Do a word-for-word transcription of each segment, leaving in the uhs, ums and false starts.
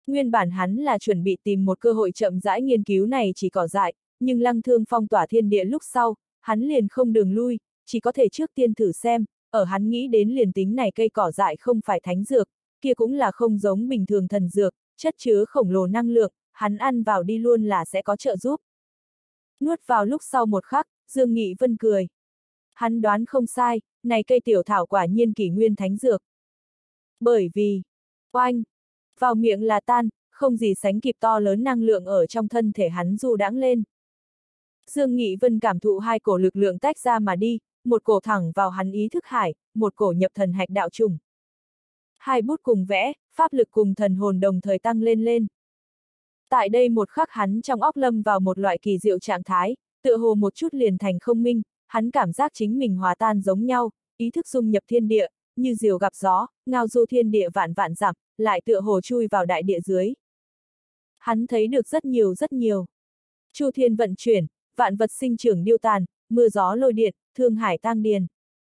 Nguyên bản hắn là chuẩn bị tìm một cơ hội chậm rãi nghiên cứu này chỉ cỏ dại, nhưng Lăng Thương phong tỏa thiên địa lúc sau, hắn liền không đường lui, chỉ có thể trước tiên thử xem, ở hắn nghĩ đến liền tính này cây cỏ dại không phải thánh dược, kia cũng là không giống bình thường thần dược, chất chứa khổng lồ năng lượng, hắn ăn vào đi luôn là sẽ có trợ giúp. Nuốt vào lúc sau một khắc, Dương Nghị Vân cười. Hắn đoán không sai, này cây tiểu thảo quả nhiên kỷ nguyên thánh dược. Bởi vì, oanh, vào miệng là tan, không gì sánh kịp to lớn năng lượng ở trong thân thể hắn du đãng lên. Dương Nghị Vân cảm thụ hai cổ lực lượng tách ra mà đi, một cổ thẳng vào hắn ý thức hải, một cổ nhập thần hạch đạo trùng. Hai bút cùng vẽ, pháp lực cùng thần hồn đồng thời tăng lên lên. Tại đây một khắc hắn trong óc lâm vào một loại kỳ diệu trạng thái, tựa hồ một chút liền thành không minh, hắn cảm giác chính mình hòa tan giống nhau, ý thức dung nhập thiên địa, như diều gặp gió, ngao du thiên địa vạn vạn dặm, lại tựa hồ chui vào đại địa dưới. Hắn thấy được rất nhiều rất nhiều. Chu thiên vận chuyển, vạn vật sinh trưởng điêu tàn, mưa gió lôi điện, thương hải tang điền.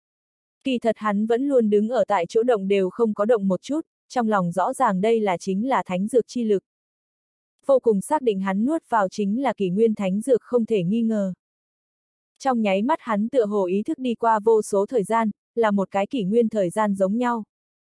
Kỳ thật hắn vẫn luôn đứng ở tại chỗ động đều không có động một chút, trong lòng rõ ràng đây là chính là thánh dược chi lực. Vô cùng xác định hắn nuốt vào chính là kỷ nguyên thánh dược không thể nghi ngờ. Trong nháy mắt hắn tựa hồ ý thức đi qua vô số thời gian, là một cái kỷ nguyên thời gian giống nhau.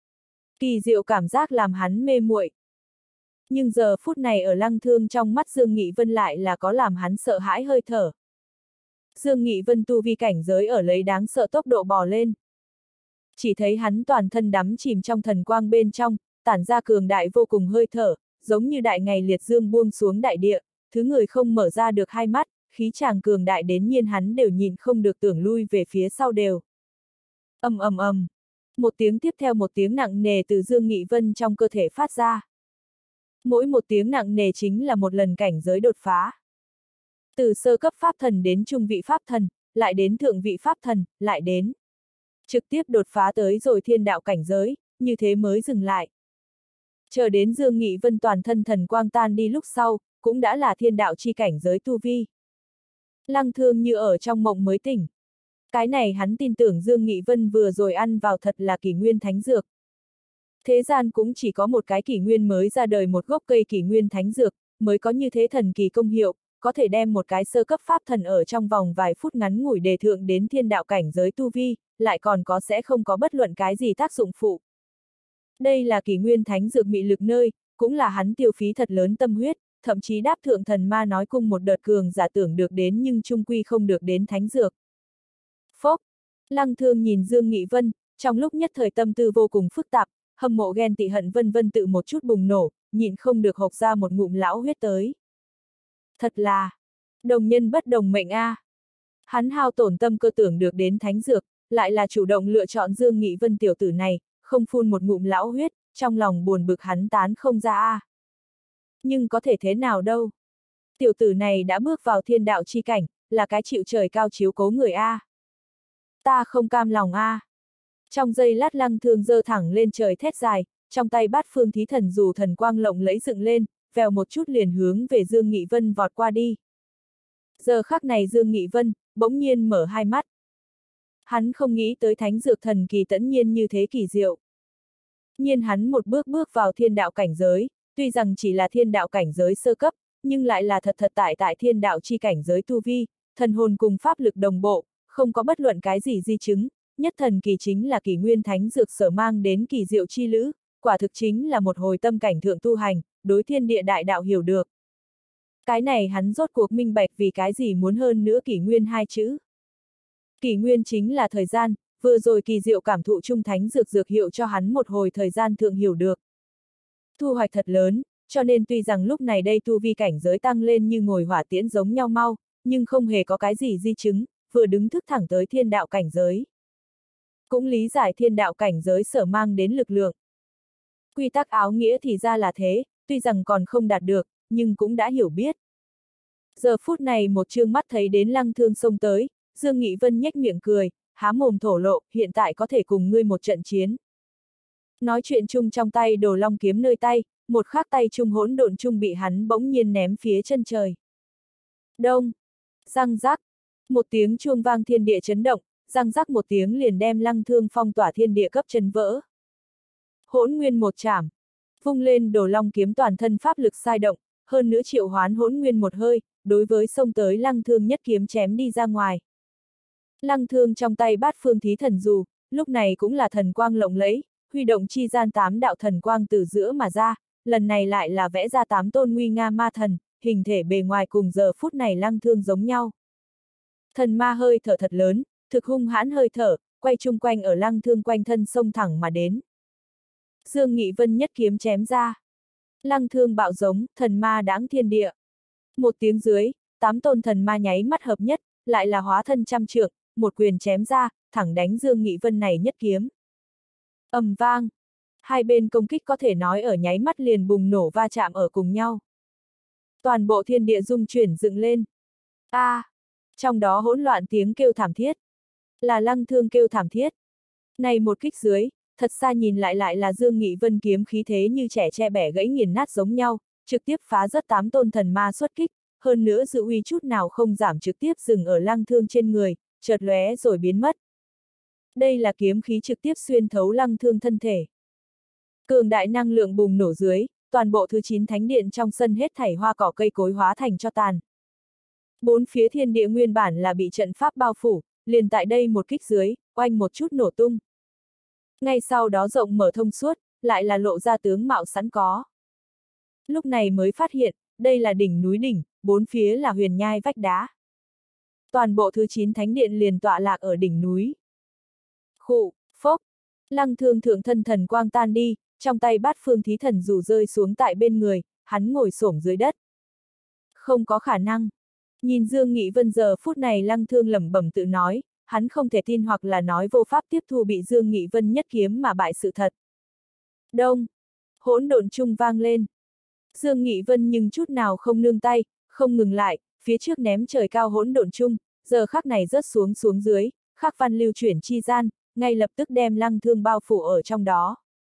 Kỳ diệu cảm giác làm hắn mê muội. Nhưng giờ phút này ở Lăng Thương trong mắt Dương Nghị Vân lại là có làm hắn sợ hãi hơi thở. Dương Nghị Vân tu vi cảnh giới ở lấy đáng sợ tốc độ bò lên. Chỉ thấy hắn toàn thân đắm chìm trong thần quang bên trong, tản ra cường đại vô cùng hơi thở, giống như đại ngày liệt dương buông xuống đại địa, thứ người không mở ra được hai mắt, khí chàng cường đại đến nhiên hắn đều nhìn không được tưởng lui về phía sau đều. Ầm ầm ầm, một tiếng tiếp theo một tiếng nặng nề từ Dương Nghị Vân trong cơ thể phát ra. Mỗi một tiếng nặng nề chính là một lần cảnh giới đột phá. Từ sơ cấp pháp thần đến trung vị pháp thần, lại đến thượng vị pháp thần, lại đến. Trực tiếp đột phá tới rồi thiên đạo cảnh giới, như thế mới dừng lại. Chờ đến Dương Nghị Vân toàn thân thần quang tan đi lúc sau, cũng đã là thiên đạo chi cảnh giới tu vi. Lăng Thương như ở trong mộng mới tỉnh. Cái này hắn tin tưởng Dương Nghị Vân vừa rồi ăn vào thật là kỷ nguyên thánh dược. Thế gian cũng chỉ có một cái kỷ nguyên mới ra đời một gốc cây kỷ nguyên thánh dược, mới có như thế thần kỳ công hiệu, có thể đem một cái sơ cấp pháp thần ở trong vòng vài phút ngắn ngủi đề thượng đến thiên đạo cảnh giới tu vi, lại còn có sẽ không có bất luận cái gì tác dụng phụ. Đây là kỷ nguyên thánh dược mị lực nơi, cũng là hắn tiêu phí thật lớn tâm huyết, thậm chí đáp thượng thần ma nói cung một đợt cường giả tưởng được đến nhưng trung quy không được đến thánh dược. Phốc, Lăng Thương nhìn Dương Nghị Vân, trong lúc nhất thời tâm tư vô cùng phức tạp, hâm mộ ghen tị hận vân vân tự một chút bùng nổ, nhịn không được hộc ra một ngụm lão huyết tới. Thật là, đồng nhân bất đồng mệnh a. À. Hắn hao tổn tâm cơ tưởng được đến thánh dược, lại là chủ động lựa chọn Dương Nghị Vân tiểu tử này, không phun một ngụm lão huyết, trong lòng buồn bực hắn tán không ra a. À. Nhưng có thể thế nào đâu. Tiểu tử này đã bước vào thiên đạo chi cảnh, là cái chịu trời cao chiếu cố người a. À. Ta không cam lòng a. À. Trong giây lát Lăng Thương giơ thẳng lên trời thét dài, trong tay bát phương thí thần dù thần quang lộng lẫy dựng lên, vèo một chút liền hướng về Dương Nghị Vân vọt qua đi. Giờ khắc này Dương Nghị Vân, bỗng nhiên mở hai mắt. Hắn không nghĩ tới thánh dược thần kỳ tẫn nhiên như thế kỳ diệu. Nhiên hắn một bước bước vào thiên đạo cảnh giới, tuy rằng chỉ là thiên đạo cảnh giới sơ cấp, nhưng lại là thật thật tại tại thiên đạo chi cảnh giới tu vi, thần hồn cùng pháp lực đồng bộ, không có bất luận cái gì di chứng, nhất thần kỳ chính là kỷ nguyên thánh dược sở mang đến kỳ diệu chi lữ, quả thực chính là một hồi tâm cảnh thượng tu hành, đối thiên địa đại đạo hiểu được. Cái này hắn rốt cuộc minh bạch vì cái gì muốn hơn nữa kỷ nguyên hai chữ. Kỷ nguyên chính là thời gian, vừa rồi kỳ diệu cảm thụ trung thánh dược dược hiệu cho hắn một hồi thời gian thượng hiểu được. Thu hoạch thật lớn, cho nên tuy rằng lúc này đây tu vi cảnh giới tăng lên như ngồi hỏa tiễn giống nhau mau, nhưng không hề có cái gì di chứng, vừa đứng thức thẳng tới thiên đạo cảnh giới. Cũng lý giải thiên đạo cảnh giới sở mang đến lực lượng. Quy tắc áo nghĩa thì ra là thế, tuy rằng còn không đạt được, nhưng cũng đã hiểu biết. Giờ phút này một trương mắt thấy đến Lăng Thương xông tới, Dương Nghị Vân nhếch miệng cười, há mồm thổ lộ, hiện tại có thể cùng ngươi một trận chiến. Nói chuyện chung trong tay đồ long kiếm nơi tay, một khắc tay chung hỗn độn chung bị hắn bỗng nhiên ném phía chân trời. Đông, răng rắc, một tiếng chuông vang thiên địa chấn động, răng rắc một tiếng liền đem Lăng Thương phong tỏa thiên địa cấp chân vỡ. Hỗn nguyên một chảm, Vung lên Đồ Long kiếm toàn thân pháp lực sai động, hơn nữa triệu hoán hỗn nguyên một hơi, đối với xông tới Lăng Thương nhất kiếm chém đi ra ngoài. Lăng Thương trong tay bát phương thí thần dù, lúc này cũng là thần quang lộng lẫy, huy động chi gian tám đạo thần quang từ giữa mà ra, lần này lại là vẽ ra tám tôn nguy nga ma thần, hình thể bề ngoài cùng giờ phút này Lăng Thương giống nhau. Thần ma hơi thở thật lớn, thực hung hãn hơi thở, quay chung quanh ở Lăng Thương quanh thân xông thẳng mà đến. Dương Nghị Vân nhất kiếm chém ra. Lăng Thương bạo giống, thần ma đãng thiên địa. Một tiếng dưới, tám tôn thần ma nháy mắt hợp nhất, lại là hóa thân trăm trượng, một quyền chém ra, thẳng đánh Dương Nghị Vân này nhất kiếm. Ầm vang. Hai bên công kích có thể nói ở nháy mắt liền bùng nổ va chạm ở cùng nhau. Toàn bộ thiên địa rung chuyển dựng lên. A! À, trong đó hỗn loạn tiếng kêu thảm thiết. Là Lăng Thương kêu thảm thiết. Này một kích dưới, thật xa nhìn lại lại là Dương Nghị Vân kiếm khí thế như trẻ tre bẻ gãy nghiền nát giống nhau, trực tiếp phá rất tám tôn thần ma xuất kích, hơn nữa dự uy chút nào không giảm trực tiếp dừng ở Lăng Thương trên người, chợt lóe rồi biến mất. Đây là kiếm khí trực tiếp xuyên thấu Lăng Thương thân thể. Cường đại năng lượng bùng nổ dưới, toàn bộ thứ chín thánh điện trong sân hết thảy hoa cỏ cây cối hóa thành cho tàn. Bốn phía thiên địa nguyên bản là bị trận pháp bao phủ, liền tại đây một kích dưới, oanh một chút nổ tung. Ngay sau đó rộng mở thông suốt, lại là lộ ra tướng mạo sẵn có. Lúc này mới phát hiện, đây là đỉnh núi đỉnh, bốn phía là huyền nhai vách đá. Toàn bộ thứ chín thánh điện liền tọa lạc ở đỉnh núi. Khụ, phốc, Lăng Thương thượng thân thần quang tan đi, trong tay bát phương thí thần dù rơi xuống tại bên người, hắn ngồi xổm dưới đất. Không có khả năng. Nhìn Dương Nghị Vân giờ phút này Lăng Thương lẩm bẩm tự nói, hắn không thể tin hoặc là nói vô pháp tiếp thu bị Dương Nghị Vân nhất kiếm mà bại sự thật. Đông, hỗn độn trung vang lên. Dương Nghị Vân nhưng chút nào không nương tay, không ngừng lại, phía trước ném trời cao hỗn độn trung, giờ khắc này rớt xuống xuống dưới, khắc văn lưu chuyển chi gian, ngay lập tức đem Lăng Thương bao phủ ở trong đó.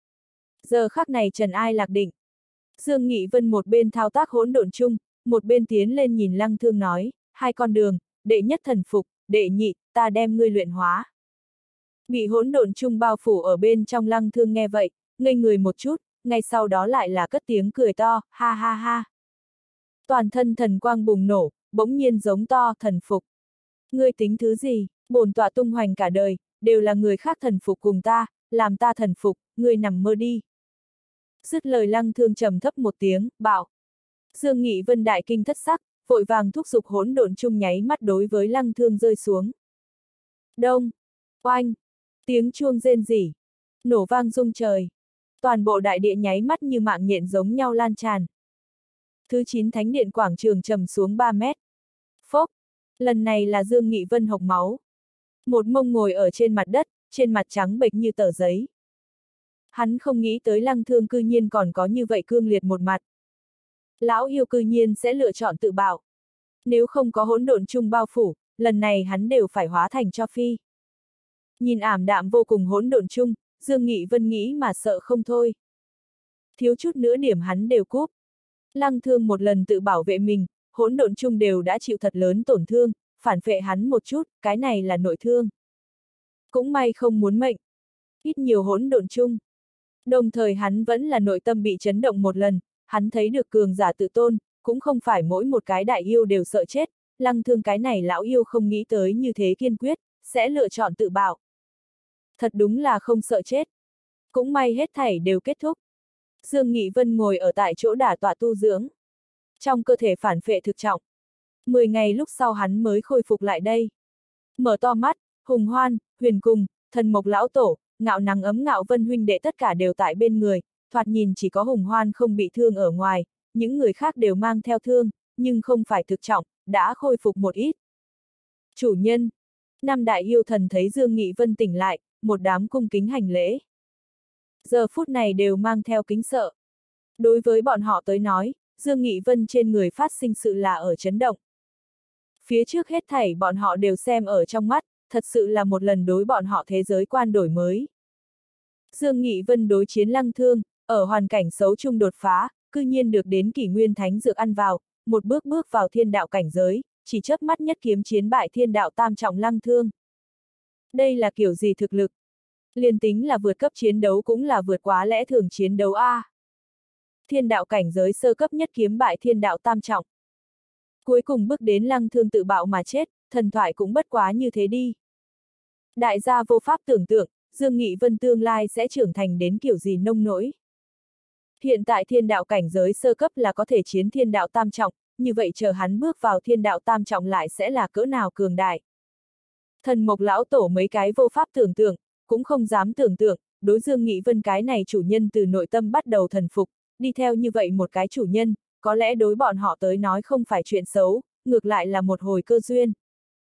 Giờ khắc này trần ai lạc định. Dương Nghị Vân một bên thao tác hỗn độn chung, một bên tiến lên nhìn Lăng Thương nói, hai con đường, đệ nhất thần phục, đệ nhị, ta đem ngươi luyện hóa. Bị hỗn độn chung bao phủ ở bên trong Lăng Thương nghe vậy, ngây người một chút, ngay sau đó lại là cất tiếng cười to, ha ha ha. Toàn thân thần quang bùng nổ, bỗng nhiên giống to, thần phục. Ngươi tính thứ gì, bổn tọa tung hoành cả đời, đều là người khác thần phục cùng ta, làm ta thần phục, ngươi nằm mơ đi. Dứt lời Lăng Thương trầm thấp một tiếng, bảo. Dương Nghị Vân đại kinh thất sắc, vội vàng thúc giục hỗn độn chung nháy mắt đối với Lăng Thương rơi xuống. Đông, oanh, tiếng chuông rên rỉ, nổ vang rung trời. Toàn bộ đại địa nháy mắt như mạng nhện giống nhau lan tràn. Thứ chín thánh điện quảng trường trầm xuống ba mét. Phốc, lần này là Dương Nghị Vân hộc máu. Một mông ngồi ở trên mặt đất, trên mặt trắng bệch như tờ giấy. Hắn không nghĩ tới Lăng Thương cư nhiên còn có như vậy cương liệt một mặt. Lão yêu cư nhiên sẽ lựa chọn tự bạo. Nếu không có hỗn độn chung bao phủ, lần này hắn đều phải hóa thành cho phi. Nhìn ảm đạm vô cùng hỗn độn chung, Dương Nghị Vân nghĩ mà sợ không thôi. Thiếu chút nữa điểm hắn đều cúp. Lăng Thương một lần tự bảo vệ mình, hỗn độn chung đều đã chịu thật lớn tổn thương, phản vệ hắn một chút, cái này là nội thương. Cũng may không muốn mệnh. Ít nhiều hỗn độn chung. Đồng thời hắn vẫn là nội tâm bị chấn động một lần, hắn thấy được cường giả tự tôn, cũng không phải mỗi một cái đại yêu đều sợ chết, Lăng Thương cái này lão yêu không nghĩ tới như thế kiên quyết, sẽ lựa chọn tự bạo. Thật đúng là không sợ chết. Cũng may hết thảy đều kết thúc. Dương Nghị Vân ngồi ở tại chỗ đả tọa tu dưỡng. Trong cơ thể phản phệ thực trọng. Mười ngày lúc sau hắn mới khôi phục lại đây. Mở to mắt, Hùng Hoan, Huyền Cùng, Thần Mộc Lão Tổ, Ngạo Nắng Ấm Ngạo Vân huynh đệ tất cả đều tại bên người, thoạt nhìn chỉ có Hùng Hoan không bị thương ở ngoài, những người khác đều mang theo thương, nhưng không phải thực trọng, đã khôi phục một ít. Chủ nhân, năm đại yêu thần thấy Dương Nghị Vân tỉnh lại, một đám cung kính hành lễ. Giờ phút này đều mang theo kính sợ. Đối với bọn họ tới nói, Dương Nghị Vân trên người phát sinh sự là ở chấn động. Phía trước hết thảy bọn họ đều xem ở trong mắt, thật sự là một lần đối bọn họ thế giới quan đổi mới. Dương Nghị Vân đối chiến Lăng Thương, ở hoàn cảnh xấu chung đột phá, cư nhiên được đến kỷ nguyên thánh dược ăn vào, một bước bước vào thiên đạo cảnh giới, chỉ chớp mắt nhất kiếm chiến bại thiên đạo tam trọng Lăng Thương. Đây là kiểu gì thực lực? Liên tính là vượt cấp chiến đấu cũng là vượt quá lẽ thường chiến đấu a. thiên đạo cảnh giới sơ cấp nhất kiếm bại thiên đạo tam trọng. Cuối cùng bước đến Lăng Thương tự bạo mà chết, thần thoại cũng bất quá như thế đi. Đại gia vô pháp tưởng tượng, Dương Nghị Vân tương lai sẽ trưởng thành đến kiểu gì nông nỗi. Hiện tại thiên đạo cảnh giới sơ cấp là có thể chiến thiên đạo tam trọng, như vậy chờ hắn bước vào thiên đạo tam trọng lại sẽ là cỡ nào cường đại. Thần Mộc lão tổ mấy cái vô pháp tưởng tượng, cũng không dám tưởng tượng, đối Dương Nghị Vân cái này chủ nhân từ nội tâm bắt đầu thần phục, đi theo như vậy một cái chủ nhân, có lẽ đối bọn họ tới nói không phải chuyện xấu, ngược lại là một hồi cơ duyên.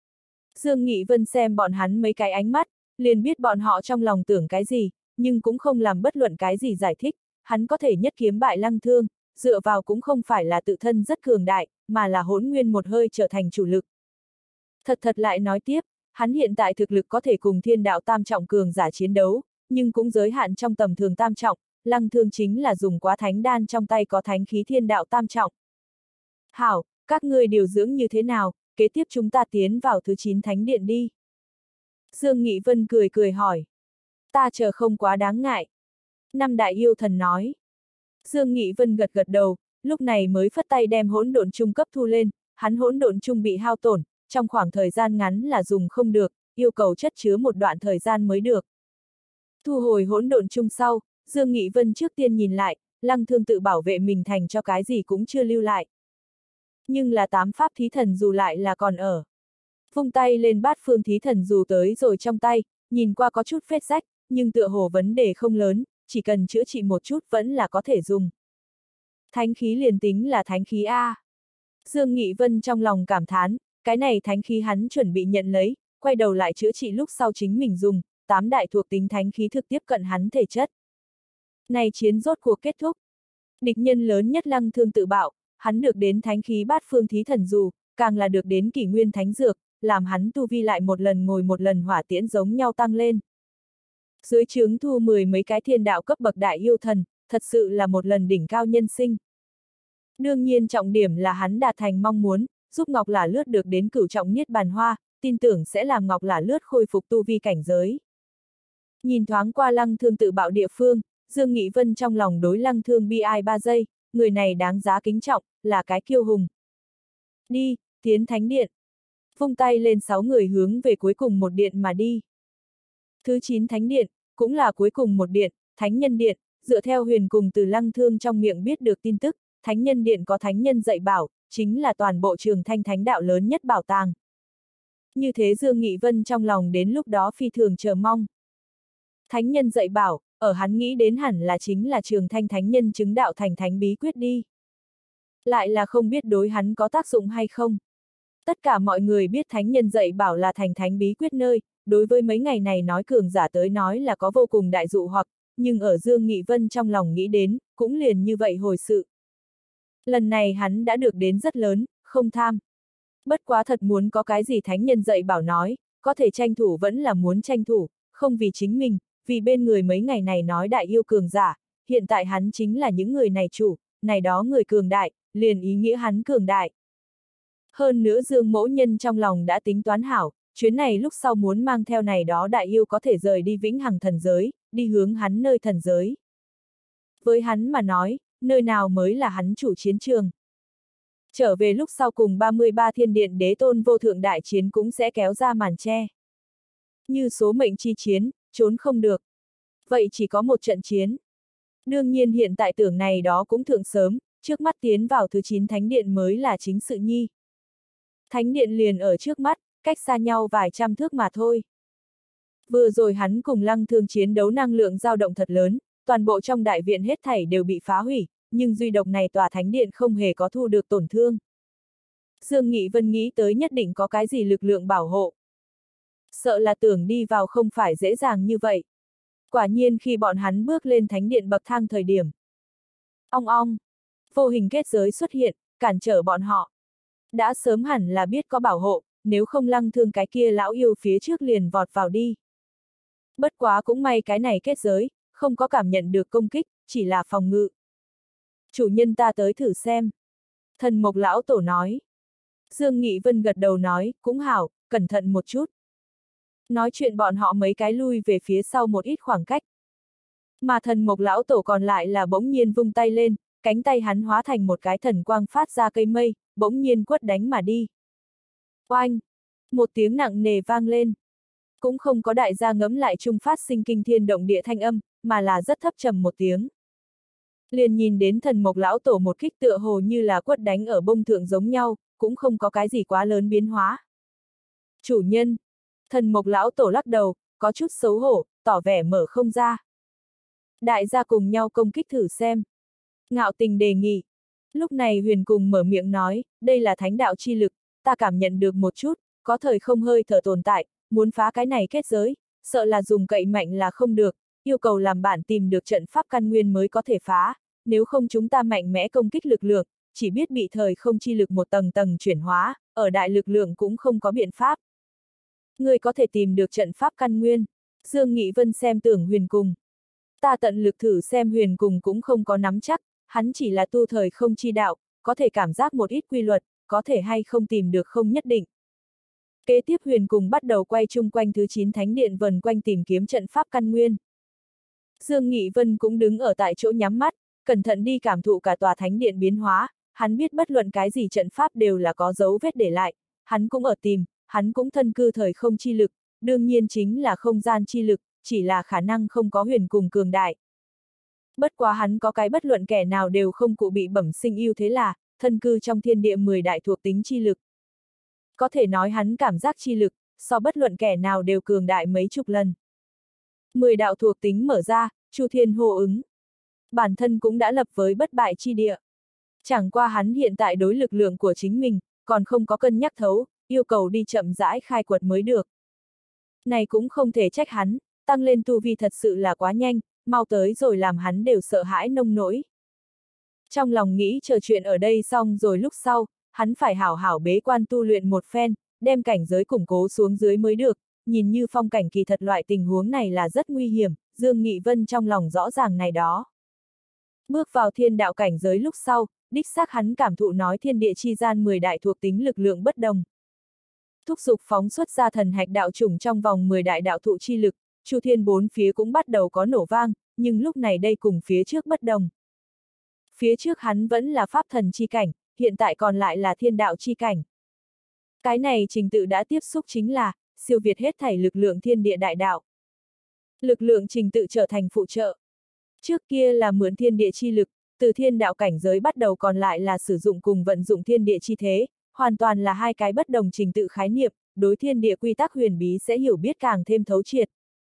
Dương Nghị Vân xem bọn hắn mấy cái ánh mắt, liền biết bọn họ trong lòng tưởng cái gì, nhưng cũng không làm bất luận cái gì giải thích, hắn có thể nhất kiếm bại Lăng Thương, dựa vào cũng không phải là tự thân rất cường đại, mà là hỗn nguyên một hơi trở thành chủ lực. Thật thật lại nói tiếp, hắn hiện tại thực lực có thể cùng thiên đạo tam trọng cường giả chiến đấu, nhưng cũng giới hạn trong tầm thường tam trọng, Lăng Thương chính là dùng quá thánh đan trong tay có thánh khí thiên đạo tam trọng. Hảo, các ngươi điều dưỡng như thế nào, kế tiếp chúng ta tiến vào thứ chín thánh điện đi. Dương Nghị Vân cười cười hỏi. Ta chờ không quá đáng ngại. Năm đại yêu thần nói. Dương Nghị Vân gật gật đầu, lúc này mới phất tay đem hỗn độn trung cấp thu lên, hắn hỗn độn trung bị hao tổn, trong khoảng thời gian ngắn là dùng không được, yêu cầu chất chứa một đoạn thời gian mới được. Thu hồi hỗn độn trung sau, Dương Nghị Vân trước tiên nhìn lại, Lăng Thương tự bảo vệ mình thành cho cái gì cũng chưa lưu lại. Nhưng là tám pháp thí thần dù lại là còn ở. Vung tay lên bát phương thí thần dù tới rồi trong tay, nhìn qua có chút vết rách, nhưng tựa hồ vấn đề không lớn, chỉ cần chữa trị một chút vẫn là có thể dùng. Thánh khí liền tính là thánh khí A. Dương Nghị Vân trong lòng cảm thán, cái này thánh khí hắn chuẩn bị nhận lấy, quay đầu lại chữa trị lúc sau chính mình dùng, tám đại thuộc tính thánh khí thực tiếp cận hắn thể chất. Này chiến rốt cuộc kết thúc. Địch nhân lớn nhất Lăng Thương tự bạo, hắn được đến thánh khí bát phương thí thần dù, càng là được đến kỷ nguyên thánh dược, làm hắn tu vi lại một lần ngồi một lần hỏa tiễn giống nhau tăng lên. Dưới trướng thu mười mấy cái thiên đạo cấp bậc đại yêu thần, thật sự là một lần đỉnh cao nhân sinh. Đương nhiên trọng điểm là hắn đạt thành mong muốn, giúp Ngọc Lả Lướt được đến cửu trọng niết bàn hoa, tin tưởng sẽ làm Ngọc Lả Lướt khôi phục tu vi cảnh giới. Nhìn thoáng qua Lăng Thương tự bạo địa phương, Dương Nghị Vân trong lòng đối Lăng Thương bi ai ba giây, người này đáng giá kính trọng, là cái kiêu hùng. Đi, tiến thánh điện. Vung tay lên sáu người hướng về cuối cùng một điện mà đi. Thứ chín thánh điện, cũng là cuối cùng một điện, thánh nhân điện, dựa theo huyền cùng từ Lăng Thương trong miệng biết được tin tức, thánh nhân điện có thánh nhân dạy bảo, chính là toàn bộ trường thanh thánh đạo lớn nhất bảo tàng. Như thế Dương Nghị Vân trong lòng đến lúc đó phi thường chờ mong. Thánh nhân dạy bảo, ở hắn nghĩ đến hẳn là chính là trường thanh thánh nhân chứng đạo thành thánh bí quyết đi. Lại là không biết đối hắn có tác dụng hay không. Tất cả mọi người biết thánh nhân dạy bảo là thành thánh bí quyết nơi, đối với mấy ngày này nói cường giả tới nói là có vô cùng đại dụ hoặc, nhưng ở Dương Nghị Vân trong lòng nghĩ đến, cũng liền như vậy hồi sự. Lần này hắn đã được đến rất lớn, không tham. Bất quá thật muốn có cái gì thánh nhân dạy bảo nói, có thể tranh thủ vẫn là muốn tranh thủ, không vì chính mình, vì bên người mấy ngày này nói đại yêu cường giả, hiện tại hắn chính là những người này chủ, này đó người cường đại, liền ý nghĩa hắn cường đại. Hơn nữa Dương Mỗ Nhân trong lòng đã tính toán hảo, chuyến này lúc sau muốn mang theo này đó đại yêu có thể rời đi vĩnh hằng thần giới, đi hướng hắn nơi thần giới. Với hắn mà nói, nơi nào mới là hắn chủ chiến trường. Trở về lúc sau cùng ba mươi ba thiên điện đế tôn vô thượng đại chiến cũng sẽ kéo ra màn che. Như số mệnh chi chiến, trốn không được. Vậy chỉ có một trận chiến. Đương nhiên hiện tại tưởng này đó cũng thượng sớm, trước mắt tiến vào thứ chín thánh điện mới là chính sự nhi. Thánh điện liền ở trước mắt, cách xa nhau vài trăm thước mà thôi. Vừa rồi hắn cùng Lăng Thương chiến đấu năng lượng dao động thật lớn, toàn bộ trong đại viện hết thảy đều bị phá hủy, nhưng duy độc này tòa thánh điện không hề có thu được tổn thương. Dương Nghị Vân nghĩ tới nhất định có cái gì lực lượng bảo hộ. Sợ là tưởng đi vào không phải dễ dàng như vậy. Quả nhiên khi bọn hắn bước lên thánh điện bậc thang thời điểm. Ong ong, vô hình kết giới xuất hiện, cản trở bọn họ. Đã sớm hẳn là biết có bảo hộ, nếu không Lăng Thương cái kia lão yêu phía trước liền vọt vào đi. Bất quá cũng may cái này kết giới, không có cảm nhận được công kích, chỉ là phòng ngự. Chủ nhân ta tới thử xem. Thần Mộc lão tổ nói. Dương Nghị Vân gật đầu nói, cũng hảo, cẩn thận một chút. Nói chuyện bọn họ mấy cái lui về phía sau một ít khoảng cách. Mà thần Mộc lão tổ còn lại là bỗng nhiên vung tay lên, cánh tay hắn hóa thành một cái thần quang phát ra cây mây, bỗng nhiên quất đánh mà đi. Oanh! Một tiếng nặng nề vang lên. Cũng không có đại gia ngẫm lại chung phát sinh kinh thiên động địa thanh âm, mà là rất thấp trầm một tiếng. Liền nhìn đến thần mộc lão tổ một kích tựa hồ như là quất đánh ở bông thượng giống nhau, cũng không có cái gì quá lớn biến hóa. Chủ nhân! Thần mộc lão tổ lắc đầu, có chút xấu hổ, tỏ vẻ mở không ra. Đại gia cùng nhau công kích thử xem. Ngạo Tình đề nghị. Lúc này Huyền cùng mở miệng nói, đây là thánh đạo chi lực, ta cảm nhận được một chút, có thời không hơi thở tồn tại, muốn phá cái này kết giới, sợ là dùng cậy mạnh là không được, yêu cầu làm bản tìm được trận pháp căn nguyên mới có thể phá, nếu không chúng ta mạnh mẽ công kích lực lượng, chỉ biết bị thời không chi lực một tầng tầng chuyển hóa, ở đại lực lượng cũng không có biện pháp. Người có thể tìm được trận pháp căn nguyên. Dương Nghị Vân xem tưởng Huyền cùng. Ta tận lực thử xem Huyền cùng cũng không có nắm chắc, hắn chỉ là tu thời không chi đạo, có thể cảm giác một ít quy luật, có thể hay không tìm được không nhất định. Kế tiếp Huyền cùng bắt đầu quay chung quanh thứ chín thánh điện vần quanh tìm kiếm trận pháp căn nguyên. Dương Nghị Vân cũng đứng ở tại chỗ nhắm mắt, cẩn thận đi cảm thụ cả tòa thánh điện biến hóa, hắn biết bất luận cái gì trận pháp đều là có dấu vết để lại, hắn cũng ở tìm, hắn cũng thân cư thời không chi lực, đương nhiên chính là không gian chi lực, chỉ là khả năng không có Huyền cùng cường đại. Bất quá hắn có cái bất luận kẻ nào đều không cụ bị bẩm sinh ưu thế là, thân cư trong thiên địa mười đại thuộc tính chi lực. Có thể nói hắn cảm giác chi lực, so bất luận kẻ nào đều cường đại mấy chục lần. Mười đạo thuộc tính mở ra, Chu Thiên hô ứng. Bản thân cũng đã lập với bất bại chi địa. Chẳng qua hắn hiện tại đối lực lượng của chính mình, còn không có cân nhắc thấu, yêu cầu đi chậm rãi khai quật mới được. Này cũng không thể trách hắn, tăng lên tu vi thật sự là quá nhanh, mau tới rồi làm hắn đều sợ hãi nông nỗi. Trong lòng nghĩ chờ chuyện ở đây xong rồi lúc sau, hắn phải hảo hảo bế quan tu luyện một phen, đem cảnh giới củng cố xuống dưới mới được, nhìn như phong cảnh kỳ thật loại tình huống này là rất nguy hiểm, Dương Nghị Vân trong lòng rõ ràng này đó. Bước vào thiên đạo cảnh giới lúc sau, đích xác hắn cảm thụ nói thiên địa chi gian mười đại thuộc tính lực lượng bất đồng. Thúc giục phóng xuất ra thần hạch đạo chủng trong vòng mười đại đạo thụ chi lực, Chu Thiên bốn phía cũng bắt đầu có nổ vang, nhưng lúc này đây cùng phía trước bất đồng. Phía trước hắn vẫn là pháp thần chi cảnh, hiện tại còn lại là thiên đạo chi cảnh. Cái này trình tự đã tiếp xúc chính là, siêu việt hết thảy lực lượng thiên địa đại đạo. Lực lượng trình tự trở thành phụ trợ. Trước kia là mượn thiên địa chi lực, từ thiên đạo cảnh giới bắt đầu còn lại là sử dụng cùng vận dụng thiên địa chi thế, hoàn toàn là hai cái bất đồng trình tự khái niệm, đối thiên địa quy tắc huyền bí sẽ hiểu biết càng thêm thấu triệt.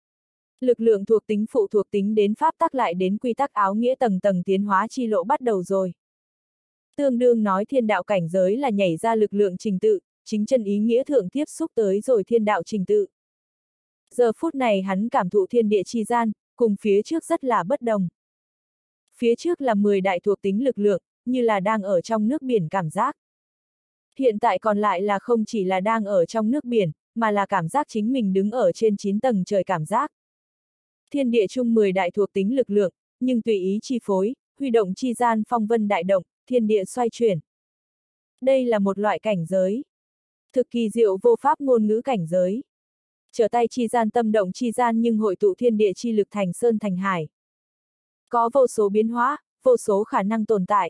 Lực lượng thuộc tính phụ thuộc tính đến pháp tắc lại đến quy tắc áo nghĩa tầng tầng tiến hóa chi lộ bắt đầu rồi. Tương đương nói thiên đạo cảnh giới là nhảy ra lực lượng trình tự, chính chân ý nghĩa thượng tiếp xúc tới rồi thiên đạo trình tự. Giờ phút này hắn cảm thụ thiên địa chi gian, cùng phía trước rất là bất đồng. Phía trước là mười đại thuộc tính lực lượng, như là đang ở trong nước biển cảm giác. Hiện tại còn lại là không chỉ là đang ở trong nước biển, mà là cảm giác chính mình đứng ở trên chín tầng trời cảm giác. Thiên địa chung mười đại thuộc tính lực lượng, nhưng tùy ý chi phối, huy động chi gian phong vân đại động, thiên địa xoay chuyển. Đây là một loại cảnh giới. Thực kỳ diệu vô pháp ngôn ngữ cảnh giới. Trở tay chi gian tâm động chi gian nhưng hội tụ thiên địa chi lực thành sơn thành hải. Có vô số biến hóa, vô số khả năng tồn tại.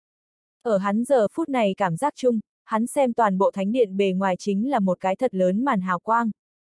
Ở hắn giờ phút này cảm giác chung, hắn xem toàn bộ thánh điện bề ngoài chính là một cái thật lớn màn hào quang.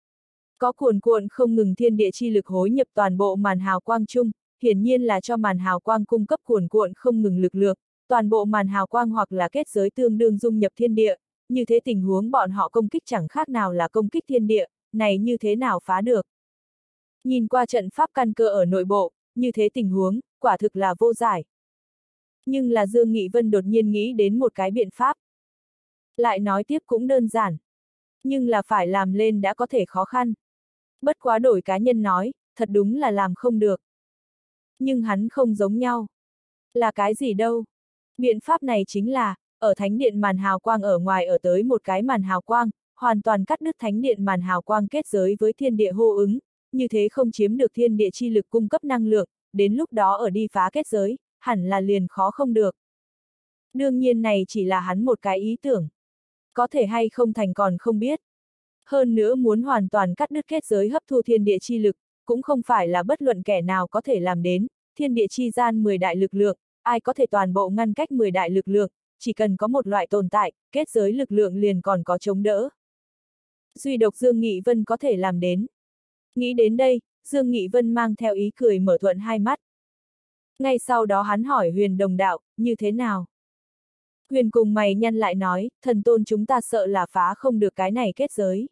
Có cuồn cuộn không ngừng thiên địa chi lực hối nhập toàn bộ màn hào quang chung, hiển nhiên là cho màn hào quang cung cấp cuồn cuộn không ngừng lực lượng, toàn bộ màn hào quang hoặc là kết giới tương đương dung nhập thiên địa, như thế tình huống bọn họ công kích chẳng khác nào là công kích thiên địa, này như thế nào phá được. Nhìn qua trận pháp căn cơ ở nội bộ, như thế tình huống, quả thực là vô giải. Nhưng là Dương Nghị Vân đột nhiên nghĩ đến một cái biện pháp. Lại nói tiếp cũng đơn giản. Nhưng là phải làm lên đã có thể khó khăn. Bất quá đổi cá nhân nói, thật đúng là làm không được. Nhưng hắn không giống nhau. Là cái gì đâu? Biện pháp này chính là, ở thánh điện màn hào quang ở ngoài ở tới một cái màn hào quang, hoàn toàn cắt đứt thánh điện màn hào quang kết giới với thiên địa hô ứng, như thế không chiếm được thiên địa chi lực cung cấp năng lượng, đến lúc đó ở đi phá kết giới, hẳn là liền khó không được. Đương nhiên này chỉ là hắn một cái ý tưởng. Có thể hay không thành còn không biết. Hơn nữa muốn hoàn toàn cắt đứt kết giới hấp thu thiên địa chi lực, cũng không phải là bất luận kẻ nào có thể làm đến, thiên địa chi gian mười đại lực lượng, ai có thể toàn bộ ngăn cách mười đại lực lượng, chỉ cần có một loại tồn tại, kết giới lực lượng liền còn có chống đỡ. Duy độc Dương Nghị Vân có thể làm đến. Nghĩ đến đây, Dương Nghị Vân mang theo ý cười mở thuận hai mắt. Ngay sau đó hắn hỏi Huyền Đồng Đạo, như thế nào? Huyền cùng mày nhăn lại nói, thần tôn chúng ta sợ là phá không được cái này kết giới.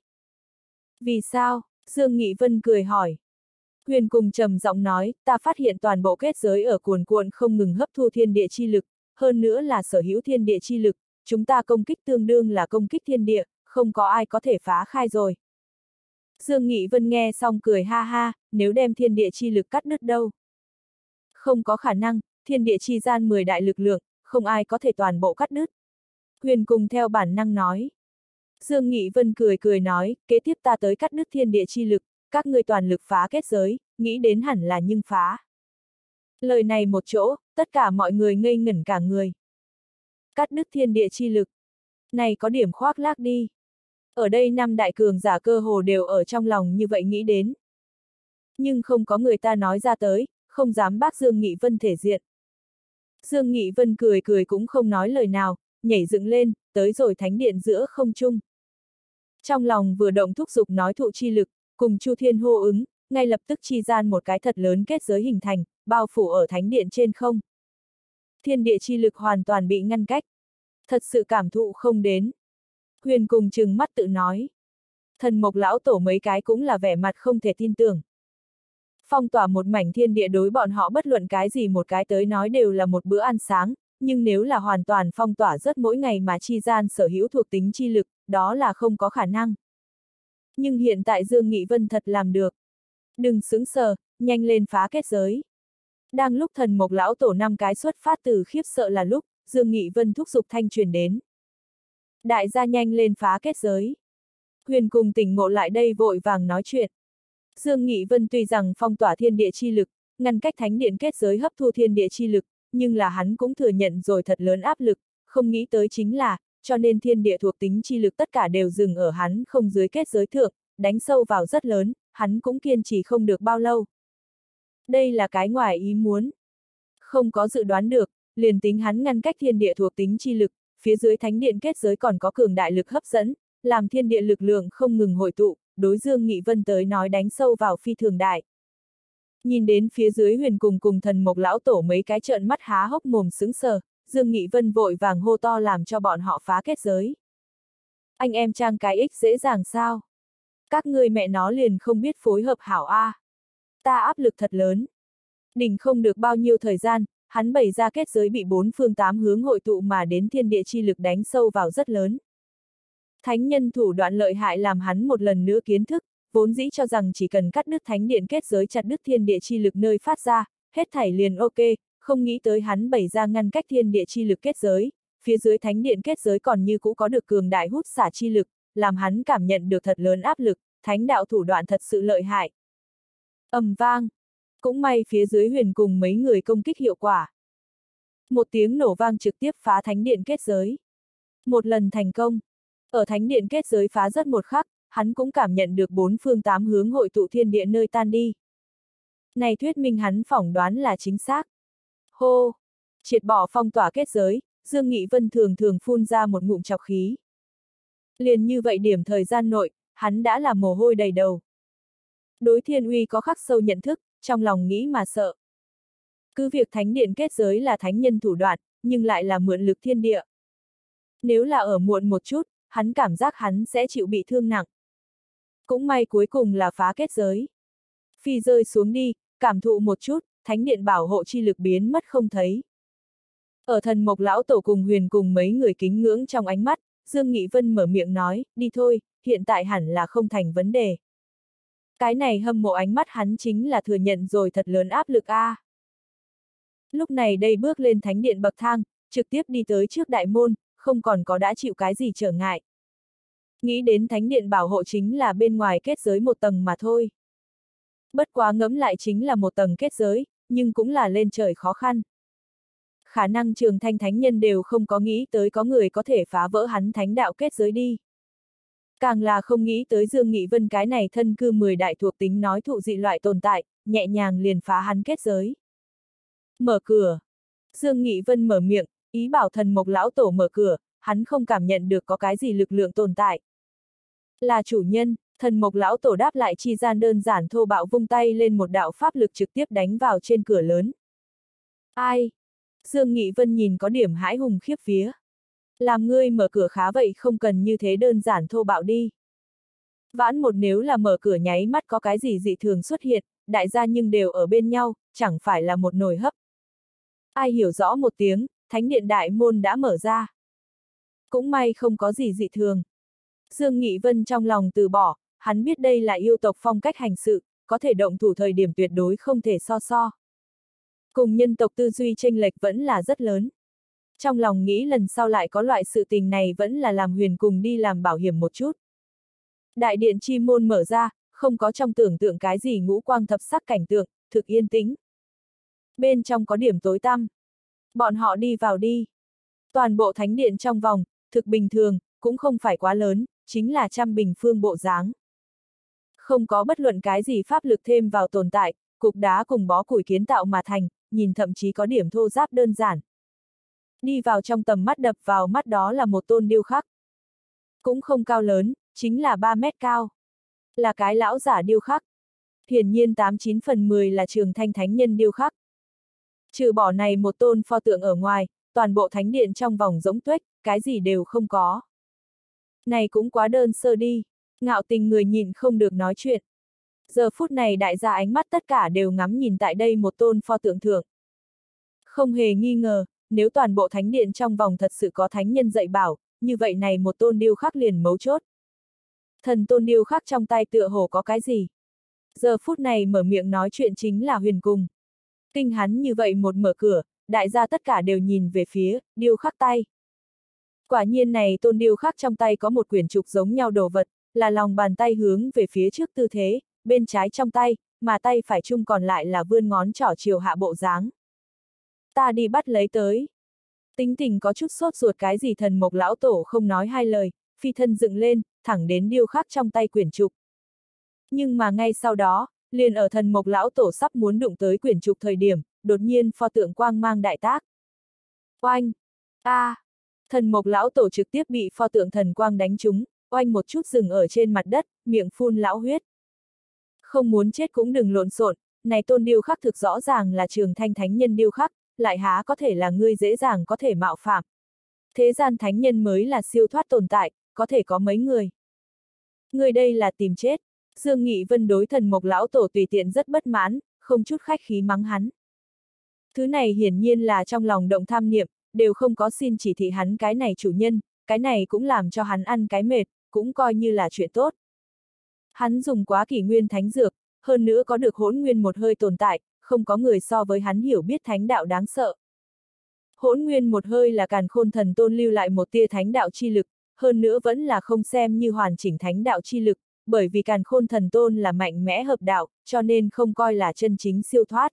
Vì sao? Dương Nghị Vân cười hỏi. Huyền cùng trầm giọng nói, ta phát hiện toàn bộ kết giới ở cuồn cuộn không ngừng hấp thu thiên địa chi lực, hơn nữa là sở hữu thiên địa chi lực, chúng ta công kích tương đương là công kích thiên địa, không có ai có thể phá khai rồi. Dương Nghị Vân nghe xong cười ha ha, nếu đem thiên địa chi lực cắt đứt đâu? Không có khả năng, thiên địa chi gian mười đại lực lượng, không ai có thể toàn bộ cắt đứt. Huyền cùng theo bản năng nói. Dương Nghị Vân cười cười nói, kế tiếp ta tới cắt đứt thiên địa chi lực, các ngươi toàn lực phá kết giới, nghĩ đến hẳn là nhưng phá. Lời này một chỗ, tất cả mọi người ngây ngẩn cả người. Cắt đứt thiên địa chi lực. Này có điểm khoác lác đi. Ở đây năm đại cường giả cơ hồ đều ở trong lòng như vậy nghĩ đến. Nhưng không có người ta nói ra tới, không dám bác Dương Nghị Vân thể diện. Dương Nghị Vân cười cười cũng không nói lời nào, nhảy dựng lên, tới rồi thánh điện giữa không trung. Trong lòng vừa động thúc giục nói thụ chi lực, cùng Chu Thiên hô ứng, ngay lập tức chi gian một cái thật lớn kết giới hình thành, bao phủ ở thánh điện trên không. Thiên địa chi lực hoàn toàn bị ngăn cách. Thật sự cảm thụ không đến. Huyền cùng trừng mắt tự nói. Thần Mộc lão tổ mấy cái cũng là vẻ mặt không thể tin tưởng. Phong tỏa một mảnh thiên địa đối bọn họ bất luận cái gì một cái tới nói đều là một bữa ăn sáng, nhưng nếu là hoàn toàn phong tỏa rất mỗi ngày mà chi gian sở hữu thuộc tính chi lực, đó là không có khả năng. Nhưng hiện tại Dương Nghị Vân thật làm được. Đừng sững sờ, nhanh lên phá kết giới. Đang lúc Thần Mộc lão tổ năm cái xuất phát từ khiếp sợ là lúc, Dương Nghị Vân thúc giục thanh truyền đến. Đại gia nhanh lên phá kết giới. Huyền cùng tỉnh ngộ lại đây vội vàng nói chuyện. Dương Nghị Vân tuy rằng phong tỏa thiên địa chi lực, ngăn cách thánh điện kết giới hấp thu thiên địa chi lực, nhưng là hắn cũng thừa nhận rồi thật lớn áp lực, không nghĩ tới chính là, cho nên thiên địa thuộc tính chi lực tất cả đều dừng ở hắn không dưới kết giới thượng, đánh sâu vào rất lớn, hắn cũng kiên trì không được bao lâu. Đây là cái ngoài ý muốn. Không có dự đoán được, liền tính hắn ngăn cách thiên địa thuộc tính chi lực, phía dưới thánh điện kết giới còn có cường đại lực hấp dẫn, làm thiên địa lực lượng không ngừng hội tụ, đối Dương Nghị Vân tới nói đánh sâu vào phi thường đại. Nhìn đến phía dưới Huyền cùng cùng Thần Mộc lão tổ mấy cái trợn mắt há hốc mồm sững sờ, Dương Nghị Vân vội vàng hô to làm cho bọn họ phá kết giới. Anh em trang cái ích dễ dàng sao? Các ngươi mẹ nó liền không biết phối hợp hảo a. À. Ta áp lực thật lớn. Đỉnh không được bao nhiêu thời gian, hắn bày ra kết giới bị bốn phương tám hướng hội tụ mà đến thiên địa chi lực đánh sâu vào rất lớn. Thánh nhân thủ đoạn lợi hại làm hắn một lần nữa kiến thức, vốn dĩ cho rằng chỉ cần cắt đứt thánh điện kết giới chặt đứt thiên địa chi lực nơi phát ra, hết thảy liền ok, không nghĩ tới hắn bày ra ngăn cách thiên địa chi lực kết giới, phía dưới thánh điện kết giới còn như cũ có được cường đại hút xả chi lực, làm hắn cảm nhận được thật lớn áp lực, thánh đạo thủ đoạn thật sự lợi hại. Ầm vang, cũng may phía dưới Huyền cùng mấy người công kích hiệu quả. Một tiếng nổ vang trực tiếp phá thánh điện kết giới. Một lần thành công. Ở thánh điện kết giới phá rất một khắc, hắn cũng cảm nhận được bốn phương tám hướng hội tụ thiên địa nơi tan đi. Này thuyết minh hắn phỏng đoán là chính xác. Hô! Triệt bỏ phong tỏa kết giới, Dương Nghị Vân thường thường phun ra một ngụm trọc khí. Liền như vậy điểm thời gian nội, hắn đã là mồ hôi đầy đầu. Đối thiên uy có khắc sâu nhận thức, trong lòng nghĩ mà sợ. Cứ việc thánh điện kết giới là thánh nhân thủ đoạn, nhưng lại là mượn lực thiên địa. Nếu là ở muộn một chút, hắn cảm giác hắn sẽ chịu bị thương nặng. Cũng may cuối cùng là phá kết giới. Phi rơi xuống đi, cảm thụ một chút, thánh điện bảo hộ chi lực biến mất không thấy. Ở Thần Mộc lão tổ cùng Huyền cùng mấy người kính ngưỡng trong ánh mắt, Dương Nghị Vân mở miệng nói, đi thôi, hiện tại hẳn là không thành vấn đề. Cái này hâm mộ ánh mắt hắn chính là thừa nhận rồi thật lớn áp lực a. À. Lúc này đây bước lên thánh điện bậc thang, trực tiếp đi tới trước đại môn, không còn có đã chịu cái gì trở ngại. Nghĩ đến thánh điện bảo hộ chính là bên ngoài kết giới một tầng mà thôi. Bất quá ngẫm lại chính là một tầng kết giới, nhưng cũng là lên trời khó khăn. Khả năng Trường Thanh thánh nhân đều không có nghĩ tới có người có thể phá vỡ hắn thánh đạo kết giới đi. Càng là không nghĩ tới Dương Nghị Vân cái này thân cư mười đại thuộc tính nói thụ dị loại tồn tại, nhẹ nhàng liền phá hắn kết giới. Mở cửa. Dương Nghị Vân mở miệng, ý bảo Thần Mộc lão tổ mở cửa, hắn không cảm nhận được có cái gì lực lượng tồn tại. Là chủ nhân, Thần Mộc lão tổ đáp lại chi gian đơn giản thô bạo vung tay lên một đạo pháp lực trực tiếp đánh vào trên cửa lớn. Ai? Dương Nghị Vân nhìn có điểm hãi hùng khiếp vía. Làm ngươi mở cửa khá vậy không cần như thế đơn giản thô bạo đi. Vãn một nếu là mở cửa nháy mắt có cái gì dị thường xuất hiện, đại gia nhưng đều ở bên nhau, chẳng phải là một nồi hấp. Ai hiểu rõ một tiếng, thánh điện đại môn đã mở ra. Cũng may không có gì dị thường. Dương Nghị Vân trong lòng từ bỏ, hắn biết đây là yêu tộc phong cách hành sự, có thể động thủ thời điểm tuyệt đối không thể so so. Cùng nhân tộc tư duy chênh lệch vẫn là rất lớn. Trong lòng nghĩ lần sau lại có loại sự tình này vẫn là làm Huyền cùng đi làm bảo hiểm một chút. Đại điện chi môn mở ra, không có trong tưởng tượng cái gì ngũ quang thập sắc cảnh tượng, thực yên tĩnh. Bên trong có điểm tối tăm. Bọn họ đi vào đi. Toàn bộ thánh điện trong vòng, thực bình thường, cũng không phải quá lớn, chính là trăm bình phương bộ dáng. Không có bất luận cái gì pháp lực thêm vào tồn tại, cục đá cùng bó củi kiến tạo mà thành, nhìn thậm chí có điểm thô ráp đơn giản. Đi vào trong tầm mắt đập vào mắt đó là một tôn điêu khắc. Cũng không cao lớn, chính là ba mét cao. Là cái lão giả điêu khắc. Hiển nhiên tám chín phần mười là Trường Thanh thánh nhân điêu khắc. Trừ bỏ này một tôn pho tượng ở ngoài, toàn bộ thánh điện trong vòng rỗng tuếch, cái gì đều không có. Này cũng quá đơn sơ đi, Ngạo Tình người nhìn không được nói chuyện. Giờ phút này đại gia ánh mắt tất cả đều ngắm nhìn tại đây một tôn pho tượng thượng. Không hề nghi ngờ, nếu toàn bộ thánh điện trong vòng thật sự có thánh nhân dạy bảo, như vậy này một tôn điêu khắc liền mấu chốt. Thần tôn điêu khắc trong tay tựa hồ có cái gì? Giờ phút này mở miệng nói chuyện chính là Huyền cùng. Kinh hắn như vậy một mở cửa, đại gia tất cả đều nhìn về phía, điêu khắc tay. Quả nhiên này tôn điêu khắc trong tay có một quyển trục giống nhau đồ vật, là lòng bàn tay hướng về phía trước tư thế, bên trái trong tay, mà tay phải chung còn lại là vươn ngón trỏ chiều hạ bộ dáng. Ta đi bắt lấy tới. Tính tình có chút sốt ruột cái gì Thần Mộc lão tổ không nói hai lời, phi thân dựng lên, thẳng đến điêu khắc trong tay quyển trục. Nhưng mà ngay sau đó, liền ở Thần Mộc lão tổ sắp muốn đụng tới quyển trục thời điểm, đột nhiên pho tượng quang mang đại tác. Oanh! A! À, Thần Mộc lão tổ trực tiếp bị pho tượng thần quang đánh trúng, oanh một chút dừng ở trên mặt đất, miệng phun lão huyết. Không muốn chết cũng đừng lộn xộn, này tôn điêu khắc thực rõ ràng là Trường Thanh thánh nhân điêu khắc, lại há có thể là ngươi dễ dàng có thể mạo phạm. Thế gian thánh nhân mới là siêu thoát tồn tại, có thể có mấy người. Người đây là tìm chết. Dương Nghị Vân đối Thần Mộc lão tổ tùy tiện rất bất mãn, không chút khách khí mắng hắn. Thứ này hiển nhiên là trong lòng động tham niệm, đều không có xin chỉ thị hắn cái này chủ nhân, cái này cũng làm cho hắn ăn cái mệt, cũng coi như là chuyện tốt. Hắn dùng quá kỷ nguyên thánh dược, hơn nữa có được hỗn nguyên một hơi tồn tại, không có người so với hắn hiểu biết thánh đạo đáng sợ. Hỗn nguyên một hơi là Càn Khôn Thần Tôn lưu lại một tia thánh đạo chi lực, hơn nữa vẫn là không xem như hoàn chỉnh thánh đạo chi lực, bởi vì Càn Khôn Thần Tôn là mạnh mẽ hợp đạo, cho nên không coi là chân chính siêu thoát.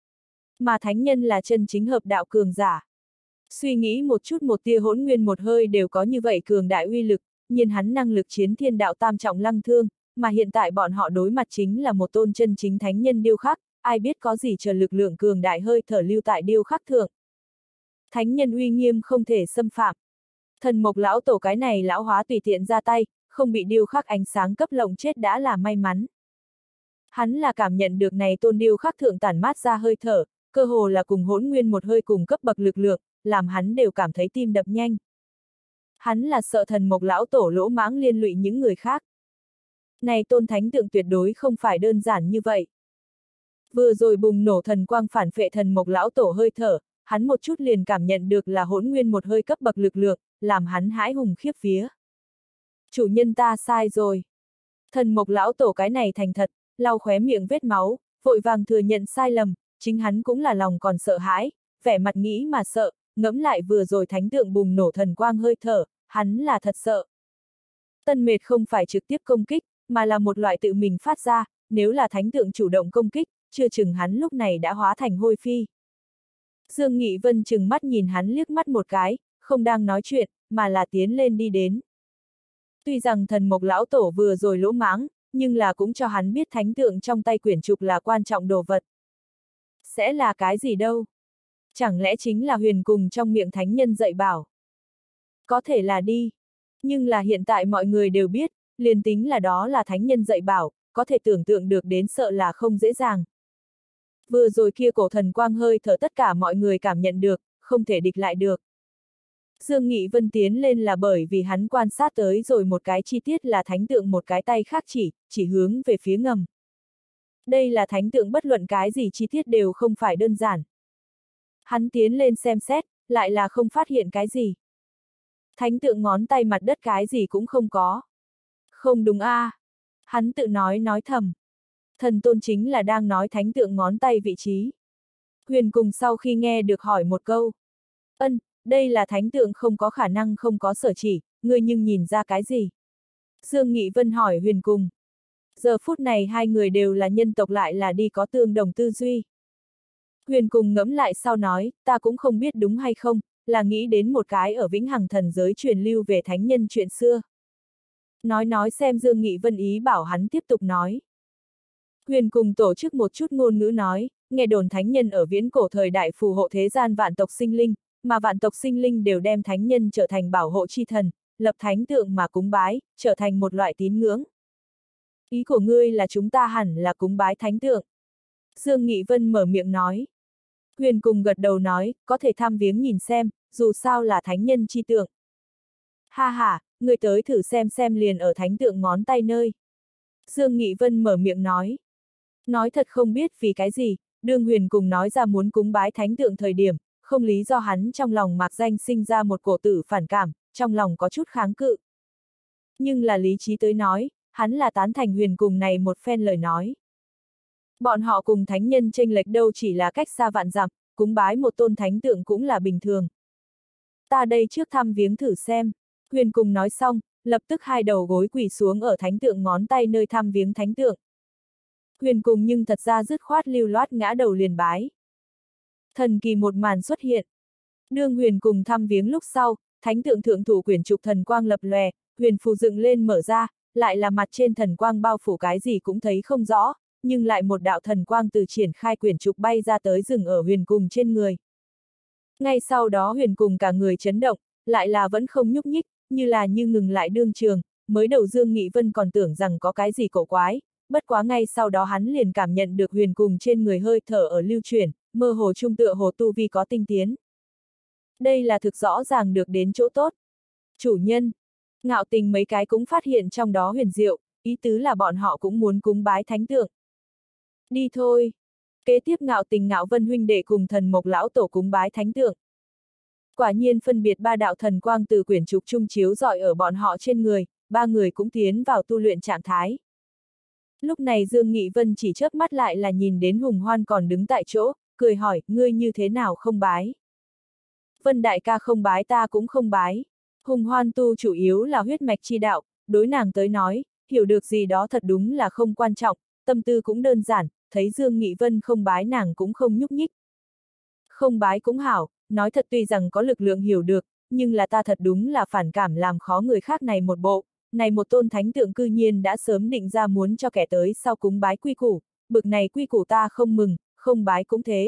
Mà thánh nhân là chân chính hợp đạo cường giả. Suy nghĩ một chút một tia hỗn nguyên một hơi đều có như vậy cường đại uy lực, nhìn hắn năng lực chiến thiên đạo tam trọng lăng thương, mà hiện tại bọn họ đối mặt chính là một tôn chân chính thánh nhân điêu khắc, ai biết có gì chờ lực lượng cường đại hơi thở lưu tại điêu khắc thượng. Thánh nhân uy nghiêm không thể xâm phạm. Thần Mộc lão tổ cái này lão hóa tùy tiện ra tay, không bị điêu khắc ánh sáng cấp lộng chết đã là may mắn. Hắn là cảm nhận được này tôn điêu khắc thượng tản mát ra hơi thở, cơ hồ là cùng hỗn nguyên một hơi cùng cấp bậc lực lượng, làm hắn đều cảm thấy tim đập nhanh. Hắn là sợ Thần Mộc lão tổ lỗ mãng liên lụy những người khác. Này tôn thánh tượng tuyệt đối không phải đơn giản như vậy. Vừa rồi bùng nổ thần quang phản phệ Thần Mộc lão tổ hơi thở, hắn một chút liền cảm nhận được là hỗn nguyên một hơi cấp bậc lực lượng, làm hắn hãi hùng khiếp vía. Chủ nhân ta sai rồi. Thần Mộc lão tổ cái này thành thật, lau khóe miệng vết máu, vội vàng thừa nhận sai lầm, chính hắn cũng là lòng còn sợ hãi, vẻ mặt nghĩ mà sợ, ngẫm lại vừa rồi thánh tượng bùng nổ thần quang hơi thở, hắn là thật sợ. Tân mệt không phải trực tiếp công kích, mà là một loại tự mình phát ra, nếu là thánh tượng chủ động công kích, chưa chừng hắn lúc này đã hóa thành hôi phi. Dương Nghị Vân chừng mắt nhìn hắn liếc mắt một cái, không đang nói chuyện, mà là tiến lên đi đến. Tuy rằng Thần Mộc lão tổ vừa rồi lỗ mãng, nhưng là cũng cho hắn biết thánh tượng trong tay quyển trục là quan trọng đồ vật. Sẽ là cái gì đâu? Chẳng lẽ chính là Huyền cùng trong miệng thánh nhân dạy bảo? Có thể là đi. Nhưng là hiện tại mọi người đều biết, liền tính là đó là thánh nhân dạy bảo, có thể tưởng tượng được đến sợ là không dễ dàng. Vừa rồi kia cổ thần quang hơi thở tất cả mọi người cảm nhận được, không thể địch lại được. Dương Nghị Vân tiến lên là bởi vì hắn quan sát tới rồi một cái chi tiết là thánh tượng một cái tay khác chỉ, chỉ hướng về phía ngầm. Đây là thánh tượng bất luận cái gì chi tiết đều không phải đơn giản. Hắn tiến lên xem xét, lại là không phát hiện cái gì. Thánh tượng ngón tay mặt đất cái gì cũng không có. Không đúng a, à. Hắn tự nói nói thầm. Thần tôn chính là đang nói thánh tượng ngón tay vị trí. Huyền cùng sau khi nghe được hỏi một câu. Ân, đây là thánh tượng không có khả năng không có sở chỉ, ngươi nhưng nhìn ra cái gì? Dương Nghị Vân hỏi Huyền cùng. Giờ phút này hai người đều là nhân tộc lại là đi có tương đồng tư duy. Huyền cùng ngẫm lại sau nói, ta cũng không biết đúng hay không, là nghĩ đến một cái ở vĩnh hằng thần giới truyền lưu về thánh nhân chuyện xưa. Nói nói xem Dương Nghị Vân ý bảo hắn tiếp tục nói. Huyền cùng tổ chức một chút ngôn ngữ nói, nghe đồn thánh nhân ở viễn cổ thời đại phù hộ thế gian vạn tộc sinh linh, mà vạn tộc sinh linh đều đem thánh nhân trở thành bảo hộ chi thần, lập thánh tượng mà cúng bái, trở thành một loại tín ngưỡng. Ý của ngươi là chúng ta hẳn là cúng bái thánh tượng. Dương Nghị Vân mở miệng nói. Huyền cùng gật đầu nói, có thể thăm viếng nhìn xem, dù sao là thánh nhân chi tượng. Ha ha, ngươi tới thử xem xem liền ở thánh tượng ngón tay nơi. Dương Nghị Vân mở miệng nói. Nói thật không biết vì cái gì, đương Huyền cùng nói ra muốn cúng bái thánh tượng thời điểm, không lý do hắn trong lòng mạc danh sinh ra một cổ tử phản cảm, trong lòng có chút kháng cự. Nhưng là lý trí tới nói, hắn là tán thành Huyền cùng này một phen lời nói. Bọn họ cùng thánh nhân chênh lệch đâu chỉ là cách xa vạn dặm, cúng bái một tôn thánh tượng cũng là bình thường. Ta đây trước thăm viếng thử xem, Huyền cùng nói xong, lập tức hai đầu gối quỳ xuống ở thánh tượng ngón tay nơi thăm viếng thánh tượng. Huyền cùng nhưng thật ra dứt khoát lưu loát ngã đầu liền bái. Thần kỳ một màn xuất hiện. Đương Huyền cùng thăm viếng lúc sau, thánh tượng thượng thủ quyển trục thần quang lập lòe, huyền phù dựng lên mở ra, lại là mặt trên thần quang bao phủ cái gì cũng thấy không rõ, nhưng lại một đạo thần quang từ triển khai quyển trục bay ra tới dừng ở Huyền cùng trên người. Ngay sau đó Huyền cùng cả người chấn động, lại là vẫn không nhúc nhích, như là như ngừng lại đương trường, mới đầu Dương Nghị Vân còn tưởng rằng có cái gì cổ quái, bất quá ngay sau đó hắn liền cảm nhận được Huyền cùng trên người hơi thở ở lưu chuyển, mơ hồ trung tựa hồ tu vi có tinh tiến. Đây là thực rõ ràng được đến chỗ tốt. Chủ nhân, Ngạo Tình mấy cái cũng phát hiện trong đó huyền diệu, ý tứ là bọn họ cũng muốn cúng bái thánh tượng. Đi thôi. Kế tiếp Ngạo Tình Ngạo Vân huynh đệ cùng thần mộc lão tổ cúng bái thánh tượng. Quả nhiên phân biệt ba đạo thần quang từ quyển trục trung chiếu rọi ở bọn họ trên người, ba người cũng tiến vào tu luyện trạng thái. Lúc này Dương Nghị Vân chỉ chớp mắt lại là nhìn đến Hùng Hoan còn đứng tại chỗ, cười hỏi, ngươi như thế nào không bái? Vân đại ca không bái ta cũng không bái. Hùng Hoan tu chủ yếu là huyết mạch chi đạo, đối nàng tới nói, hiểu được gì đó thật đúng là không quan trọng, tâm tư cũng đơn giản, thấy Dương Nghị Vân không bái nàng cũng không nhúc nhích. Không bái cũng hảo, nói thật tuy rằng có lực lượng hiểu được, nhưng là ta thật đúng là phản cảm làm khó người khác này một bộ, này một tôn thánh tượng cư nhiên đã sớm định ra muốn cho kẻ tới sau cúng bái quy củ, bực này quy củ ta không mừng, không bái cũng thế.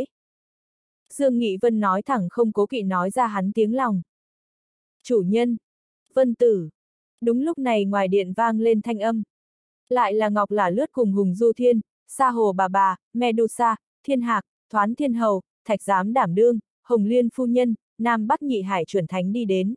Dương Nghị Vân nói thẳng không cố kỵ nói ra hắn tiếng lòng. Chủ nhân, Vân Tử. Đúng lúc này ngoài điện vang lên thanh âm. Lại là Ngọc Lả Lướt cùng Hùng Du Thiên, Sa Hồ Bà Bà, Medusa, Thiên Hạc, Thoán Thiên Hầu, Thạch Giám Đảm Đương, Hồng Liên Phu Nhân, Nam Bắc Nhị Hải chuẩn thánh đi đến.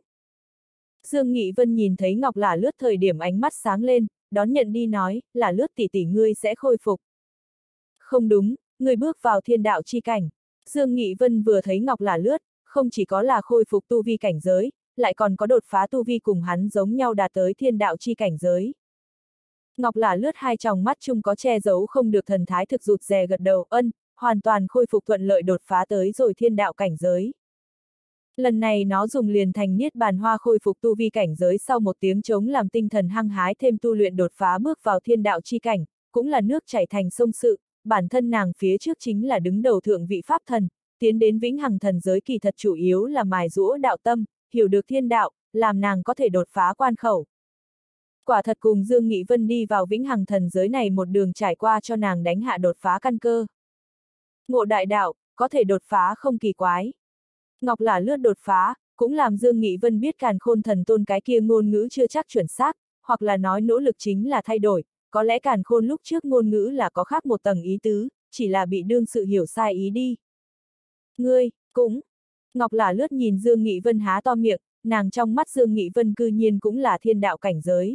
Dương Nghị Vân nhìn thấy Ngọc Lả Lướt thời điểm ánh mắt sáng lên, đón nhận đi nói, Lả Lướt tỷ tỷ ngươi sẽ khôi phục. Không đúng, ngươi bước vào thiên đạo chi cảnh. Dương Nghị Vân vừa thấy Ngọc Lả Lướt, không chỉ có là khôi phục tu vi cảnh giới, lại còn có đột phá tu vi cùng hắn giống nhau đạt tới thiên đạo chi cảnh giới. Ngọc Lả Lướt hai tròng mắt chung có che giấu không được thần thái thực rụt rè gật đầu, ân, hoàn toàn khôi phục thuận lợi đột phá tới rồi thiên đạo cảnh giới. Lần này nó dùng liền thành niết bàn hoa khôi phục tu vi cảnh giới sau một tiếng trống làm tinh thần hăng hái thêm tu luyện đột phá bước vào thiên đạo chi cảnh, cũng là nước chảy thành sông sự, bản thân nàng phía trước chính là đứng đầu thượng vị pháp thần, tiến đến vĩnh hằng thần giới kỳ thật chủ yếu là mài giũa đạo tâm, hiểu được thiên đạo, làm nàng có thể đột phá quan khẩu. Quả thật cùng Dương Nghị Vân đi vào vĩnh hằng thần giới này một đường trải qua cho nàng đánh hạ đột phá căn cơ. Ngộ đại đạo, có thể đột phá không kỳ quái. Ngọc Lả Lướt đột phá, cũng làm Dương Nghị Vân biết Càn Khôn Thần Tôn cái kia ngôn ngữ chưa chắc chuẩn xác, hoặc là nói nỗ lực chính là thay đổi, có lẽ Càn Khôn lúc trước ngôn ngữ là có khác một tầng ý tứ, chỉ là bị đương sự hiểu sai ý đi. Ngươi, cũng. Ngọc Lả Lướt nhìn Dương Nghị Vân há to miệng, nàng trong mắt Dương Nghị Vân cư nhiên cũng là thiên đạo cảnh giới.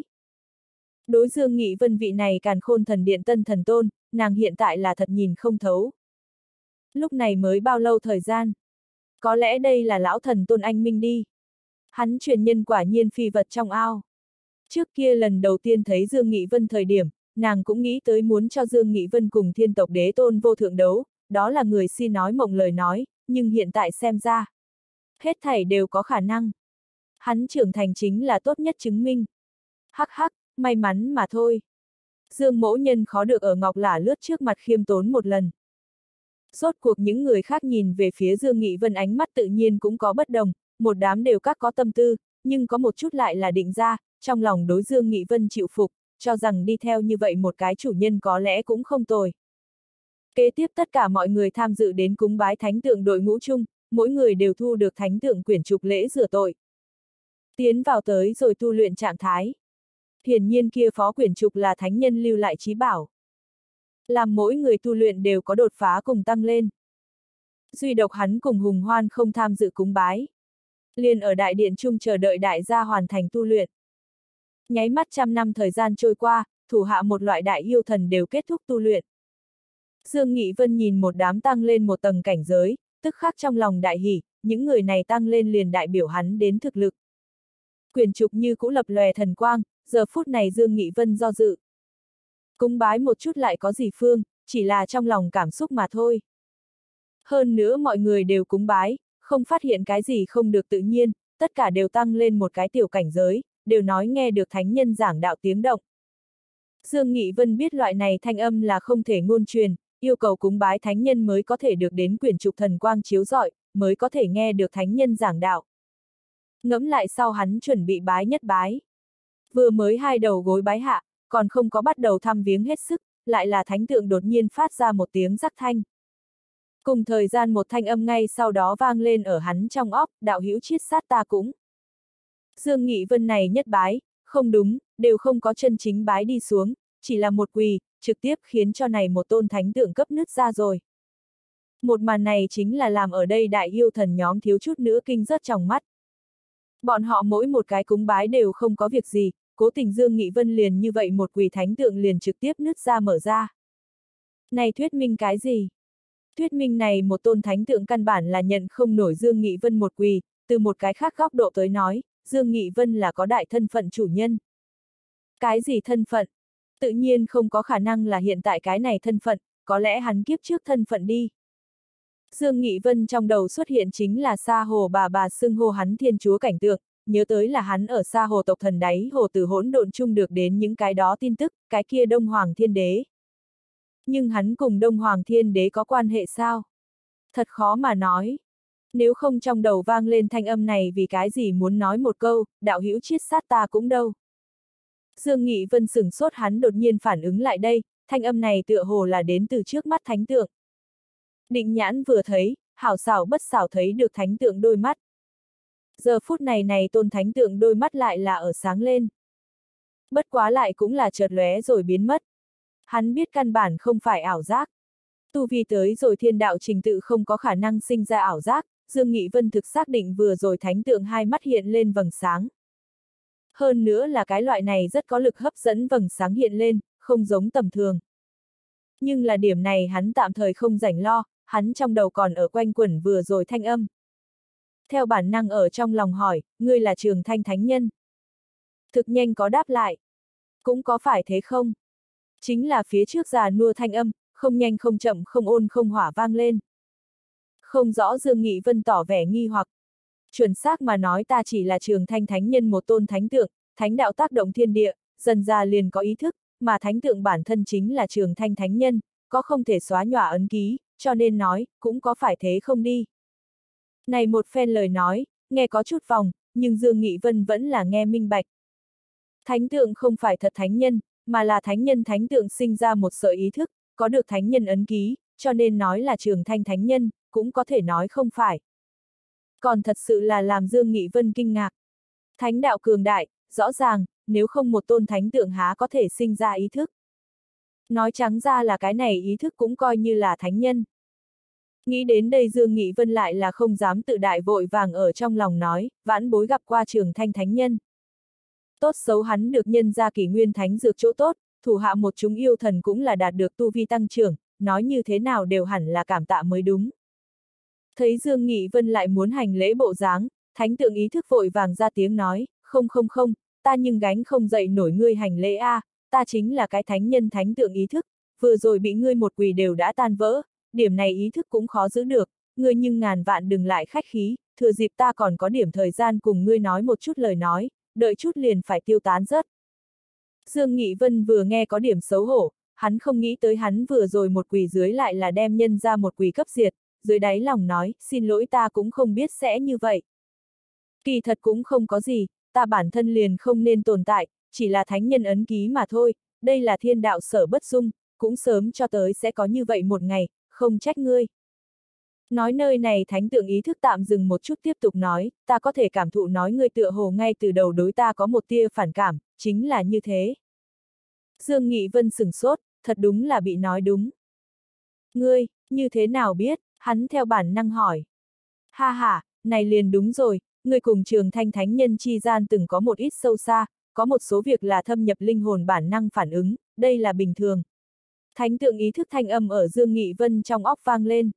Đối Dương Nghị Vân vị này Càn Khôn Thần Điện tân thần tôn, nàng hiện tại là thật nhìn không thấu. Lúc này mới bao lâu thời gian? Có lẽ đây là lão thần tôn anh minh đi. Hắn truyền nhân quả nhiên phi vật trong ao. Trước kia lần đầu tiên thấy Dương Nghị Vân thời điểm, nàng cũng nghĩ tới muốn cho Dương Nghị Vân cùng thiên tộc đế tôn vô thượng đấu, đó là người si nói mộng lời nói, nhưng hiện tại xem ra, hết thảy đều có khả năng. Hắn trưởng thành chính là tốt nhất chứng minh. Hắc hắc, may mắn mà thôi. Dương mỗ nhân khó được ở Ngọc Lả Lướt trước mặt khiêm tốn một lần. Rốt cuộc những người khác nhìn về phía Dương Nghị Vân ánh mắt tự nhiên cũng có bất đồng, một đám đều các có tâm tư, nhưng có một chút lại là định ra, trong lòng đối Dương Nghị Vân chịu phục, cho rằng đi theo như vậy một cái chủ nhân có lẽ cũng không tồi. Kế tiếp tất cả mọi người tham dự đến cúng bái thánh tượng đội ngũ chung, mỗi người đều thu được thánh tượng quyển trục lễ rửa tội. Tiến vào tới rồi tu luyện trạng thái. Hiển nhiên kia phó quyển trục là thánh nhân lưu lại chí bảo. Làm mỗi người tu luyện đều có đột phá cùng tăng lên. Duy độc hắn cùng Hùng Hoan không tham dự cúng bái. Liền ở đại điện chung chờ đợi đại gia hoàn thành tu luyện. Nháy mắt trăm năm thời gian trôi qua, thủ hạ một loại đại yêu thần đều kết thúc tu luyện. Dương Nghị Vân nhìn một đám tăng lên một tầng cảnh giới, tức khắc trong lòng đại hỉ, những người này tăng lên liền đại biểu hắn đến thực lực. Quyển trục như cũ lập lòe thần quang, giờ phút này Dương Nghị Vân do dự. Cúng bái một chút lại có gì phương, chỉ là trong lòng cảm xúc mà thôi. Hơn nữa mọi người đều cúng bái, không phát hiện cái gì không được tự nhiên, tất cả đều tăng lên một cái tiểu cảnh giới, đều nói nghe được thánh nhân giảng đạo tiếng động. Dương Nghị Vân biết loại này thanh âm là không thể ngôn truyền, yêu cầu cúng bái thánh nhân mới có thể được đến quyển trục thần quang chiếu rọi, mới có thể nghe được thánh nhân giảng đạo. Ngẫm lại sau hắn chuẩn bị bái nhất bái. Vừa mới hai đầu gối bái hạ, còn không có bắt đầu thăm viếng hết sức, lại là thánh tượng đột nhiên phát ra một tiếng rắc thanh. Cùng thời gian một thanh âm ngay sau đó vang lên ở hắn trong óc, đạo hữu chiết sát ta cũng. Dương Nghị Vân này nhất bái, không đúng, đều không có chân chính bái đi xuống, chỉ là một quỳ, trực tiếp khiến cho này một tôn thánh tượng cấp nứt ra rồi. Một màn này chính là làm ở đây đại yêu thần nhóm thiếu chút nữa kinh rớt trong mắt. Bọn họ mỗi một cái cúng bái đều không có việc gì, cố tình Dương Nghị Vân liền như vậy một quỳ thánh tượng liền trực tiếp nứt ra mở ra. Này thuyết minh cái gì? Thuyết minh này một tôn thánh tượng căn bản là nhận không nổi Dương Nghị Vân một quỳ, từ một cái khác góc độ tới nói, Dương Nghị Vân là có đại thân phận chủ nhân. Cái gì thân phận? Tự nhiên không có khả năng là hiện tại cái này thân phận, có lẽ hắn kiếp trước thân phận đi. Dương Nghị Vân trong đầu xuất hiện chính là Sa Hồ bà bà xưng hô hắn thiên chúa cảnh tượng, nhớ tới là hắn ở Sa Hồ tộc thần đáy hồ từ hỗn độn chung được đến những cái đó tin tức, cái kia Đông Hoàng Thiên Đế. Nhưng hắn cùng Đông Hoàng Thiên Đế có quan hệ sao? Thật khó mà nói. Nếu không trong đầu vang lên thanh âm này vì cái gì muốn nói một câu, đạo hữu chiết sát ta cũng đâu. Dương Nghị Vân sửng sốt hắn đột nhiên phản ứng lại đây, thanh âm này tựa hồ là đến từ trước mắt thánh tượng. Định nhãn vừa thấy, hảo xảo bất xảo thấy được thánh tượng đôi mắt. Giờ phút này này tôn thánh tượng đôi mắt lại là ở sáng lên. Bất quá lại cũng là chợt lóe rồi biến mất. Hắn biết căn bản không phải ảo giác. Tu vi tới rồi thiên đạo trình tự không có khả năng sinh ra ảo giác, Dương Nghị Vân thực xác định vừa rồi thánh tượng hai mắt hiện lên vầng sáng. Hơn nữa là cái loại này rất có lực hấp dẫn vầng sáng hiện lên, không giống tầm thường. Nhưng là điểm này hắn tạm thời không rảnh lo, hắn trong đầu còn ở quanh quẩn vừa rồi thanh âm. Theo bản năng ở trong lòng hỏi, ngươi là Trường Thanh Thánh Nhân. Thực nhanh có đáp lại. Cũng có phải thế không? Chính là phía trước già nua thanh âm, không nhanh không chậm không ôn không hỏa vang lên. Không rõ Dương Nghị Vân tỏ vẻ nghi hoặc. Chuẩn xác mà nói ta chỉ là Trường Thanh Thánh Nhân một tôn thánh tượng, thánh đạo tác động thiên địa, dần ra liền có ý thức, mà thánh tượng bản thân chính là Trường Thanh Thánh Nhân, có không thể xóa nhòa ấn ký, cho nên nói, cũng có phải thế không đi. Này một phen lời nói, nghe có chút vòng, nhưng Dương Nghị Vân vẫn là nghe minh bạch. Thánh tượng không phải thật thánh nhân, mà là thánh nhân thánh tượng sinh ra một sợi ý thức, có được thánh nhân ấn ký, cho nên nói là Trường Thanh Thánh Nhân, cũng có thể nói không phải. Còn thật sự là làm Dương Nghị Vân kinh ngạc. Thánh đạo cường đại, rõ ràng, nếu không một tôn thánh tượng há có thể sinh ra ý thức. Nói trắng ra là cái này ý thức cũng coi như là thánh nhân. Nghĩ đến đây Dương Nghị Vân lại là không dám tự đại, vội vàng ở trong lòng nói, vãn bối gặp qua Trường Thanh thánh nhân. Tốt xấu hắn được nhân ra kỷ nguyên thánh dược chỗ tốt, thủ hạ một chúng yêu thần cũng là đạt được tu vi tăng trưởng, nói như thế nào đều hẳn là cảm tạ mới đúng. Thấy Dương Nghị Vân lại muốn hành lễ bộ dáng, thánh tượng ý thức vội vàng ra tiếng nói, không không không, ta nhưng gánh không dậy nổi ngươi hành lễ a, à, ta chính là cái thánh nhân thánh tượng ý thức, vừa rồi bị ngươi một quỳ đều đã tan vỡ, điểm này ý thức cũng khó giữ được, ngươi nhưng ngàn vạn đừng lại khách khí, thừa dịp ta còn có điểm thời gian cùng ngươi nói một chút lời nói, đợi chút liền phải tiêu tán rớt. Dương Nghị Vân vừa nghe có điểm xấu hổ, hắn không nghĩ tới hắn vừa rồi một quỳ dưới lại là đem nhân ra một quỳ cấp diệt, dưới đáy lòng nói, xin lỗi ta cũng không biết sẽ như vậy. Kỳ thật cũng không có gì, ta bản thân liền không nên tồn tại, chỉ là thánh nhân ấn ký mà thôi, đây là thiên đạo sở bất dung, cũng sớm cho tới sẽ có như vậy một ngày, không trách ngươi. Nói nơi này thánh tượng ý thức tạm dừng một chút tiếp tục nói, ta có thể cảm thụ nói ngươi tựa hồ ngay từ đầu đối ta có một tia phản cảm, chính là như thế. Dương Nghị Vân sửng sốt, thật đúng là bị nói đúng. Ngươi, như thế nào biết, hắn theo bản năng hỏi. Ha ha, này liền đúng rồi, ngươi cùng Trường Thanh thánh nhân chi gian từng có một ít sâu xa, có một số việc là thâm nhập linh hồn bản năng phản ứng, đây là bình thường. Thánh tượng ý thức thanh âm ở Dương Nghị Vân trong óc vang lên.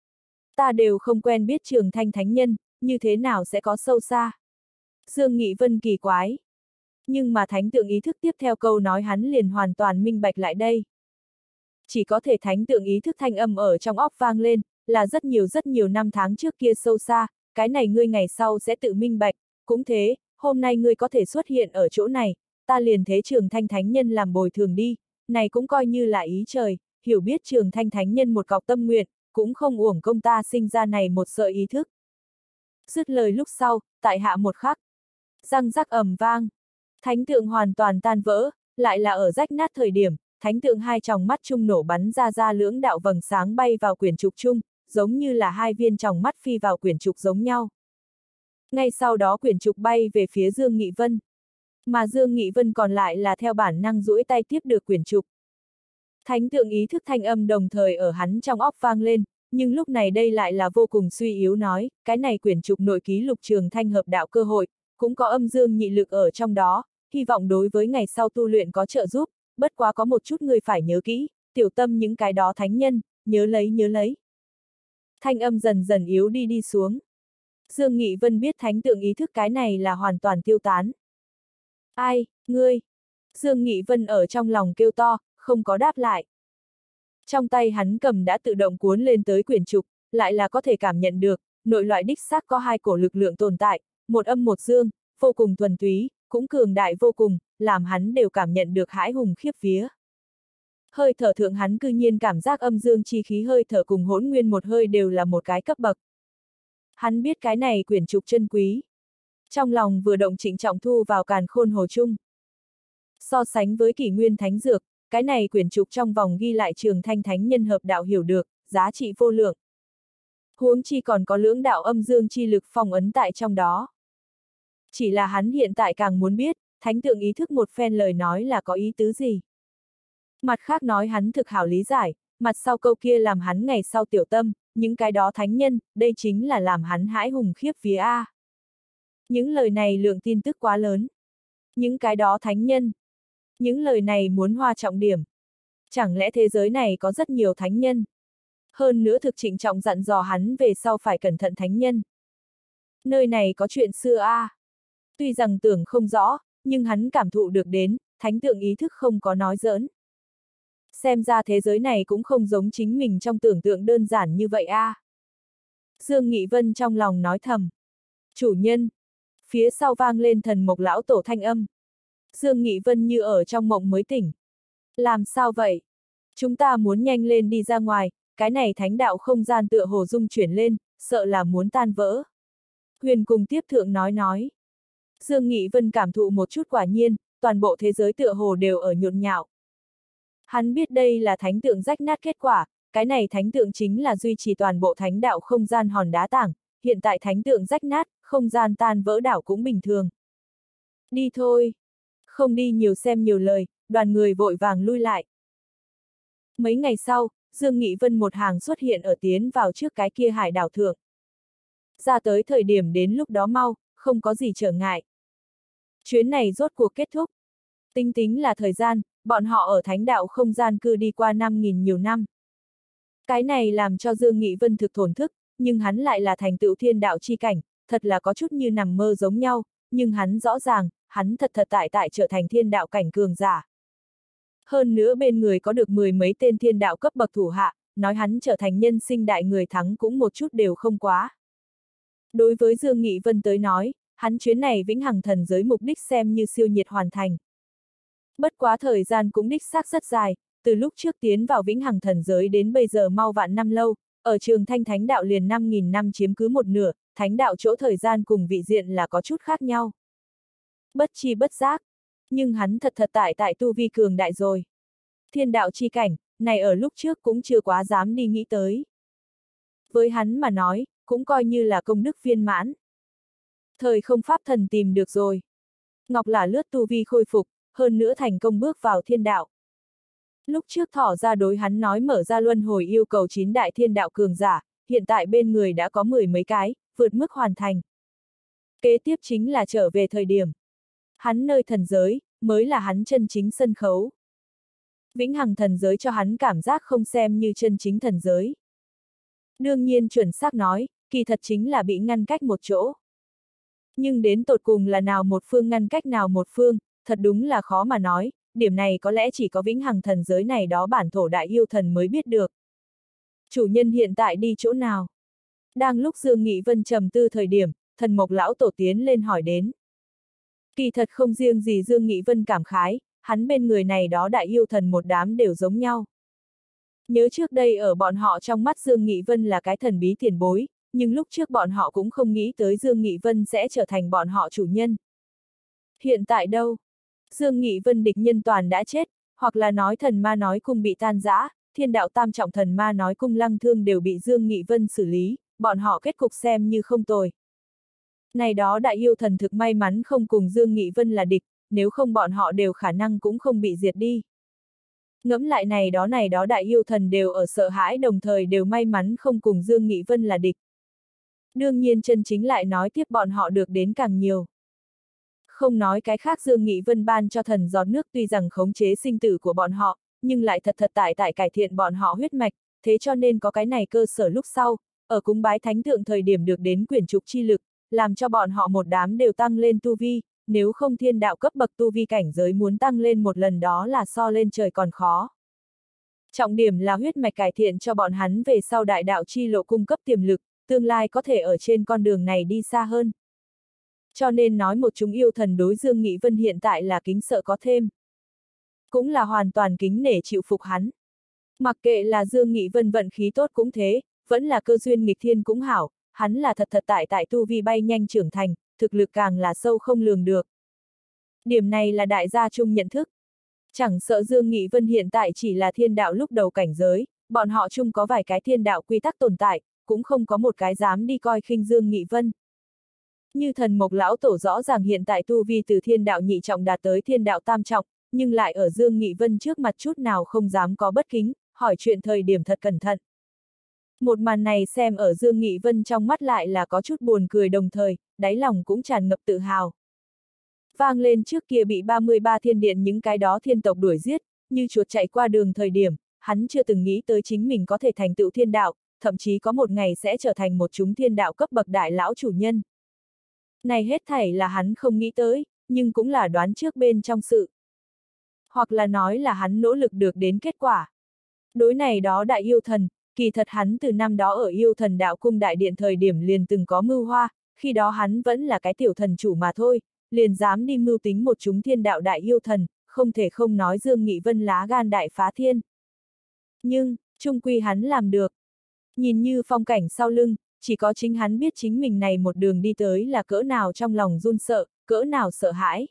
Ta đều không quen biết Trường Thanh thánh nhân, như thế nào sẽ có sâu xa? Dương Nghị Vân kỳ quái. Nhưng mà thánh tượng ý thức tiếp theo câu nói hắn liền hoàn toàn minh bạch lại đây. Chỉ có thể thánh tượng ý thức thanh âm ở trong óc vang lên, là rất nhiều rất nhiều năm tháng trước kia sâu xa, cái này ngươi ngày sau sẽ tự minh bạch, cũng thế, hôm nay ngươi có thể xuất hiện ở chỗ này, ta liền thế Trường Thanh thánh nhân làm bồi thường đi, này cũng coi như là ý trời, hiểu biết Trường Thanh thánh nhân một cọc tâm nguyện, cũng không uổng công ta sinh ra này một sợi ý thức. Dứt lời lúc sau, tại hạ một khắc, răng rắc ầm vang, thánh tượng hoàn toàn tan vỡ, lại là ở rách nát thời điểm, thánh tượng hai tròng mắt chung nổ bắn ra ra lưỡng đạo vầng sáng bay vào quyển trục chung, giống như là hai viên tròng mắt phi vào quyển trục giống nhau. Ngay sau đó quyển trục bay về phía Dương Nghị Vân, mà Dương Nghị Vân còn lại là theo bản năng duỗi tay tiếp được quyển trục. Thánh tượng ý thức thanh âm đồng thời ở hắn trong óc vang lên, nhưng lúc này đây lại là vô cùng suy yếu nói, cái này quyển trục nội ký lục Trường Thanh hợp đạo cơ hội, cũng có âm dương nhị lực ở trong đó, hy vọng đối với ngày sau tu luyện có trợ giúp, bất quá có một chút người phải nhớ kỹ, tiểu tâm những cái đó thánh nhân, nhớ lấy nhớ lấy. Thanh âm dần dần yếu đi đi xuống. Dương Nghị Vân biết thánh tượng ý thức cái này là hoàn toàn tiêu tán. Ai, ngươi? Dương Nghị Vân ở trong lòng kêu to, không có đáp lại. Trong tay hắn cầm đã tự động cuốn lên tới quyển trục, lại là có thể cảm nhận được, nội loại đích xác có hai cổ lực lượng tồn tại, một âm một dương, vô cùng thuần túy, cũng cường đại vô cùng, làm hắn đều cảm nhận được hãi hùng khiếp vía. Hơi thở thượng hắn cư nhiên cảm giác âm dương chi khí hơi thở cùng hỗn nguyên một hơi đều là một cái cấp bậc. Hắn biết cái này quyển trục chân quý. Trong lòng vừa động trịnh trọng thu vào càn khôn hồ chung. So sánh với kỷ nguyên thánh dược, cái này quyển trục trong vòng ghi lại Trường Thanh thánh nhân hợp đạo hiểu được, giá trị vô lượng. Huống chi còn có lưỡng đạo âm dương chi lực phong ấn tại trong đó. Chỉ là hắn hiện tại càng muốn biết, thánh tượng ý thức một phen lời nói là có ý tứ gì. Mặt khác nói hắn thực hảo lý giải, mặt sau câu kia làm hắn ngày sau tiểu tâm, những cái đó thánh nhân, đây chính là làm hắn hãi hùng khiếp vía A. Những lời này lượng tin tức quá lớn. Những cái đó thánh nhân. Những lời này muốn hoa trọng điểm. Chẳng lẽ thế giới này có rất nhiều thánh nhân? Hơn nữa thực trịnh trọng dặn dò hắn về sau phải cẩn thận thánh nhân. Nơi này có chuyện xưa A. Tuy rằng tưởng không rõ, nhưng hắn cảm thụ được đến, thánh tượng ý thức không có nói giỡn. Xem ra thế giới này cũng không giống chính mình trong tưởng tượng đơn giản như vậy A. Dương Nghị Vân trong lòng nói thầm. Chủ nhân. Phía sau vang lên thần mộc lão tổ thanh âm. Dương Nghị Vân như ở trong mộng mới tỉnh. Làm sao vậy? Chúng ta muốn nhanh lên đi ra ngoài, cái này thánh đạo không gian tựa hồ dung chuyển lên, sợ là muốn tan vỡ. Huyền cùng tiếp thượng nói nói. Dương Nghị Vân cảm thụ một chút quả nhiên, toàn bộ thế giới tựa hồ đều ở nhộn nhạo. Hắn biết đây là thánh tượng rách nát kết quả, cái này thánh tượng chính là duy trì toàn bộ thánh đạo không gian hòn đá tảng, hiện tại thánh tượng rách nát, không gian tan vỡ đảo cũng bình thường. Đi thôi. Không đi nhiều xem nhiều lời, đoàn người vội vàng lui lại. Mấy ngày sau, Dương Nghị Vân một hàng xuất hiện ở tiến vào trước cái kia hải đảo thượng. Ra tới thời điểm đến lúc đó mau, không có gì trở ngại. Chuyến này rốt cuộc kết thúc. Tính tính là thời gian, bọn họ ở thánh đạo không gian cư đi qua năm nghìn nhiều năm. Cái này làm cho Dương Nghị Vân thực thổn thức, nhưng hắn lại là thành tựu thiên đạo chi cảnh, thật là có chút như nằm mơ giống nhau, nhưng hắn rõ ràng, hắn thật thật tại tại trở thành thiên đạo cảnh cường giả. Hơn nữa bên người có được mười mấy tên thiên đạo cấp bậc thủ hạ, nói hắn trở thành nhân sinh đại người thắng cũng một chút đều không quá. Đối với Dương Nghị Vân tới nói, hắn chuyến này vĩnh hằng thần giới mục đích xem như siêu nhiệt hoàn thành. Bất quá thời gian cũng đích xác rất dài, từ lúc trước tiến vào vĩnh hằng thần giới đến bây giờ mau vạn năm lâu, ở trường Thanh Thánh đạo liền năm nghìn năm chiếm cứ một nửa, thánh đạo chỗ thời gian cùng vị diện là có chút khác nhau. Bất chi bất giác, nhưng hắn thật thật tại tại tu vi cường đại rồi. Thiên đạo chi cảnh, này ở lúc trước cũng chưa quá dám đi nghĩ tới. Với hắn mà nói, cũng coi như là công đức viên mãn. Thời không pháp thần tìm được rồi. Ngọc là lướt tu vi khôi phục, hơn nữa thành công bước vào thiên đạo. Lúc trước thỏ ra đối hắn nói mở ra luân hồi yêu cầu chín đại thiên đạo cường giả, hiện tại bên người đã có mười mấy cái, vượt mức hoàn thành. Kế tiếp chính là trở về thời điểm. Hắn nơi thần giới, mới là hắn chân chính sân khấu. Vĩnh hằng thần giới cho hắn cảm giác không xem như chân chính thần giới. Đương nhiên chuẩn xác nói, kỳ thật chính là bị ngăn cách một chỗ. Nhưng đến tột cùng là nào một phương ngăn cách nào một phương, thật đúng là khó mà nói, điểm này có lẽ chỉ có vĩnh hằng thần giới này đó bản thổ đại yêu thần mới biết được. Chủ nhân hiện tại đi chỗ nào? Đang lúc Dương Nghị Vân trầm tư thời điểm, thần mộc lão tổ tiến lên hỏi đến. Kỳ thật không riêng gì Dương Nghị Vân cảm khái, hắn bên người này đó đại yêu thần một đám đều giống nhau. Nhớ trước đây ở bọn họ trong mắt Dương Nghị Vân là cái thần bí tiền bối, nhưng lúc trước bọn họ cũng không nghĩ tới Dương Nghị Vân sẽ trở thành bọn họ chủ nhân. Hiện tại đâu? Dương Nghị Vân địch nhân toàn đã chết, hoặc là nói thần ma nói cung bị tan rã, thiên đạo tam trọng thần ma nói cung lăng thương đều bị Dương Nghị Vân xử lý, bọn họ kết cục xem như không tồi. Này đó đại yêu thần thực may mắn không cùng Dương Nghị Vân là địch, nếu không bọn họ đều khả năng cũng không bị diệt đi. Ngẫm lại này đó này đó đại yêu thần đều ở sợ hãi đồng thời đều may mắn không cùng Dương Nghị Vân là địch. Đương nhiên chân chính lại nói tiếp bọn họ được đến càng nhiều. Không nói cái khác Dương Nghị Vân ban cho thần giọt nước tuy rằng khống chế sinh tử của bọn họ, nhưng lại thật thật tại tại cải thiện bọn họ huyết mạch, thế cho nên có cái này cơ sở lúc sau, ở cúng bái thánh tượng thời điểm được đến quyển trục chi lực, làm cho bọn họ một đám đều tăng lên tu vi, nếu không thiên đạo cấp bậc tu vi cảnh giới muốn tăng lên một lần đó là so lên trời còn khó. Trọng điểm là huyết mạch cải thiện cho bọn hắn về sau đại đạo chi lộ cung cấp tiềm lực, tương lai có thể ở trên con đường này đi xa hơn. Cho nên nói một chúng yêu thần đối Dương Nghị Vân hiện tại là kính sợ có thêm. Cũng là hoàn toàn kính nể chịu phục hắn. Mặc kệ là Dương Nghị Vân vận khí tốt cũng thế, vẫn là cơ duyên nghịch thiên cũng hảo, hắn là thật thật tại tại tu vi bay nhanh trưởng thành, thực lực càng là sâu không lường được. Điểm này là đại gia chung nhận thức. Chẳng sợ Dương Nghị Vân hiện tại chỉ là thiên đạo lúc đầu cảnh giới, bọn họ chung có vài cái thiên đạo quy tắc tồn tại, cũng không có một cái dám đi coi khinh Dương Nghị Vân. Như thần mộc lão tổ rõ ràng hiện tại tu vi từ thiên đạo nhị trọng đạt tới thiên đạo tam trọng, nhưng lại ở Dương Nghị Vân trước mặt chút nào không dám có bất kính, hỏi chuyện thời điểm thật cẩn thận. Một màn này xem ở Dương Nghị Vân trong mắt lại là có chút buồn cười đồng thời, đáy lòng cũng tràn ngập tự hào. Vang lên trước kia bị ba mươi ba thiên điện những cái đó thiên tộc đuổi giết, như chuột chạy qua đường thời điểm, hắn chưa từng nghĩ tới chính mình có thể thành tựu thiên đạo, thậm chí có một ngày sẽ trở thành một chúng thiên đạo cấp bậc đại lão chủ nhân. Này hết thảy là hắn không nghĩ tới, nhưng cũng là đoán trước bên trong sự. Hoặc là nói là hắn nỗ lực được đến kết quả. Đối này đó đại yêu thần, kỳ thật hắn từ năm đó ở yêu thần đạo cung đại điện thời điểm liền từng có mưu hoa, khi đó hắn vẫn là cái tiểu thần chủ mà thôi, liền dám đi mưu tính một chúng thiên đạo đại yêu thần, không thể không nói Dương Nghị Vân lá gan đại phá thiên. Nhưng, chung quy hắn làm được. Nhìn như phong cảnh sau lưng, chỉ có chính hắn biết chính mình này một đường đi tới là cỡ nào trong lòng run sợ, cỡ nào sợ hãi.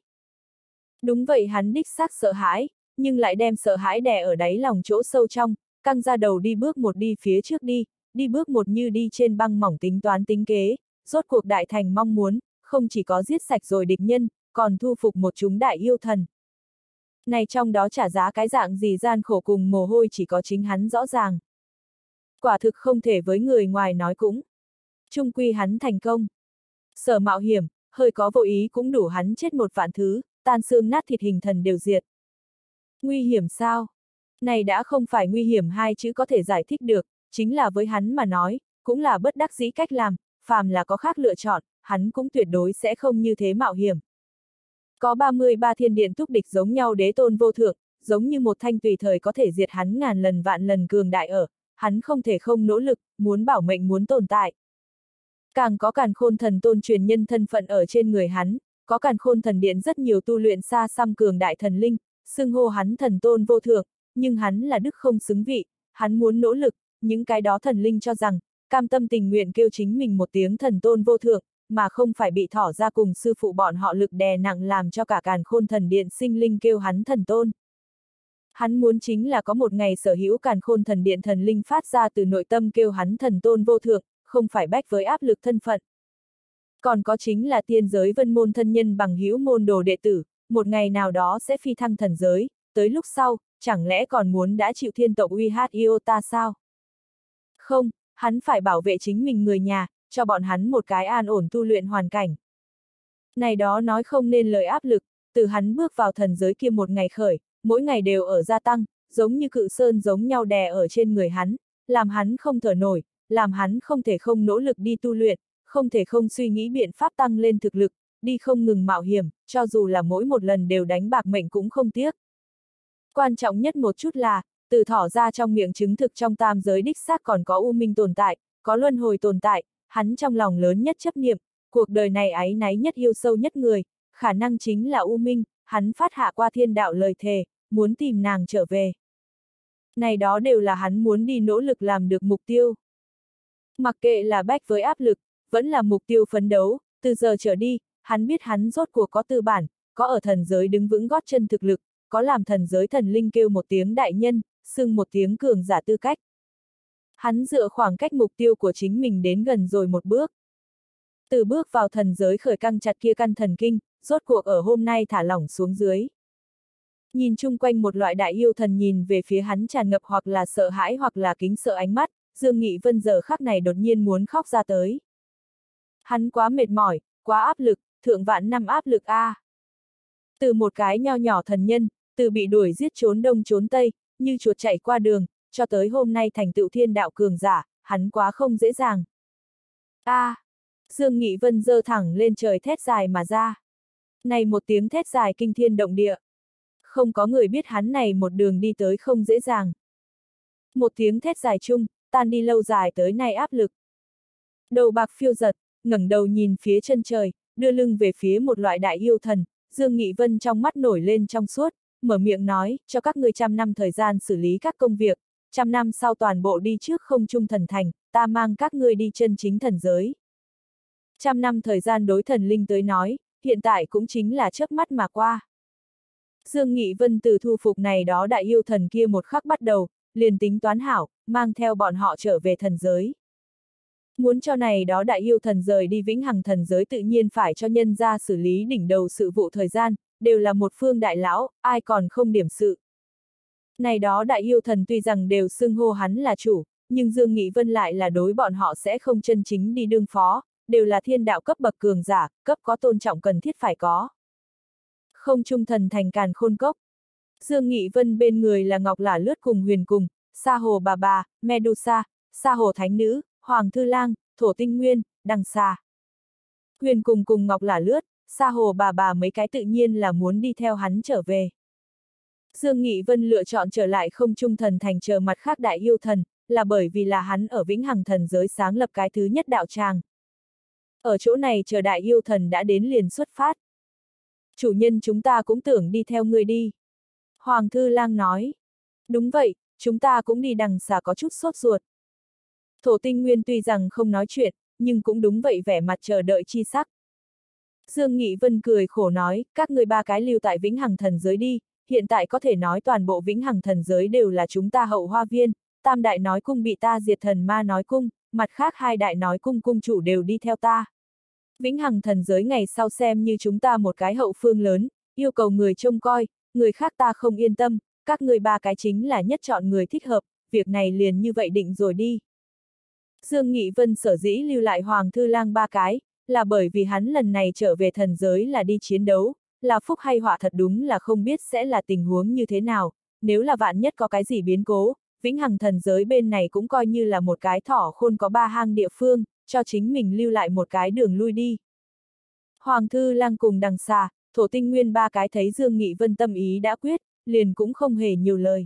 Đúng vậy hắn đích xác sợ hãi, nhưng lại đem sợ hãi đè ở đáy lòng chỗ sâu trong, căng ra đầu đi bước một đi phía trước đi, đi bước một như đi trên băng mỏng tính toán tính kế, rốt cuộc đại thành mong muốn, không chỉ có giết sạch rồi địch nhân, còn thu phục một chúng đại yêu thần. Này trong đó trả giá cái dạng gì gian khổ cùng mồ hôi chỉ có chính hắn rõ ràng. Quả thực không thể với người ngoài nói cũng. Trung quy hắn thành công. Sở mạo hiểm, hơi có vô ý cũng đủ hắn chết một vạn thứ, tan xương nát thịt hình thần đều diệt. Nguy hiểm sao? Này đã không phải nguy hiểm hai chữ có thể giải thích được, chính là với hắn mà nói, cũng là bất đắc dĩ cách làm, phàm là có khác lựa chọn, hắn cũng tuyệt đối sẽ không như thế mạo hiểm. Có ba mươi ba thiên điện thúc địch giống nhau đế tôn vô thượng, giống như một thanh tùy thời có thể diệt hắn ngàn lần vạn lần cường đại ở, hắn không thể không nỗ lực, muốn bảo mệnh muốn tồn tại. Càng có càn khôn thần tôn truyền nhân thân phận ở trên người hắn, có càn khôn thần điện rất nhiều tu luyện xa xăm cường đại thần linh, xưng hô hắn thần tôn vô thượng, nhưng hắn là đức không xứng vị, hắn muốn nỗ lực, những cái đó thần linh cho rằng, cam tâm tình nguyện kêu chính mình một tiếng thần tôn vô thượng, mà không phải bị thỏ ra cùng sư phụ bọn họ lực đè nặng làm cho cả càn khôn thần điện sinh linh kêu hắn thần tôn. Hắn muốn chính là có một ngày sở hữu càn khôn thần điện thần linh phát ra từ nội tâm kêu hắn thần tôn vô thượng, không phải bách với áp lực thân phận. Còn có chính là tiên giới vân môn thân nhân bằng hữu môn đồ đệ tử, một ngày nào đó sẽ phi thăng thần giới, tới lúc sau, chẳng lẽ còn muốn đã chịu thiên tộc uy hát iota sao? Không, hắn phải bảo vệ chính mình người nhà, cho bọn hắn một cái an ổn tu luyện hoàn cảnh. Này đó nói không nên lời áp lực, từ hắn bước vào thần giới kia một ngày khởi, mỗi ngày đều ở gia tăng, giống như cự sơn giống nhau đè ở trên người hắn, làm hắn không thở nổi, làm hắn không thể không nỗ lực đi tu luyện, không thể không suy nghĩ biện pháp tăng lên thực lực, đi không ngừng mạo hiểm, cho dù là mỗi một lần đều đánh bạc mệnh cũng không tiếc. Quan trọng nhất một chút là, từ thỏ ra trong miệng chứng thực trong tam giới đích xác còn có u minh tồn tại, có luân hồi tồn tại, hắn trong lòng lớn nhất chấp niệm, cuộc đời này áy náy nhất yêu sâu nhất người, khả năng chính là u minh, hắn phát hạ qua thiên đạo lời thề, muốn tìm nàng trở về. Này đó đều là hắn muốn đi nỗ lực làm được mục tiêu. Mặc kệ là bách với áp lực, vẫn là mục tiêu phấn đấu, từ giờ trở đi, hắn biết hắn rốt cuộc có tư bản, có ở thần giới đứng vững gót chân thực lực, có làm thần giới thần linh kêu một tiếng đại nhân, xưng một tiếng cường giả tư cách. Hắn dựa khoảng cách mục tiêu của chính mình đến gần rồi một bước. Từ bước vào thần giới khởi căng chặt kia căn thần kinh, rốt cuộc ở hôm nay thả lỏng xuống dưới. Nhìn chung quanh một loại đại yêu thần nhìn về phía hắn tràn ngập hoặc là sợ hãi hoặc là kính sợ ánh mắt, Dương Nghị Vân giờ khắc này đột nhiên muốn khóc ra tới. Hắn quá mệt mỏi, quá áp lực, thượng vạn năm áp lực a. À. Từ một cái nho nhỏ thần nhân, từ bị đuổi giết trốn đông trốn tây, như chuột chạy qua đường, cho tới hôm nay thành tựu thiên đạo cường giả, hắn quá không dễ dàng. A! À, Dương Nghị Vân giơ thẳng lên trời thét dài mà ra. Này một tiếng thét dài kinh thiên động địa. Không có người biết hắn này một đường đi tới không dễ dàng. Một tiếng thét dài chung, tan đi lâu dài tới nay áp lực. Đầu bạc phiêu giật, ngẩng đầu nhìn phía chân trời, đưa lưng về phía một loại đại yêu thần, Dương Nghị Vân trong mắt nổi lên trong suốt, mở miệng nói, cho các ngươi trăm năm thời gian xử lý các công việc, trăm năm sau toàn bộ đi trước không trung thần thành, ta mang các ngươi đi chân chính thần giới. Trăm năm thời gian đối thần linh tới nói, hiện tại cũng chính là chớp mắt mà qua. Dương Nghị Vân từ thu phục này đó đại yêu thần kia một khắc bắt đầu, liền tính toán hảo, mang theo bọn họ trở về thần giới. Muốn cho này đó đại yêu thần rời đi vĩnh hằng thần giới tự nhiên phải cho nhân ra xử lý đỉnh đầu sự vụ thời gian, đều là một phương đại lão, ai còn không điểm sự. Này đó đại yêu thần tuy rằng đều xưng hô hắn là chủ, nhưng Dương Nghị Vân lại là đối bọn họ sẽ không chân chính đi đương phó, đều là thiên đạo cấp bậc cường giả, cấp có tôn trọng cần thiết phải có. Không trung thần thành càn khôn cốc. Dương Nghị Vân bên người là Ngọc Lả Lướt cùng Huyền Cùng, Sa Hồ Bà Bà, Medusa, Sa Hồ Thánh Nữ, Hoàng Thư Lang, Thổ Tinh Nguyên, Đằng Xà. Huyền Cùng cùng Ngọc Lả Lướt, Sa Hồ Bà Bà mấy cái tự nhiên là muốn đi theo hắn trở về. Dương Nghị Vân lựa chọn trở lại không trung thần thành chờ mặt khác đại yêu thần, là bởi vì là hắn ở vĩnh hằng thần giới sáng lập cái thứ nhất đạo tràng. Ở chỗ này chờ đại yêu thần đã đến liền xuất phát. Chủ nhân chúng ta cũng tưởng đi theo ngươi đi. Hoàng Thư Lang nói. Đúng vậy, chúng ta cũng đi. Đằng Xà có chút sốt ruột. Thổ Tinh Nguyên tuy rằng không nói chuyện, nhưng cũng đúng vậy vẻ mặt chờ đợi chi sắc. Dương Nghị Vân cười khổ nói, các ngươi ba cái lưu tại vĩnh hằng thần giới đi, hiện tại có thể nói toàn bộ vĩnh hằng thần giới đều là chúng ta hậu hoa viên, tam đại nói cung bị ta diệt thần ma nói cung, mặt khác hai đại nói cung cung chủ đều đi theo ta. Vĩnh hằng thần giới ngày sau xem như chúng ta một cái hậu phương lớn, yêu cầu người trông coi, người khác ta không yên tâm, các người ba cái chính là nhất chọn người thích hợp, việc này liền như vậy định rồi đi. Dương Nghị Vân sở dĩ lưu lại Hoàng Thư Lang ba cái, là bởi vì hắn lần này trở về thần giới là đi chiến đấu, là phúc hay họa thật đúng là không biết sẽ là tình huống như thế nào, nếu là vạn nhất có cái gì biến cố, Vĩnh Hằng thần giới bên này cũng coi như là một cái thỏ khôn có ba hang địa phương, cho chính mình lưu lại một cái đường lui đi. Hoàng Thư Lang cùng Đằng Xà, Thổ Tinh Nguyên ba cái thấy Dương Nghị Vân tâm ý đã quyết, liền cũng không hề nhiều lời.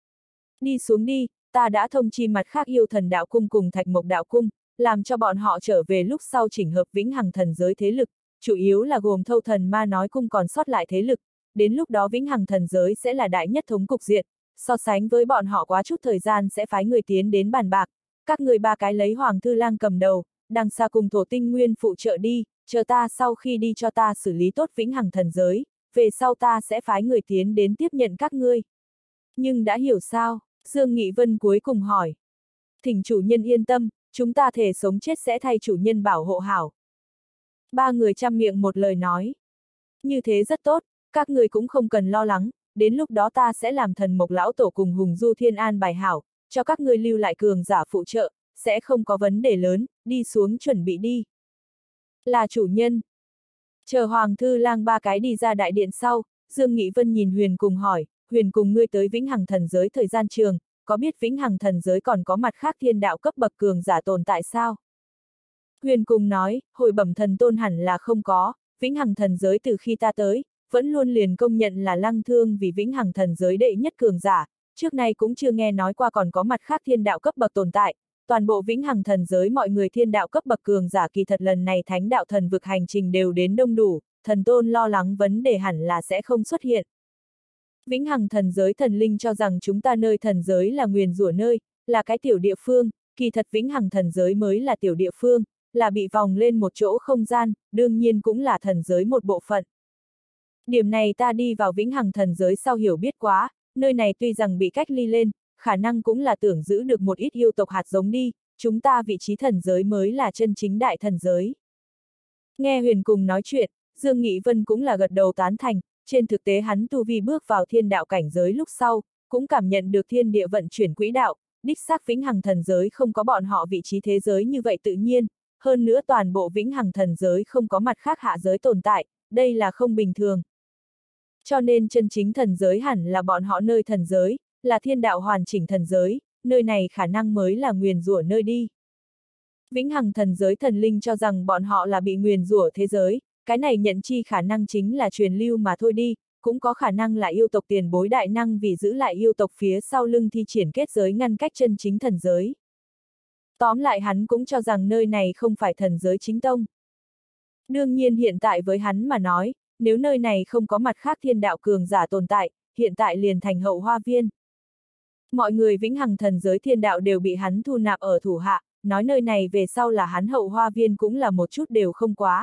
Đi xuống đi, ta đã thông chi mặt khác yêu thần đạo cung cùng Thạch Mộc đạo cung, làm cho bọn họ trở về lúc sau chỉnh hợp Vĩnh Hằng thần giới thế lực, chủ yếu là gồm Thâu thần ma nói cung còn sót lại thế lực, đến lúc đó Vĩnh Hằng thần giới sẽ là đại nhất thống cục diện, so sánh với bọn họ quá chút thời gian sẽ phái người tiến đến bàn bạc, các người ba cái lấy Hoàng Thư Lang cầm đầu, Đằng Xà cùng Thổ Tinh Nguyên phụ trợ đi, chờ ta sau khi đi cho ta xử lý tốt Vĩnh Hằng thần giới, về sau ta sẽ phái người tiến đến tiếp nhận các ngươi. Nhưng đã hiểu sao? Dương Nghị Vân cuối cùng hỏi. Thỉnh chủ nhân yên tâm, chúng ta thể sống chết sẽ thay chủ nhân bảo hộ hảo. Ba người chăm miệng một lời nói. Như thế rất tốt, các người cũng không cần lo lắng, đến lúc đó ta sẽ làm Thần Mộc lão tổ cùng Hùng Du Thiên an bài hảo, cho các ngươi lưu lại cường giả phụ trợ, sẽ không có vấn đề lớn, đi xuống chuẩn bị đi. Là chủ nhân. Chờ Hoàng Thư Lang ba cái đi ra đại điện sau, Dương Nghị Vân nhìn Huyền Cùng hỏi, Huyền Cùng ngươi tới Vĩnh Hằng thần giới thời gian trường, có biết Vĩnh Hằng thần giới còn có mặt khác thiên đạo cấp bậc cường giả tồn tại sao? Huyền Cùng nói, hồi bẩm thần tôn hẳn là không có, Vĩnh Hằng thần giới từ khi ta tới, vẫn luôn liền công nhận là Lăng Thương vì Vĩnh Hằng thần giới đệ nhất cường giả, trước nay cũng chưa nghe nói qua còn có mặt khác thiên đạo cấp bậc tồn tại, toàn bộ Vĩnh Hằng thần giới mọi người thiên đạo cấp bậc cường giả kỳ thật lần này thánh đạo thần vực hành trình đều đến đông đủ, thần tôn lo lắng vấn đề hẳn là sẽ không xuất hiện. Vĩnh Hằng thần giới thần linh cho rằng chúng ta nơi thần giới là nguyền rủa nơi, là cái tiểu địa phương, kỳ thật Vĩnh Hằng thần giới mới là tiểu địa phương, là bị vòng lên một chỗ không gian, đương nhiên cũng là thần giới một bộ phận. Điểm này ta đi vào Vĩnh Hằng thần giới sau hiểu biết quá, nơi này tuy rằng bị cách ly lên, khả năng cũng là tưởng giữ được một ít yêu tộc hạt giống đi, chúng ta vị trí thần giới mới là chân chính đại thần giới. Nghe Huyền Cùng nói chuyện, Dương Nghị Vân cũng là gật đầu tán thành, trên thực tế hắn tu vi bước vào thiên đạo cảnh giới lúc sau, cũng cảm nhận được thiên địa vận chuyển quỹ đạo, đích xác Vĩnh Hằng thần giới không có bọn họ vị trí thế giới như vậy tự nhiên, hơn nữa toàn bộ Vĩnh Hằng thần giới không có mặt khác hạ giới tồn tại, đây là không bình thường. Cho nên chân chính thần giới hẳn là bọn họ nơi thần giới, là thiên đạo hoàn chỉnh thần giới, nơi này khả năng mới là nguyền rủa nơi đi. Vĩnh Hằng thần giới thần linh cho rằng bọn họ là bị nguyền rủa thế giới, cái này nhận chi khả năng chính là truyền lưu mà thôi đi, cũng có khả năng là yêu tộc tiền bối đại năng vì giữ lại yêu tộc phía sau lưng thi triển kết giới ngăn cách chân chính thần giới. Tóm lại hắn cũng cho rằng nơi này không phải thần giới chính tông. Đương nhiên hiện tại với hắn mà nói, nếu nơi này không có mặt khác thiên đạo cường giả tồn tại, hiện tại liền thành hậu hoa viên. Mọi người Vĩnh Hằng thần giới thiên đạo đều bị hắn thu nạp ở thủ hạ, nói nơi này về sau là hắn hậu hoa viên cũng là một chút đều không quá.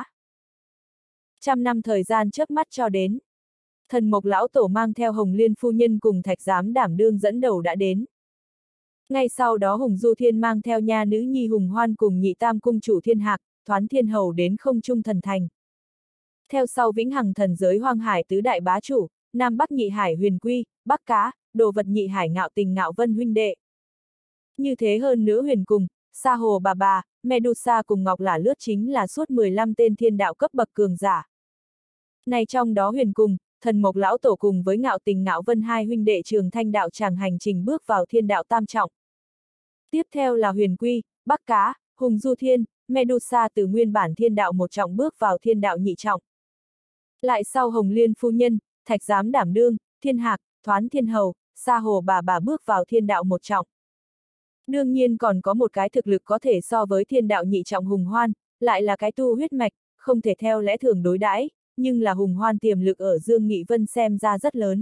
Trăm năm thời gian chớp mắt cho đến. Thần Mộc lão tổ mang theo Hồng Liên phu nhân cùng Thạch Giám đảm đương dẫn đầu đã đến. Ngay sau đó Hùng Du Thiên mang theo nha nữ nhi Hùng Hoan cùng nhị tam cung chủ Thiên Hạc, Thoán Thiên Hầu đến không trung thần thành. Theo sau Vĩnh Hằng thần giới Hoang Hải tứ đại bá chủ, Nam Bắc nhị hải Huyền Quy, Bắc Cá, Đồ Vật nhị hải Ngạo Tình Ngạo Vân huynh đệ. Như thế hơn nữa Huyền Cùng, Sa Hồ bà bà, Medusa cùng Ngọc Lả Lướt chính là suốt mười lăm tên thiên đạo cấp bậc cường giả. Này trong đó Huyền Cùng, Thần Mộc lão tổ cùng với Ngạo Tình Ngạo Vân hai huynh đệ Trường Thanh đạo tràng hành trình bước vào thiên đạo tam trọng. Tiếp theo là Huyền Quy, Bắc Cá, Hùng Du Thiên, Medusa từ nguyên bản thiên đạo một trọng bước vào thiên đạo nhị trọng. Lại sau Hồng Liên phu nhân, Thạch Giám đảm đương, Thiên Hạc, Thoán Thiên Hầu, Sa Hồ bà bà bước vào thiên đạo một trọng. Đương nhiên còn có một cái thực lực có thể so với thiên đạo nhị trọng Hùng Hoan, lại là cái tu huyết mạch, không thể theo lẽ thường đối đãi, nhưng là Hùng Hoan tiềm lực ở Dương Nghị Vân xem ra rất lớn.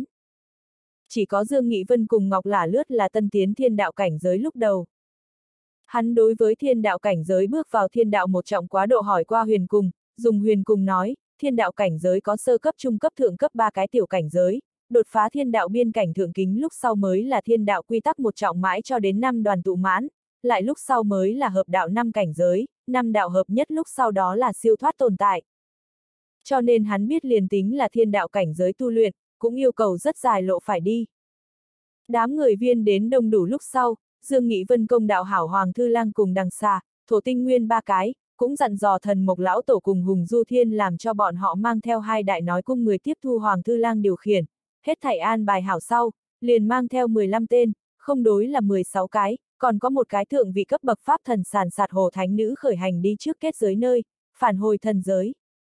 Chỉ có Dương Nghị Vân cùng Ngọc Lả Lướt là tân tiến thiên đạo cảnh giới lúc đầu. Hắn đối với thiên đạo cảnh giới bước vào thiên đạo một trọng quá độ hỏi qua Huyền Cùng, dùng Huyền Cùng nói, thiên đạo cảnh giới có sơ cấp trung cấp thượng cấp ba cái tiểu cảnh giới, đột phá thiên đạo biên cảnh thượng kính lúc sau mới là thiên đạo quy tắc một trọng mãi cho đến năm đoàn tụ mãn, lại lúc sau mới là hợp đạo năm cảnh giới, năm đạo hợp nhất lúc sau đó là siêu thoát tồn tại. Cho nên hắn biết liền tính là thiên đạo cảnh giới tu luyện, cũng yêu cầu rất dài lộ phải đi. Đám người viên đến đông đủ lúc sau, Dương Nghị Vân công đạo hảo Hoàng Thư Lang cùng đằng xa, Thổ Tinh Nguyên ba cái, cũng dặn dò thần Mộc Lão Tổ cùng Hùng Du Thiên làm cho bọn họ mang theo hai đại nói cung người tiếp thu Hoàng Thư Lang điều khiển, hết thảy an bài hảo sau, liền mang theo mười lăm tên, không đối là mười sáu cái, còn có một cái thượng vị cấp bậc pháp thần sàn sạt hồ thánh nữ khởi hành đi trước kết giới nơi, phản hồi thần giới.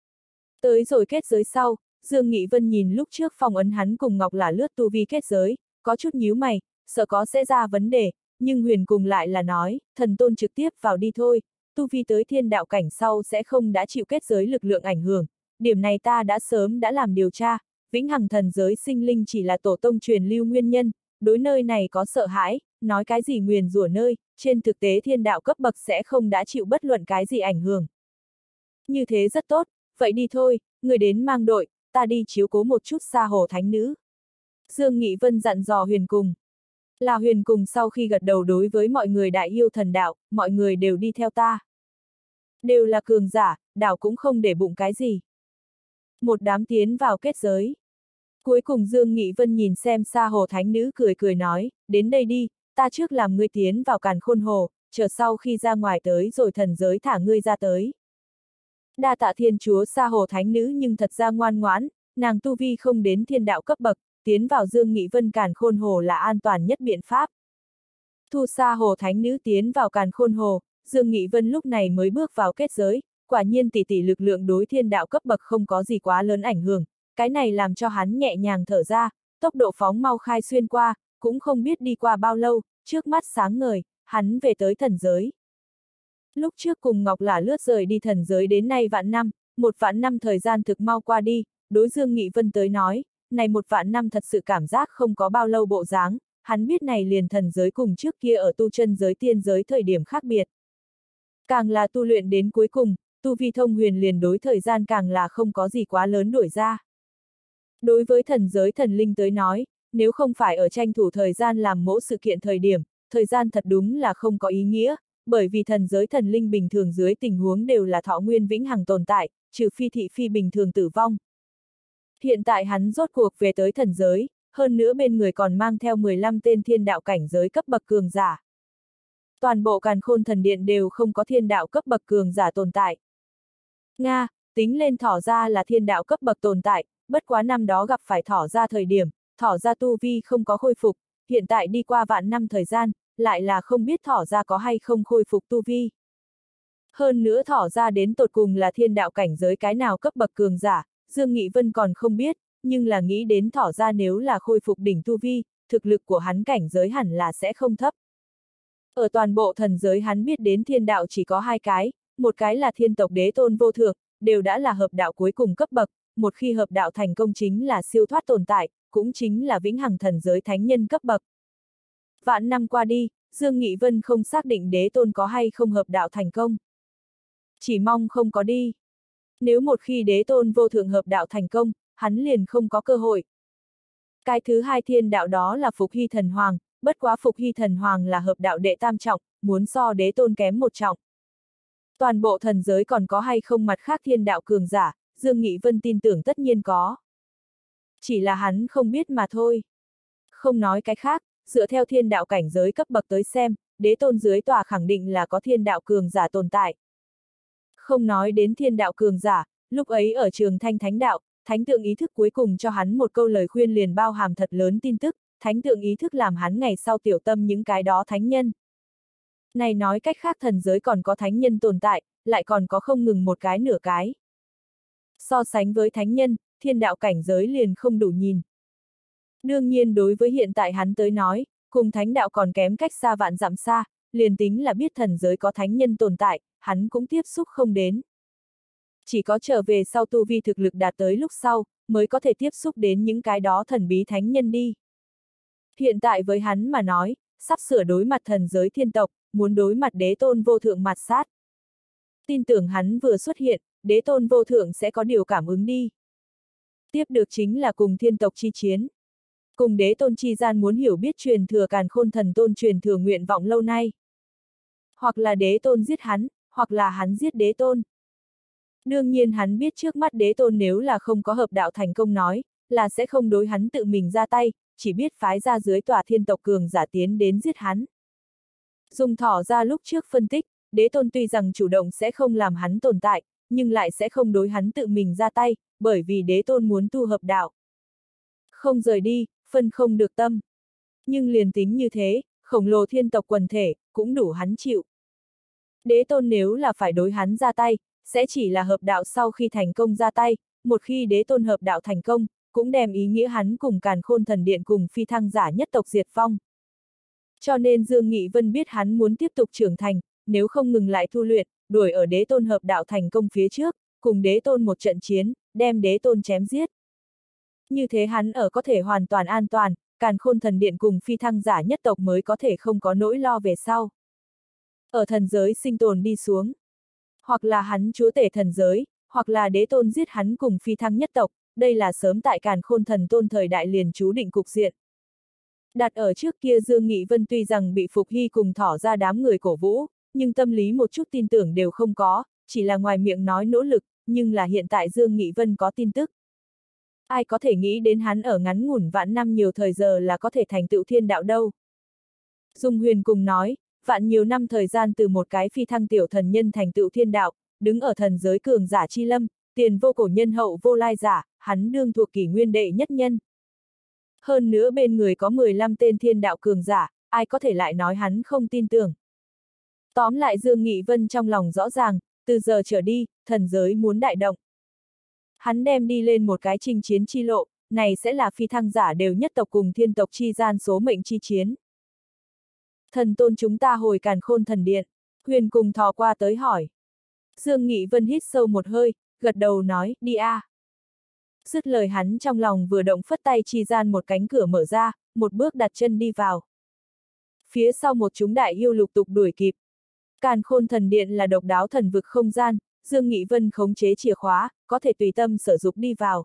Tới rồi kết giới sau, Dương Nghị Vân nhìn lúc trước phong ấn hắn cùng Ngọc Lả lướt tu vi kết giới, có chút nhíu mày, sợ có sẽ ra vấn đề, nhưng Huyền cùng lại là nói, thần tôn trực tiếp vào đi thôi, tu vi tới thiên đạo cảnh sau sẽ không đã chịu kết giới lực lượng ảnh hưởng, điểm này ta đã sớm đã làm điều tra, vĩnh hằng thần giới sinh linh chỉ là tổ tông truyền lưu nguyên nhân, đối nơi này có sợ hãi, nói cái gì nguyền rủa nơi, trên thực tế thiên đạo cấp bậc sẽ không đã chịu bất luận cái gì ảnh hưởng. Như thế rất tốt, vậy đi thôi, người đến mang đội, ta đi chiếu cố một chút xa hồ thánh nữ. Dương Nghị Vân dặn dò Huyền cùng. Là Huyền cùng sau khi gật đầu đối với mọi người đại yêu thần đạo, mọi người đều đi theo ta. Đều là cường giả, đảo cũng không để bụng cái gì. Một đám tiến vào kết giới. Cuối cùng Dương Nghị Vân nhìn xem xa hồ thánh nữ cười cười nói, đến đây đi, ta trước làm ngươi tiến vào càn khôn hồ, chờ sau khi ra ngoài tới rồi thần giới thả ngươi ra tới. Đa tạ thiên chúa xa hồ thánh nữ nhưng thật ra ngoan ngoãn, nàng tu vi không đến thiên đạo cấp bậc, tiến vào Dương Nghị Vân càn khôn hồ là an toàn nhất biện pháp. Thu xa hồ thánh nữ tiến vào càn khôn hồ, Dương Nghị Vân lúc này mới bước vào kết giới, quả nhiên tỷ tỷ lực lượng đối thiên đạo cấp bậc không có gì quá lớn ảnh hưởng, cái này làm cho hắn nhẹ nhàng thở ra, tốc độ phóng mau khai xuyên qua, cũng không biết đi qua bao lâu, trước mắt sáng ngời, hắn về tới thần giới. Lúc trước cùng Ngọc Lả lướt rời đi thần giới đến nay vạn năm, một vạn năm thời gian thực mau qua đi, đối Dương Nghị Vân tới nói, này một vạn năm thật sự cảm giác không có bao lâu bộ dáng, hắn biết này liền thần giới cùng trước kia ở tu chân giới tiên giới thời điểm khác biệt. Càng là tu luyện đến cuối cùng, tu vi thông huyền liền đối thời gian càng là không có gì quá lớn đuổi ra. Đối với thần giới thần linh tới nói, nếu không phải ở tranh thủ thời gian làm mỗi sự kiện thời điểm, thời gian thật đúng là không có ý nghĩa, bởi vì thần giới thần linh bình thường dưới tình huống đều là thọ nguyên vĩnh hằng tồn tại, trừ phi thị phi bình thường tử vong. Hiện tại hắn rốt cuộc về tới thần giới, hơn nữa bên người còn mang theo mười lăm tên thiên đạo cảnh giới cấp bậc cường giả. Toàn bộ càn khôn thần điện đều không có thiên đạo cấp bậc cường giả tồn tại. Nga, tính lên thỏ ra là thiên đạo cấp bậc tồn tại, bất quá năm đó gặp phải thỏ ra thời điểm, thỏ ra tu vi không có khôi phục, hiện tại đi qua vạn năm thời gian, lại là không biết thỏ ra có hay không khôi phục tu vi. Hơn nữa thỏ ra đến tột cùng là thiên đạo cảnh giới cái nào cấp bậc cường giả, Dương Nghị Vân còn không biết, nhưng là nghĩ đến thỏ ra nếu là khôi phục đỉnh tu vi, thực lực của hắn cảnh giới hẳn là sẽ không thấp. Ở toàn bộ thần giới hắn biết đến thiên đạo chỉ có hai cái, một cái là thiên tộc đế tôn vô thượng, đều đã là hợp đạo cuối cùng cấp bậc, một khi hợp đạo thành công chính là siêu thoát tồn tại, cũng chính là vĩnh hằng thần giới thánh nhân cấp bậc. Vạn năm qua đi, Dương Nghị Vân không xác định đế tôn có hay không hợp đạo thành công. Chỉ mong không có đi. Nếu một khi đế tôn vô thượng hợp đạo thành công, hắn liền không có cơ hội. Cái thứ hai thiên đạo đó là Phục Hy Thần Hoàng, bất quá Phục Hy Thần Hoàng là hợp đạo đệ tam trọng, muốn so đế tôn kém một trọng. Toàn bộ thần giới còn có hay không mặt khác thiên đạo cường giả, Dương Nghị Vân tin tưởng tất nhiên có. Chỉ là hắn không biết mà thôi. Không nói cái khác, dựa theo thiên đạo cảnh giới cấp bậc tới xem, đế tôn dưới tòa khẳng định là có thiên đạo cường giả tồn tại. Không nói đến thiên đạo cường giả, lúc ấy ở trường Thanh Thánh Đạo, Thánh tượng ý thức cuối cùng cho hắn một câu lời khuyên liền bao hàm thật lớn tin tức, Thánh tượng ý thức làm hắn ngày sau tiểu tâm những cái đó thánh nhân. Này nói cách khác thần giới còn có thánh nhân tồn tại, lại còn có không ngừng một cái nửa cái. So sánh với thánh nhân, thiên đạo cảnh giới liền không đủ nhìn. Đương nhiên đối với hiện tại hắn tới nói, cùng thánh đạo còn kém cách xa vạn dặm xa, liền tính là biết thần giới có thánh nhân tồn tại, hắn cũng tiếp xúc không đến. Chỉ có trở về sau tu vi thực lực đạt tới lúc sau, mới có thể tiếp xúc đến những cái đó thần bí thánh nhân đi. Hiện tại với hắn mà nói, sắp sửa đối mặt thần giới thiên tộc, muốn đối mặt đế tôn vô thượng mặt sát. Tin tưởng hắn vừa xuất hiện, đế tôn vô thượng sẽ có điều cảm ứng đi. Tiếp được chính là cùng thiên tộc chi chiến, cùng đế tôn chi gian muốn hiểu biết truyền thừa càn khôn thần tôn truyền thừa nguyện vọng lâu nay. Hoặc là đế tôn giết hắn, hoặc là hắn giết đế tôn. Đương nhiên hắn biết trước mắt đế tôn nếu là không có hợp đạo thành công nói, là sẽ không đối hắn tự mình ra tay, chỉ biết phái ra dưới tòa thiên tộc cường giả tiến đến giết hắn. Dùng thỏ ra lúc trước phân tích, đế tôn tuy rằng chủ động sẽ không làm hắn tồn tại, nhưng lại sẽ không đối hắn tự mình ra tay, bởi vì đế tôn muốn tu hợp đạo. Không rời đi, phân không được tâm. Nhưng liền tính như thế, khổng lồ thiên tộc quần thể, cũng đủ hắn chịu. Đế tôn nếu là phải đối hắn ra tay, sẽ chỉ là hợp đạo sau khi thành công ra tay, một khi đế tôn hợp đạo thành công, cũng đem ý nghĩa hắn cùng càn khôn thần điện cùng phi thăng giả nhất tộc diệt vong. Cho nên Dương Nghị Vân biết hắn muốn tiếp tục trưởng thành, nếu không ngừng lại tu luyện, đuổi ở đế tôn hợp đạo thành công phía trước, cùng đế tôn một trận chiến, đem đế tôn chém giết. Như thế hắn ở có thể hoàn toàn an toàn, càn khôn thần điện cùng phi thăng giả nhất tộc mới có thể không có nỗi lo về sau. Ở thần giới sinh tồn đi xuống. Hoặc là hắn chúa tể thần giới, hoặc là đế tôn giết hắn cùng phi thăng nhất tộc, đây là sớm tại càn khôn thần tôn thời đại liền chú định cục diện. Đặt ở trước kia Dương Nghị Vân tuy rằng bị Phục Hy cùng thỏ ra đám người cổ vũ, nhưng tâm lý một chút tin tưởng đều không có, chỉ là ngoài miệng nói nỗ lực, nhưng là hiện tại Dương Nghị Vân có tin tức. Ai có thể nghĩ đến hắn ở ngắn ngủn vạn năm nhiều thời giờ là có thể thành tựu thiên đạo đâu. Dung Huyền cùng nói, vạn nhiều năm thời gian từ một cái phi thăng tiểu thần nhân thành tựu thiên đạo, đứng ở thần giới cường giả chi lâm, tiền vô cổ nhân hậu vô lai giả, hắn đương thuộc kỷ nguyên đệ nhất nhân. Hơn nữa bên người có mười lăm tên thiên đạo cường giả, ai có thể lại nói hắn không tin tưởng. Tóm lại Dương Nghị Vân trong lòng rõ ràng, từ giờ trở đi, thần giới muốn đại động. Hắn đem đi lên một cái chinh chiến chi lộ, này sẽ là phi thăng giả đều nhất tộc cùng thiên tộc chi gian số mệnh chi chiến. Thần tôn chúng ta hồi càn khôn thần điện, Huyền cùng thò qua tới hỏi. Dương Nghị Vân hít sâu một hơi, gật đầu nói, đi a. À. Dứt lời hắn trong lòng vừa động phất tay chi gian một cánh cửa mở ra, một bước đặt chân đi vào. Phía sau một chúng đại yêu lục tục đuổi kịp. Càn khôn thần điện là độc đáo thần vực không gian, Dương Nghị Vân khống chế chìa khóa, có thể tùy tâm sử dụng đi vào.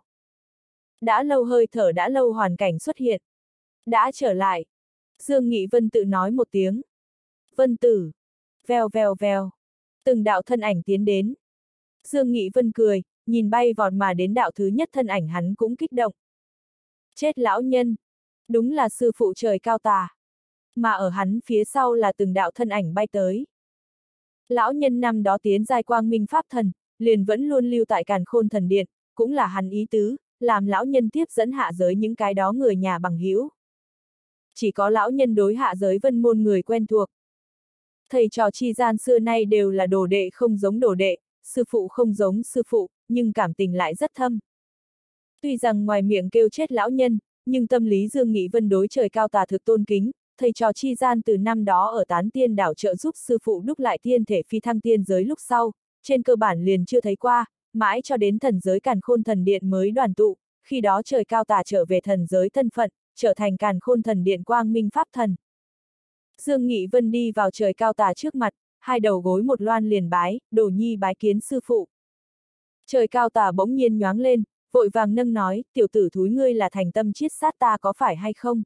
Đã lâu hơi thở đã lâu hoàn cảnh xuất hiện. Đã trở lại. Dương Nghị Vân tự nói một tiếng. Vân tử. Vèo vèo vèo. Từng đạo thân ảnh tiến đến. Dương Nghị Vân cười, nhìn bay vọt mà đến đạo thứ nhất thân ảnh hắn cũng kích động. Chết lão nhân. Đúng là sư phụ trời cao tà. Mà ở hắn phía sau là từng đạo thân ảnh bay tới. Lão nhân năm đó tiến giai quang minh pháp thần, liền vẫn luôn lưu tại càn khôn thần điện, cũng là hắn ý tứ, làm lão nhân tiếp dẫn hạ giới những cái đó người nhà bằng hữu. Chỉ có lão nhân đối hạ giới vân môn người quen thuộc. Thầy trò chi gian xưa nay đều là đồ đệ không giống đồ đệ, sư phụ không giống sư phụ, nhưng cảm tình lại rất thâm. Tuy rằng ngoài miệng kêu chết lão nhân, nhưng tâm lý Dương Nghị Vân đối trời cao tà thực tôn kính, thầy trò chi gian từ năm đó ở Tán Tiên đảo trợ giúp sư phụ đúc lại thiên thể phi thăng tiên giới lúc sau, trên cơ bản liền chưa thấy qua, mãi cho đến thần giới càn khôn thần điện mới đoàn tụ, khi đó trời cao tà trở về thần giới thân phận, trở thành càn khôn thần điện quang minh pháp thần. Dương Nghị Vân đi vào trời cao tà trước mặt, hai đầu gối một loan liền bái, đồ nhi bái kiến sư phụ. Trời cao tà bỗng nhiên nhoáng lên, vội vàng nâng nói, tiểu tử thúi ngươi là thành tâm chiết sát ta có phải hay không?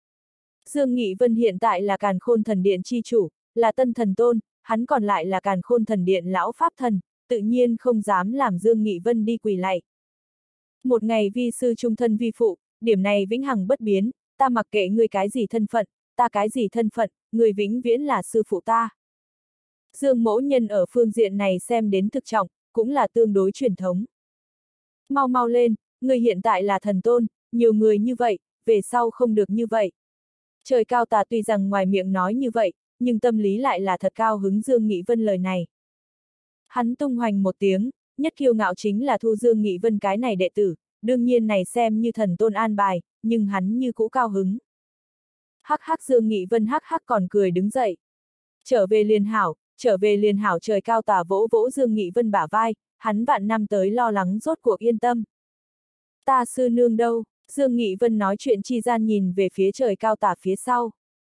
Dương Nghị Vân hiện tại là càn khôn thần điện chi chủ, là tân thần tôn, hắn còn lại là càn khôn thần điện lão pháp thần, tự nhiên không dám làm Dương Nghị Vân đi quỳ lạy. Một ngày vi sư trung thân vi phụ, điểm này vĩnh hằng bất biến, ta mặc kệ ngươi cái gì thân phận, ta cái gì thân phận, ngươi vĩnh viễn là sư phụ ta. Dương mẫu nhân ở phương diện này xem đến thực trọng, cũng là tương đối truyền thống. Mau mau lên, ngươi hiện tại là thần tôn, nhiều người như vậy, về sau không được như vậy. Trời cao tà tuy rằng ngoài miệng nói như vậy, nhưng tâm lý lại là thật cao hứng Dương Nghị Vân lời này. Hắn tung hoành một tiếng, nhất kiêu ngạo chính là thu Dương Nghị Vân cái này đệ tử, đương nhiên này xem như thần tôn an bài, nhưng hắn như cũ cao hứng. Hắc hắc Dương Nghị Vân hắc hắc còn cười đứng dậy. Trở về liền hảo, trở về liền hảo trời cao tà vỗ vỗ Dương Nghị Vân bả vai, hắn vạn năm tới lo lắng rốt cuộc yên tâm. Ta sư nương đâu? Dương Nghị Vân nói chuyện chi gian nhìn về phía trời cao tà phía sau.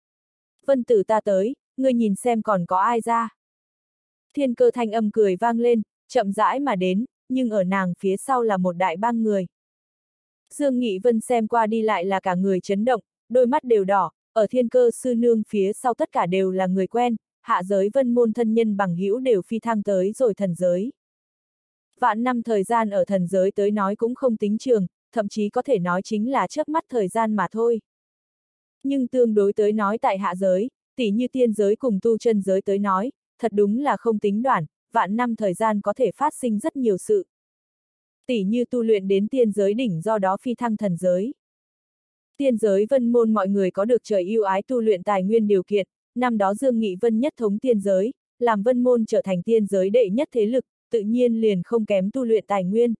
Vân tử ta tới, ngươi nhìn xem còn có ai ra. Thiên Cơ thanh âm cười vang lên, chậm rãi mà đến, nhưng ở nàng phía sau là một đại bang người. Dương Nghị Vân xem qua đi lại là cả người chấn động, đôi mắt đều đỏ, ở Thiên Cơ sư nương phía sau tất cả đều là người quen, hạ giới Vân môn thân nhân bằng hữu đều phi thăng tới rồi thần giới. Vạn năm thời gian ở thần giới tới nói cũng không tính trường, thậm chí có thể nói chính là chớp mắt thời gian mà thôi. Nhưng tương đối tới nói tại hạ giới, tỉ như tiên giới cùng tu chân giới tới nói, thật đúng là không tính đoạn, vạn năm thời gian có thể phát sinh rất nhiều sự. Tỉ như tu luyện đến tiên giới đỉnh do đó phi thăng thần giới. Tiên giới Vân môn mọi người có được trời ưu ái tu luyện tài nguyên điều kiện, năm đó Dương Nghị Vân nhất thống tiên giới, làm Vân môn trở thành tiên giới đệ nhất thế lực, tự nhiên liền không kém tu luyện tài nguyên.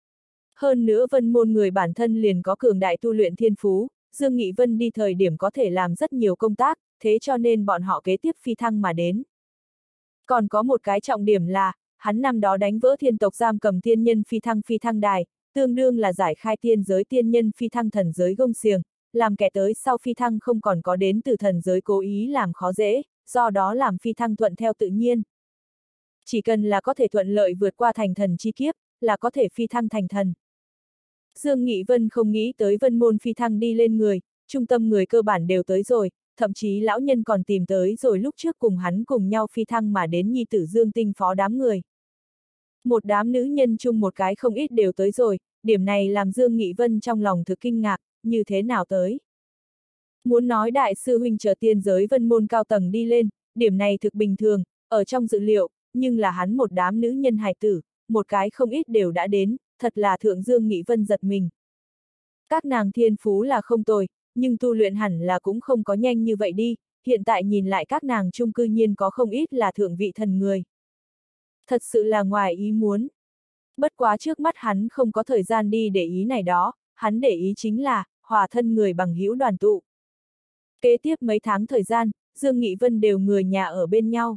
Hơn nữa Vân môn người bản thân liền có cường đại tu luyện thiên phú, Dương Nghị Vân đi thời điểm có thể làm rất nhiều công tác, thế cho nên bọn họ kế tiếp phi thăng mà đến. Còn có một cái trọng điểm là, hắn năm đó đánh vỡ thiên tộc giam cầm tiên nhân phi thăng phi thăng đài, tương đương là giải khai tiên giới tiên nhân phi thăng thần giới gông xiềng, làm kẻ tới sau phi thăng không còn có đến từ thần giới cố ý làm khó dễ, do đó làm phi thăng thuận theo tự nhiên. Chỉ cần là có thể thuận lợi vượt qua thành thần chi kiếp, là có thể phi thăng thành thần. Dương Nghị Vân không nghĩ tới Vân môn phi thăng đi lên người, trung tâm người cơ bản đều tới rồi, thậm chí lão nhân còn tìm tới rồi lúc trước cùng hắn cùng nhau phi thăng mà đến nhi tử Dương Tinh phó đám người. Một đám nữ nhân chung một cái không ít đều tới rồi, điểm này làm Dương Nghị Vân trong lòng thực kinh ngạc, như thế nào tới. Muốn nói đại sư huynh chờ tiên giới Vân môn cao tầng đi lên, điểm này thực bình thường, ở trong dự liệu, nhưng là hắn một đám nữ nhân hài tử, một cái không ít đều đã đến, thật là thượng Dương Nghị Vân giật mình. Các nàng thiên phú là không tồi, nhưng tu luyện hẳn là cũng không có nhanh như vậy đi, hiện tại nhìn lại các nàng chung cư nhiên có không ít là thượng vị thần người. Thật sự là ngoài ý muốn. Bất quá trước mắt hắn không có thời gian đi để ý này đó, hắn để ý chính là, hòa thân người bằng hữu đoàn tụ. Kế tiếp mấy tháng thời gian, Dương Nghị Vân đều người nhà ở bên nhau.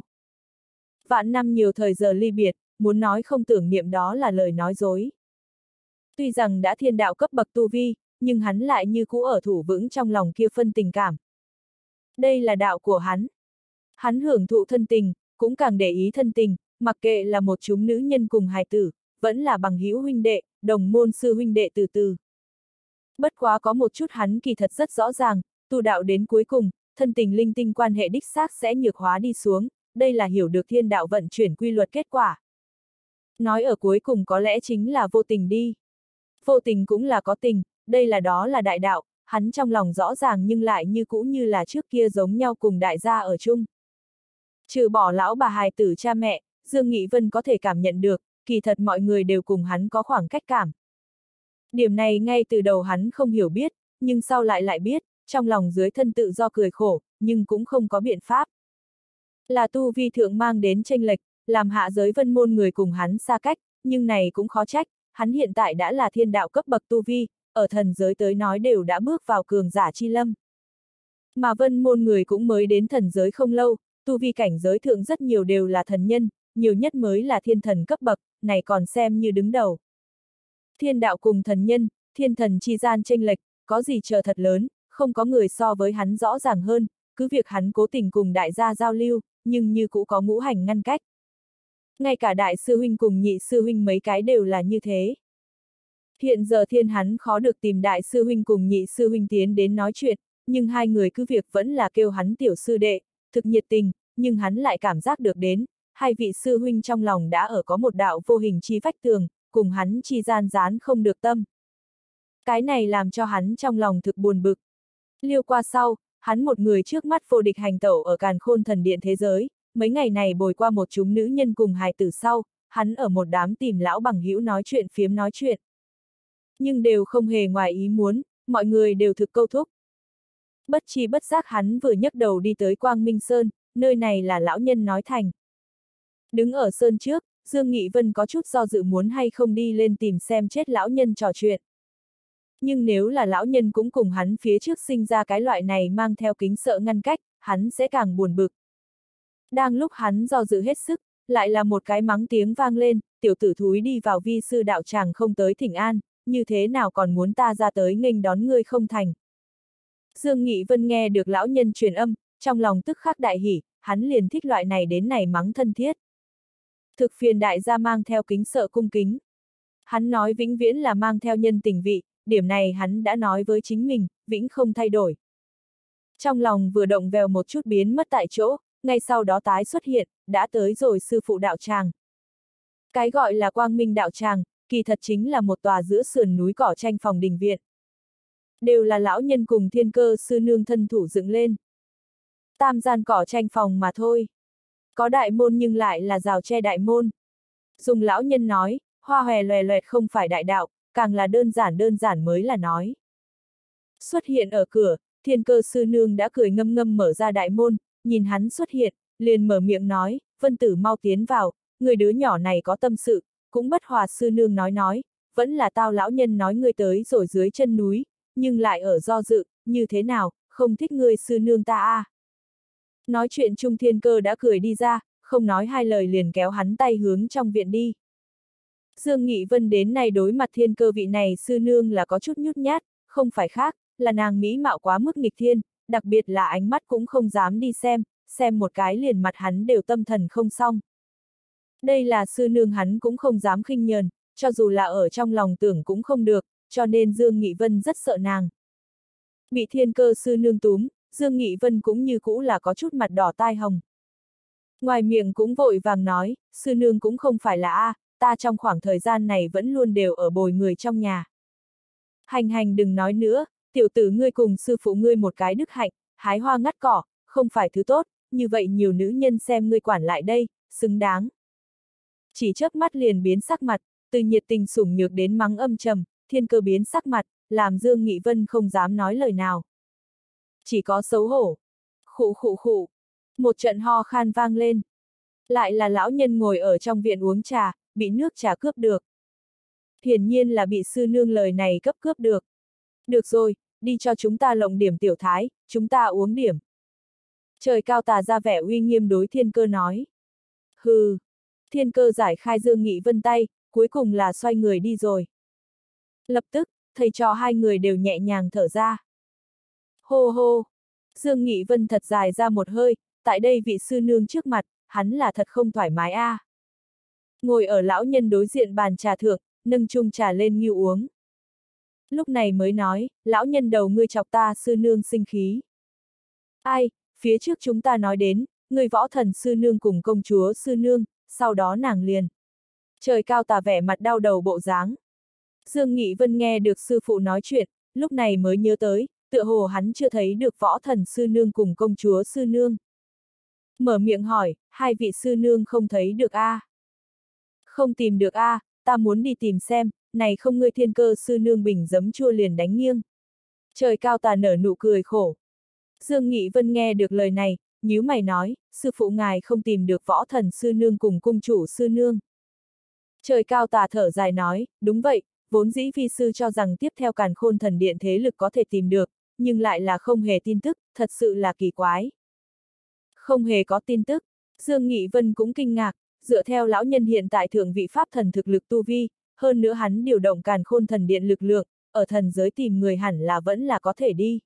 Vạn năm nhiều thời giờ ly biệt, muốn nói không tưởng niệm đó là lời nói dối. Tuy rằng đã thiên đạo cấp bậc tu vi, nhưng hắn lại như cũ ở thủ vững trong lòng kia phân tình cảm. Đây là đạo của hắn. Hắn hưởng thụ thân tình, cũng càng để ý thân tình, mặc kệ là một chúng nữ nhân cùng hài tử, vẫn là bằng hữu huynh đệ, đồng môn sư huynh đệ từ từ. Bất quá có một chút hắn kỳ thật rất rõ ràng, tu đạo đến cuối cùng, thân tình linh tinh quan hệ đích xác sẽ nhược hóa đi xuống, đây là hiểu được thiên đạo vận chuyển quy luật kết quả. Nói ở cuối cùng có lẽ chính là vô tình đi. Vô tình cũng là có tình, đây là đó là đại đạo, hắn trong lòng rõ ràng nhưng lại như cũ như là trước kia giống nhau cùng đại gia ở chung. Trừ bỏ lão bà hài tử cha mẹ, Dương Nghị Vân có thể cảm nhận được, kỳ thật mọi người đều cùng hắn có khoảng cách cảm. Điểm này ngay từ đầu hắn không hiểu biết, nhưng sau lại lại biết, trong lòng dưới thân tự do cười khổ, nhưng cũng không có biện pháp. Là tu vi thượng mang đến chênh lệch, làm hạ giới Vân môn người cùng hắn xa cách, nhưng này cũng khó trách, hắn hiện tại đã là thiên đạo cấp bậc tu vi, ở thần giới tới nói đều đã bước vào cường giả chi lâm. Mà Vân môn người cũng mới đến thần giới không lâu, tu vi cảnh giới thượng rất nhiều đều là thần nhân, nhiều nhất mới là thiên thần cấp bậc, này còn xem như đứng đầu. Thiên đạo cùng thần nhân, thiên thần chi gian chênh lệch, có gì chờ thật lớn, không có người so với hắn rõ ràng hơn, cứ việc hắn cố tình cùng đại gia giao lưu, nhưng như cũ có ngũ hành ngăn cách. Ngay cả đại sư huynh cùng nhị sư huynh mấy cái đều là như thế. Hiện giờ thiên hắn khó được tìm đại sư huynh cùng nhị sư huynh tiến đến nói chuyện, nhưng hai người cứ việc vẫn là kêu hắn tiểu sư đệ, thực nhiệt tình, nhưng hắn lại cảm giác được đến, hai vị sư huynh trong lòng đã ở có một đạo vô hình chi vách tường, cùng hắn chi gian dán không được tâm. Cái này làm cho hắn trong lòng thực buồn bực. Liêu qua sau, hắn một người trước mắt vô địch hành tẩu ở càn khôn thần điện thế giới, mấy ngày này bồi qua một chúng nữ nhân cùng hài tử sau, hắn ở một đám tìm lão bằng hữu nói chuyện phiếm nói chuyện. Nhưng đều không hề ngoài ý muốn, mọi người đều thực câu thúc. Bất chi bất giác hắn vừa nhấc đầu đi tới Quang Minh Sơn, nơi này là lão nhân nói thành. Đứng ở sơn trước, Dương Nghị Vân có chút do dự muốn hay không đi lên tìm xem chết lão nhân trò chuyện. Nhưng nếu là lão nhân cũng cùng hắn phía trước sinh ra cái loại này mang theo kính sợ ngăn cách, hắn sẽ càng buồn bực. Đang lúc hắn do dự hết sức, lại là một cái mắng tiếng vang lên, tiểu tử thúi đi vào vi sư đạo tràng không tới thỉnh an, như thế nào còn muốn ta ra tới nghênh đón ngươi không thành. Dương Nghị Vân nghe được lão nhân truyền âm, trong lòng tức khắc đại hỉ, hắn liền thích loại này đến này mắng thân thiết. Thực phiền đại gia mang theo kính sợ cung kính. Hắn nói vĩnh viễn là mang theo nhân tình vị, điểm này hắn đã nói với chính mình, vĩnh không thay đổi. Trong lòng vừa động vèo một chút biến mất tại chỗ, ngay sau đó tái xuất hiện, đã tới rồi sư phụ đạo tràng. Cái gọi là Quang Minh đạo tràng, kỳ thật chính là một tòa giữa sườn núi cỏ tranh phòng đình viện. Đều là lão nhân cùng Thiên Cơ sư nương thân thủ dựng lên. Tam gian cỏ tranh phòng mà thôi. Có đại môn nhưng lại là rào che đại môn. Dùng lão nhân nói, hoa hòe loè loẹt không phải đại đạo, càng là đơn giản đơn giản mới là nói. Xuất hiện ở cửa, Thiên Cơ sư nương đã cười ngâm ngâm mở ra đại môn, nhìn hắn xuất hiện, liền mở miệng nói, Vân Tử mau tiến vào, người đứa nhỏ này có tâm sự, cũng bất hòa sư nương nói nói, vẫn là tao lão nhân nói ngươi tới rồi dưới chân núi, nhưng lại ở do dự, như thế nào, không thích ngươi sư nương ta à. Nói chuyện Trung Thiên Cơ đã cười đi ra, không nói hai lời liền kéo hắn tay hướng trong viện đi. Dương Nghị Vân đến này đối mặt Thiên Cơ vị này sư nương là có chút nhút nhát, không phải khác, là nàng mỹ mạo quá mức nghịch thiên, đặc biệt là ánh mắt cũng không dám đi xem, xem một cái liền mặt hắn đều tâm thần không xong. Đây là sư nương hắn cũng không dám khinh nhờn, cho dù là ở trong lòng tưởng cũng không được, cho nên Dương Nghị Vân rất sợ nàng. Bị Thiên Cơ sư nương túm, Dương Nghị Vân cũng như cũ là có chút mặt đỏ tai hồng. Ngoài miệng cũng vội vàng nói, sư nương cũng không phải là a, ta trong khoảng thời gian này vẫn luôn đều ở bồi người trong nhà. Hành hành đừng nói nữa, tiểu tử ngươi cùng sư phụ ngươi một cái đức hạnh, hái hoa ngắt cỏ, không phải thứ tốt, như vậy nhiều nữ nhân xem ngươi quản lại đây, xứng đáng. Chỉ chớp mắt liền biến sắc mặt, từ nhiệt tình sủng nhược đến mắng âm trầm, Thiên Cơ biến sắc mặt, làm Dương Nghị Vân không dám nói lời nào. Chỉ có xấu hổ. Khụ khụ khụ. Một trận ho khan vang lên. Lại là lão nhân ngồi ở trong viện uống trà, bị nước trà cướp được. Hiển nhiên là bị sư nương lời này cấp cướp được. Được rồi, đi cho chúng ta lộng điểm tiểu thái, chúng ta uống điểm. Trời cao tà ra vẻ uy nghiêm đối Thiên Cơ nói. Hừ. Thiên Cơ giải khai Dương Nghị Vân tay, cuối cùng là xoay người đi rồi. Lập tức, thầy trò hai người đều nhẹ nhàng thở ra. Hô hô. Dương Nghị Vân thật dài ra một hơi, tại đây vị sư nương trước mặt, hắn là thật không thoải mái a. À. Ngồi ở lão nhân đối diện bàn trà thượng, nâng chung trà lên nghiêu uống. Lúc này mới nói, lão nhân đầu ngươi chọc ta sư nương sinh khí. Ai, phía trước chúng ta nói đến, người võ thần sư nương cùng công chúa sư nương, sau đó nàng liền. Trời cao tà vẻ mặt đau đầu bộ dáng. Dương Nghị Vân nghe được sư phụ nói chuyện, lúc này mới nhớ tới, tựa hồ hắn chưa thấy được võ thần sư nương cùng công chúa sư nương. Mở miệng hỏi, hai vị sư nương không thấy được a? À? Không tìm được a, à, ta muốn đi tìm xem, này không ngươi Thiên Cơ sư nương bình giấm chua liền đánh nghiêng. Trời cao tà nở nụ cười khổ. Dương Nghị Vân nghe được lời này, nhíu mày nói, sư phụ ngài không tìm được võ thần sư nương cùng cung chủ sư nương. Trời cao tà thở dài nói, đúng vậy, vốn dĩ vi sư cho rằng tiếp theo Càn Khôn Thần Điện thế lực có thể tìm được, nhưng lại là không hề tin tức, thật sự là kỳ quái. Không hề có tin tức, Dương Nghị Vân cũng kinh ngạc, dựa theo lão nhân hiện tại thượng vị pháp thần thực lực tu vi, hơn nữa hắn điều động Càn Khôn Thần Điện lực lượng, ở thần giới tìm người hẳn là vẫn là có thể đi.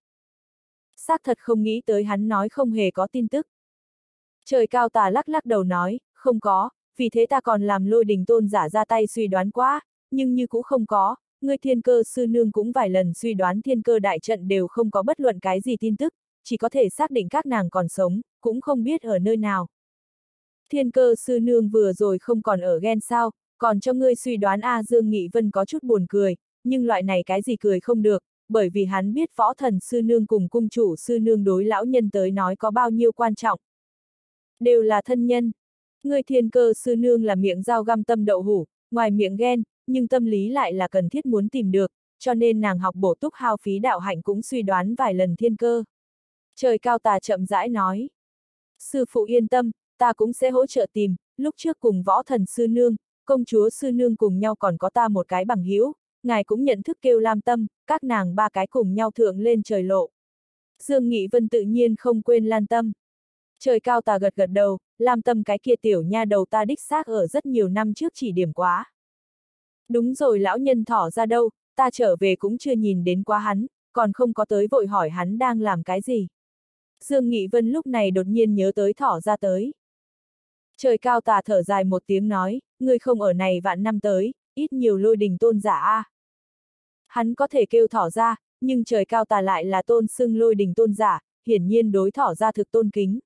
Xác thật không nghĩ tới hắn nói không hề có tin tức. Trời cao tà lắc lắc đầu nói, không có, vì thế ta còn làm Lôi Đình tôn giả ra tay suy đoán quá, nhưng như cũng không có, ngươi Thiên Cơ sư nương cũng vài lần suy đoán Thiên Cơ đại trận đều không có bất luận cái gì tin tức, chỉ có thể xác định các nàng còn sống, cũng không biết ở nơi nào. Thiên Cơ sư nương vừa rồi không còn ở ghen sao, còn cho ngươi suy đoán a. Dương Nghị Vân có chút buồn cười, nhưng loại này cái gì cười không được, bởi vì hắn biết võ thần sư nương cùng cung chủ sư nương đối lão nhân tới nói có bao nhiêu quan trọng. Đều là thân nhân. Ngươi Thiên Cơ sư nương là miệng dao găm tâm đậu hủ, ngoài miệng ghen, nhưng tâm lý lại là cần thiết muốn tìm được, cho nên nàng học bổ túc hao phí đạo hạnh cũng suy đoán vài lần Thiên Cơ. Trời cao tà chậm rãi nói. Sư phụ yên tâm, ta cũng sẽ hỗ trợ tìm, lúc trước cùng võ thần sư nương, công chúa sư nương cùng nhau còn có ta một cái bằng hữu, ngài cũng nhận thức kêu Lam Tâm, các nàng ba cái cùng nhau thượng lên trời lộ. Dương Nghị Vân tự nhiên không quên Lan Tâm. Trời cao tà gật gật đầu, Lam Tâm cái kia tiểu nha đầu ta đích xác ở rất nhiều năm trước chỉ điểm quá. Đúng rồi lão nhân thỏ ra đâu, ta trở về cũng chưa nhìn đến quá hắn, còn không có tới vội hỏi hắn đang làm cái gì. Dương Nghị Vân lúc này đột nhiên nhớ tới thỏ ra tới. Trời cao tà thở dài một tiếng nói, ngươi không ở này vạn năm tới, ít nhiều Lôi Đình tôn giả a. Hắn có thể kêu thỏ ra, nhưng trời cao tà lại là tôn xưng Lôi Đình tôn giả, hiển nhiên đối thỏ ra thực tôn kính.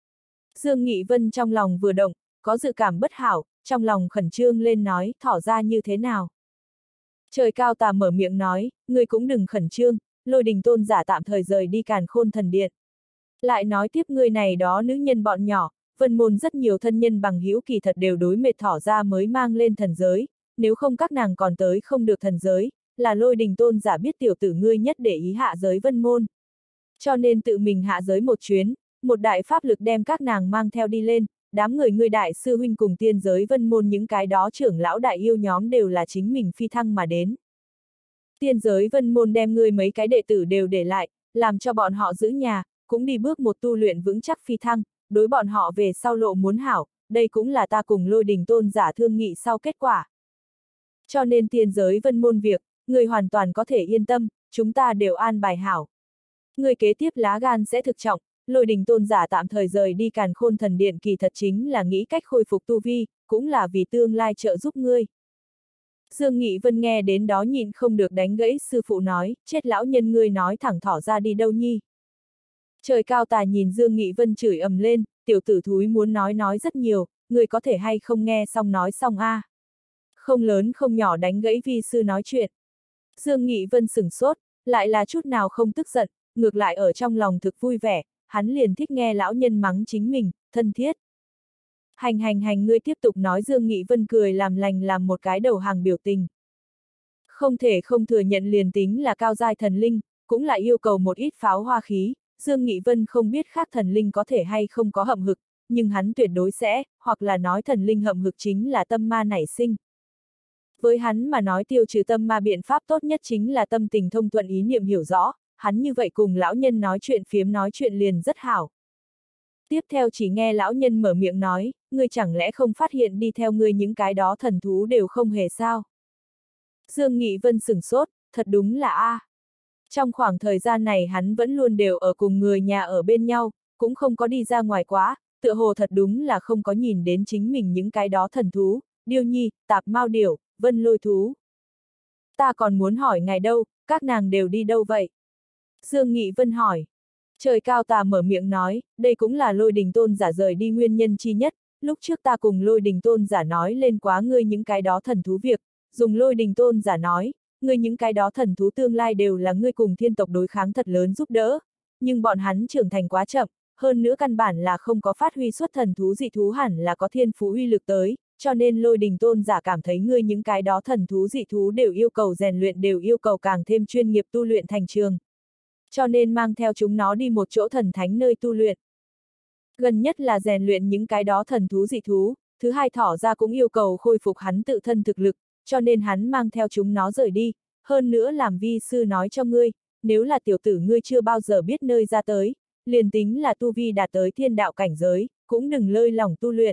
Dương Nghị Vân trong lòng vừa động, có dự cảm bất hảo, trong lòng khẩn trương lên nói, thỏ ra như thế nào? Trời cao tà mở miệng nói, ngươi cũng đừng khẩn trương, Lôi Đình tôn giả tạm thời rời đi Càn Khôn thần điện. Lại nói tiếp ngươi này đó nữ nhân bọn nhỏ, Vân môn rất nhiều thân nhân bằng hữu kỳ thật đều đối mệt thỏ ra mới mang lên thần giới, nếu không các nàng còn tới không được thần giới, là Lôi Đình tôn giả biết tiểu tử ngươi nhất để ý hạ giới Vân môn. Cho nên tự mình hạ giới một chuyến, một đại pháp lực đem các nàng mang theo đi lên, đám người ngươi đại sư huynh cùng tiên giới Vân môn những cái đó trưởng lão đại yêu nhóm đều là chính mình phi thăng mà đến. Tiên giới Vân môn đem ngươi mấy cái đệ tử đều để lại, làm cho bọn họ giữ nhà, cũng đi bước một tu luyện vững chắc phi thăng, đối bọn họ về sau lộ muốn hảo, đây cũng là ta cùng Lôi Đình tôn giả thương nghị sau kết quả. Cho nên tiên giới Vân môn việc, ngươi hoàn toàn có thể yên tâm, chúng ta đều an bài hảo. Ngươi kế tiếp lá gan sẽ thực trọng, Lôi Đình tôn giả tạm thời rời đi Càn Khôn thần điện kỳ thật chính là nghĩ cách khôi phục tu vi, cũng là vì tương lai trợ giúp ngươi. Dương Nghị Vân nghe đến đó nhịn không được đánh gãy sư phụ nói, chết lão nhân ngươi nói thẳng thỏ ra đi đâu nhi. Trời cao tà nhìn Dương Nghị Vân chửi ầm lên, tiểu tử thúi muốn nói nói rất nhiều, ngươi có thể hay không nghe xong nói xong a? À. Không lớn không nhỏ đánh gãy vi sư nói chuyện. Dương Nghị Vân sửng sốt, lại là chút nào không tức giận, ngược lại ở trong lòng thực vui vẻ, hắn liền thích nghe lão nhân mắng chính mình, thân thiết. Hành hành hành ngươi tiếp tục nói. Dương Nghị Vân cười làm lành làm một cái đầu hàng biểu tình. Không thể không thừa nhận liền tính là cao giai thần linh, cũng lại yêu cầu một ít pháo hoa khí, Dương Nghị Vân không biết khác thần linh có thể hay không có hậm hực, nhưng hắn tuyệt đối sẽ, hoặc là nói thần linh hậm hực chính là tâm ma nảy sinh. Với hắn mà nói tiêu trừ tâm ma biện pháp tốt nhất chính là tâm tình thông thuận ý niệm hiểu rõ, hắn như vậy cùng lão nhân nói chuyện phiếm nói chuyện liền rất hảo. Tiếp theo chỉ nghe lão nhân mở miệng nói, ngươi chẳng lẽ không phát hiện đi theo ngươi những cái đó thần thú đều không hề sao? Dương Nghị Vân sửng sốt, thật đúng là a. À. Trong khoảng thời gian này hắn vẫn luôn đều ở cùng người nhà ở bên nhau, cũng không có đi ra ngoài quá, tựa hồ thật đúng là không có nhìn đến chính mình những cái đó thần thú, điêu nhi, tạp mao điểu, vân lôi thú. Ta còn muốn hỏi ngài đâu, các nàng đều đi đâu vậy? Dương Nghị Vân hỏi. Trời cao tà mở miệng nói, đây cũng là Lôi Đình tôn giả rời đi nguyên nhân chi nhất, lúc trước ta cùng Lôi Đình tôn giả nói lên quá ngươi những cái đó thần thú việc, dùng Lôi Đình tôn giả nói, ngươi những cái đó thần thú tương lai đều là ngươi cùng thiên tộc đối kháng thật lớn giúp đỡ, nhưng bọn hắn trưởng thành quá chậm, hơn nữa căn bản là không có phát huy xuất thần thú dị thú hẳn là có thiên phú uy lực tới, cho nên Lôi Đình tôn giả cảm thấy ngươi những cái đó thần thú dị thú đều yêu cầu rèn luyện đều yêu cầu càng thêm chuyên nghiệp tu luyện thành trường. Cho nên mang theo chúng nó đi một chỗ thần thánh nơi tu luyện. Gần nhất là rèn luyện những cái đó thần thú dị thú, thứ hai thỏ ra cũng yêu cầu khôi phục hắn tự thân thực lực, cho nên hắn mang theo chúng nó rời đi, hơn nữa làm vi sư nói cho ngươi, nếu là tiểu tử ngươi chưa bao giờ biết nơi ra tới, liền tính là tu vi đạt tới thiên đạo cảnh giới, cũng đừng lơi lỏng tu luyện.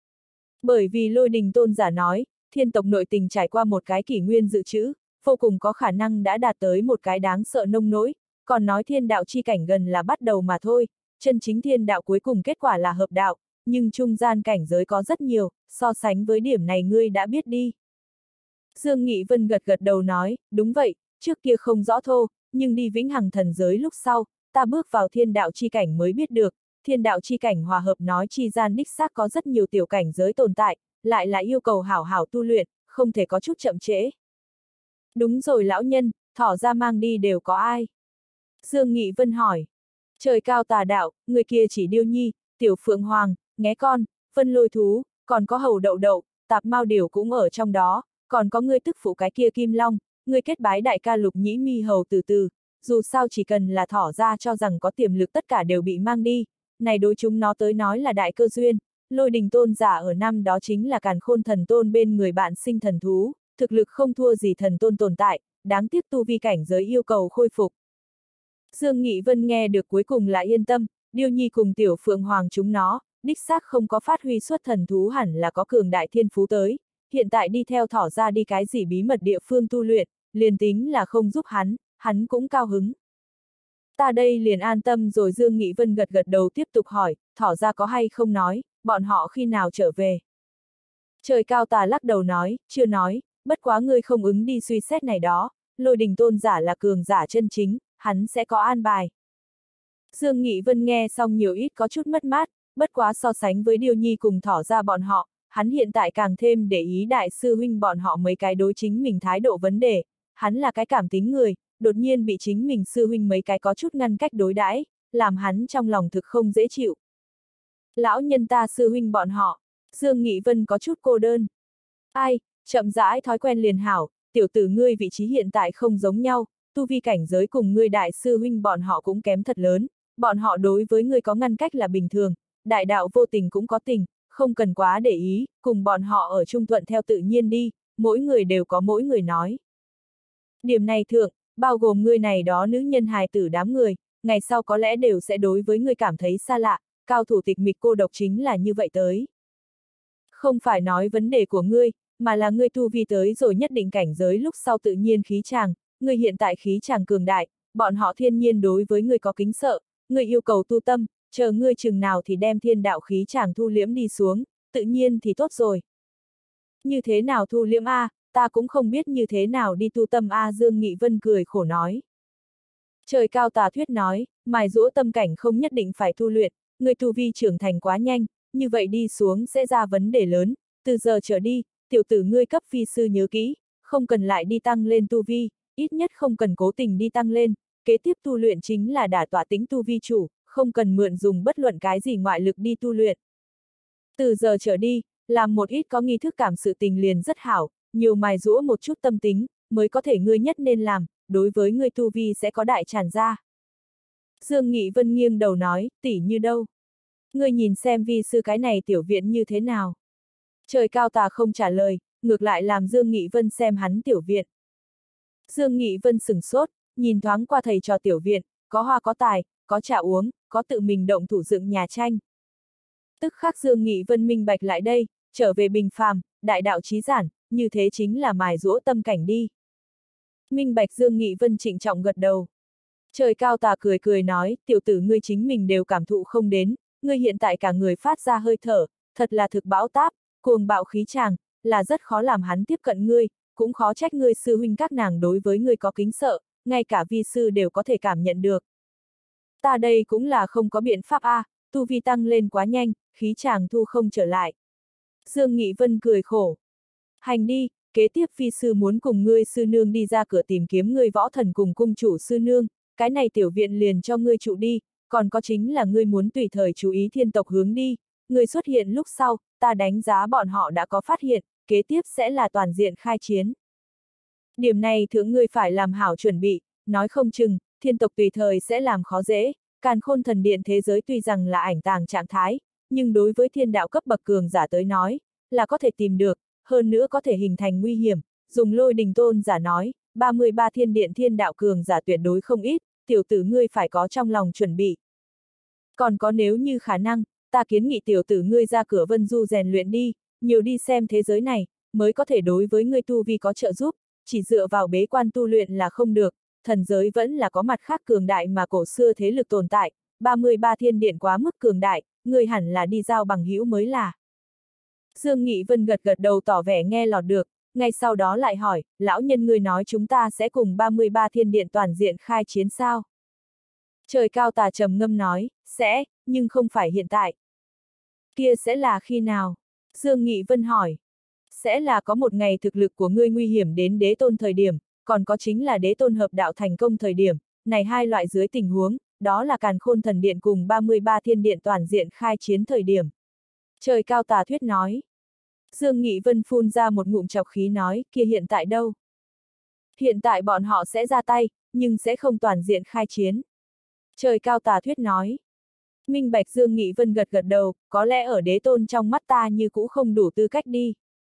Bởi vì Lôi Đình tôn giả nói, thiên tộc nội tình trải qua một cái kỷ nguyên dự trữ, vô cùng có khả năng đã đạt tới một cái đáng sợ nông nỗi, còn nói thiên đạo chi cảnh gần là bắt đầu mà thôi, chân chính thiên đạo cuối cùng kết quả là hợp đạo, nhưng trung gian cảnh giới có rất nhiều, so sánh với điểm này ngươi đã biết đi. Dương Nghị Vân gật gật đầu nói, đúng vậy, trước kia không rõ thô, nhưng đi vĩnh hằng thần giới lúc sau, ta bước vào thiên đạo chi cảnh mới biết được, thiên đạo chi cảnh hòa hợp nói chi gian đích xác có rất nhiều tiểu cảnh giới tồn tại, lại là yêu cầu hảo hảo tu luyện, không thể có chút chậm trễ. Đúng rồi lão nhân, thỏ ra mang đi đều có ai? Dương Nghị Vân hỏi. Trời cao tà đạo, người kia chỉ điêu nhi, tiểu phượng hoàng, nghé con, vân lôi thú, còn có hầu đậu đậu, tạp mao điểu cũng ở trong đó, còn có ngươi tức phụ cái kia kim long, ngươi kết bái đại ca lục nhĩ mi hầu từ từ, dù sao chỉ cần là thỏ ra cho rằng có tiềm lực tất cả đều bị mang đi, này đối chúng nó tới nói là đại cơ duyên, Lôi Đình tôn giả ở năm đó chính là Càn Khôn thần tôn bên người bạn sinh thần thú, thực lực không thua gì thần tôn tồn tại, đáng tiếc tu vi cảnh giới yêu cầu khôi phục. Dương Nghị Vân nghe được cuối cùng là yên tâm, điêu nhi cùng tiểu phượng hoàng chúng nó, đích xác không có phát huy xuất thần thú hẳn là có cường đại thiên phú tới, hiện tại đi theo thỏ ra đi cái gì bí mật địa phương tu luyện, liền tính là không giúp hắn, hắn cũng cao hứng. Ta đây liền an tâm rồi. Dương Nghị Vân gật gật đầu tiếp tục hỏi, thỏ ra có hay không nói, bọn họ khi nào trở về? Trời cao tà lắc đầu nói, chưa nói, bất quá ngươi không ứng đi suy xét này đó, Lôi Đình tôn giả là cường giả chân chính, hắn sẽ có an bài. Dương Nghị Vân nghe xong nhiều ít có chút mất mát, bất quá so sánh với Điêu Nhi cùng Thỏ Ra bọn họ, hắn hiện tại càng thêm để ý đại sư huynh bọn họ mấy cái đối chính mình thái độ vấn đề, hắn là cái cảm tính người, đột nhiên bị chính mình sư huynh mấy cái có chút ngăn cách đối đãi, làm hắn trong lòng thực không dễ chịu. Lão nhân ta sư huynh bọn họ, Dương Nghị Vân có chút cô đơn. Ai, chậm rãi thói quen liền hảo, tiểu tử ngươi vị trí hiện tại không giống nhau, tu vi cảnh giới cùng ngươi đại sư huynh bọn họ cũng kém thật lớn, bọn họ đối với ngươi có ngăn cách là bình thường, đại đạo vô tình cũng có tình, không cần quá để ý, cùng bọn họ ở trung thuận theo tự nhiên đi, mỗi người đều có mỗi người nói. Điểm này thượng, bao gồm ngươi này đó nữ nhân hài tử đám người, ngày sau có lẽ đều sẽ đối với ngươi cảm thấy xa lạ, cao thủ tịch mịch cô độc chính là như vậy tới. Không phải nói vấn đề của ngươi, mà là ngươi tu vi tới rồi nhất định cảnh giới lúc sau tự nhiên khí chàng, ngươi hiện tại khí chàng cường đại, bọn họ thiên nhiên đối với ngươi có kính sợ, ngươi yêu cầu tu tâm, chờ ngươi chừng nào thì đem thiên đạo khí chàng thu liễm đi xuống, tự nhiên thì tốt rồi. Như thế nào thu liễm a, ta cũng không biết như thế nào đi tu tâm a, Dương Nghị Vân cười khổ nói. Trời cao tà thuyết nói, mài giũa tâm cảnh không nhất định phải tu luyện, ngươi tu vi trưởng thành quá nhanh, như vậy đi xuống sẽ ra vấn đề lớn, từ giờ trở đi, tiểu tử ngươi cấp phi sư nhớ kỹ, không cần lại đi tăng lên tu vi, ít nhất không cần cố tình đi tăng lên, kế tiếp tu luyện chính là đả tọa tính tu vi chủ, không cần mượn dùng bất luận cái gì ngoại lực đi tu luyện. Từ giờ trở đi, làm một ít có nghi thức cảm sự tình liền rất hảo, nhiều mài giũa một chút tâm tính, mới có thể ngươi nhất nên làm, đối với ngươi tu vi sẽ có đại tràn ra. Dương Nghị Vân nghiêng đầu nói, tỷ như đâu? Ngươi nhìn xem vi sư cái này tiểu viện như thế nào? Trời cao tà không trả lời, ngược lại làm Dương Nghị Vân xem hắn tiểu viện. Dương Nghị Vân sửng sốt, nhìn thoáng qua thầy trò tiểu viện, có hoa có tài, có trà uống, có tự mình động thủ dựng nhà tranh. Tức khắc Dương Nghị Vân minh bạch lại đây, trở về bình phàm, đại đạo chí giản, như thế chính là mài giũa tâm cảnh đi. Minh bạch Dương Nghị Vân trịnh trọng gật đầu. Trời cao tà cười cười nói, tiểu tử ngươi chính mình đều cảm thụ không đến, ngươi hiện tại cả người phát ra hơi thở, thật là thực bão táp, cuồng bạo khí tràng, là rất khó làm hắn tiếp cận ngươi, cũng khó trách ngươi sư huynh các nàng đối với ngươi có kính sợ, ngay cả vi sư đều có thể cảm nhận được. Ta đây cũng là không có biện pháp a, à, tu vi tăng lên quá nhanh, khí tràng thu không trở lại. Dương Nghị Vân cười khổ. Hành đi, kế tiếp phi sư muốn cùng ngươi sư nương đi ra cửa tìm kiếm ngươi võ thần cùng cung chủ sư nương, cái này tiểu viện liền cho ngươi trụ đi, còn có chính là ngươi muốn tùy thời chú ý thiên tộc hướng đi, ngươi xuất hiện lúc sau, ta đánh giá bọn họ đã có phát hiện, kế tiếp sẽ là toàn diện khai chiến. Điểm này thượng ngươi phải làm hảo chuẩn bị, nói không chừng, thiên tộc tùy thời sẽ làm khó dễ, càn khôn thần điện thế giới tuy rằng là ảnh tàng trạng thái, nhưng đối với thiên đạo cấp bậc cường giả tới nói, là có thể tìm được, hơn nữa có thể hình thành nguy hiểm, dùng Lôi Đình tôn giả nói, ba mươi ba thiên điện thiên đạo cường giả tuyệt đối không ít, tiểu tử ngươi phải có trong lòng chuẩn bị. Còn có nếu như khả năng, ta kiến nghị tiểu tử ngươi ra cửa Vân Du rèn luyện đi, nhiều đi xem thế giới này, mới có thể đối với ngươi tu vi có trợ giúp, chỉ dựa vào bế quan tu luyện là không được, thần giới vẫn là có mặt khác cường đại mà cổ xưa thế lực tồn tại, ba mươi ba thiên điện quá mức cường đại, ngươi hẳn là đi giao bằng hữu mới là. Dương Nghị Vân gật gật đầu tỏ vẻ nghe lọt được, ngay sau đó lại hỏi, lão nhân ngươi nói chúng ta sẽ cùng ba mươi ba thiên điện toàn diện khai chiến sao? Trời cao tà trầm ngâm nói, sẽ, nhưng không phải hiện tại. Kia sẽ là khi nào? Dương Nghị Vân hỏi. Sẽ là có một ngày thực lực của ngươi nguy hiểm đến đế tôn thời điểm, còn có chính là đế tôn hợp đạo thành công thời điểm, này hai loại dưới tình huống, đó là càn khôn thần điện cùng ba mươi ba thiên điện toàn diện khai chiến thời điểm. Trời cao tà thuyết nói. Dương Nghị Vân phun ra một ngụm chọc khí nói, kia hiện tại đâu? Hiện tại bọn họ sẽ ra tay, nhưng sẽ không toàn diện khai chiến. Trời cao tà thuyết nói. Minh bạch Dương Nghị Vân gật gật đầu, có lẽ ở đế tôn trong mắt ta như cũ không đủ tư cách đi.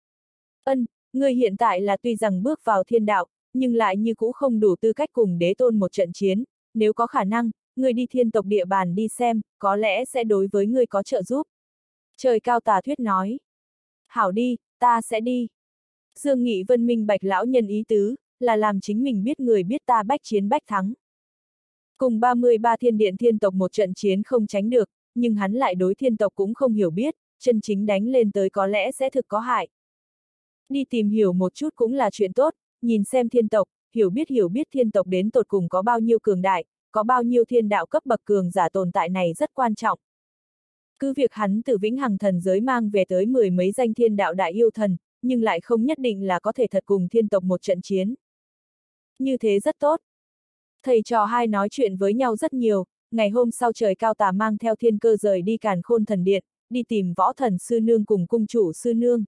Ân, ngươi hiện tại là tuy rằng bước vào thiên đạo, nhưng lại như cũ không đủ tư cách cùng đế tôn một trận chiến, nếu có khả năng, ngươi đi thiên tộc địa bàn đi xem, có lẽ sẽ đối với ngươi có trợ giúp. Trời cao tà thuyết nói. Hảo đi, ta sẽ đi. Dương Nghị Vân minh bạch lão nhân ý tứ, là làm chính mình biết người biết ta bách chiến bách thắng. Cùng ba mươi ba thiên điện thiên tộc một trận chiến không tránh được, nhưng hắn lại đối thiên tộc cũng không hiểu biết, chân chính đánh lên tới có lẽ sẽ thực có hại. Đi tìm hiểu một chút cũng là chuyện tốt, nhìn xem thiên tộc, hiểu biết hiểu biết thiên tộc đến tột cùng có bao nhiêu cường đại, có bao nhiêu thiên đạo cấp bậc cường giả tồn tại này rất quan trọng. Cứ việc hắn từ vĩnh hằng thần giới mang về tới mười mấy danh thiên đạo đại yêu thần, nhưng lại không nhất định là có thể thật cùng thiên tộc một trận chiến. Như thế rất tốt. Thầy trò hai nói chuyện với nhau rất nhiều, ngày hôm sau trời cao tà mang theo thiên cơ rời đi Càn Khôn Thần Điện, đi tìm võ thần sư nương cùng cung chủ sư nương.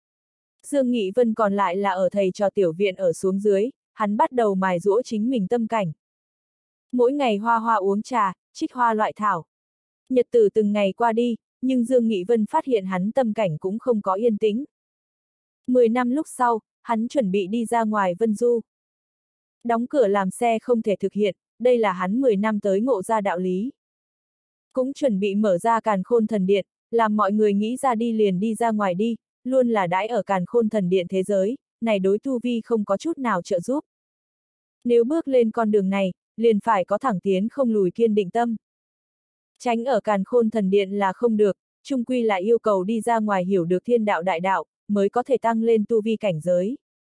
Dương Nghị Vân còn lại là ở thầy trò tiểu viện ở xuống dưới, hắn bắt đầu mài giũa chính mình tâm cảnh. Mỗi ngày hoa hoa uống trà, trích hoa loại thảo. Nhật tử từng ngày qua đi, nhưng Dương Nghị Vân phát hiện hắn tâm cảnh cũng không có yên tĩnh. Mười năm lúc sau, hắn chuẩn bị đi ra ngoài Vân Du. Đóng cửa làm xe không thể thực hiện, đây là hắn mười năm tới ngộ ra đạo lý. Cũng chuẩn bị mở ra Càn Khôn Thần Điện, làm mọi người nghĩ ra đi liền đi ra ngoài đi, luôn là đãi ở Càn Khôn Thần Điện thế giới, này đối tu vi không có chút nào trợ giúp. Nếu bước lên con đường này, liền phải có thẳng tiến không lùi kiên định tâm. Tránh ở Càn Khôn Thần Điện là không được, chung quy là yêu cầu đi ra ngoài hiểu được thiên đạo đại đạo, mới có thể tăng lên tu vi cảnh giới.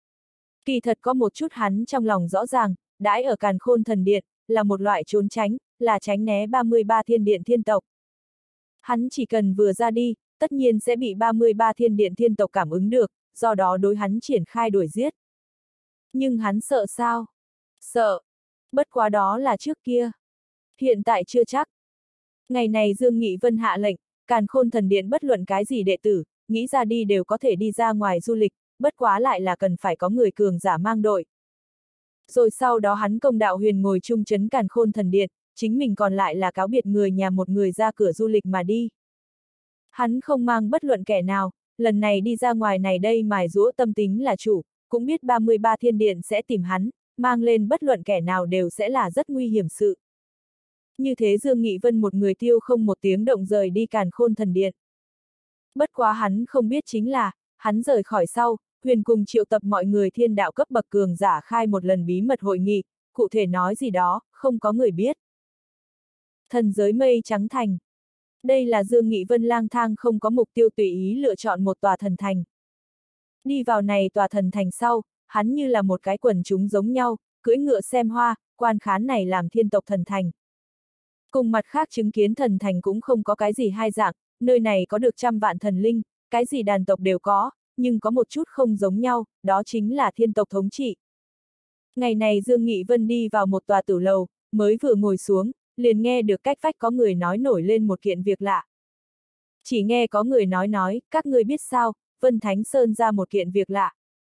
Kỳ thật có một chút hắn trong lòng rõ ràng, đãi ở Càn Khôn Thần Điện, là một loại trốn tránh, là tránh né ba mươi ba thiên điện thiên tộc. Hắn chỉ cần vừa ra đi, tất nhiên sẽ bị ba mươi ba thiên điện thiên tộc cảm ứng được, do đó đối hắn triển khai đuổi giết. Nhưng hắn sợ sao? Sợ. Bất quá đó là trước kia. Hiện tại chưa chắc. Ngày này Dương Nghị Vân hạ lệnh, Càn Khôn Thần Điện bất luận cái gì đệ tử, nghĩ ra đi đều có thể đi ra ngoài du lịch, bất quá lại là cần phải có người cường giả mang đội. Rồi sau đó hắn công đạo huyền ngồi chung chấn Càn Khôn Thần Điện, chính mình còn lại là cáo biệt người nhà một người ra cửa du lịch mà đi. Hắn không mang bất luận kẻ nào, lần này đi ra ngoài này đây mài giũa tâm tính là chủ, cũng biết ba mươi ba thiên điện sẽ tìm hắn, mang lên bất luận kẻ nào đều sẽ là rất nguy hiểm sự. Như thế Dương Nghị Vân một người tiêu không một tiếng động rời đi Càn Khôn Thần Điện. Bất quá hắn không biết chính là, hắn rời khỏi sau, huyền cùng triệu tập mọi người thiên đạo cấp bậc cường giả khai một lần bí mật hội nghị, cụ thể nói gì đó, không có người biết. Thần giới mây trắng thành. Đây là Dương Nghị Vân lang thang không có mục tiêu tùy ý lựa chọn một tòa thần thành. Đi vào này tòa thần thành sau, hắn như là một cái quần chúng giống nhau, cưỡi ngựa xem hoa, quan khán này làm thiên tộc thần thành. Cùng mặt khác chứng kiến thần thành cũng không có cái gì hai dạng, nơi này có được trăm vạn thần linh, cái gì đàn tộc đều có, nhưng có một chút không giống nhau, đó chính là thiên tộc thống trị. Ngày này Dương Nghị Vân đi vào một tòa tử lầu, mới vừa ngồi xuống, liền nghe được cách vách có người nói nổi lên một kiện việc lạ. Chỉ nghe có người nói nói, các ngươi biết sao, Vân Thánh Sơn ra một kiện việc lạ.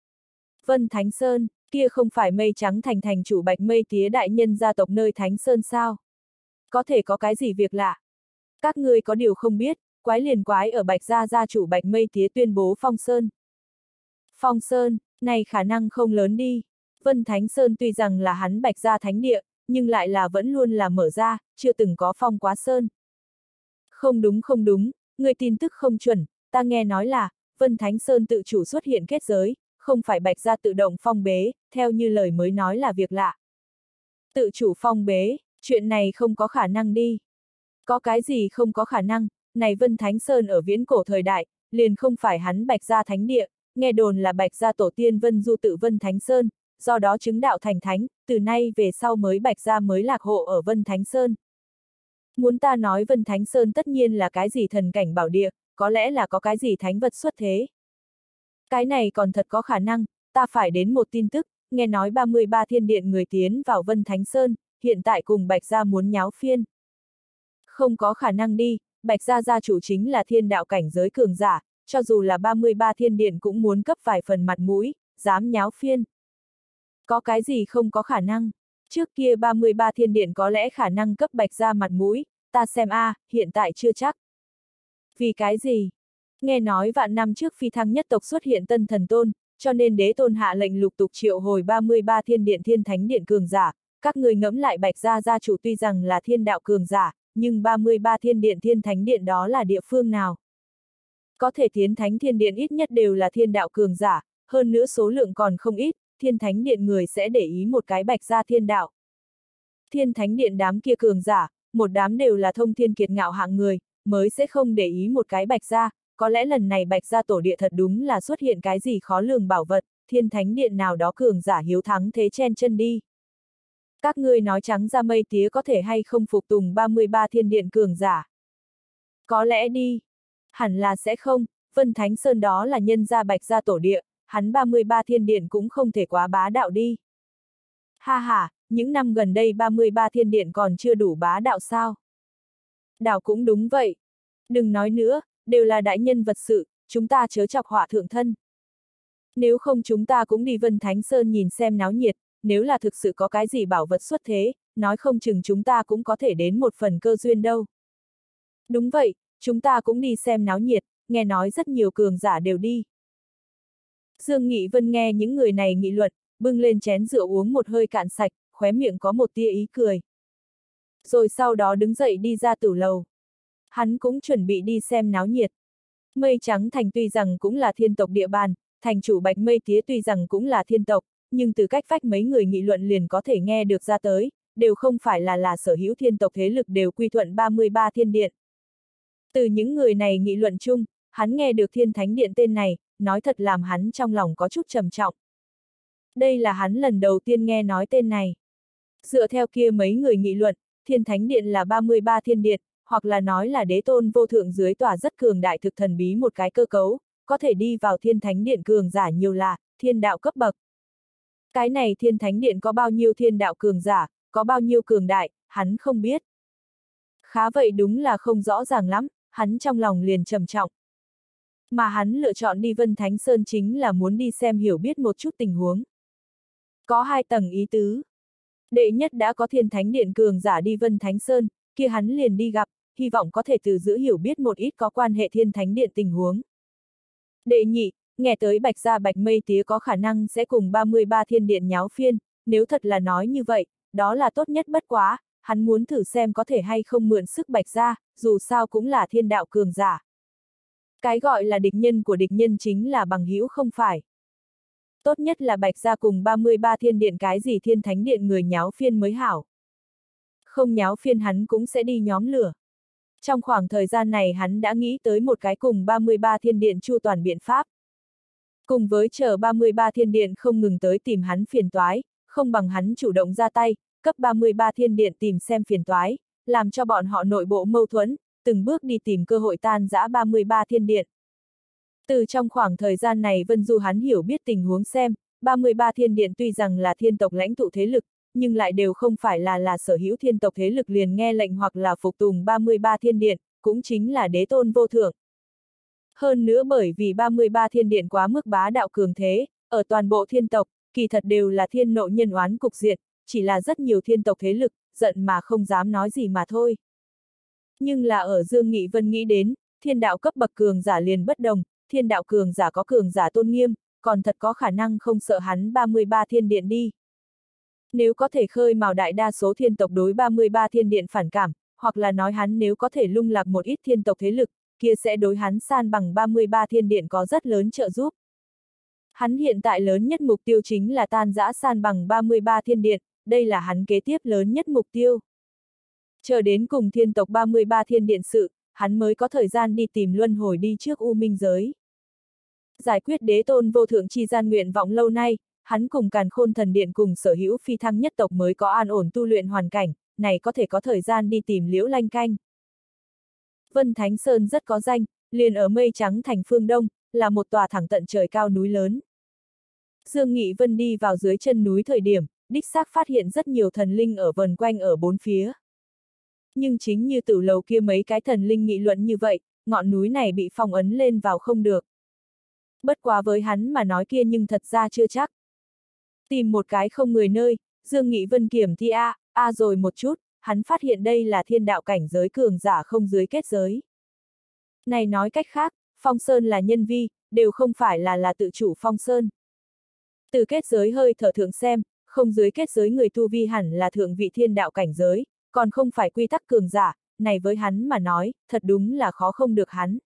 Vân Thánh Sơn, kia không phải mây trắng thành thành chủ Bạch Mây Tía đại nhân gia tộc nơi Thánh Sơn sao? Có thể có cái gì việc lạ? Các ngươi có điều không biết, quái liền quái ở Bạch gia gia chủ Bạch Mây Tía tuyên bố phong sơn. Phong sơn, này khả năng không lớn đi. Vân Thánh Sơn tuy rằng là hắn Bạch gia thánh địa, nhưng lại là vẫn luôn là mở ra, chưa từng có phong quá sơn. Không đúng không đúng, người tin tức không chuẩn, ta nghe nói là, Vân Thánh Sơn tự chủ xuất hiện kết giới, không phải Bạch gia tự động phong bế, theo như lời mới nói là việc lạ. Tự chủ phong bế, chuyện này không có khả năng đi. Có cái gì không có khả năng, này Vân Thánh Sơn ở viễn cổ thời đại, liền không phải hắn Bạch gia thánh địa, nghe đồn là Bạch gia tổ tiên Vân Du tự Vân Thánh Sơn, do đó chứng đạo thành thánh, từ nay về sau mới Bạch gia mới lạc hộ ở Vân Thánh Sơn. Muốn ta nói Vân Thánh Sơn tất nhiên là cái gì thần cảnh bảo địa, có lẽ là có cái gì thánh vật xuất thế. Cái này còn thật có khả năng, ta phải đến một tin tức, nghe nói ba mươi ba thiên điện người tiến vào Vân Thánh Sơn, hiện tại cùng Bạch gia muốn nháo phiên. Không có khả năng đi, Bạch gia gia chủ chính là thiên đạo cảnh giới cường giả, cho dù là ba mươi ba thiên điện cũng muốn cấp vài phần mặt mũi, dám nháo phiên. Có cái gì không có khả năng? Trước kia ba mươi ba thiên điện có lẽ khả năng cấp Bạch gia mặt mũi, ta xem a, à, hiện tại chưa chắc. Vì cái gì? Nghe nói vạn năm trước phi thăng nhất tộc xuất hiện tân thần tôn, cho nên đế tôn hạ lệnh lục tục triệu hồi ba mươi ba thiên điện thiên thánh điện cường giả, các người ngẫm lại Bạch gia gia chủ tuy rằng là thiên đạo cường giả, nhưng ba mươi ba thiên điện thiên thánh điện đó là địa phương nào? Có thể tiến thánh thiên điện ít nhất đều là thiên đạo cường giả, hơn nữa số lượng còn không ít, thiên thánh điện người sẽ để ý một cái Bạch gia thiên đạo. Thiên thánh điện đám kia cường giả, một đám đều là thông thiên kiệt ngạo hạng người, mới sẽ không để ý một cái Bạch gia, có lẽ lần này Bạch gia tổ địa thật đúng là xuất hiện cái gì khó lường bảo vật, thiên thánh điện nào đó cường giả hiếu thắng thế chen chân đi. Các ngươi nói trắng ra mây tía có thể hay không phục tùng ba mươi ba thiên điện cường giả? Có lẽ đi. Hẳn là sẽ không, Vân Thánh Sơn đó là nhân gia Bạch gia tổ địa, hắn ba mươi ba thiên điện cũng không thể quá bá đạo đi. Ha ha, những năm gần đây ba mươi ba thiên điện còn chưa đủ bá đạo sao? Đảo cũng đúng vậy. Đừng nói nữa, đều là đại nhân vật sự, chúng ta chớ chọc họa thượng thân. Nếu không chúng ta cũng đi Vân Thánh Sơn nhìn xem náo nhiệt, nếu là thực sự có cái gì bảo vật xuất thế, nói không chừng chúng ta cũng có thể đến một phần cơ duyên đâu. Đúng vậy, chúng ta cũng đi xem náo nhiệt, nghe nói rất nhiều cường giả đều đi. Dương Nghị Vân nghe những người này nghị luận, bưng lên chén rượu uống một hơi cạn sạch, khóe miệng có một tia ý cười. Rồi sau đó đứng dậy đi ra tửu lầu. Hắn cũng chuẩn bị đi xem náo nhiệt. Mây Trắng Thành tuy rằng cũng là thiên tộc địa bàn, thành chủ Bạch Mây Tía tuy rằng cũng là thiên tộc, nhưng từ cách vách mấy người nghị luận liền có thể nghe được ra tới, đều không phải là là sở hữu thiên tộc thế lực đều quy thuận ba mươi ba thiên điện. Từ những người này nghị luận chung, hắn nghe được Thiên Thánh Điện tên này, nói thật làm hắn trong lòng có chút trầm trọng. Đây là hắn lần đầu tiên nghe nói tên này. Dựa theo kia mấy người nghị luận, Thiên Thánh Điện là ba mươi ba thiên điện, hoặc là nói là đế tôn vô thượng dưới tòa rất cường đại thực thần bí một cái cơ cấu, có thể đi vào Thiên Thánh Điện cường giả nhiều là, thiên đạo cấp bậc. Cái này Thiên Thánh Điện có bao nhiêu thiên đạo cường giả, có bao nhiêu cường đại, hắn không biết. Khá vậy đúng là không rõ ràng lắm, hắn trong lòng liền trầm trọng. Mà hắn lựa chọn đi Vân Thánh Sơn chính là muốn đi xem hiểu biết một chút tình huống. Có hai tầng ý tứ. Đệ nhất đã có Thiên Thánh Điện cường giả đi Vân Thánh Sơn, kia hắn liền đi gặp, hy vọng có thể từ giữa hiểu biết một ít có quan hệ Thiên Thánh Điện tình huống. Đệ nhị, nghe tới Bạch gia Bạch Mây Tía có khả năng sẽ cùng ba mươi ba thiên điện nháo phiên, nếu thật là nói như vậy, đó là tốt nhất bất quá, hắn muốn thử xem có thể hay không mượn sức Bạch gia, dù sao cũng là thiên đạo cường giả. Cái gọi là địch nhân của địch nhân chính là bằng hữu không phải. Tốt nhất là Bạch gia cùng ba mươi ba thiên điện cái gì Thiên Thánh Điện người nháo phiên mới hảo. Không nháo phiên hắn cũng sẽ đi nhóm lửa. Trong khoảng thời gian này hắn đã nghĩ tới một cái cùng ba mươi ba thiên điện chu toàn biện pháp. Cùng với chờ ba mươi ba thiên điện không ngừng tới tìm hắn phiền toái, không bằng hắn chủ động ra tay, cấp ba mươi ba thiên điện tìm xem phiền toái, làm cho bọn họ nội bộ mâu thuẫn, từng bước đi tìm cơ hội tan rã ba mươi ba thiên điện. Từ trong khoảng thời gian này Vân Du hắn hiểu biết tình huống xem, ba mươi ba thiên điện tuy rằng là thiên tộc lãnh tụ thế lực, nhưng lại đều không phải là là sở hữu thiên tộc thế lực liền nghe lệnh hoặc là phục tùng ba mươi ba thiên điện, cũng chính là đế tôn vô thượng. Hơn nữa bởi vì ba mươi ba thiên điện quá mức bá đạo cường thế, ở toàn bộ thiên tộc, kỳ thật đều là thiên nộ nhân oán cục diện, chỉ là rất nhiều thiên tộc thế lực, giận mà không dám nói gì mà thôi. Nhưng là ở Dương Nghị Vân nghĩ đến, thiên đạo cấp bậc cường giả liền bất đồng, thiên đạo cường giả có cường giả tôn nghiêm, còn thật có khả năng không sợ hắn ba mươi ba thiên điện đi. Nếu có thể khơi mào đại đa số thiên tộc đối ba mươi ba thiên điện phản cảm, hoặc là nói hắn nếu có thể lung lạc một ít thiên tộc thế lực, kia sẽ đối hắn san bằng ba mươi ba thiên điện có rất lớn trợ giúp. Hắn hiện tại lớn nhất mục tiêu chính là tan rã san bằng ba mươi ba thiên điện, đây là hắn kế tiếp lớn nhất mục tiêu. Chờ đến cùng thiên tộc ba mươi ba thiên điện sự, hắn mới có thời gian đi tìm luân hồi đi trước U Minh giới. Giải quyết đế tôn vô thượng chi gian nguyện vọng lâu nay, hắn cùng Càn Khôn Thần Điện cùng sở hữu phi thăng nhất tộc mới có an ổn tu luyện hoàn cảnh, này có thể có thời gian đi tìm Liễu Lanh Canh. Vân Thánh Sơn rất có danh, liền ở Mây Trắng Thành phương đông, là một tòa thẳng tận trời cao núi lớn. Dương Nghị Vân đi vào dưới chân núi thời điểm, đích xác phát hiện rất nhiều thần linh ở vần quanh ở bốn phía. Nhưng chính như tử lầu kia mấy cái thần linh nghị luận như vậy, ngọn núi này bị phong ấn lên vào không được. Bất quá với hắn mà nói kia nhưng thật ra chưa chắc. Tìm một cái không người nơi, Dương Nghị Vân kiểm thi a, a rồi một chút, hắn phát hiện đây là thiên đạo cảnh giới cường giả không dưới kết giới. Này nói cách khác, Phong Sơn là nhân vi, đều không phải là là tự chủ Phong Sơn. Từ kết giới hơi thở thượng xem, không dưới kết giới người tu vi hẳn là thượng vị thiên đạo cảnh giới, còn không phải quy tắc cường giả, này với hắn mà nói, thật đúng là khó không được hắn.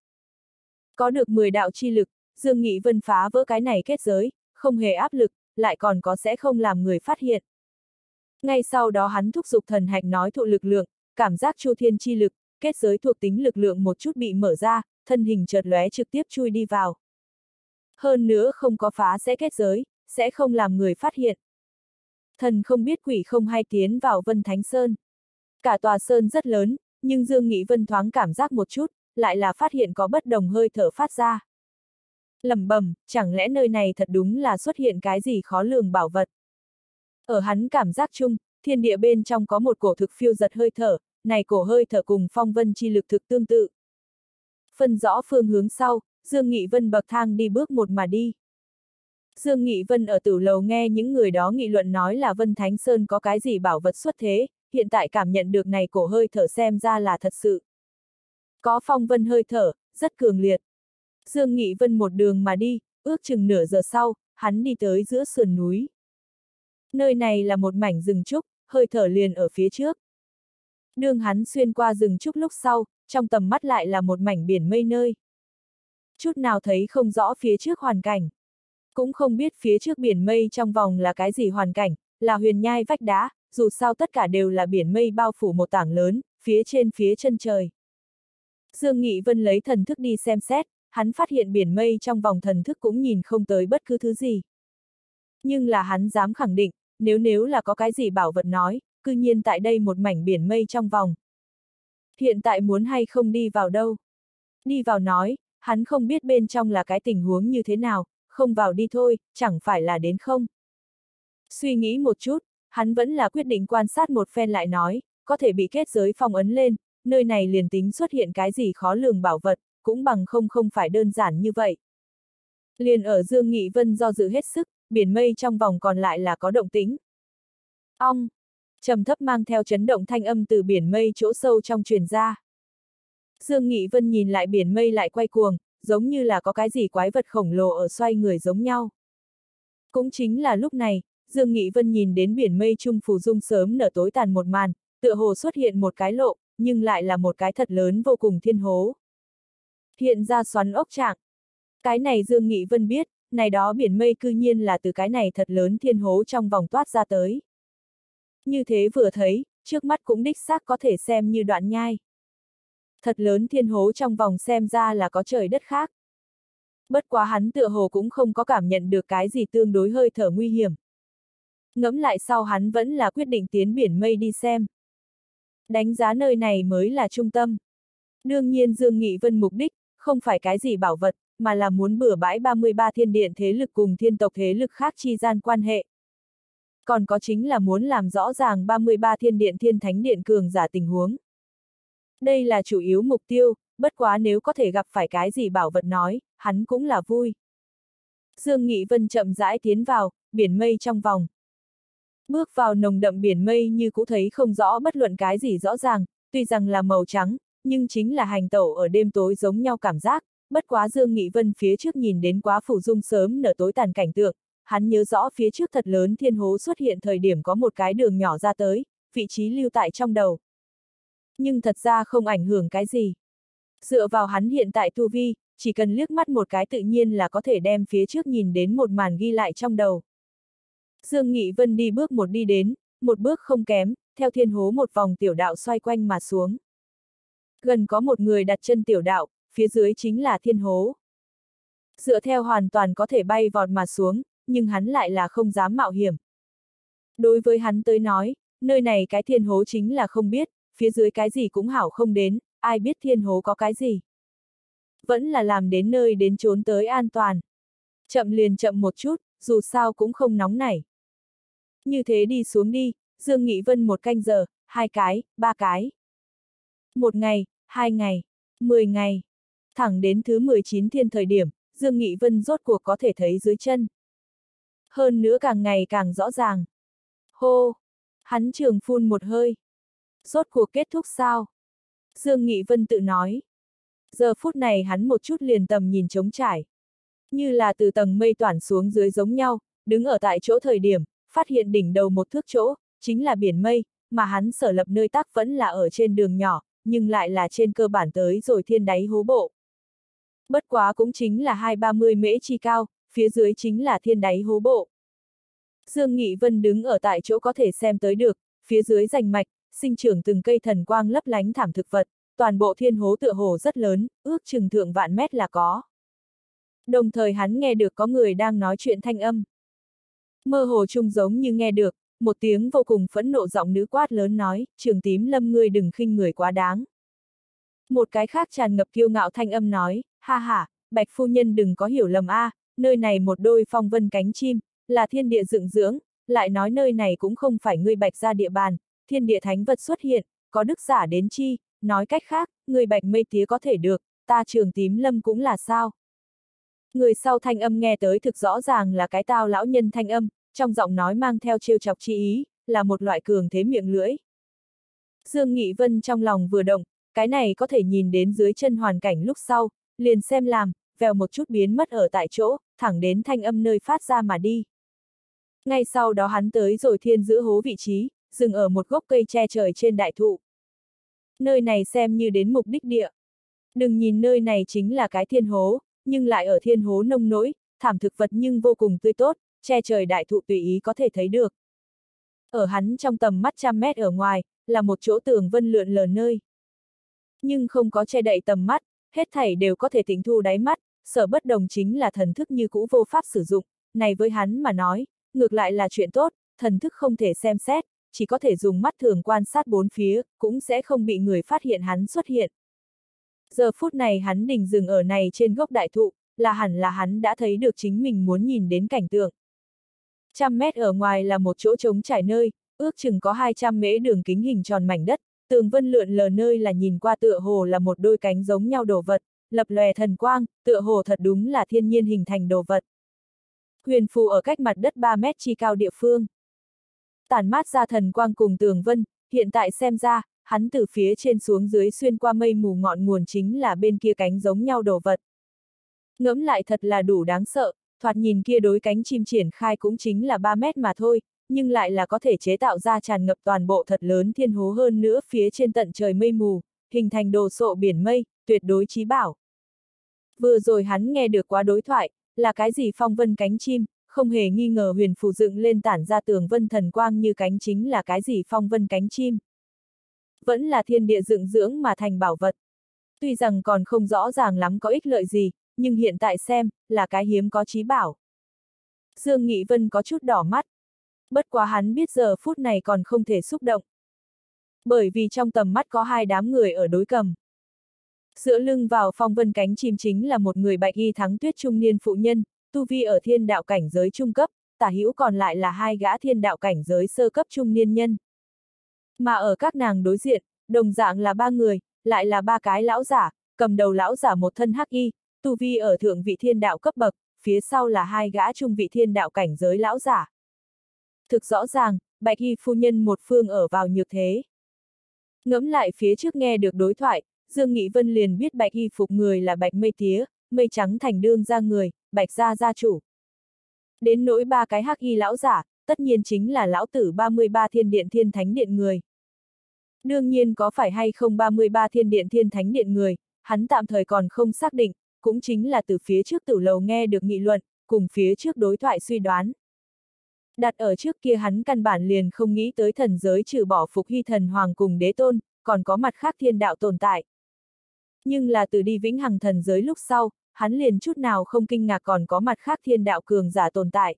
Có được mười đạo chi lực, Dương Nghị Vân phá vỡ cái này kết giới, không hề áp lực, lại còn có sẽ không làm người phát hiện. Ngay sau đó hắn thúc giục thần hạch nói thụ lực lượng, cảm giác chu thiên chi lực, kết giới thuộc tính lực lượng một chút bị mở ra, thân hình chợt lóe trực tiếp chui đi vào. Hơn nữa không có phá sẽ kết giới, sẽ không làm người phát hiện. Thần không biết quỷ không hay tiến vào Vân Thánh Sơn. Cả tòa sơn rất lớn, nhưng Dương Nghị Vân thoáng cảm giác một chút, lại là phát hiện có bất đồng hơi thở phát ra. Lẩm bẩm, chẳng lẽ nơi này thật đúng là xuất hiện cái gì khó lường bảo vật. Ở hắn cảm giác chung, thiên địa bên trong có một cổ thực phiêu giật hơi thở, này cổ hơi thở cùng phong vân chi lực thực tương tự. Phân rõ phương hướng sau, Dương Nghị Vân bậc thang đi bước một mà đi. Dương Nghị Vân ở tử lầu nghe những người đó nghị luận nói là Vân Thánh Sơn có cái gì bảo vật xuất thế, hiện tại cảm nhận được này cổ hơi thở xem ra là thật sự. Có phong vân hơi thở, rất cường liệt. Dương Nghị Vân một đường mà đi, ước chừng nửa giờ sau, hắn đi tới giữa sườn núi. Nơi này là một mảnh rừng trúc, hơi thở liền ở phía trước. Đường hắn xuyên qua rừng trúc lúc sau, trong tầm mắt lại là một mảnh biển mây nơi. Chút nào thấy không rõ phía trước hoàn cảnh. Cũng không biết phía trước biển mây trong vòng là cái gì hoàn cảnh, là huyền nhai vách đá, dù sao tất cả đều là biển mây bao phủ một tảng lớn, phía trên phía chân trời. Dương Nghị Vân lấy thần thức đi xem xét, hắn phát hiện biển mây trong vòng thần thức cũng nhìn không tới bất cứ thứ gì. Nhưng là hắn dám khẳng định, nếu nếu là có cái gì bảo vật nói, cư nhiên tại đây một mảnh biển mây trong vòng. Hiện tại muốn hay không đi vào đâu? Đi vào nói, hắn không biết bên trong là cái tình huống như thế nào, không vào đi thôi, chẳng phải là đến không? Suy nghĩ một chút, hắn vẫn là quyết định quan sát một phen lại nói, có thể bị kết giới phong ấn lên, nơi này liền tính xuất hiện cái gì khó lường bảo vật, cũng bằng không không phải đơn giản như vậy. Liền ở Dương Nghị Vân do dự hết sức, biển mây trong vòng còn lại là có động tĩnh. Ong! Trầm thấp mang theo chấn động thanh âm từ biển mây chỗ sâu trong truyền ra. Dương Nghị Vân nhìn lại biển mây lại quay cuồng, giống như là có cái gì quái vật khổng lồ ở xoay người giống nhau. Cũng chính là lúc này, Dương Nghị Vân nhìn đến biển mây trung phù dung sớm nở tối tàn một màn, tựa hồ xuất hiện một cái lộ, nhưng lại là một cái thật lớn vô cùng thiên hố. Hiện ra xoắn ốc trạng. Cái này Dương Nghị Vân biết, này đó biển mây cư nhiên là từ cái này thật lớn thiên hố trong vòng toát ra tới. Như thế vừa thấy, trước mắt cũng đích xác có thể xem như đoạn nhai. Thật lớn thiên hố trong vòng xem ra là có trời đất khác. Bất quá hắn tựa hồ cũng không có cảm nhận được cái gì tương đối hơi thở nguy hiểm. Ngẫm lại sau hắn vẫn là quyết định tiến biển mây đi xem. Đánh giá nơi này mới là trung tâm. Đương nhiên Dương Nghị Vân mục đích, không phải cái gì bảo vật, mà là muốn bừa bãi ba mươi ba thiên điện thế lực cùng thiên tộc thế lực khác chi gian quan hệ. Còn có chính là muốn làm rõ ràng ba mươi ba thiên điện thiên thánh điện cường giả tình huống. Đây là chủ yếu mục tiêu, bất quá nếu có thể gặp phải cái gì bảo vật nói, hắn cũng là vui. Dương Nghị Vân chậm rãi tiến vào, biển mây trong vòng. Bước vào nồng đậm biển mây như cũ thấy không rõ bất luận cái gì rõ ràng, tuy rằng là màu trắng, nhưng chính là hành tẩu ở đêm tối giống nhau cảm giác, bất quá Dương Nghị Vân phía trước nhìn đến quá phủ dung sớm nở tối tàn cảnh tượng, hắn nhớ rõ phía trước thật lớn thiên hố xuất hiện thời điểm có một cái đường nhỏ ra tới, vị trí lưu tại trong đầu. Nhưng thật ra không ảnh hưởng cái gì. Dựa vào hắn hiện tại tu vi, chỉ cần liếc mắt một cái tự nhiên là có thể đem phía trước nhìn đến một màn ghi lại trong đầu. Dương Nghị Vân đi bước một đi đến, một bước không kém, theo thiên hố một vòng tiểu đạo xoay quanh mà xuống. Gần có một người đặt chân tiểu đạo, phía dưới chính là thiên hố. Dựa theo hoàn toàn có thể bay vọt mà xuống, nhưng hắn lại là không dám mạo hiểm. Đối với hắn tới nói, nơi này cái thiên hố chính là không biết, phía dưới cái gì cũng hảo không đến, ai biết thiên hố có cái gì. Vẫn là làm đến nơi đến trốn tới an toàn. Chậm liền chậm một chút, dù sao cũng không nóng nảy. Như thế đi xuống đi, Dương Nghị Vân một canh giờ, hai cái, ba cái. Một ngày, hai ngày, mười ngày. Thẳng đến thứ mười chín thiên thời điểm, Dương Nghị Vân rốt cuộc có thể thấy dưới chân. Hơn nữa càng ngày càng rõ ràng. Hô! Hắn trường phun một hơi. Rốt cuộc kết thúc sao? Dương Nghị Vân tự nói. Giờ phút này hắn một chút liền tầm nhìn trống trải. Như là từ tầng mây toản xuống dưới giống nhau, đứng ở tại chỗ thời điểm, phát hiện đỉnh đầu một thước chỗ, chính là biển mây, mà hắn sở lập nơi tác vẫn là ở trên đường nhỏ, nhưng lại là trên cơ bản tới rồi thiên đáy hố bộ. Bất quá cũng chính là hai ba mươi mễ chi cao, phía dưới chính là thiên đáy hố bộ. Dương Nghị Vân đứng ở tại chỗ có thể xem tới được, phía dưới rành mạch, sinh trưởng từng cây thần quang lấp lánh thảm thực vật, toàn bộ thiên hố tựa hồ rất lớn, ước chừng thượng vạn mét là có. Đồng thời hắn nghe được có người đang nói chuyện thanh âm. Mơ hồ chung giống như nghe được, một tiếng vô cùng phẫn nộ giọng nữ quát lớn nói, Trường Tím Lâm ngươi đừng khinh người quá đáng. Một cái khác tràn ngập kiêu ngạo thanh âm nói, ha ha, Bạch phu nhân đừng có hiểu lầm a, à, nơi này một đôi phong vân cánh chim, là thiên địa dựng dưỡng, lại nói nơi này cũng không phải ngươi Bạch gia địa bàn, thiên địa thánh vật xuất hiện, có đức giả đến chi, nói cách khác, ngươi Bạch mây tía có thể được, ta Trường Tím Lâm cũng là sao. Người sau thanh âm nghe tới thực rõ ràng là cái tao lão nhân thanh âm, trong giọng nói mang theo trêu chọc chi ý, là một loại cường thế miệng lưỡi. Dương Nghị Vân trong lòng vừa động, cái này có thể nhìn đến dưới chân hoàn cảnh lúc sau, liền xem làm, vèo một chút biến mất ở tại chỗ, thẳng đến thanh âm nơi phát ra mà đi. Ngay sau đó hắn tới rồi thiên giữa hố vị trí, dừng ở một gốc cây che trời trên đại thụ. Nơi này xem như đến mục đích địa. Đừng nhìn nơi này chính là cái thiên hố, nhưng lại ở thiên hố nông nỗi, thảm thực vật nhưng vô cùng tươi tốt, che trời đại thụ tùy ý có thể thấy được. Ở hắn trong tầm mắt trăm mét ở ngoài, là một chỗ tường vân lượn lờ nơi. Nhưng không có che đậy tầm mắt, hết thảy đều có thể tính thu đáy mắt, sở bất đồng chính là thần thức như cũ vô pháp sử dụng, này với hắn mà nói, ngược lại là chuyện tốt, thần thức không thể xem xét, chỉ có thể dùng mắt thường quan sát bốn phía, cũng sẽ không bị người phát hiện hắn xuất hiện. Giờ phút này hắn đình dừng ở này trên gốc đại thụ, là hẳn là hắn đã thấy được chính mình muốn nhìn đến cảnh tượng. Trăm mét ở ngoài là một chỗ trống trải nơi, ước chừng có hai trăm mễ đường kính hình tròn mảnh đất, tường vân lượn lờ nơi là nhìn qua tựa hồ là một đôi cánh giống nhau đồ vật, lập lòe thần quang, tựa hồ thật đúng là thiên nhiên hình thành đồ vật. Huyền phù ở cách mặt đất ba mét chi cao địa phương. Tản mát ra thần quang cùng tường vân, hiện tại xem ra, hắn từ phía trên xuống dưới xuyên qua mây mù ngọn nguồn chính là bên kia cánh giống nhau đồ vật. Ngẫm lại thật là đủ đáng sợ, thoạt nhìn kia đối cánh chim triển khai cũng chính là ba mét mà thôi, nhưng lại là có thể chế tạo ra tràn ngập toàn bộ thật lớn thiên hố hơn nữa phía trên tận trời mây mù, hình thành đồ sộ biển mây, tuyệt đối chí bảo. Vừa rồi hắn nghe được quá đối thoại, là cái gì phong vân cánh chim, không hề nghi ngờ huyền phù dựng lên tản ra tường vân thần quang như cánh chính là cái gì phong vân cánh chim. Vẫn là thiên địa dựng dưỡng mà thành bảo vật. Tuy rằng còn không rõ ràng lắm có ích lợi gì, nhưng hiện tại xem, là cái hiếm có chí bảo. Dương Nghị Vân có chút đỏ mắt. Bất quá hắn biết giờ phút này còn không thể xúc động. Bởi vì trong tầm mắt có hai đám người ở đối cầm. Dựa lưng vào phong vân cánh chim chính là một người bạch y thắng tuyết trung niên phụ nhân, tu vi ở thiên đạo cảnh giới trung cấp, tả hữu còn lại là hai gã thiên đạo cảnh giới sơ cấp trung niên nhân. Mà ở các nàng đối diện, đồng dạng là ba người, lại là ba cái lão giả, cầm đầu lão giả một thân hắc y, tu vi ở thượng vị thiên đạo cấp bậc, phía sau là hai gã trung vị thiên đạo cảnh giới lão giả. Thực rõ ràng, bạch y phu nhân một phương ở vào nhược thế. Ngẫm lại phía trước nghe được đối thoại, Dương Nghị Vân liền biết bạch y phục người là bạch mây tía, mây trắng thành đương ra người, bạch gia gia chủ. Đến nỗi ba cái hắc y lão giả, tất nhiên chính là lão tử ba mươi ba thiên điện thiên thánh điện người. Đương nhiên có phải hay không ba mươi ba thiên điện thiên thánh điện người, hắn tạm thời còn không xác định, cũng chính là từ phía trước tử lầu nghe được nghị luận, cùng phía trước đối thoại suy đoán. Đặt ở trước kia hắn căn bản liền không nghĩ tới thần giới trừ bỏ Phục Hy thần hoàng cùng đế tôn, còn có mặt khác thiên đạo tồn tại. Nhưng là từ đi vĩnh hằng thần giới lúc sau, hắn liền chút nào không kinh ngạc còn có mặt khác thiên đạo cường giả tồn tại.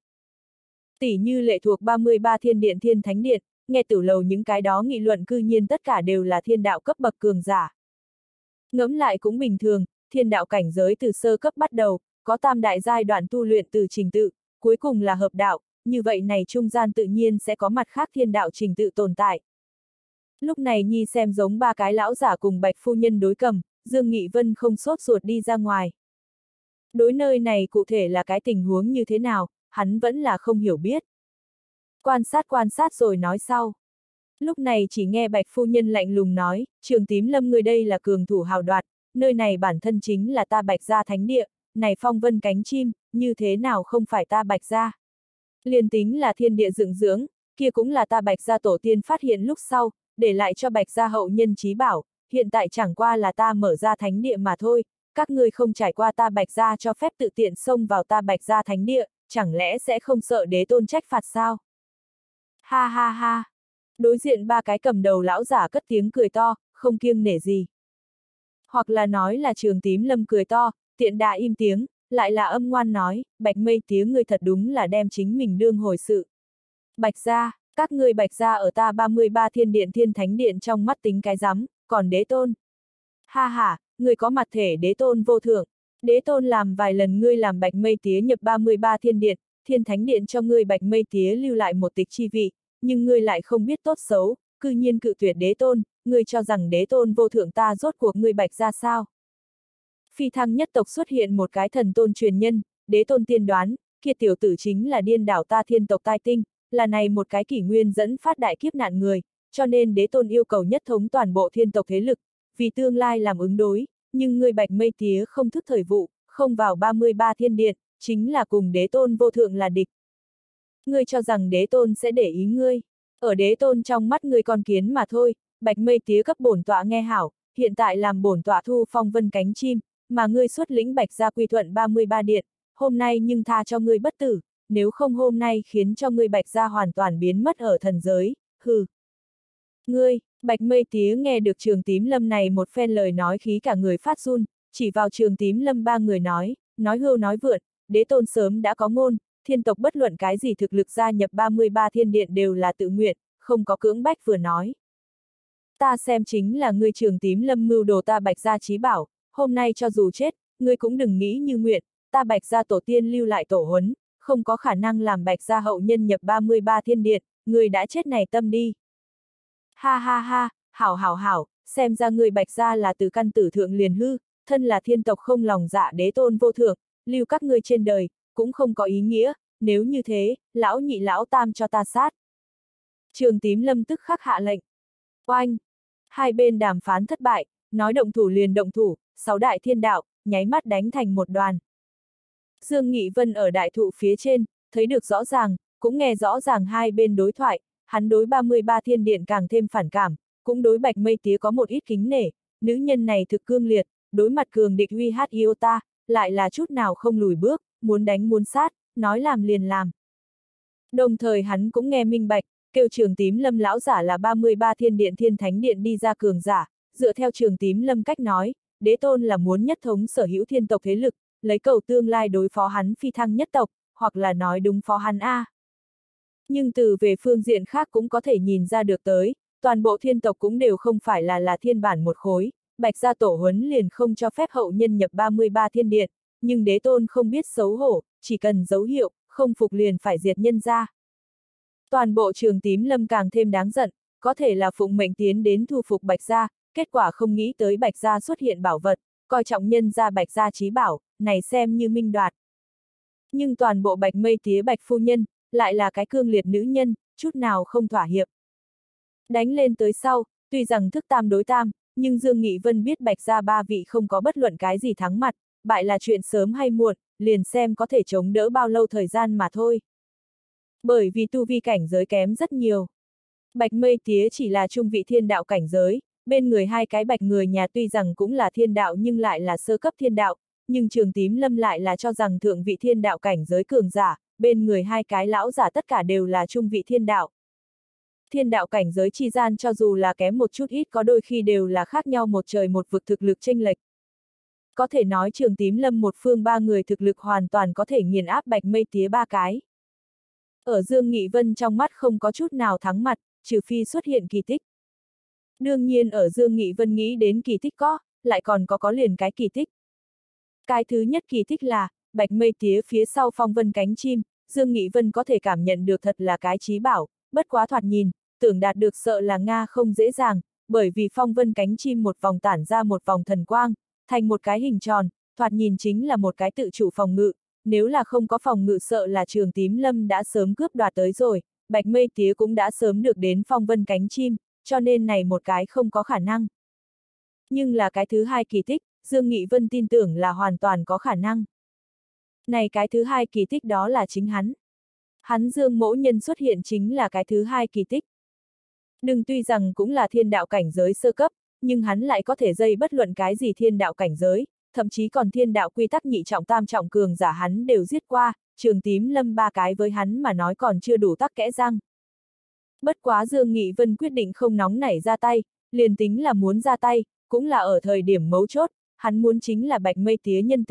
Tỷ như lệ thuộc ba mươi ba thiên điện thiên thánh điện, nghe tử lầu những cái đó nghị luận cư nhiên tất cả đều là thiên đạo cấp bậc cường giả. Ngẫm lại cũng bình thường, thiên đạo cảnh giới từ sơ cấp bắt đầu, có tam đại giai đoạn tu luyện từ trình tự, cuối cùng là hợp đạo, như vậy này trung gian tự nhiên sẽ có mặt khác thiên đạo trình tự tồn tại. Lúc này Nhi xem giống ba cái lão giả cùng bạch phu nhân đối cầm, Dương Nghị Vân không sốt ruột đi ra ngoài. Đối nơi này cụ thể là cái tình huống như thế nào, hắn vẫn là không hiểu biết. Quan sát quan sát rồi nói sau. Lúc này chỉ nghe bạch phu nhân lạnh lùng nói, Trường Tím Lâm người đây là cường thủ hào đoạt, nơi này bản thân chính là ta bạch gia thánh địa, này phong vân cánh chim, như thế nào không phải ta bạch gia. Liền tính là thiên địa dựng dưỡng, kia cũng là ta bạch gia tổ tiên phát hiện lúc sau, để lại cho bạch gia hậu nhân chí bảo, hiện tại chẳng qua là ta mở ra thánh địa mà thôi, các ngươi không trải qua ta bạch gia cho phép tự tiện xông vào ta bạch gia thánh địa, chẳng lẽ sẽ không sợ đế tôn trách phạt sao? Ha ha ha! Đối diện ba cái cầm đầu lão giả cất tiếng cười to, không kiêng nể gì. Hoặc là nói là Trường Tím Lâm cười to, tiện đà im tiếng, lại là âm ngoan nói, Bạch Mây Tía ngươi thật đúng là đem chính mình đương hồi sự. Bạch gia, các ngươi Bạch gia ở ta ba mươi ba thiên điện thiên thánh điện trong mắt tính cái rắm, còn đế tôn. Ha ha, ngươi có mặt thể đế tôn vô thượng. Đế tôn làm vài lần ngươi làm Bạch Mây Tía nhập ba mươi ba thiên điện, thiên thánh điện cho ngươi Bạch Mây Tía lưu lại một tịch chi vị, nhưng ngươi lại không biết tốt xấu, cư nhiên cự tuyệt đế tôn, ngươi cho rằng đế tôn vô thượng ta rốt cuộc ngươi Bạch gia sao? Phi thăng nhất tộc xuất hiện một cái thần tôn truyền nhân, đế tôn tiên đoán, kia tiểu tử chính là điên đảo ta thiên tộc tai tinh, là này một cái kỷ nguyên dẫn phát đại kiếp nạn người, cho nên đế tôn yêu cầu nhất thống toàn bộ thiên tộc thế lực, vì tương lai làm ứng đối, nhưng ngươi Bạch Mây Tía không thức thời vụ, không vào ba mươi ba thiên điện, chính là cùng đế tôn vô thượng là địch. Ngươi cho rằng đế tôn sẽ để ý ngươi, ở đế tôn trong mắt ngươi con kiến mà thôi, Bạch Mây Tía cấp bổn tọa nghe hảo, hiện tại làm bổn tọa thu phong vân cánh chim, mà ngươi xuất lĩnh Bạch gia quy thuận ba mươi ba điện, hôm nay nhưng tha cho ngươi bất tử, nếu không hôm nay khiến cho ngươi Bạch gia hoàn toàn biến mất ở thần giới, hừ. Ngươi, Bạch Mây Tía nghe được Trường Tím Lâm này một phen lời nói khí cả người phát run, chỉ vào Trường Tím Lâm ba người nói, nói hưu nói vượn, đế tôn sớm đã có ngôn, thiên tộc bất luận cái gì thực lực gia nhập ba mươi ba thiên điện đều là tự nguyện, không có cưỡng bách vừa nói. Ta xem chính là ngươi Trường Tím Lâm mưu đồ ta Bạch gia chí bảo, hôm nay cho dù chết, ngươi cũng đừng nghĩ như nguyện, ta Bạch gia tổ tiên lưu lại tổ huấn, không có khả năng làm Bạch gia hậu nhân nhập ba mươi ba thiên điện, ngươi đã chết này tâm đi. Ha ha ha, hảo hảo hảo, xem ra người Bạch gia là từ căn tử thượng liền hư, thân là thiên tộc không lòng dạ đế tôn vô thượng, lưu các ngươi trên đời, cũng không có ý nghĩa, nếu như thế, lão nhị lão tam cho ta sát. Trường Tím Lâm tức khắc hạ lệnh. Oanh! Hai bên đàm phán thất bại, nói động thủ liền động thủ, sáu đại thiên đạo, nháy mắt đánh thành một đoàn. Dương Nghị Vân ở đại thụ phía trên, thấy được rõ ràng, cũng nghe rõ ràng hai bên đối thoại, hắn đối ba mươi ba thiên điện càng thêm phản cảm, cũng đối Bạch Mây Tía có một ít kính nể, nữ nhân này thực cương liệt, đối mặt cường địch uy hát iota, lại là chút nào không lùi bước, muốn đánh muốn sát, nói làm liền làm. Đồng thời hắn cũng nghe minh bạch, kêu Trường Tím Lâm lão giả là ba mươi ba thiên điện thiên thánh điện đi ra cường giả, dựa theo Trường Tím Lâm cách nói, đế tôn là muốn nhất thống sở hữu thiên tộc thế lực, lấy cầu tương lai đối phó hắn phi thăng nhất tộc, hoặc là nói đúng phó hắn A. Nhưng từ về phương diện khác cũng có thể nhìn ra được tới, toàn bộ thiên tộc cũng đều không phải là là thiên bản một khối, Bạch gia tổ huấn liền không cho phép hậu nhân nhập ba mươi ba thiên điện, nhưng đế tôn không biết xấu hổ, chỉ cần dấu hiệu, không phục liền phải diệt nhân gia. Toàn bộ Trường Tím Lâm càng thêm đáng giận, có thể là phụng mệnh tiến đến thu phục Bạch gia, kết quả không nghĩ tới Bạch gia xuất hiện bảo vật, coi trọng nhân gia Bạch gia chí bảo, này xem như minh đoạt. Nhưng toàn bộ Bạch Mây Tía Bạch phu nhân, lại là cái cương liệt nữ nhân, chút nào không thỏa hiệp. Đánh lên tới sau, tuy rằng thức tam đối tam, nhưng Dương Nghị Vân biết Bạch gia ba vị không có bất luận cái gì thắng mặt, bại là chuyện sớm hay muộn, liền xem có thể chống đỡ bao lâu thời gian mà thôi. Bởi vì tu vi cảnh giới kém rất nhiều. Bạch Mây Tía chỉ là trung vị thiên đạo cảnh giới, bên người hai cái bạch người nhà tuy rằng cũng là thiên đạo nhưng lại là sơ cấp thiên đạo, nhưng Trường Tím Lâm lại là cho rằng thượng vị thiên đạo cảnh giới cường giả, bên người hai cái lão giả tất cả đều là trung vị thiên đạo. Thiên đạo cảnh giới chi gian cho dù là kém một chút ít có đôi khi đều là khác nhau một trời một vực thực lực chênh lệch. Có thể nói Trường Tím Lâm một phương ba người thực lực hoàn toàn có thể nghiền áp Bạch Mây Tía ba cái. Ở Dương Nghị Vân trong mắt không có chút nào thắng mặt, trừ phi xuất hiện kỳ tích. Đương nhiên ở Dương Nghị Vân nghĩ đến kỳ tích có, lại còn có có liền cái kỳ tích. Cái thứ nhất kỳ tích là, Bạch Mây Tía phía sau phong vân cánh chim, Dương Nghị Vân có thể cảm nhận được thật là cái chí bảo, bất quá thoạt nhìn, tưởng đạt được sợ là Nga không dễ dàng, bởi vì phong vân cánh chim một vòng tản ra một vòng thần quang, thành một cái hình tròn, thoạt nhìn chính là một cái tự chủ phòng ngự, nếu là không có phòng ngự sợ là Trường Tím Lâm đã sớm cướp đoạt tới rồi, Bạch Mây Tía cũng đã sớm được đến phong vân cánh chim, cho nên này một cái không có khả năng. Nhưng là cái thứ hai kỳ tích, Dương Nghị Vân tin tưởng là hoàn toàn có khả năng. Này cái thứ hai kỳ tích đó là chính hắn. Hắn Dương Mỗ Nhân xuất hiện chính là cái thứ hai kỳ tích. Đừng tuy rằng cũng là thiên đạo cảnh giới sơ cấp, nhưng hắn lại có thể dây bất luận cái gì thiên đạo cảnh giới, thậm chí còn thiên đạo quy tắc nhị trọng tam trọng cường giả hắn đều giết qua, Trường Tím Lâm ba cái với hắn mà nói còn chưa đủ tắc kẽ răng. Bất quá Dương Nghị Vân quyết định không nóng nảy ra tay, liền tính là muốn ra tay, cũng là ở thời điểm mấu chốt, hắn muốn chính là Bạch Mây Tía nhân tình,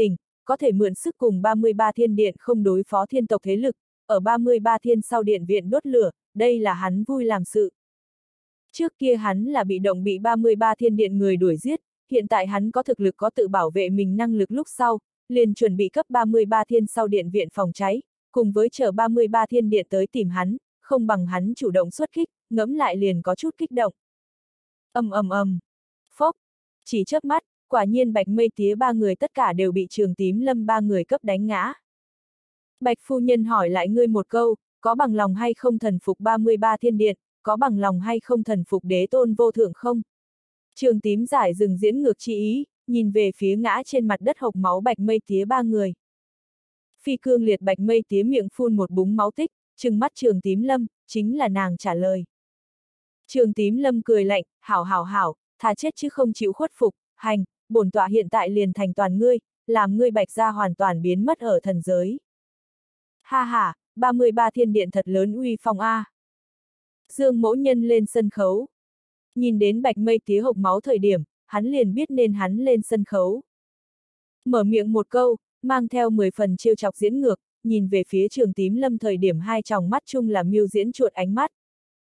có thể mượn sức cùng ba mươi ba thiên điện không đối phó thiên tộc thế lực, ở ba mươi ba thiên sau điện viện đốt lửa, đây là hắn vui làm sự. Trước kia hắn là bị động bị ba mươi ba thiên điện người đuổi giết, hiện tại hắn có thực lực có tự bảo vệ mình năng lực lúc sau, liền chuẩn bị cấp ba mươi ba thiên sau điện viện phòng cháy, cùng với chờ ba mươi ba thiên điện tới tìm hắn, không bằng hắn chủ động xuất kích, ngẫm lại liền có chút kích động. Ầm ầm ầm, phốc, chỉ chớp mắt, quả nhiên Bạch Mây Tía ba người tất cả đều bị Trường Tím Lâm ba người cấp đánh ngã. Bạch phu nhân hỏi lại ngươi một câu, có bằng lòng hay không thần phục ba mươi ba thiên điện, có bằng lòng hay không thần phục đế tôn vô thượng không? Trường Tím giải dừng diễn ngược chi ý, nhìn về phía ngã trên mặt đất hộc máu Bạch Mây Tía ba người. Phi cương liệt Bạch Mây Tía miệng phun một búng máu tích, trừng mắt Trường Tím Lâm, chính là nàng trả lời. Trường Tím Lâm cười lạnh, hảo hảo hảo, thà chết chứ không chịu khuất phục, hành, bổn tọa hiện tại liền thành toàn ngươi, làm ngươi Bạch gia hoàn toàn biến mất ở thần giới. Ha ha, ba mươi ba thiên điện thật lớn uy phong a. Dương Mỗ Nhân lên sân khấu. Nhìn đến Bạch Mây Tía hộc máu thời điểm, hắn liền biết nên hắn lên sân khấu. Mở miệng một câu, mang theo mười phần trêu chọc diễn ngược, nhìn về phía Trường Tím Lâm thời điểm hai tròng mắt chung là miêu diễn chuột ánh mắt.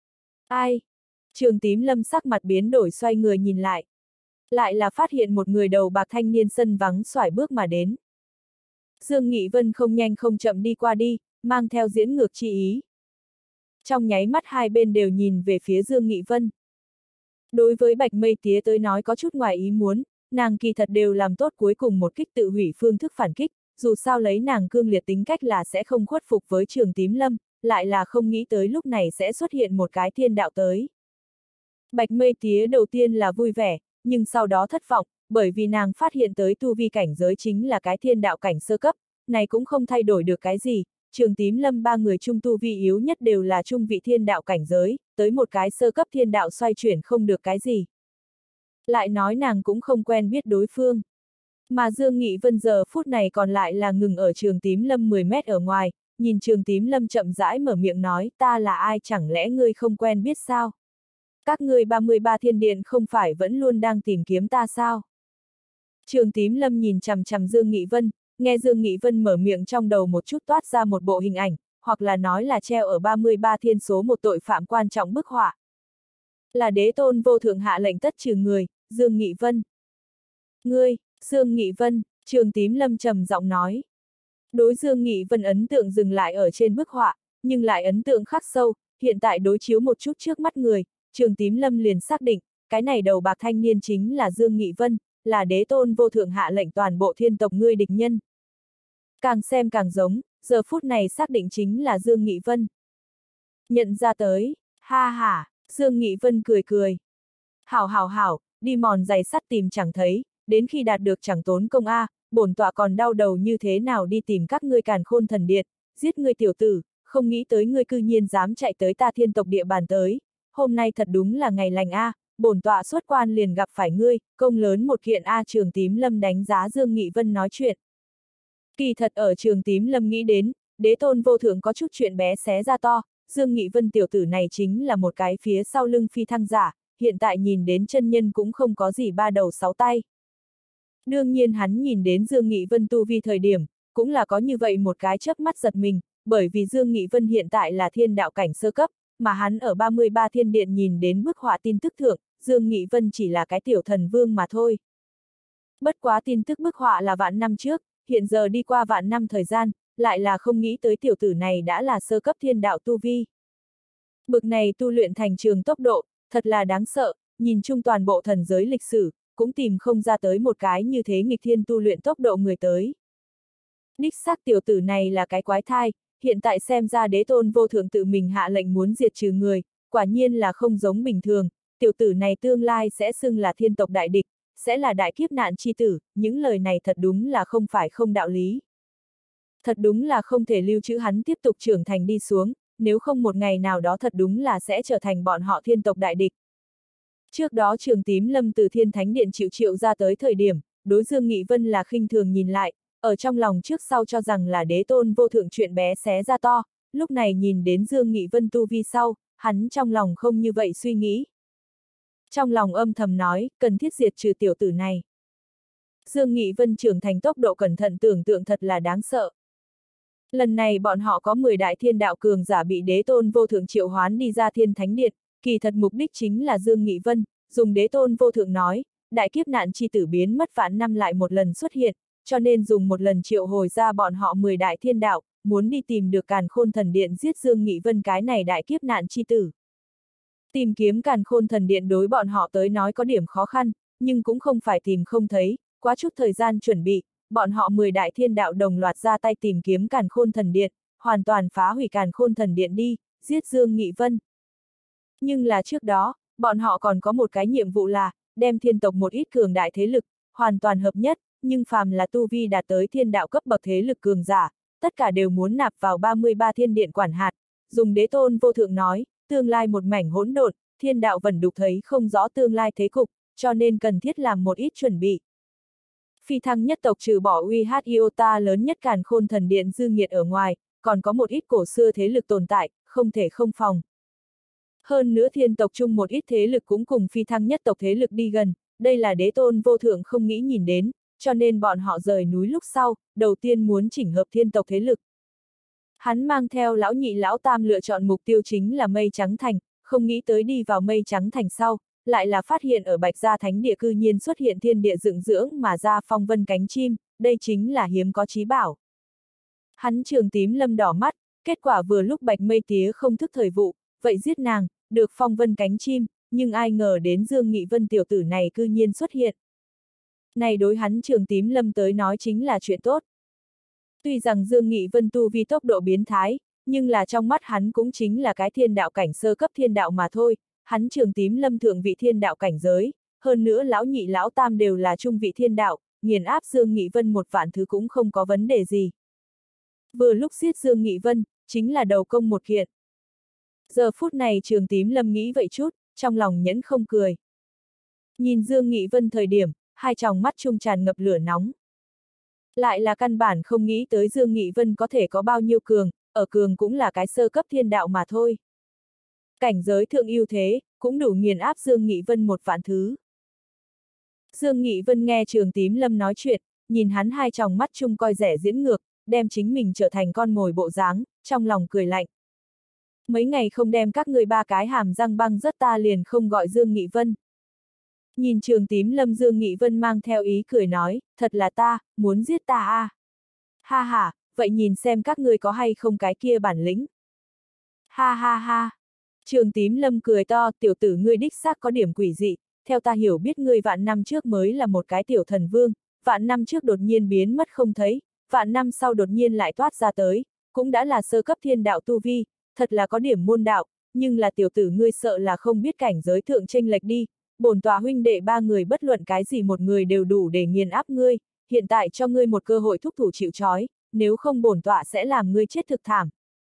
Ai? Trường Tím Lâm sắc mặt biến đổi xoay người nhìn lại. Lại là phát hiện một người đầu bạc thanh niên sân vắng xoải bước mà đến. Dương Nghị Vân không nhanh không chậm đi qua đi, mang theo diễn ngược chi ý. Trong nháy mắt hai bên đều nhìn về phía Dương Nghị Vân. Đối với Bạch Mây Tía tới nói có chút ngoài ý muốn, nàng kỳ thật đều làm tốt cuối cùng một kích tự hủy phương thức phản kích, dù sao lấy nàng cương liệt tính cách là sẽ không khuất phục với Trường Tím Lâm, lại là không nghĩ tới lúc này sẽ xuất hiện một cái thiên đạo tới. Bạch Mây Tía đầu tiên là vui vẻ, nhưng sau đó thất vọng, bởi vì nàng phát hiện tới tu vi cảnh giới chính là cái thiên đạo cảnh sơ cấp, này cũng không thay đổi được cái gì. Trường Tím Lâm ba người trung tu vi yếu nhất đều là trung vị thiên đạo cảnh giới, tới một cái sơ cấp thiên đạo xoay chuyển không được cái gì. Lại nói nàng cũng không quen biết đối phương. Mà Dương Nghị Vân giờ phút này còn lại là ngừng ở Trường Tím Lâm mười mét ở ngoài, nhìn Trường Tím Lâm chậm rãi mở miệng nói, ta là ai chẳng lẽ ngươi không quen biết sao? Các ngươi ba mươi ba thiên điện không phải vẫn luôn đang tìm kiếm ta sao? Trường Tím Lâm nhìn chằm chằm Dương Nghị Vân, nghe Dương Nghị Vân mở miệng trong đầu một chút toát ra một bộ hình ảnh, hoặc là nói là treo ở ba mươi ba thiên số một tội phạm quan trọng bức họa. Là đế tôn vô thượng hạ lệnh tất trừ người, Dương Nghị Vân. Ngươi, Dương Nghị Vân, Trường Tím Lâm trầm giọng nói. Đối Dương Nghị Vân ấn tượng dừng lại ở trên bức họa, nhưng lại ấn tượng khắc sâu, hiện tại đối chiếu một chút trước mắt người, Trường Tím Lâm liền xác định, cái này đầu bạc thanh niên chính là Dương Nghị Vân, là đế tôn vô thượng hạ lệnh toàn bộ thiên tộc ngươi địch nhân. Càng xem càng giống, giờ phút này xác định chính là Dương Nghị Vân. Nhận ra tới, ha ha, Dương Nghị Vân cười cười. Hảo hảo hảo, đi mòn giày sắt tìm chẳng thấy, đến khi đạt được chẳng tốn công a, bổn tọa còn đau đầu như thế nào đi tìm các ngươi càn khôn thần điện, giết ngươi tiểu tử, không nghĩ tới ngươi cư nhiên dám chạy tới ta thiên tộc địa bàn tới. Hôm nay thật đúng là ngày lành a, bổn tọa xuất quan liền gặp phải ngươi, công lớn một kiện a. Trường Tím Lâm đánh giá Dương Nghị Vân nói chuyện. Kỳ thật ở Trường Tím Lâm nghĩ đến, đế tôn vô thượng có chút chuyện bé xé ra to, Dương Nghị Vân tiểu tử này chính là một cái phía sau lưng phi thăng giả, hiện tại nhìn đến chân nhân cũng không có gì ba đầu sáu tay. Đương nhiên hắn nhìn đến Dương Nghị Vân tu vi thời điểm, cũng là có như vậy một cái chớp mắt giật mình, bởi vì Dương Nghị Vân hiện tại là thiên đạo cảnh sơ cấp, mà hắn ở ba mươi ba thiên điện nhìn đến bức họa tin tức thượng, Dương Nghị Vân chỉ là cái tiểu thần vương mà thôi. Bất quá tin tức bức họa là vạn năm trước, hiện giờ đi qua vạn năm thời gian, lại là không nghĩ tới tiểu tử này đã là sơ cấp thiên đạo tu vi. Bực này tu luyện thành trường tốc độ, thật là đáng sợ, nhìn chung toàn bộ thần giới lịch sử, cũng tìm không ra tới một cái như thế nghịch thiên tu luyện tốc độ người tới. Đích xác tiểu tử này là cái quái thai, hiện tại xem ra đế tôn vô thượng tự mình hạ lệnh muốn diệt trừ người, quả nhiên là không giống bình thường, tiểu tử này tương lai sẽ xưng là thiên tộc đại địch, sẽ là đại kiếp nạn chi tử, những lời này thật đúng là không phải không đạo lý. Thật đúng là không thể lưu trữ hắn tiếp tục trưởng thành đi xuống, nếu không một ngày nào đó thật đúng là sẽ trở thành bọn họ thiên tộc đại địch. Trước đó Trường Tím Lâm từ Thiên Thánh Điện chịu triệu ra tới thời điểm, đối Dương Nghị Vân là khinh thường nhìn lại, ở trong lòng trước sau cho rằng là đế tôn vô thượng chuyện bé xé ra to, lúc này nhìn đến Dương Nghị Vân tu vi sau, hắn trong lòng không như vậy suy nghĩ. Trong lòng âm thầm nói, cần thiết diệt trừ tiểu tử này. Dương Nghị Vân trưởng thành tốc độ cẩn thận tưởng tượng thật là đáng sợ. Lần này bọn họ có mười đại thiên đạo cường giả bị đế tôn vô thượng triệu hoán đi ra thiên thánh điện, kỳ thật mục đích chính là Dương Nghị Vân, dùng đế tôn vô thượng nói, đại kiếp nạn chi tử biến mất vạn năm lại một lần xuất hiện, cho nên dùng một lần triệu hồi ra bọn họ mười đại thiên đạo, muốn đi tìm được Càn Khôn Thần Điện giết Dương Nghị Vân cái này đại kiếp nạn chi tử. Tìm kiếm Càn Khôn Thần Điện đối bọn họ tới nói có điểm khó khăn, nhưng cũng không phải tìm không thấy, quá chút thời gian chuẩn bị, bọn họ mười đại thiên đạo đồng loạt ra tay tìm kiếm Càn Khôn Thần Điện, hoàn toàn phá hủy Càn Khôn Thần Điện đi, giết Dương Nghị Vân. Nhưng là trước đó, bọn họ còn có một cái nhiệm vụ là, đem thiên tộc một ít cường đại thế lực, hoàn toàn hợp nhất, nhưng phàm là tu vi đạt tới thiên đạo cấp bậc thế lực cường giả, tất cả đều muốn nạp vào ba mươi ba thiên điện quản hạt, dùng đế tôn vô thượng nói, tương lai một mảnh hỗn độn, thiên đạo vẫn đục thấy không rõ tương lai thế cục, cho nên cần thiết làm một ít chuẩn bị. Phi thăng nhất tộc trừ bỏ uy hát Iota lớn nhất Càn Khôn Thần Điện dư nghiệt ở ngoài, còn có một ít cổ xưa thế lực tồn tại, không thể không phòng. Hơn nữa thiên tộc chung một ít thế lực cũng cùng phi thăng nhất tộc thế lực đi gần, đây là đế tôn vô thượng không nghĩ nhìn đến, cho nên bọn họ rời núi lúc sau, đầu tiên muốn chỉnh hợp thiên tộc thế lực. Hắn mang theo lão nhị lão tam lựa chọn mục tiêu chính là Mây Trắng Thành, không nghĩ tới đi vào Mây Trắng Thành sau, lại là phát hiện ở Bạch Gia Thánh Địa cư nhiên xuất hiện thiên địa dựng dưỡng mà ra phong vân cánh chim, đây chính là hiếm có chí bảo. Hắn Trường Tím Lâm đỏ mắt, kết quả vừa lúc Bạch Mây Tía không thức thời vụ, vậy giết nàng, được phong vân cánh chim, nhưng ai ngờ đến Dương Nghị Vân tiểu tử này cư nhiên xuất hiện. Này đối hắn Trường Tím Lâm tới nói chính là chuyện tốt. Tuy rằng Dương Nghị Vân tu vi tốc độ biến thái, nhưng là trong mắt hắn cũng chính là cái thiên đạo cảnh sơ cấp thiên đạo mà thôi, hắn Trường Tím Lâm thượng vị thiên đạo cảnh giới, hơn nữa lão nhị lão tam đều là trung vị thiên đạo, nghiền áp Dương Nghị Vân một vạn thứ cũng không có vấn đề gì. Vừa lúc giết Dương Nghị Vân, chính là đầu công một kiện. Giờ phút này Trường Tím Lâm nghĩ vậy chút, trong lòng nhẫn không cười. Nhìn Dương Nghị Vân thời điểm, hai tròng mắt trung tràn ngập lửa nóng. Lại là căn bản không nghĩ tới Dương Nghị Vân có thể có bao nhiêu cường, ở cường cũng là cái sơ cấp thiên đạo mà thôi. Cảnh giới thượng ưu thế, cũng đủ nghiền áp Dương Nghị Vân một vạn thứ. Dương Nghị Vân nghe Trường Tím Lâm nói chuyện, nhìn hắn hai tròng mắt chung coi rẻ diễn ngược, đem chính mình trở thành con mồi bộ dáng, trong lòng cười lạnh. Mấy ngày không đem các người ba cái hàm răng băng rất ta liền không gọi Dương Nghị Vân. Nhìn Trường Tím Lâm Dương Nghị Vân mang theo ý cười nói, thật là ta, muốn giết ta à. Ha ha, vậy nhìn xem các ngươi có hay không cái kia bản lĩnh. Ha ha ha. Trường Tím Lâm cười to, tiểu tử ngươi đích xác có điểm quỷ dị, theo ta hiểu biết ngươi vạn năm trước mới là một cái tiểu thần vương, vạn năm trước đột nhiên biến mất không thấy, vạn năm sau đột nhiên lại toát ra tới, cũng đã là sơ cấp thiên đạo tu vi, thật là có điểm môn đạo, nhưng là tiểu tử ngươi sợ là không biết cảnh giới thượng chênh lệch đi, bổn tòa huynh đệ ba người bất luận cái gì một người đều đủ để nghiền áp ngươi, hiện tại cho ngươi một cơ hội thúc thủ chịu trói, nếu không bổn tọa sẽ làm ngươi chết thực thảm.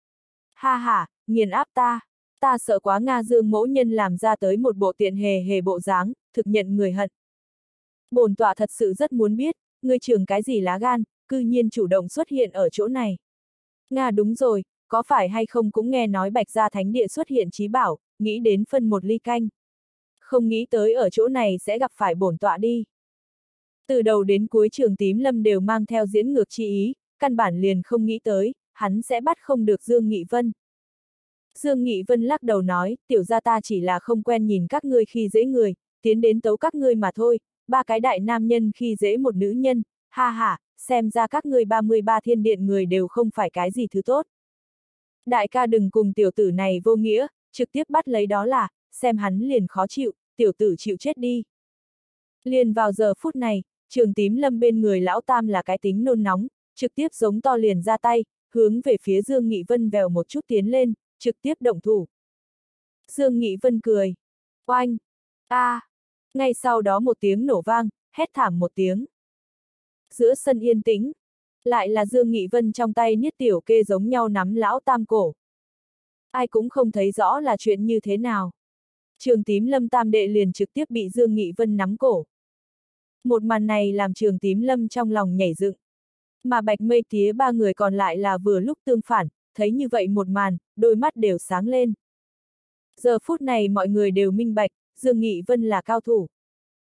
Ha ha, nghiền áp ta, ta sợ quá Nga Dương mẫu nhân làm ra tới một bộ tiện hề hề bộ dáng, thực nhận người hận. Bổn tọa thật sự rất muốn biết, ngươi trưởng cái gì lá gan, cư nhiên chủ động xuất hiện ở chỗ này. Nga đúng rồi, có phải hay không cũng nghe nói Bạch Gia Thánh Địa xuất hiện chí bảo, nghĩ đến phân một ly canh. Không nghĩ tới ở chỗ này sẽ gặp phải bổn tọa đi. Từ đầu đến cuối Trường Tím Lâm đều mang theo diễn ngược chi ý, căn bản liền không nghĩ tới, hắn sẽ bắt không được Dương Nghị Vân. Dương Nghị Vân lắc đầu nói, tiểu gia ta chỉ là không quen nhìn các ngươi khi dễ người, tiến đến tấu các ngươi mà thôi, ba cái đại nam nhân khi dễ một nữ nhân, ha ha, xem ra các ngươi ba mươi ba thiên điện người đều không phải cái gì thứ tốt. Đại ca đừng cùng tiểu tử này vô nghĩa, trực tiếp bắt lấy đó là, xem hắn liền khó chịu, tiểu tử chịu chết đi. Liền vào giờ phút này, Trường Tím Lâm bên người lão tam là cái tính nôn nóng, trực tiếp giống to liền ra tay, hướng về phía Dương Nghị Vân vèo một chút tiến lên, trực tiếp động thủ. Dương Nghị Vân cười. Oanh! A! À. Ngay sau đó một tiếng nổ vang, hét thảm một tiếng. Giữa sân yên tĩnh, lại là Dương Nghị Vân trong tay niết tiểu kê giống nhau nắm lão tam cổ. Ai cũng không thấy rõ là chuyện như thế nào. Trường Tím Lâm tam đệ liền trực tiếp bị Dương Nghị Vân nắm cổ. Một màn này làm Trường Tím Lâm trong lòng nhảy dựng. Mà Bạch Mây Tía ba người còn lại là vừa lúc tương phản, thấy như vậy một màn, đôi mắt đều sáng lên. Giờ phút này mọi người đều minh bạch, Dương Nghị Vân là cao thủ.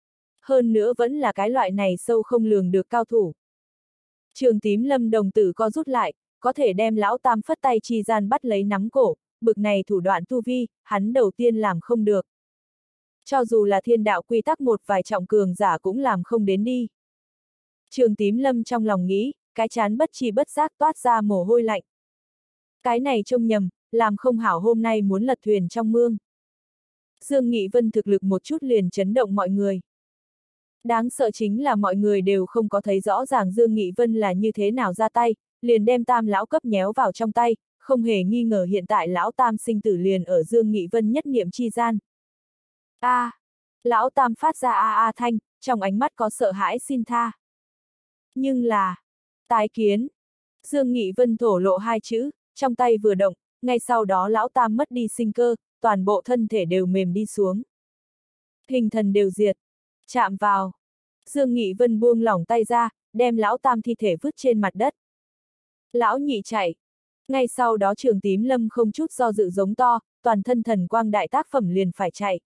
hơn nữa vẫn là cái loại này sâu không lường được cao thủ. Trường Tím Lâm đồng tử co rút lại, có thể đem lão tam phất tay chi gian bắt lấy nắm cổ, bực này thủ đoạn tu vi, hắn đầu tiên làm không được. Cho dù là thiên đạo quy tắc một vài trọng cường giả cũng làm không đến đi. Trường Tím Lâm trong lòng nghĩ, cái chán bất chi bất giác toát ra mồ hôi lạnh. Cái này trông nhầm, làm không hảo hôm nay muốn lật thuyền trong mương. Dương Nghị Vân thực lực một chút liền chấn động mọi người. Đáng sợ chính là mọi người đều không có thấy rõ ràng Dương Nghị Vân là như thế nào ra tay, liền đem tam lão cấp nhéo vào trong tay, không hề nghi ngờ hiện tại lão tam sinh tử liền ở Dương Nghị Vân nhất niệm chi gian. A, à, lão tam phát ra a a thanh, trong ánh mắt có sợ hãi xin tha. Nhưng là, tái kiến. Dương Nghị Vân thổ lộ hai chữ, trong tay vừa động, ngay sau đó lão tam mất đi sinh cơ, toàn bộ thân thể đều mềm đi xuống. Hình thần đều diệt. Chạm vào. Dương Nghị Vân buông lỏng tay ra, đem lão tam thi thể vứt trên mặt đất. Lão nhị chạy. Ngay sau đó Trường Tím Lâm không chút do dự giống to, toàn thân thần quang đại tác phẩm liền phải chạy.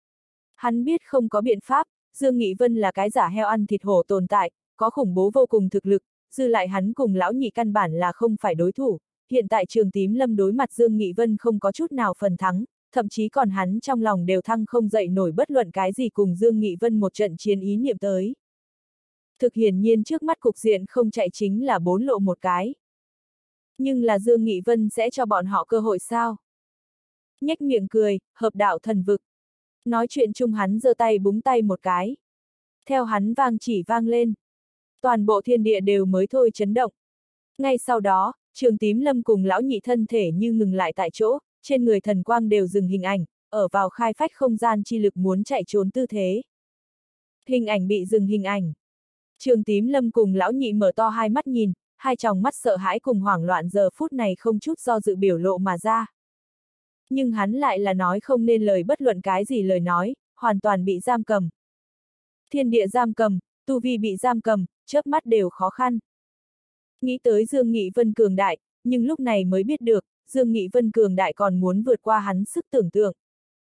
Hắn biết không có biện pháp, Dương Nghị Vân là cái giả heo ăn thịt hổ tồn tại, có khủng bố vô cùng thực lực, dư lại hắn cùng lão nhị căn bản là không phải đối thủ. Hiện tại Trường Tím Lâm đối mặt Dương Nghị Vân không có chút nào phần thắng, thậm chí còn hắn trong lòng đều thăng không dậy nổi bất luận cái gì cùng Dương Nghị Vân một trận chiến ý niệm tới. Thực hiển nhiên trước mắt cục diện không chạy chính là bốn lộ một cái. Nhưng là Dương Nghị Vân sẽ cho bọn họ cơ hội sao? Nhếch miệng cười, hợp đạo thần vực. Nói chuyện chung hắn giơ tay búng tay một cái. Theo hắn vang chỉ vang lên. Toàn bộ thiên địa đều mới thôi chấn động. Ngay sau đó, Trường Tím Lâm cùng lão nhị thân thể như ngừng lại tại chỗ, trên người thần quang đều dừng hình ảnh, ở vào khai phách không gian chi lực muốn chạy trốn tư thế. Hình ảnh bị dừng hình ảnh. Trường Tím Lâm cùng lão nhị mở to hai mắt nhìn, hai tròng mắt sợ hãi cùng hoảng loạn giờ phút này không chút do dự biểu lộ mà ra. Nhưng hắn lại là nói không nên lời bất luận cái gì lời nói, hoàn toàn bị giam cầm. Thiên địa giam cầm, tu vi bị giam cầm, chớp mắt đều khó khăn. Nghĩ tới Dương Nghị Vân cường đại, nhưng lúc này mới biết được, Dương Nghị Vân cường đại còn muốn vượt qua hắn sức tưởng tượng.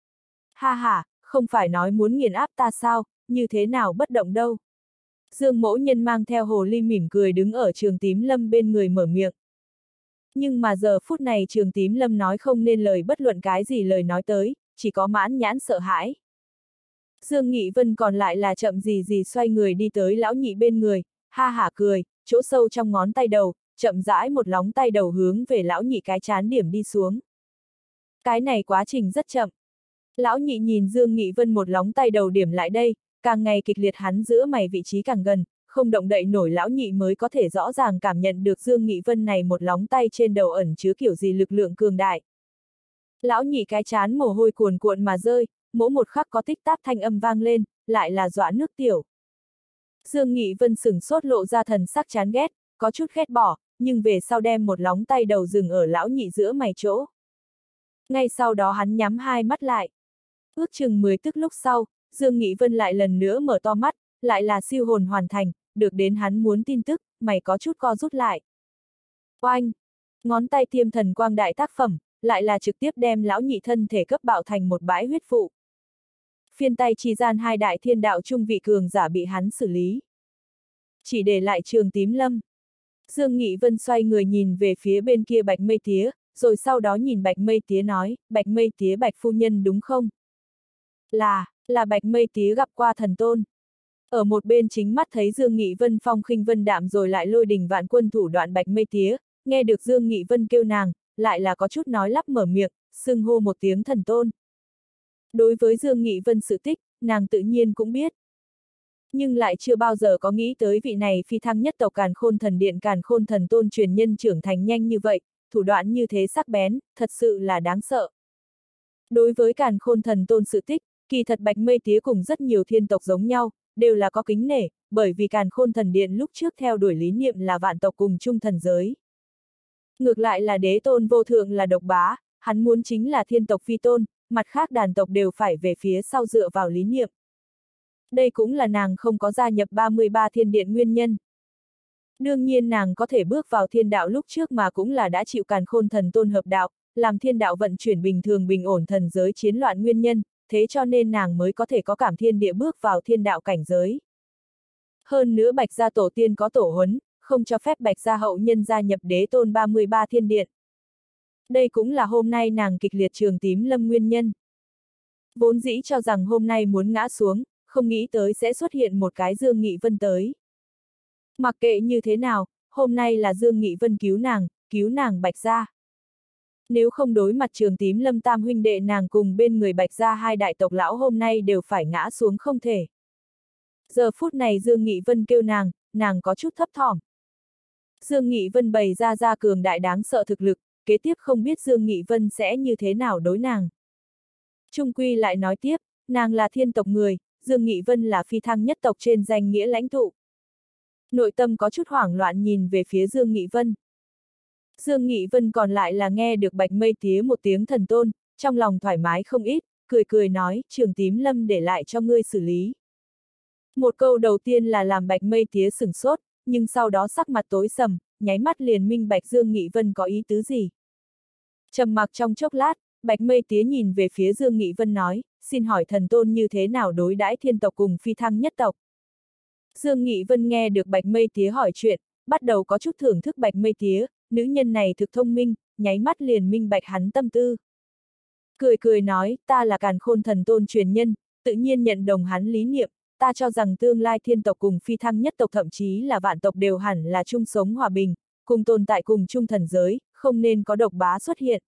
Ha ha, không phải nói muốn nghiền áp ta sao, như thế nào bất động đâu. Dương Mỗ Nhân mang theo hồ ly mỉm cười đứng ở Trường Tím Lâm bên người mở miệng. Nhưng mà giờ phút này Trường Tím Lâm nói không nên lời bất luận cái gì lời nói tới, chỉ có mãn nhãn sợ hãi. Dương Nghị Vân còn lại là chậm gì gì xoay người đi tới lão nhị bên người, ha hả cười, chỗ sâu trong ngón tay đầu, chậm rãi một lóng tay đầu hướng về lão nhị cái chán điểm đi xuống. Cái này quá trình rất chậm. Lão nhị nhìn Dương Nghị Vân một lóng tay đầu điểm lại đây, càng ngày kịch liệt hắn giữa mày vị trí càng gần, không động đậy nổi lão nhị mới có thể rõ ràng cảm nhận được Dương Nghị Vân này một lóng tay trên đầu ẩn chứa kiểu gì lực lượng cường đại. Lão nhị cái chán mồ hôi cuồn cuộn mà rơi, mỗi một khắc có tích táp thanh âm vang lên, lại là dọa nước tiểu. Dương Nghị Vân sửng sốt lộ ra thần sắc chán ghét, có chút ghét bỏ, nhưng về sau đem một lóng tay đầu dừng ở lão nhị giữa mày chỗ. Ngay sau đó hắn nhắm hai mắt lại. Ước chừng mười tức lúc sau, Dương Nghị Vân lại lần nữa mở to mắt, lại là siêu hồn hoàn thành, được đến hắn muốn tin tức, mày có chút co rút lại. Oanh! Ngón tay tiêm thần quang đại tác phẩm, lại là trực tiếp đem lão nhị thân thể cấp bạo thành một bãi huyết vụ. Phiên tay chi gian hai đại thiên đạo trung vị cường giả bị hắn xử lý. Chỉ để lại Trường Tím Lâm. Dương Nghị Vân xoay người nhìn về phía bên kia Bạch Mây Tía, rồi sau đó nhìn Bạch Mây Tía nói, Bạch Mây Tía Bạch phu nhân đúng không? Là, là Bạch Mây Tía gặp qua thần tôn. Ở một bên chính mắt thấy Dương Nghị Vân phong khinh vân đạm rồi lại lôi đình vạn quân thủ đoạn Bạch Mây Tía, nghe được Dương Nghị Vân kêu nàng, lại là có chút nói lắp mở miệng, xưng hô một tiếng thần tôn. Đối với Dương Nghị Vân sự tích, nàng tự nhiên cũng biết. Nhưng lại chưa bao giờ có nghĩ tới vị này phi thăng nhất tộc Càn Khôn Thần Điện Càn Khôn Thần Tôn truyền nhân trưởng thành nhanh như vậy, thủ đoạn như thế sắc bén, thật sự là đáng sợ. Đối với Càn Khôn Thần Tôn sự tích, kỳ thật Bạch Mây Tía cùng rất nhiều thiên tộc giống nhau, đều là có kính nể, bởi vì Càn Khôn Thần Điện lúc trước theo đuổi lý niệm là vạn tộc cùng chung thần giới. Ngược lại là đế tôn vô thượng là độc bá, hắn muốn chính là thiên tộc phi tôn, mặt khác đàn tộc đều phải về phía sau dựa vào lý niệm. Đây cũng là nàng không có gia nhập ba mươi ba thiên điện nguyên nhân. Đương nhiên nàng có thể bước vào thiên đạo lúc trước mà cũng là đã chịu Càn Khôn Thần Tôn hợp đạo, làm thiên đạo vận chuyển bình thường bình ổn thần giới chiến loạn nguyên nhân, thế cho nên nàng mới có thể có cảm thiên địa bước vào thiên đạo cảnh giới. Hơn nữa Bạch gia tổ tiên có tổ huấn, không cho phép Bạch gia hậu nhân gia nhập đế tôn ba mươi ba thiên điện. Đây cũng là hôm nay nàng kịch liệt trường tím lâm nguyên nhân. Vốn dĩ cho rằng hôm nay muốn ngã xuống, không nghĩ tới sẽ xuất hiện một cái Dương Nghị Vân tới. Mặc kệ như thế nào, hôm nay là Dương Nghị Vân cứu nàng, cứu nàng Bạch gia. Nếu không đối mặt trường tím lâm tam huynh đệ nàng cùng bên người Bạch gia hai đại tộc lão hôm nay đều phải ngã xuống không thể. Giờ phút này Dương Nghị Vân kêu nàng, nàng có chút thấp thỏm. Dương Nghị Vân bày ra ra cường đại đáng sợ thực lực, kế tiếp không biết Dương Nghị Vân sẽ như thế nào đối nàng. Trung quy lại nói tiếp, nàng là thiên tộc người, Dương Nghị Vân là phi thăng nhất tộc trên danh nghĩa lãnh tụ. Nội tâm có chút hoảng loạn nhìn về phía Dương Nghị Vân. Dương Nghị Vân còn lại là nghe được Bạch Mây Tía một tiếng thần tôn, trong lòng thoải mái không ít, cười cười nói, trường tím lâm để lại cho ngươi xử lý. Một câu đầu tiên là làm Bạch Mây Tía sửng sốt, nhưng sau đó sắc mặt tối sầm, nháy mắt liền minh bạch Dương Nghị Vân có ý tứ gì. Trầm mặc trong chốc lát, Bạch Mây Tía nhìn về phía Dương Nghị Vân nói, xin hỏi thần tôn như thế nào đối đãi thiên tộc cùng phi thăng nhất tộc. Dương Nghị Vân nghe được Bạch Mây Tía hỏi chuyện, bắt đầu có chút thưởng thức Bạch Mây Tía, nữ nhân này thực thông minh, nháy mắt liền minh bạch hắn tâm tư. Cười cười nói, ta là Càn Khôn thần tôn truyền nhân, tự nhiên nhận đồng hắn lý niệm, ta cho rằng tương lai thiên tộc cùng phi thăng nhất tộc thậm chí là vạn tộc đều hẳn là chung sống hòa bình, cùng tồn tại cùng chung thần giới, không nên có độc bá xuất hiện.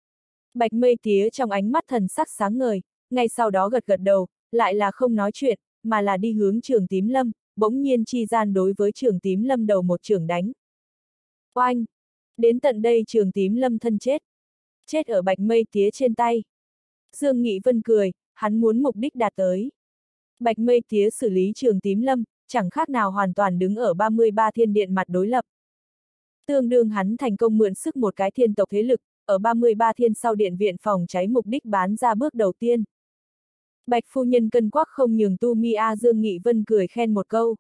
Bạch Mây Tía trong ánh mắt thần sắc sáng ngời, ngay sau đó gật gật đầu, lại là không nói chuyện, mà là đi hướng trường tím lâm, bỗng nhiên chi gian đối với trường tím lâm đầu một trường đánh. Oanh! Đến tận đây trường tím lâm thân chết. Chết ở Bạch Mây Tía trên tay. Dương Nghị Vân cười, hắn muốn mục đích đạt tới. Bạch Mây Tía xử lý trường tím lâm, chẳng khác nào hoàn toàn đứng ở ba mươi ba thiên điện mặt đối lập. Tương đương hắn thành công mượn sức một cái thiên tộc thế lực, ở ba mươi ba thiên sau điện viện phòng cháy mục đích bán ra bước đầu tiên. Bạch phu nhân cân quắc không nhường tu mi a Dương Nghị Vân cười khen một câu.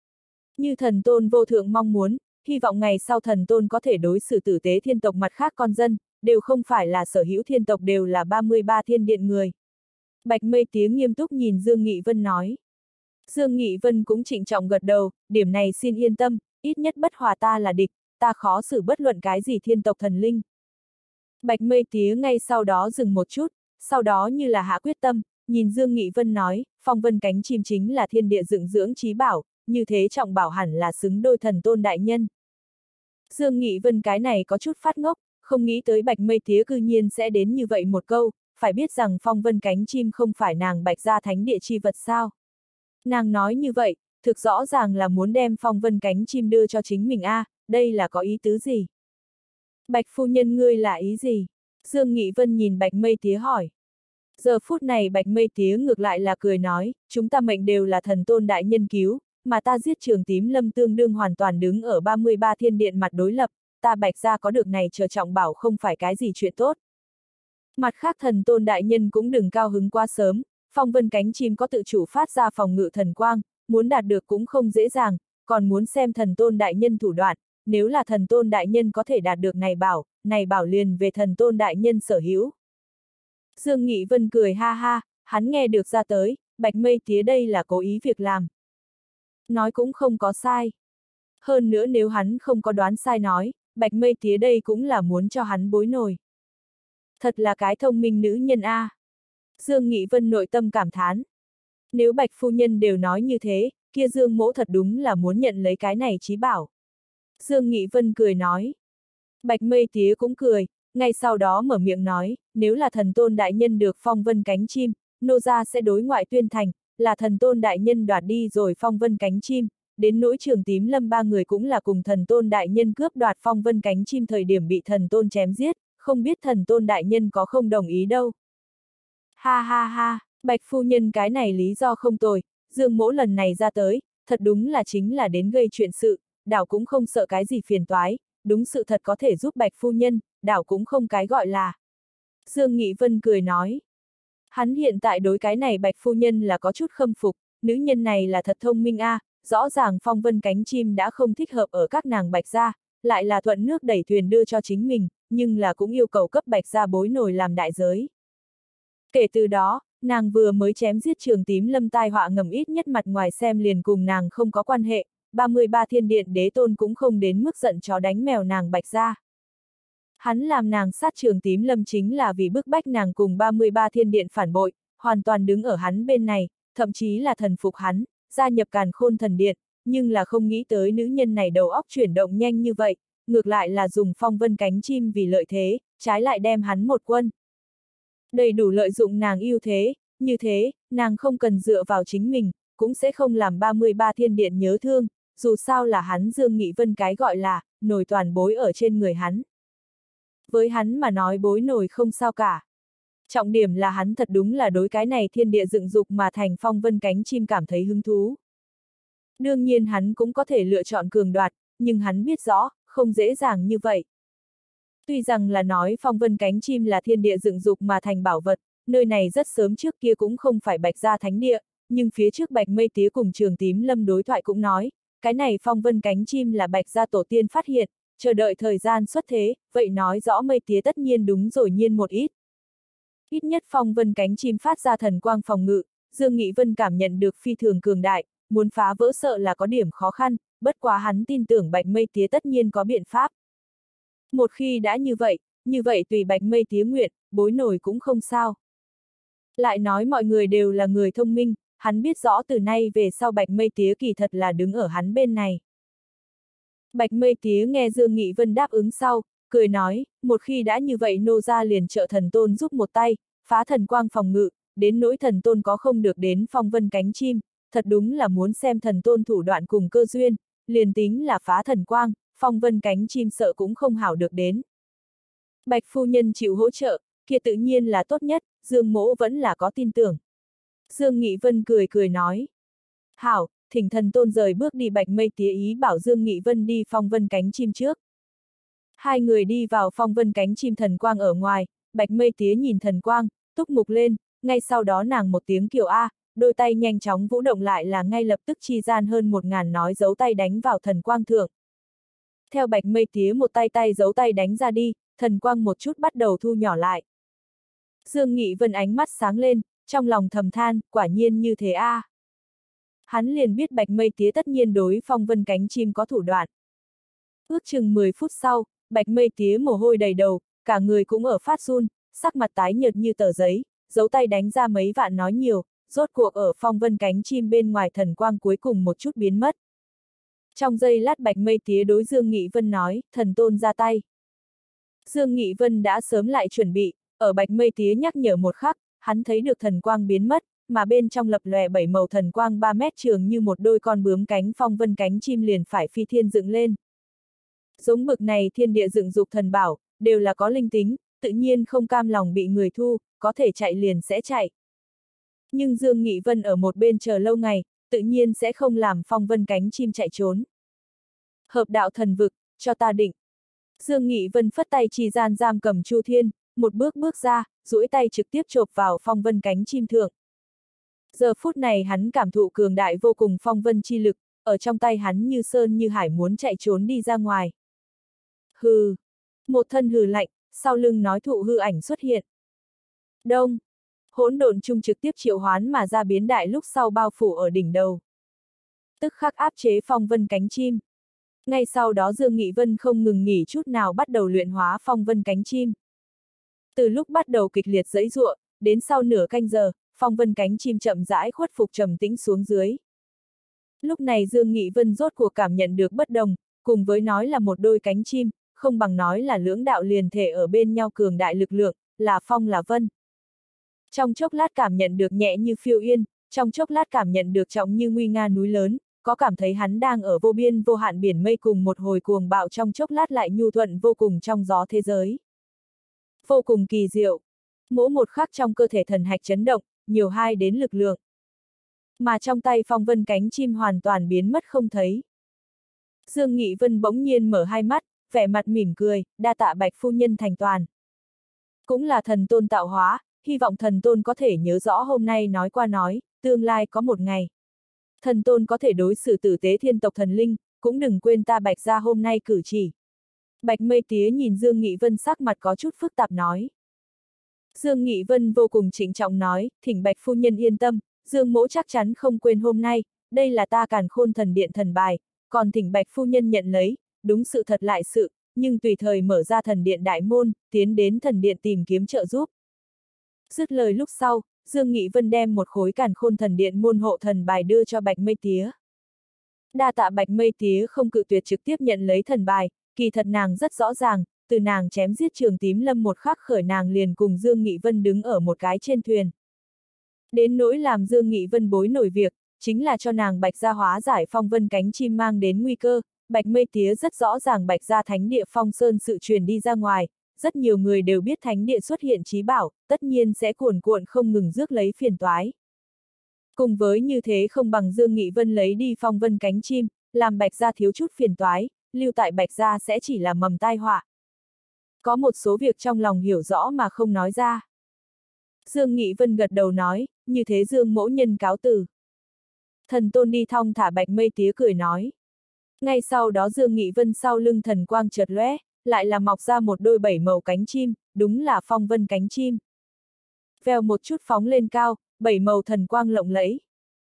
Như thần tôn vô thượng mong muốn, hy vọng ngày sau thần tôn có thể đối xử tử tế thiên tộc mặt khác con dân, đều không phải là sở hữu thiên tộc đều là ba mươi ba thiên điện người. Bạch Mây Tía nghiêm túc nhìn Dương Nghị Vân nói. Dương Nghị Vân cũng trịnh trọng gật đầu, điểm này xin yên tâm, ít nhất bất hòa ta là địch, ta khó xử bất luận cái gì thiên tộc thần linh. Bạch Mây Tía ngay sau đó dừng một chút, sau đó như là hạ quyết tâm, nhìn Dương Nghị Vân nói, phong vân cánh chim chính là thiên địa dựng dưỡng trí bảo, như thế trọng bảo hẳn là xứng đôi thần tôn đại nhân. Dương Nghị Vân cái này có chút phát ngốc, không nghĩ tới Bạch Mây Tía cư nhiên sẽ đến như vậy một câu, phải biết rằng phong vân cánh chim không phải nàng Bạch gia thánh địa chi vật sao. Nàng nói như vậy, thực rõ ràng là muốn đem phong vân cánh chim đưa cho chính mình a, à, đây là có ý tứ gì? Bạch phu nhân ngươi là ý gì? Dương Nghị Vân nhìn Bạch Mây Tía hỏi. Giờ phút này Bạch Mây Tía ngược lại là cười nói, chúng ta mệnh đều là thần tôn đại nhân cứu, mà ta giết trường tím lâm tương đương hoàn toàn đứng ở ba mươi ba thiên điện mặt đối lập, ta Bạch gia có được này chờ trọng bảo không phải cái gì chuyện tốt. Mặt khác thần tôn đại nhân cũng đừng cao hứng quá sớm, phong vân cánh chim có tự chủ phát ra phòng ngự thần quang, muốn đạt được cũng không dễ dàng, còn muốn xem thần tôn đại nhân thủ đoạn, nếu là thần tôn đại nhân có thể đạt được này bảo, này bảo liền về thần tôn đại nhân sở hữu. Dương Nghị Vân cười ha ha, hắn nghe được ra tới, Bạch Mây Tía đây là cố ý việc làm. Nói cũng không có sai. Hơn nữa nếu hắn không có đoán sai nói, Bạch Mây Tía đây cũng là muốn cho hắn bối nổi. Thật là cái thông minh nữ nhân a. Dương Nghị Vân nội tâm cảm thán. Nếu Bạch phu nhân đều nói như thế, kia Dương mỗ thật đúng là muốn nhận lấy cái này chí bảo. Dương Nghị Vân cười nói. Bạch Mây Tía cũng cười, ngay sau đó mở miệng nói, nếu là thần tôn đại nhân được phong vân cánh chim, nô gia sẽ đối ngoại tuyên thành, là thần tôn đại nhân đoạt đi rồi phong vân cánh chim, đến nỗi trường tím lâm ba người cũng là cùng thần tôn đại nhân cướp đoạt phong vân cánh chim thời điểm bị thần tôn chém giết, không biết thần tôn đại nhân có không đồng ý đâu. Ha ha ha, Bạch phu nhân cái này lý do không tồi, Dương mỗ lần này ra tới, thật đúng là chính là đến gây chuyện sự, đảo cũng không sợ cái gì phiền toái, đúng sự thật có thể giúp Bạch phu nhân, đảo cũng không cái gọi là. Dương Nghị Vân cười nói. Hắn hiện tại đối cái này Bạch phu nhân là có chút khâm phục, nữ nhân này là thật thông minh a, à, rõ ràng phong vân cánh chim đã không thích hợp ở các nàng Bạch gia, lại là thuận nước đẩy thuyền đưa cho chính mình, nhưng là cũng yêu cầu cấp Bạch gia bối nổi làm đại giới. Kể từ đó, nàng vừa mới chém giết Trường Tím Lâm tai họa ngầm ít nhất mặt ngoài xem liền cùng nàng không có quan hệ, ba mươi ba thiên điện đế tôn cũng không đến mức giận chó đánh mèo nàng Bạch gia. Hắn làm nàng sát Trường Tím Lâm chính là vì bức bách nàng cùng ba mươi ba thiên điện phản bội, hoàn toàn đứng ở hắn bên này, thậm chí là thần phục hắn, gia nhập Càn Khôn Thần Điện, nhưng là không nghĩ tới nữ nhân này đầu óc chuyển động nhanh như vậy, ngược lại là dùng phong vân cánh chim vì lợi thế, trái lại đem hắn một quân. Đầy đủ lợi dụng nàng ưu thế, như thế, nàng không cần dựa vào chính mình, cũng sẽ không làm ba mươi ba thiên điện nhớ thương, dù sao là hắn Dương Nghị Vân cái gọi là, nổi toàn bối ở trên người hắn. Với hắn mà nói bối nổi không sao cả. Trọng điểm là hắn thật đúng là đối cái này thiên địa dựng dục mà thành phong vân cánh chim cảm thấy hứng thú. Đương nhiên hắn cũng có thể lựa chọn cường đoạt, nhưng hắn biết rõ, không dễ dàng như vậy. Tuy rằng là nói phong vân cánh chim là thiên địa dựng dục mà thành bảo vật, nơi này rất sớm trước kia cũng không phải Bạch gia thánh địa, nhưng phía trước Bạch Mây Tía cùng Trường Tím Lâm đối thoại cũng nói, cái này phong vân cánh chim là Bạch gia tổ tiên phát hiện, chờ đợi thời gian xuất thế, vậy nói rõ Mây Tía tất nhiên đúng rồi nhiên một ít. Ít nhất phong vân cánh chim phát ra thần quang phòng ngự, Dương Nghị Vân cảm nhận được phi thường cường đại, muốn phá vỡ sợ là có điểm khó khăn, bất quá hắn tin tưởng Bạch Mây Tía tất nhiên có biện pháp. Một khi đã như vậy, như vậy tùy Bạch Mây Tía nguyện, bối nổi cũng không sao. Lại nói mọi người đều là người thông minh, hắn biết rõ từ nay về sau Bạch Mây Tía kỳ thật là đứng ở hắn bên này. Bạch Mây Tía nghe Dương Nghị Vân đáp ứng sau, cười nói, một khi đã như vậy nô gia liền trợ thần tôn giúp một tay, phá thần quang phòng ngự, đến nỗi thần tôn có không được đến phong vân cánh chim, thật đúng là muốn xem thần tôn thủ đoạn cùng cơ duyên, liền tính là phá thần quang, phong vân cánh chim sợ cũng không hảo được đến. Bạch phu nhân chịu hỗ trợ, kia tự nhiên là tốt nhất, Dương mỗ vẫn là có tin tưởng. Dương Nghị Vân cười cười nói. Hảo, thỉnh thần tôn rời bước đi. Bạch Mây Tía ý bảo Dương Nghị Vân đi phong vân cánh chim trước. Hai người đi vào phong vân cánh chim thần quang ở ngoài, Bạch Mây Tía nhìn thần quang, túc mục lên, ngay sau đó nàng một tiếng kiều A, đôi tay nhanh chóng vũ động lại là ngay lập tức chi gian hơn một ngàn nói dấu tay đánh vào thần quang thượng. Theo Bạch Mây Tía một tay tay dấu tay đánh ra đi, thần quang một chút bắt đầu thu nhỏ lại. Dương Nghị Vân ánh mắt sáng lên, trong lòng thầm than, quả nhiên như thế a. Hắn liền biết Bạch Mây Tía tất nhiên đối phong vân cánh chim có thủ đoạn. Ước chừng mười phút sau, Bạch Mây Tía mồ hôi đầy đầu, cả người cũng ở phát run, sắc mặt tái nhợt như tờ giấy, dấu tay đánh ra mấy vạn nói nhiều, rốt cuộc ở phong vân cánh chim bên ngoài thần quang cuối cùng một chút biến mất. Trong giây lát Bạch Mây Tía đối Dương Nghị Vân nói, thần tôn ra tay. Dương Nghị Vân đã sớm lại chuẩn bị, ở Bạch Mây Tía nhắc nhở một khắc, hắn thấy được thần quang biến mất, mà bên trong lập lòe bảy màu thần quang ba mét trường như một đôi con bướm cánh phong vân cánh chim liền phải phi thiên dựng lên. Giống bực này thiên địa dựng dục thần bảo, đều là có linh tính, tự nhiên không cam lòng bị người thu, có thể chạy liền sẽ chạy. Nhưng Dương Nghị Vân ở một bên chờ lâu ngày, tự nhiên sẽ không làm phong vân cánh chim chạy trốn. Hợp đạo thần vực, cho ta định. Dương Nghị Vân phất tay chỉ gian giam cầm Chu Thiên, một bước bước ra, duỗi tay trực tiếp chộp vào phong vân cánh chim thượng. Giờ phút này hắn cảm thụ cường đại vô cùng phong vân chi lực, ở trong tay hắn như sơn như hải muốn chạy trốn đi ra ngoài. Hừ! Một thân hừ lạnh, sau lưng nói thụ hư ảnh xuất hiện. Đông! Hỗn độn chung trực tiếp triệu hoán mà ra biến đại lúc sau bao phủ ở đỉnh đầu. Tức khắc áp chế phong vân cánh chim. Ngay sau đó Dương Nghị Vân không ngừng nghỉ chút nào bắt đầu luyện hóa phong vân cánh chim. Từ lúc bắt đầu kịch liệt giãy giụa, đến sau nửa canh giờ, phong vân cánh chim chậm rãi khuất phục trầm tĩnh xuống dưới. Lúc này Dương Nghị Vân rốt cuộc cảm nhận được bất đồng, cùng với nói là một đôi cánh chim, không bằng nói là lưỡng đạo liền thể ở bên nhau cường đại lực lượng, là phong là vân. Trong chốc lát cảm nhận được nhẹ như phiêu yên, trong chốc lát cảm nhận được trọng như nguy nga núi lớn, có cảm thấy hắn đang ở vô biên vô hạn biển mây cùng một hồi cuồng bạo trong chốc lát lại nhu thuận vô cùng trong gió thế giới. Vô cùng kỳ diệu. Mỗi một khắc trong cơ thể thần hạch chấn động, nhiều hai đến lực lượng. Mà trong tay phong vân cánh chim hoàn toàn biến mất không thấy. Dương Nghị Vân bỗng nhiên mở hai mắt, vẻ mặt mỉm cười, đa tạ Bạch phu nhân thành toàn. Cũng là thần tôn tạo hóa, hy vọng thần tôn có thể nhớ rõ hôm nay nói qua nói, tương lai có một ngày. Thần tôn có thể đối xử tử tế thiên tộc thần linh, cũng đừng quên ta Bạch gia hôm nay cử chỉ. Bạch Mây Tía nhìn Dương Nghị Vân sắc mặt có chút phức tạp nói. Dương Nghị Vân vô cùng trịnh trọng nói, thỉnh Bạch phu nhân yên tâm, Dương mỗ chắc chắn không quên hôm nay, đây là ta Càn Khôn thần điện thần bài, còn thỉnh Bạch phu nhân nhận lấy, đúng sự thật lại sự, nhưng tùy thời mở ra thần điện đại môn, tiến đến thần điện tìm kiếm trợ giúp. Dứt lời lúc sau, Dương Nghị Vân đem một khối Càn Khôn thần điện môn hộ thần bài đưa cho Bạch Mây Tía. Đa tạ Bạch Mây Tía không cự tuyệt trực tiếp nhận lấy thần bài, kỳ thật nàng rất rõ ràng, từ nàng chém giết Trường Tím Lâm một khắc khởi nàng liền cùng Dương Nghị Vân đứng ở một cái trên thuyền. Đến nỗi làm Dương Nghị Vân bối nổi việc, chính là cho nàng Bạch Gia hóa giải phong vân cánh chim mang đến nguy cơ. Bạch Mây Tía rất rõ ràng Bạch Gia thánh địa phong sơn sự truyền đi ra ngoài, rất nhiều người đều biết thánh địa xuất hiện chí bảo, tất nhiên sẽ cuồn cuộn không ngừng rước lấy phiền toái. Cùng với như thế không bằng Dương Nghị Vân lấy đi phong vân cánh chim, làm Bạch Gia thiếu chút phiền toái, lưu tại Bạch Gia sẽ chỉ là mầm tai họa. Có một số việc trong lòng hiểu rõ mà không nói ra. Dương Nghị Vân gật đầu nói, như thế Dương mỗ nhân cáo từ. Thần tôn đi thong thả. Bạch Mây Tía cười nói. Ngay sau đó Dương Nghị Vân sau lưng thần quang chợt lóe, lại là mọc ra một đôi bảy màu cánh chim, đúng là phong vân cánh chim. Vèo một chút phóng lên cao, bảy màu thần quang lộng lẫy.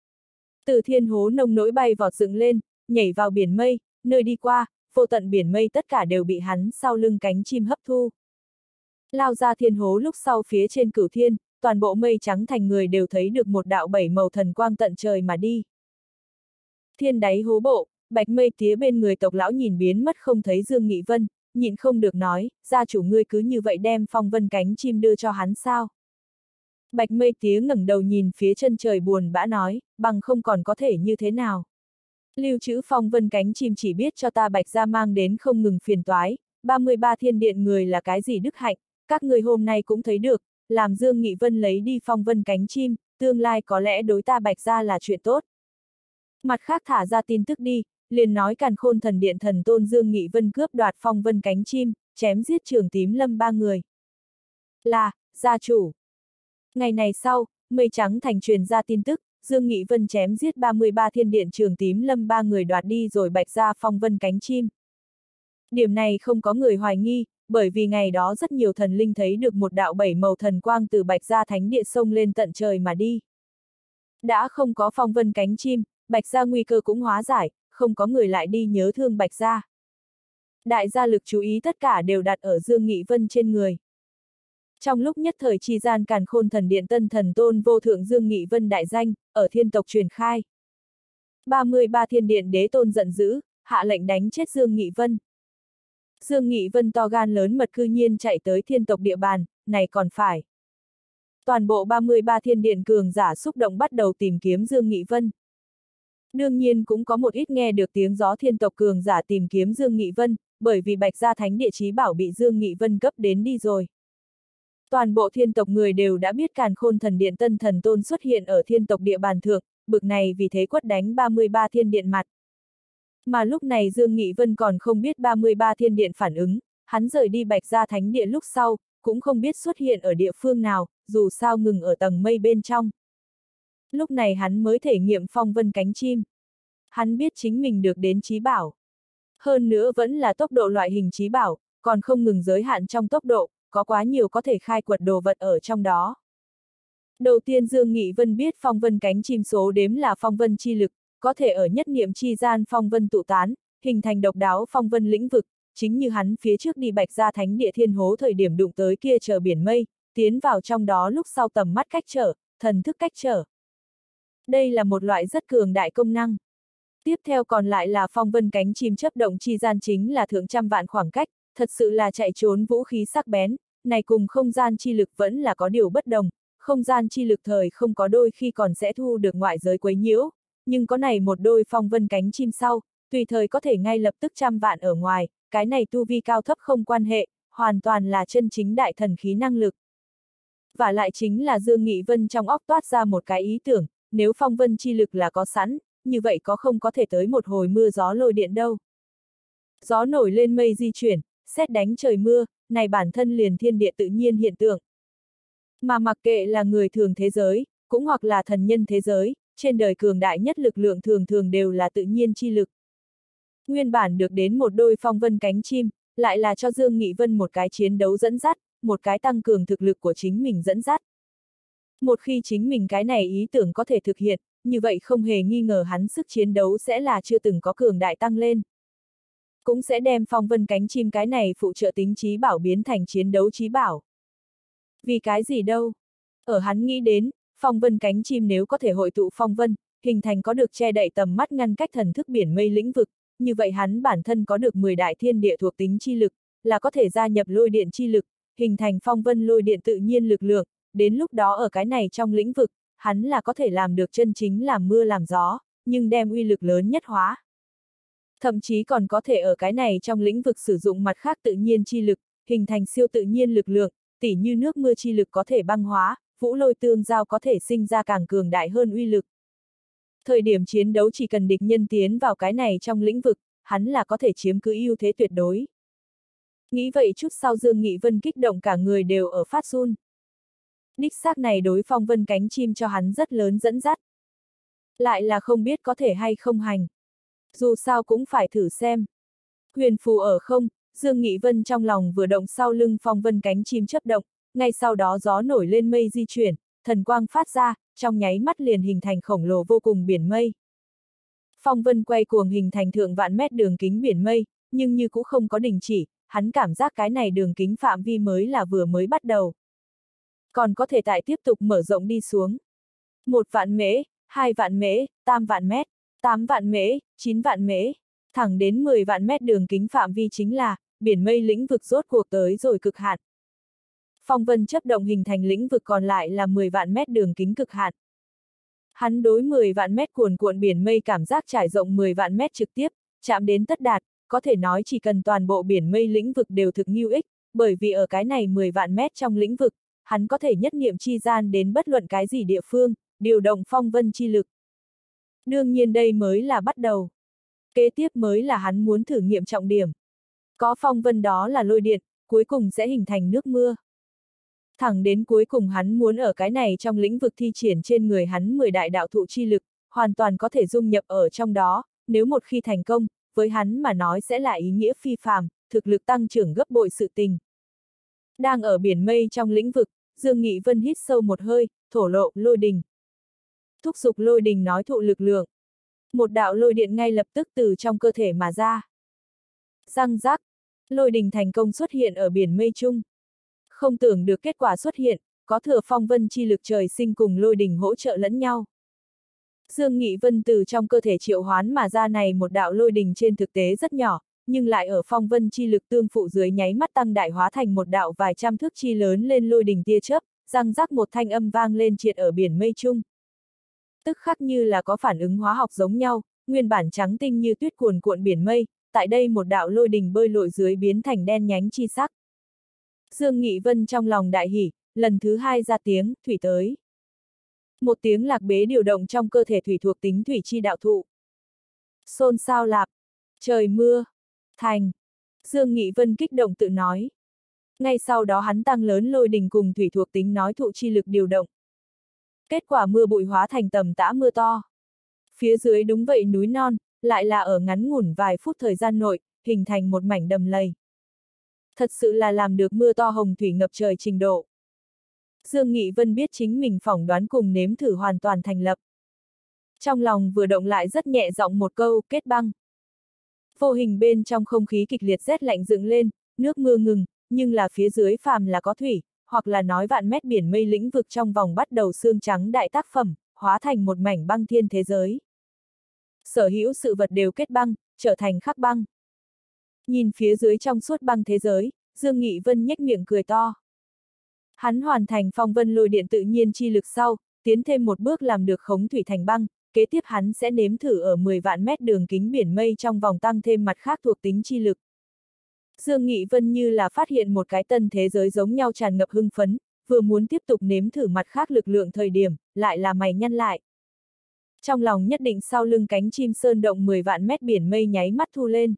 Từ thiên hố nông nỗi bay vọt dựng lên, nhảy vào biển mây, nơi đi qua, vô tận biển mây tất cả đều bị hắn sau lưng cánh chim hấp thu. Lao ra thiên hố lúc sau phía trên cửu thiên, toàn bộ mây trắng thành người đều thấy được một đạo bảy màu thần quang tận trời mà đi. Thiên đáy hố bộ, Bạch Mây Tía bên người tộc lão nhìn biến mất không thấy Dương Nghị Vân, nhịn không được nói, gia chủ ngươi cứ như vậy đem phong vân cánh chim đưa cho hắn sao? Bạch Mây Tía ngẩng đầu nhìn phía chân trời buồn bã nói, bằng không còn có thể như thế nào? Lưu trữ phong vân cánh chim chỉ biết cho ta Bạch Gia mang đến không ngừng phiền toái, ba mươi ba thiên điện người là cái gì đức hạnh, các người hôm nay cũng thấy được, làm Dương Nghị Vân lấy đi phong vân cánh chim, tương lai có lẽ đối ta Bạch Gia là chuyện tốt. Mặt khác thả ra tin tức đi, liền nói Càn Khôn thần điện thần tôn Dương Nghị Vân cướp đoạt phong vân cánh chim, chém giết Trường Tím Lâm ba người. Là, gia chủ. Ngày này sau, mây trắng thành truyền ra tin tức, Dương Nghị Vân chém giết ba mươi ba thiên điện Trường Tím Lâm ba người đoạt đi rồi Bạch Gia phong vân cánh chim. Điểm này không có người hoài nghi, bởi vì ngày đó rất nhiều thần linh thấy được một đạo bảy màu thần quang từ Bạch Gia thánh địa sông lên tận trời mà đi. Đã không có phong vân cánh chim, Bạch Gia nguy cơ cũng hóa giải, không có người lại đi nhớ thương Bạch Gia. Đại gia lực chú ý tất cả đều đặt ở Dương Nghị Vân trên người. Trong lúc nhất thời chi gian Càn Khôn thần điện tân thần tôn vô thượng Dương Nghị Vân đại danh, ở thiên tộc truyền khai. ba mươi ba thiên điện đế tôn giận dữ, hạ lệnh đánh chết Dương Nghị Vân. Dương Nghị Vân to gan lớn mật cư nhiên chạy tới thiên tộc địa bàn, này còn phải. Toàn bộ ba mươi ba thiên điện cường giả xúc động bắt đầu tìm kiếm Dương Nghị Vân. Đương nhiên cũng có một ít nghe được tiếng gió thiên tộc cường giả tìm kiếm Dương Nghị Vân, bởi vì Bạch Gia thánh địa chí bảo bị Dương Nghị Vân cấp đến đi rồi. Toàn bộ thiên tộc người đều đã biết Càn Khôn thần điện tân thần tôn xuất hiện ở thiên tộc địa bàn thượng, bực này vì thế quất đánh ba mươi ba thiên điện mặt. Mà lúc này Dương Nghị Vân còn không biết ba mươi ba thiên điện phản ứng, hắn rời đi Bạch Gia thánh địa lúc sau, cũng không biết xuất hiện ở địa phương nào, dù sao ngừng ở tầng mây bên trong. Lúc này hắn mới thể nghiệm phong vân cánh chim. Hắn biết chính mình được đến chí bảo. Hơn nữa vẫn là tốc độ loại hình chí bảo, còn không ngừng giới hạn trong tốc độ, có quá nhiều có thể khai quật đồ vật ở trong đó. Đầu tiên Dương Nghị Vân biết phong vân cánh chim số đếm là phong vân chi lực, có thể ở nhất niệm chi gian phong vân tụ tán, hình thành độc đáo phong vân lĩnh vực, chính như hắn phía trước đi Bạch Gia thánh địa thiên hố thời điểm đụng tới kia chờ biển mây, tiến vào trong đó lúc sau tầm mắt cách trở, thần thức cách trở. Đây là một loại rất cường đại công năng. Tiếp theo còn lại là phong vân cánh chim chấp động chi gian chính là thượng trăm vạn khoảng cách, thật sự là chạy trốn vũ khí sắc bén, này cùng không gian chi lực vẫn là có điều bất đồng, không gian chi lực thời không có đôi khi còn sẽ thu được ngoại giới quấy nhiễu, nhưng có này một đôi phong vân cánh chim sau, tùy thời có thể ngay lập tức trăm vạn ở ngoài, cái này tu vi cao thấp không quan hệ, hoàn toàn là chân chính đại thần khí năng lực. Và lại chính là Dương Nghị Vân trong óc toát ra một cái ý tưởng, nếu phong vân chi lực là có sẵn, như vậy có không có thể tới một hồi mưa gió lôi điện đâu. Gió nổi lên mây di chuyển, sét đánh trời mưa, này bản thân liền thiên địa tự nhiên hiện tượng. Mà mặc kệ là người thường thế giới, cũng hoặc là thần nhân thế giới, trên đời cường đại nhất lực lượng thường thường đều là tự nhiên chi lực. Nguyên bản được đến một đôi phong vân cánh chim, lại là cho Dương Nghị Vân một cái chiến đấu dẫn dắt, một cái tăng cường thực lực của chính mình dẫn dắt. Một khi chính mình cái này ý tưởng có thể thực hiện, như vậy không hề nghi ngờ hắn sức chiến đấu sẽ là chưa từng có cường đại tăng lên. Cũng sẽ đem phong vân cánh chim cái này phụ trợ tính trí bảo biến thành chiến đấu trí bảo. Vì cái gì đâu? Ở hắn nghĩ đến, phong vân cánh chim nếu có thể hội tụ phong vân, hình thành có được che đậy tầm mắt ngăn cách thần thức biển mây lĩnh vực, như vậy hắn bản thân có được mười đại thiên địa thuộc tính chi lực, là có thể gia nhập lôi điện chi lực, hình thành phong vân lôi điện tự nhiên lực lượng, đến lúc đó ở cái này trong lĩnh vực, hắn là có thể làm được chân chính làm mưa làm gió, nhưng đem uy lực lớn nhất hóa. Thậm chí còn có thể ở cái này trong lĩnh vực sử dụng mặt khác tự nhiên chi lực, hình thành siêu tự nhiên lực lượng, tỉ như nước mưa chi lực có thể băng hóa, vũ lôi tương giao có thể sinh ra càng cường đại hơn uy lực. Thời điểm chiến đấu chỉ cần địch nhân tiến vào cái này trong lĩnh vực, hắn là có thể chiếm cứ ưu thế tuyệt đối. Nghĩ vậy chút sau Dương Nghị Vân kích động cả người đều ở phát run. Đích xác này đối phong vân cánh chim cho hắn rất lớn dẫn dắt. Lại là không biết có thể hay không hành. Dù sao cũng phải thử xem. Huyền phù ở không, Dương Nghị Vân trong lòng vừa động sau lưng phong vân cánh chim chấp động, ngay sau đó gió nổi lên mây di chuyển, thần quang phát ra, trong nháy mắt liền hình thành khổng lồ vô cùng biển mây. Phong vân quay cuồng hình thành thượng vạn mét đường kính biển mây, nhưng như cũng không có đình chỉ, hắn cảm giác cái này đường kính phạm vi mới là vừa mới bắt đầu. Còn có thể tại tiếp tục mở rộng đi xuống. Một vạn mễ, hai vạn mễ, tam vạn mét, tám vạn mễ, chín vạn mễ, thẳng đến mười vạn mét đường kính phạm vi chính là, biển mây lĩnh vực rốt cuộc tới rồi cực hạn. Phong vân chấp động hình thành lĩnh vực còn lại là mười vạn mét đường kính cực hạn. Hắn đối mười vạn mét cuồn cuộn biển mây cảm giác trải rộng mười vạn mét trực tiếp, chạm đến tất đạt, có thể nói chỉ cần toàn bộ biển mây lĩnh vực đều thực hữu ích, bởi vì ở cái này mười vạn mét trong lĩnh vực, hắn có thể nhất niệm chi gian đến bất luận cái gì địa phương, điều động phong vân chi lực. Đương nhiên đây mới là bắt đầu. Kế tiếp mới là hắn muốn thử nghiệm trọng điểm. Có phong vân đó là lôi điện, cuối cùng sẽ hình thành nước mưa. Thẳng đến cuối cùng hắn muốn ở cái này trong lĩnh vực thi triển trên người hắn mười đại đạo thụ chi lực, hoàn toàn có thể dung nhập ở trong đó, nếu một khi thành công, với hắn mà nói sẽ là ý nghĩa phi phàm, thực lực tăng trưởng gấp bội sự tình. Đang ở biển mây trong lĩnh vực, Dương Nghị Vân hít sâu một hơi, thổ lộ lôi đình. Thúc giục lôi đình nói thụ lực lượng. Một đạo lôi điện ngay lập tức từ trong cơ thể mà ra. Răng rắc, lôi đình thành công xuất hiện ở biển mây chung. Không tưởng được kết quả xuất hiện, có thừa phong vân chi lực trời sinh cùng lôi đình hỗ trợ lẫn nhau. Dương Nghị Vân từ trong cơ thể triệu hoán mà ra này một đạo lôi đình trên thực tế rất nhỏ, nhưng lại ở phong vân chi lực tương phụ dưới nháy mắt tăng đại hóa thành một đạo vài trăm thước chi lớn lên lôi đình tia chớp, răng rắc một thanh âm vang lên triệt ở biển mây chung. Tức khắc như là có phản ứng hóa học giống nhau, nguyên bản trắng tinh như tuyết cuồn cuộn biển mây, tại đây một đạo lôi đình bơi lội dưới biến thành đen nhánh chi sắc. Dương Nghị Vân trong lòng đại hỉ, lần thứ hai ra tiếng, thủy tới. Một tiếng lạc bế điều động trong cơ thể thủy thuộc tính thủy chi đạo thụ. Xôn xao lạc, trời mưa, thành. Dương Nghị Vân kích động tự nói. Ngay sau đó hắn tăng lớn lôi đình cùng thủy thuộc tính nói thụ chi lực điều động. Kết quả mưa bụi hóa thành tầm tã mưa to. Phía dưới đúng vậy núi non, lại là ở ngắn ngủn vài phút thời gian nội, hình thành một mảnh đầm lầy. Thật sự là làm được mưa to hồng thủy ngập trời trình độ. Dương Nghị Vân biết chính mình phỏng đoán cùng nếm thử hoàn toàn thành lập. Trong lòng vừa động lại rất nhẹ giọng một câu, kết băng. Vô hình bên trong không khí kịch liệt rét lạnh dựng lên, nước mưa ngừng, nhưng là phía dưới phàm là có thủy, hoặc là nói vạn mét biển mây lĩnh vực trong vòng bắt đầu xương trắng đại tác phẩm, hóa thành một mảnh băng thiên thế giới. Sở hữu sự vật đều kết băng, trở thành khắc băng. Nhìn phía dưới trong suốt băng thế giới, Dương Nghị Vân nhếch miệng cười to. Hắn hoàn thành phong vân lôi điện tự nhiên chi lực sau, tiến thêm một bước làm được khống thủy thành băng, kế tiếp hắn sẽ nếm thử ở mười vạn mét đường kính biển mây trong vòng tăng thêm mặt khác thuộc tính chi lực. Dương Nghị Vân như là phát hiện một cái tân thế giới giống nhau tràn ngập hưng phấn, vừa muốn tiếp tục nếm thử mặt khác lực lượng thời điểm, lại là mày nhăn lại. Trong lòng nhất định sau lưng cánh chim sơn động mười vạn mét biển mây nháy mắt thu lên.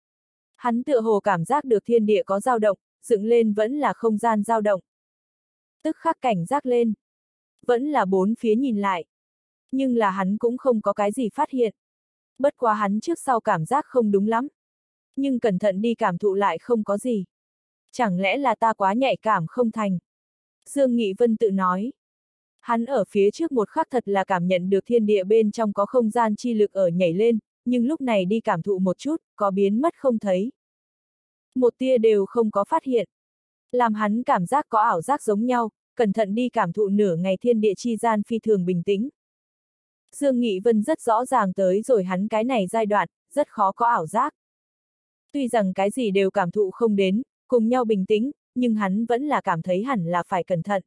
Hắn tựa hồ cảm giác được thiên địa có dao động, dựng lên vẫn là không gian dao động. Tức khắc cảnh giác lên. Vẫn là bốn phía nhìn lại. Nhưng là hắn cũng không có cái gì phát hiện. Bất quá hắn trước sau cảm giác không đúng lắm. Nhưng cẩn thận đi cảm thụ lại không có gì. Chẳng lẽ là ta quá nhạy cảm không thành? Dương Nghị Vân tự nói. Hắn ở phía trước một khắc thật là cảm nhận được thiên địa bên trong có không gian chi lực ở nhảy lên, nhưng lúc này đi cảm thụ một chút, có biến mất không thấy. Một tia đều không có phát hiện. Làm hắn cảm giác có ảo giác giống nhau, cẩn thận đi cảm thụ nửa ngày thiên địa chi gian phi thường bình tĩnh. Dương Nghị Vân rất rõ ràng tới rồi hắn cái này giai đoạn, rất khó có ảo giác. Tuy rằng cái gì đều cảm thụ không đến, cùng nhau bình tĩnh, nhưng hắn vẫn là cảm thấy hẳn là phải cẩn thận.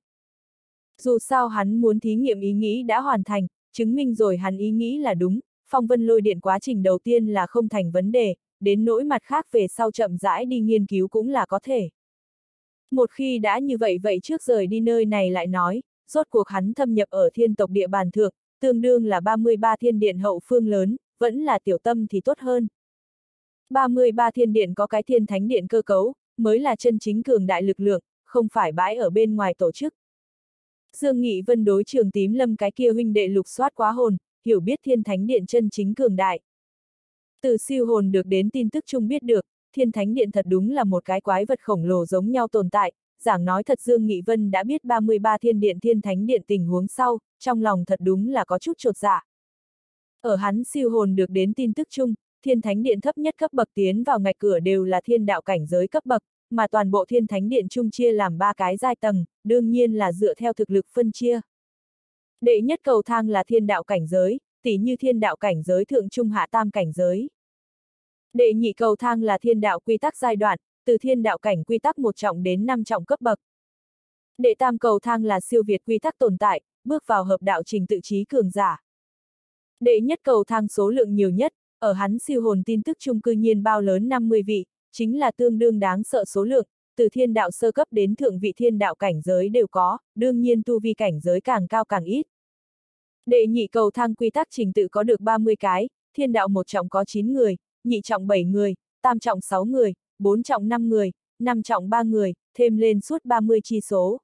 Dù sao hắn muốn thí nghiệm ý nghĩ đã hoàn thành, chứng minh rồi hắn ý nghĩ là đúng, phong vân lôi điện quá trình đầu tiên là không thành vấn đề, đến nỗi mặt khác về sau chậm rãi đi nghiên cứu cũng là có thể. Một khi đã như vậy vậy trước rời đi nơi này lại nói, rốt cuộc hắn thâm nhập ở thiên tộc địa bàn thượng, tương đương là ba mươi ba thiên điện hậu phương lớn, vẫn là tiểu tâm thì tốt hơn. ba mươi ba thiên điện có cái thiên thánh điện cơ cấu, mới là chân chính cường đại lực lượng, không phải bãi ở bên ngoài tổ chức. Dương Nghị Vân đối Trường Tím Lâm cái kia huynh đệ lục soát quá hồn, hiểu biết thiên thánh điện chân chính cường đại. Từ siêu hồn được đến tin tức chung biết được, thiên thánh điện thật đúng là một cái quái vật khổng lồ giống nhau tồn tại, giảng nói thật Dương Nghị Vân đã biết ba mươi ba thiên điện thiên thánh điện tình huống sau, trong lòng thật đúng là có chút chột dạ. Ở hắn siêu hồn được đến tin tức chung, thiên thánh điện thấp nhất cấp bậc tiến vào ngạch cửa đều là thiên đạo cảnh giới cấp bậc, mà toàn bộ thiên thánh điện chung chia làm ba cái giai tầng, đương nhiên là dựa theo thực lực phân chia. Đệ nhất cầu thang là thiên đạo cảnh giới, tỉ như thiên đạo cảnh giới thượng trung hạ tam cảnh giới. Đệ nhị cầu thang là thiên đạo quy tắc giai đoạn, từ thiên đạo cảnh quy tắc một trọng đến năm trọng cấp bậc. Đệ tam cầu thang là siêu việt quy tắc tồn tại, bước vào hợp đạo trình tự trí cường giả. Đệ nhất cầu thang số lượng nhiều nhất, ở hắn siêu hồn tin tức chung cư nhiên bao lớn năm mươi vị, chính là tương đương đáng sợ số lượng, từ thiên đạo sơ cấp đến thượng vị thiên đạo cảnh giới đều có, đương nhiên tu vi cảnh giới càng cao càng ít. Đệ nhị cầu thang quy tắc trình tự có được ba mươi cái, thiên đạo một trọng có chín người, nhị trọng bảy người, tam trọng sáu người, bốn trọng năm người, năm trọng ba người, thêm lên suốt ba mươi chi số.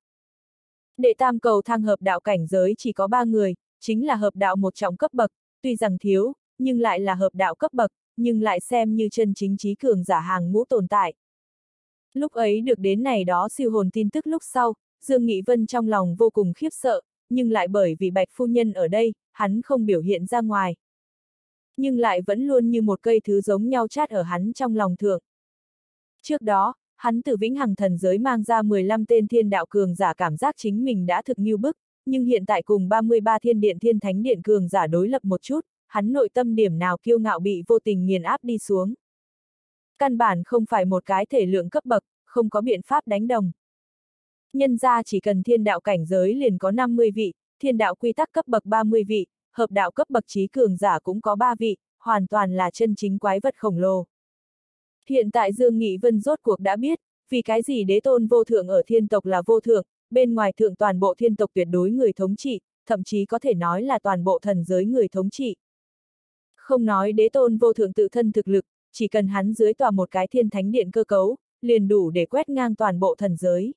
Đệ tam cầu thang hợp đạo cảnh giới chỉ có ba người, chính là hợp đạo một trọng cấp bậc, tuy rằng thiếu, nhưng lại là hợp đạo cấp bậc, nhưng lại xem như chân chính trí cường giả hàng ngũ tồn tại. Lúc ấy được đến này đó siêu hồn tin tức lúc sau, Dương Nghị Vân trong lòng vô cùng khiếp sợ, nhưng lại bởi vì Bạch phu nhân ở đây, hắn không biểu hiện ra ngoài. Nhưng lại vẫn luôn như một cây thứ giống nhau chát ở hắn trong lòng thượng. Trước đó, hắn từ vĩnh hằng thần giới mang ra mười lăm tên thiên đạo cường giả cảm giác chính mình đã thực nghiêu bức, nhưng hiện tại cùng ba mươi ba thiên điện thiên thánh điện cường giả đối lập một chút, hắn nội tâm điểm nào kiêu ngạo bị vô tình nghiền áp đi xuống. Căn bản không phải một cái thể lượng cấp bậc, không có biện pháp đánh đồng. Nhân ra chỉ cần thiên đạo cảnh giới liền có năm mươi vị, thiên đạo quy tắc cấp bậc ba mươi vị, hợp đạo cấp bậc trí cường giả cũng có ba vị, hoàn toàn là chân chính quái vật khổng lồ. Hiện tại Dương Nghị Vân rốt cuộc đã biết, vì cái gì đế tôn vô thượng ở thiên tộc là vô thượng, bên ngoài thượng toàn bộ thiên tộc tuyệt đối người thống trị, thậm chí có thể nói là toàn bộ thần giới người thống trị. Không nói đế tôn vô thượng tự thân thực lực, chỉ cần hắn dưới tòa một cái thiên thánh điện cơ cấu, liền đủ để quét ngang toàn bộ thần giới.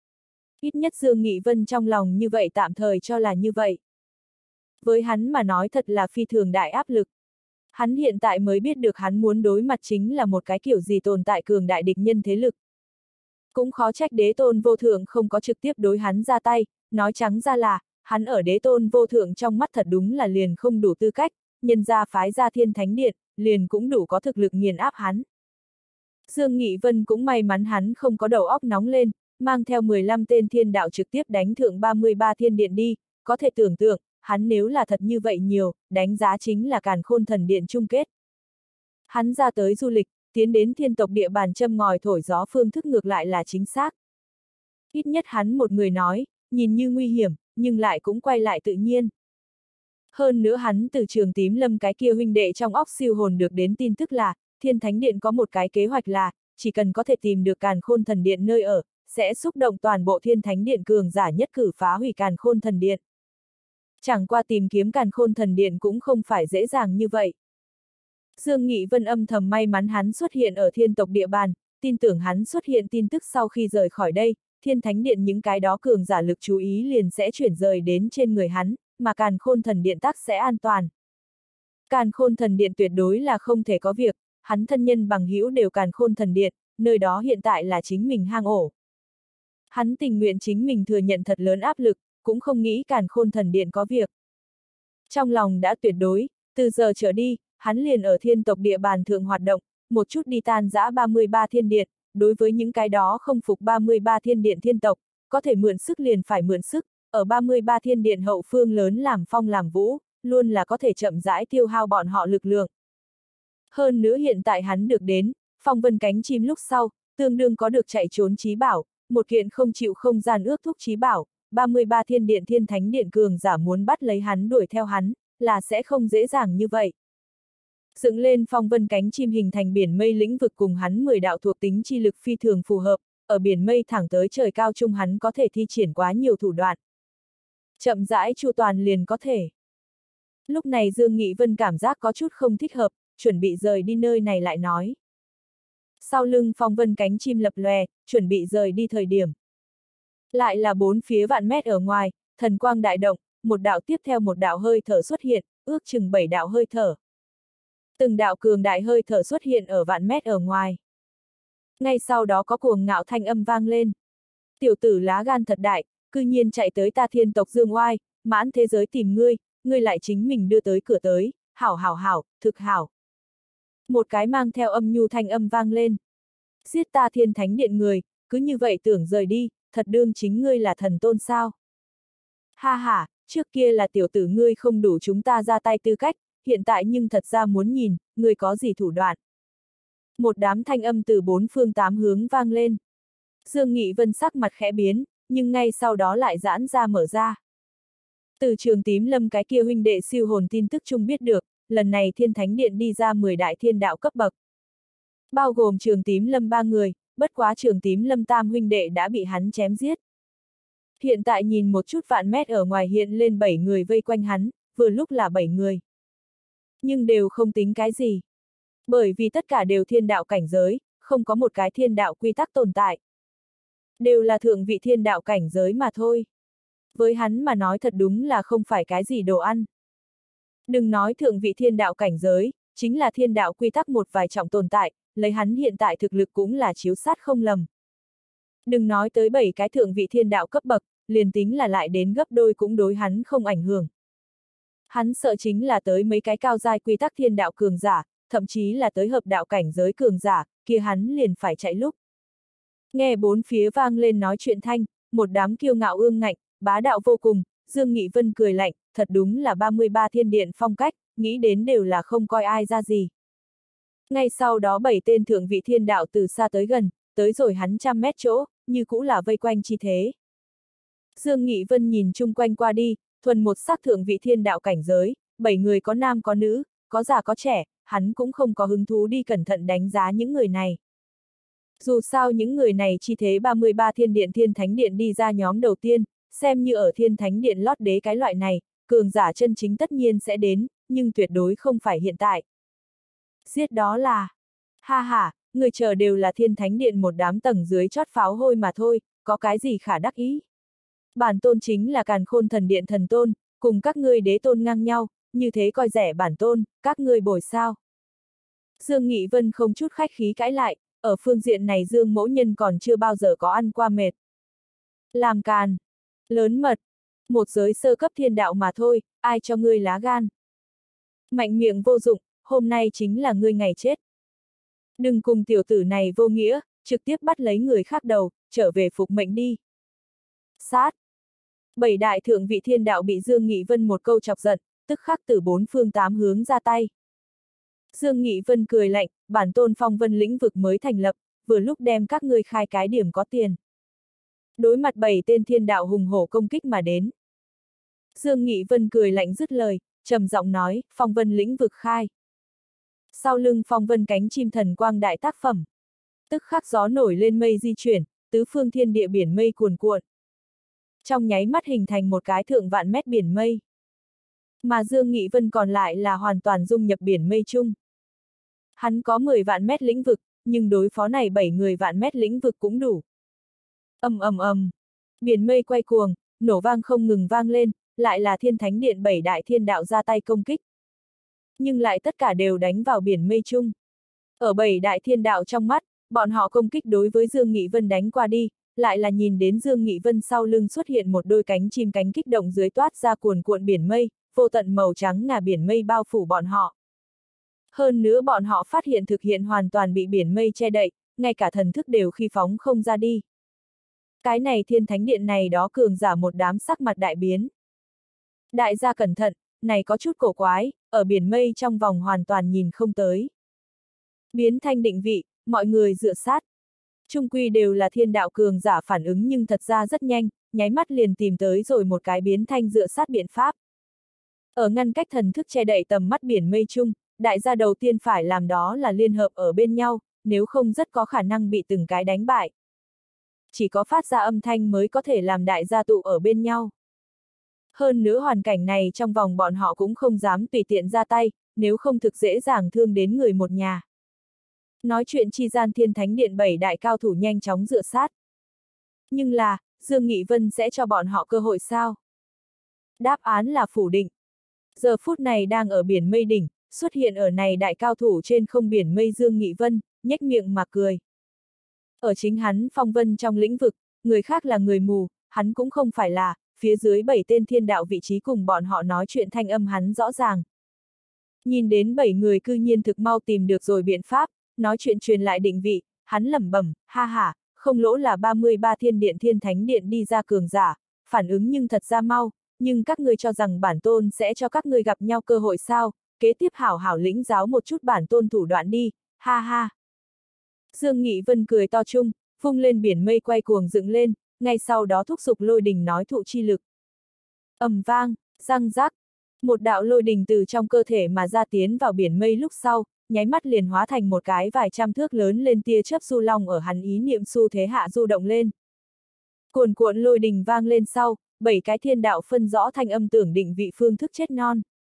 Ít nhất Dương Nghị Vân trong lòng như vậy tạm thời cho là như vậy. Với hắn mà nói thật là phi thường đại áp lực. Hắn hiện tại mới biết được hắn muốn đối mặt chính là một cái kiểu gì tồn tại cường đại địch nhân thế lực. Cũng khó trách đế tôn vô thượng không có trực tiếp đối hắn ra tay, nói trắng ra là, hắn ở đế tôn vô thượng trong mắt thật đúng là liền không đủ tư cách, nhân ra phái ra thiên thánh điện, liền cũng đủ có thực lực nghiền áp hắn. Dương Nghị Vân cũng may mắn hắn không có đầu óc nóng lên, mang theo mười lăm tên thiên đạo trực tiếp đánh thượng ba mươi ba thiên điện đi, có thể tưởng tượng, hắn nếu là thật như vậy nhiều, đánh giá chính là Càn Khôn Thần Điện chung kết. Hắn ra tới du lịch, tiến đến thiên tộc địa bàn châm ngòi thổi gió phương thức ngược lại là chính xác. Ít nhất hắn một người nói, nhìn như nguy hiểm, nhưng lại cũng quay lại tự nhiên. Hơn nữa hắn từ Trường Tím Lâm cái kia huynh đệ trong óc siêu hồn được đến tin tức là, Thiên Thánh Điện có một cái kế hoạch là, chỉ cần có thể tìm được Càn Khôn Thần Điện nơi ở, sẽ xúc động toàn bộ Thiên Thánh Điện cường giả nhất cử phá hủy Càn Khôn Thần Điện. Chẳng qua tìm kiếm Càn Khôn Thần Điện cũng không phải dễ dàng như vậy. Dương Nghị Vân âm thầm may mắn hắn xuất hiện ở thiên tộc địa bàn, tin tưởng hắn xuất hiện tin tức sau khi rời khỏi đây, Thiên Thánh Điện những cái đó cường giả lực chú ý liền sẽ chuyển rời đến trên người hắn, mà Càn Khôn Thần Điện tắc sẽ an toàn. Càn Khôn Thần Điện tuyệt đối là không thể có việc, hắn thân nhân bằng hữu đều Càn Khôn Thần Điện, nơi đó hiện tại là chính mình hang ổ. Hắn tình nguyện chính mình thừa nhận thật lớn áp lực, cũng không nghĩ Càn Khôn Thần Điện có việc. Trong lòng đã tuyệt đối, từ giờ trở đi, hắn liền ở thiên tộc địa bàn thượng hoạt động, một chút đi tan rã ba mươi ba thiên điện, đối với những cái đó không phục ba mươi ba thiên điện thiên tộc, có thể mượn sức liền phải mượn sức, ở ba mươi ba thiên điện hậu phương lớn làm phong làm vũ, luôn là có thể chậm rãi tiêu hao bọn họ lực lượng. Hơn nữa hiện tại hắn được đến, phong vân cánh chim lúc sau, tương đương có được chạy trốn trí bảo, một kiện không chịu không gian ước thúc trí bảo, ba mươi ba thiên điện thiên thánh điện cường giả muốn bắt lấy hắn đuổi theo hắn, là sẽ không dễ dàng như vậy. Dựng lên phong vân cánh chim hình thành biển mây lĩnh vực cùng hắn mười đạo thuộc tính chi lực phi thường phù hợp, ở biển mây thẳng tới trời cao trung hắn có thể thi triển quá nhiều thủ đoạn. Chậm rãi chu toàn liền có thể. Lúc này Dương Nghị Vân cảm giác có chút không thích hợp, chuẩn bị rời đi nơi này lại nói. Sau lưng phong vân cánh chim lập lòe, chuẩn bị rời đi thời điểm. Lại là bốn phía vạn mét ở ngoài, thần quang đại động, một đạo tiếp theo một đạo hơi thở xuất hiện, ước chừng bảy đạo hơi thở. Từng đạo cường đại hơi thở xuất hiện ở vạn mét ở ngoài. Ngay sau đó có cuồng ngạo thanh âm vang lên. Tiểu tử lá gan thật đại, cư nhiên chạy tới ta thiên tộc Dương Oai, mãn thế giới tìm ngươi, ngươi lại chính mình đưa tới cửa tới, hảo hảo hảo, thực hảo. Một cái mang theo âm nhu thanh âm vang lên. Giết ta thiên thánh điện người, cứ như vậy tưởng rời đi, thật đương chính ngươi là thần tôn sao? Ha ha, trước kia là tiểu tử ngươi không đủ chúng ta ra tay tư cách, hiện tại nhưng thật ra muốn nhìn, ngươi có gì thủ đoạn. Một đám thanh âm từ bốn phương tám hướng vang lên. Dương Nghị Vân sắc mặt khẽ biến, nhưng ngay sau đó lại giãn ra mở ra. Từ Trường Tím Lâm cái kia huynh đệ siêu hồn tin tức chung biết được, lần này thiên thánh điện đi ra mười đại thiên đạo cấp bậc. Bao gồm Trường Tím Lâm ba người, bất quá Trường Tím Lâm tam huynh đệ đã bị hắn chém giết. Hiện tại nhìn một chút vạn mét ở ngoài hiện lên bảy người vây quanh hắn, vừa lúc là bảy người. Nhưng đều không tính cái gì. Bởi vì tất cả đều thiên đạo cảnh giới, không có một cái thiên đạo quy tắc tồn tại. Đều là thượng vị thiên đạo cảnh giới mà thôi. Với hắn mà nói thật đúng là không phải cái gì đồ ăn. Đừng nói thượng vị thiên đạo cảnh giới, chính là thiên đạo quy tắc một vài trọng tồn tại, lấy hắn hiện tại thực lực cũng là chiếu sát không lầm. Đừng nói tới bảy cái thượng vị thiên đạo cấp bậc, liền tính là lại đến gấp đôi cũng đối hắn không ảnh hưởng. Hắn sợ chính là tới mấy cái cao giai quy tắc thiên đạo cường giả, thậm chí là tới hợp đạo cảnh giới cường giả, kia hắn liền phải chạy lúc. Nghe bốn phía vang lên nói chuyện thanh, một đám kiêu ngạo ương ngạnh, bá đạo vô cùng, Dương Nghị Vân cười lạnh, thật đúng là ba mươi ba thiên điện phong cách, nghĩ đến đều là không coi ai ra gì. Ngay sau đó bảy tên thượng vị thiên đạo từ xa tới gần, tới rồi hắn trăm mét chỗ, như cũ là vây quanh chi thế. Dương Nghị Vân nhìn chung quanh qua đi, thuần một sắc thượng vị thiên đạo cảnh giới, bảy người có nam có nữ, có già có trẻ, hắn cũng không có hứng thú đi cẩn thận đánh giá những người này. Dù sao những người này chi thế ba mươi ba thiên điện thiên thánh điện đi ra nhóm đầu tiên, xem như ở thiên thánh điện lót đế cái loại này, cường giả chân chính tất nhiên sẽ đến, nhưng tuyệt đối không phải hiện tại. Giết đó là, ha ha, người chờ đều là thiên thánh điện một đám tầng dưới chót pháo hôi mà thôi, có cái gì khả đắc ý. Bản tôn chính là Càn Khôn Thần Điện thần tôn, cùng các ngươi đế tôn ngang nhau, như thế coi rẻ bản tôn, các ngươi bồi sao. Dương Nghị Vân không chút khách khí cãi lại, ở phương diện này Dương mẫu nhân còn chưa bao giờ có ăn qua mệt. Làm càn, lớn mật, một giới sơ cấp thiên đạo mà thôi, ai cho ngươi lá gan. Mạnh miệng vô dụng, hôm nay chính là ngươi ngày chết. Đừng cùng tiểu tử này vô nghĩa, trực tiếp bắt lấy người khác đầu, trở về phục mệnh đi. Sát. Bảy đại thượng vị thiên đạo bị Dương Nghị Vân một câu chọc giận, tức khắc từ bốn phương tám hướng ra tay. Dương Nghị Vân cười lạnh, bản tôn phong vân lĩnh vực mới thành lập, vừa lúc đem các ngươi khai cái điểm có tiền. Đối mặt bảy tên thiên đạo hùng hổ công kích mà đến. Dương Nghị Vân cười lạnh dứt lời, trầm giọng nói, phong vân lĩnh vực khai. Sau lưng phong vân cánh chim thần quang đại tác phẩm. Tức khắc gió nổi lên mây di chuyển, tứ phương thiên địa biển mây cuồn cuộn. Trong nháy mắt hình thành một cái thượng vạn mét biển mây. Mà Dương Nghị Vân còn lại là hoàn toàn dung nhập biển mây chung. Hắn có mười vạn mét lĩnh vực, nhưng đối phó này bảy người vạn mét lĩnh vực cũng đủ. Ầm ầm ầm, biển mây quay cuồng, nổ vang không ngừng vang lên, lại là thiên thánh điện bảy đại thiên đạo ra tay công kích. Nhưng lại tất cả đều đánh vào biển mây chung. Ở bảy đại thiên đạo trong mắt, bọn họ công kích đối với Dương Nghị Vân đánh qua đi, lại là nhìn đến Dương Nghị Vân sau lưng xuất hiện một đôi cánh chim cánh kích động dưới toát ra cuồn cuộn biển mây, vô tận màu trắng ngà biển mây bao phủ bọn họ. Hơn nữa bọn họ phát hiện thực hiện hoàn toàn bị biển mây che đậy, ngay cả thần thức đều khi phóng không ra đi. Cái này thiên thánh điện này đó cường giả một đám sắc mặt đại biến. Đại gia cẩn thận, này có chút cổ quái, ở biển mây trong vòng hoàn toàn nhìn không tới. Biến thanh định vị, mọi người dựa sát. Trung quy đều là thiên đạo cường giả phản ứng nhưng thật ra rất nhanh, nháy mắt liền tìm tới rồi một cái biến thanh dựa sát biện pháp. Ở ngăn cách thần thức che đậy tầm mắt biển mây chung, đại gia đầu tiên phải làm đó là liên hợp ở bên nhau, nếu không rất có khả năng bị từng cái đánh bại. Chỉ có phát ra âm thanh mới có thể làm đại gia tụ ở bên nhau. Hơn nữa hoàn cảnh này trong vòng bọn họ cũng không dám tùy tiện ra tay, nếu không thực dễ dàng thương đến người một nhà. Nói chuyện chi gian thiên thánh điện bảy đại cao thủ nhanh chóng dựa sát. Nhưng là, Dương Nghị Vân sẽ cho bọn họ cơ hội sao? Đáp án là phủ định. Giờ phút này đang ở biển mây đỉnh, xuất hiện ở này đại cao thủ trên không biển mây Dương Nghị Vân, nhếch miệng mà cười. Ở chính hắn phong vân trong lĩnh vực, người khác là người mù, hắn cũng không phải là, phía dưới bảy tên thiên đạo vị trí cùng bọn họ nói chuyện thanh âm hắn rõ ràng. Nhìn đến bảy người cư nhiên thực mau tìm được rồi biện pháp, nói chuyện truyền lại định vị, hắn lẩm bẩm, ha ha, không lỗ là ba mươi ba thiên điện thiên thánh điện đi ra cường giả, phản ứng nhưng thật ra mau, nhưng các ngươi cho rằng bản tôn sẽ cho các ngươi gặp nhau cơ hội sao, kế tiếp hảo hảo lĩnh giáo một chút bản tôn thủ đoạn đi, ha ha. Dương Nghị Vân cười to chung, vung lên biển mây quay cuồng dựng lên, ngay sau đó thúc giục lôi đình nói thụ chi lực. Ầm vang, răng rắc, một đạo lôi đình từ trong cơ thể mà ra tiến vào biển mây lúc sau, nháy mắt liền hóa thành một cái vài trăm thước lớn lên tia chớp du long ở hắn ý niệm xu thế hạ du động lên. Cuồn cuộn lôi đình vang lên sau, bảy cái thiên đạo phân rõ thanh âm tưởng định vị phương thức chết non.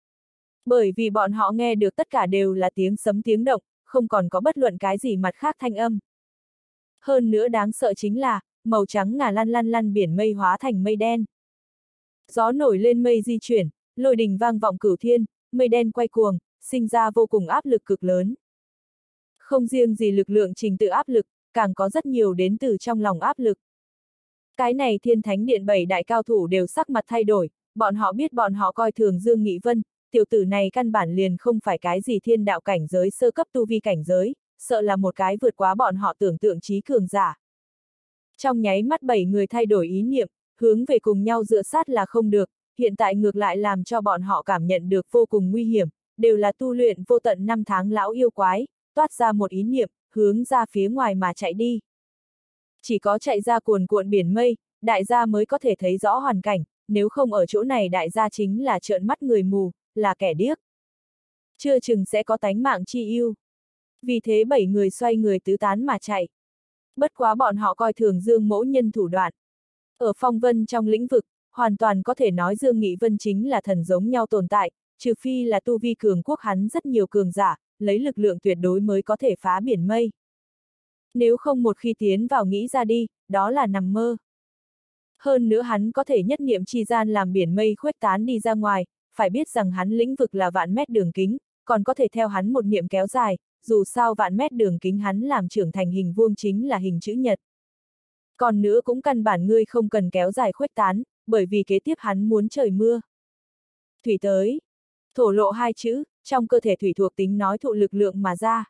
Bởi vì bọn họ nghe được tất cả đều là tiếng sấm tiếng động, không còn có bất luận cái gì mặt khác thanh âm. Hơn nữa đáng sợ chính là, màu trắng ngà lăn lăn lăn biển mây hóa thành mây đen. Gió nổi lên mây di chuyển, lôi đình vang vọng cửu thiên, mây đen quay cuồng, sinh ra vô cùng áp lực cực lớn. Không riêng gì lực lượng trình tự áp lực, càng có rất nhiều đến từ trong lòng áp lực. Cái này thiên thánh điện bảy đại cao thủ đều sắc mặt thay đổi, bọn họ biết bọn họ coi thường Dương Nghị Vân, tiểu tử này căn bản liền không phải cái gì thiên đạo cảnh giới sơ cấp tu vi cảnh giới, sợ là một cái vượt quá bọn họ tưởng tượng trí cường giả. Trong nháy mắt bảy người thay đổi ý niệm, hướng về cùng nhau dựa sát là không được, hiện tại ngược lại làm cho bọn họ cảm nhận được vô cùng nguy hiểm, đều là tu luyện vô tận năm tháng lão yêu quái, toát ra một ý niệm, hướng ra phía ngoài mà chạy đi. Chỉ có chạy ra cuồn cuộn biển mây, đại gia mới có thể thấy rõ hoàn cảnh, nếu không ở chỗ này đại gia chính là trợn mắt người mù, là kẻ điếc. Chưa chừng sẽ có tánh mạng chi ưu. Vì thế bảy người xoay người tứ tán mà chạy. Bất quá bọn họ coi thường Dương mỗ nhân thủ đoạn. Ở phong vân trong lĩnh vực, hoàn toàn có thể nói Dương Nghị Vân chính là thần giống nhau tồn tại, trừ phi là tu vi cường quốc hắn rất nhiều cường giả, lấy lực lượng tuyệt đối mới có thể phá biển mây. Nếu không một khi tiến vào nghĩ ra đi, đó là nằm mơ. Hơn nữa hắn có thể nhất niệm chi gian làm biển mây khuếch tán đi ra ngoài, phải biết rằng hắn lĩnh vực là vạn mét đường kính, còn có thể theo hắn một niệm kéo dài, dù sao vạn mét đường kính hắn làm trưởng thành hình vuông chính là hình chữ nhật. Còn nữa cũng căn bản ngươi không cần kéo dài khuếch tán, bởi vì kế tiếp hắn muốn trời mưa. Thủy tới. Thổ lộ hai chữ, trong cơ thể thủy thuộc tính nói thụ lực lượng mà ra.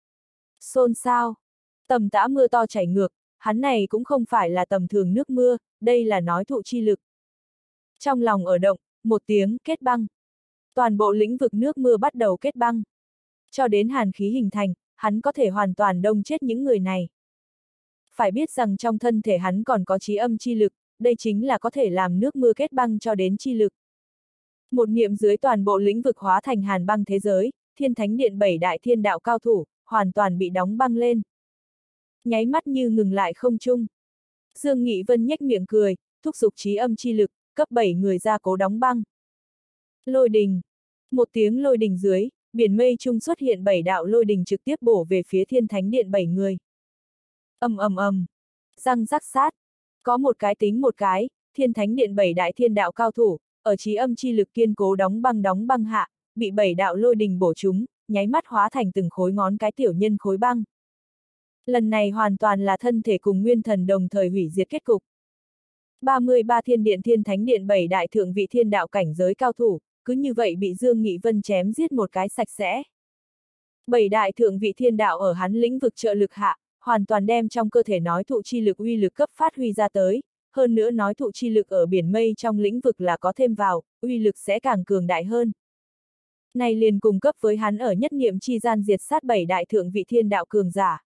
Xôn xao. Tầm tã mưa to chảy ngược, hắn này cũng không phải là tầm thường nước mưa, đây là nói thụ chi lực. Trong lòng ở động, một tiếng kết băng. Toàn bộ lĩnh vực nước mưa bắt đầu kết băng. Cho đến hàn khí hình thành, hắn có thể hoàn toàn đông chết những người này. Phải biết rằng trong thân thể hắn còn có trí âm chi lực, đây chính là có thể làm nước mưa kết băng cho đến chi lực. Một niệm dưới toàn bộ lĩnh vực hóa thành hàn băng thế giới, thiên thánh điện bảy đại thiên đạo cao thủ, hoàn toàn bị đóng băng lên. Nháy mắt như ngừng lại không trung. Dương Nghị Vân nhếch miệng cười, thúc giục trí âm chi lực, cấp bảy người ra cố đóng băng. Lôi đình. Một tiếng lôi đình dưới, biển mây trung xuất hiện bảy đạo lôi đình trực tiếp bổ về phía thiên thánh điện bảy người. Ầm ầm ầm. Răng rắc sát. Có một cái tính một cái, thiên thánh điện bảy đại thiên đạo cao thủ, ở trí âm chi lực kiên cố đóng băng đóng băng hạ, bị bảy đạo lôi đình bổ trúng, nháy mắt hóa thành từng khối ngón cái tiểu nhân khối băng. Lần này hoàn toàn là thân thể cùng nguyên thần đồng thời hủy diệt kết cục. ba mươi ba thiên điện thiên thánh điện bảy đại thượng vị thiên đạo cảnh giới cao thủ, cứ như vậy bị Dương Nghị Vân chém giết một cái sạch sẽ. Bảy đại thượng vị thiên đạo ở hắn lĩnh vực trợ lực hạ, hoàn toàn đem trong cơ thể nói thụ chi lực uy lực cấp phát huy ra tới, hơn nữa nói thụ chi lực ở biển mây trong lĩnh vực là có thêm vào, uy lực sẽ càng cường đại hơn. Này liền cùng cấp với hắn ở nhất niệm chi gian diệt sát bảy đại thượng vị thiên đạo cường giả.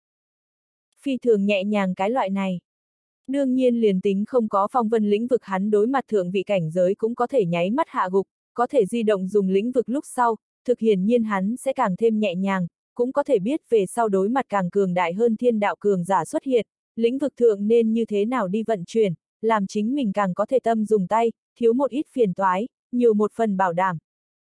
Phi thường nhẹ nhàng cái loại này. Đương nhiên liền tính không có phong vân lĩnh vực hắn đối mặt thượng vị cảnh giới cũng có thể nháy mắt hạ gục, có thể di động dùng lĩnh vực lúc sau, thực hiển nhiên hắn sẽ càng thêm nhẹ nhàng, cũng có thể biết về sau đối mặt càng cường đại hơn thiên đạo cường giả xuất hiện, lĩnh vực thượng nên như thế nào đi vận chuyển, làm chính mình càng có thể tâm dùng tay, thiếu một ít phiền toái, nhiều một phần bảo đảm.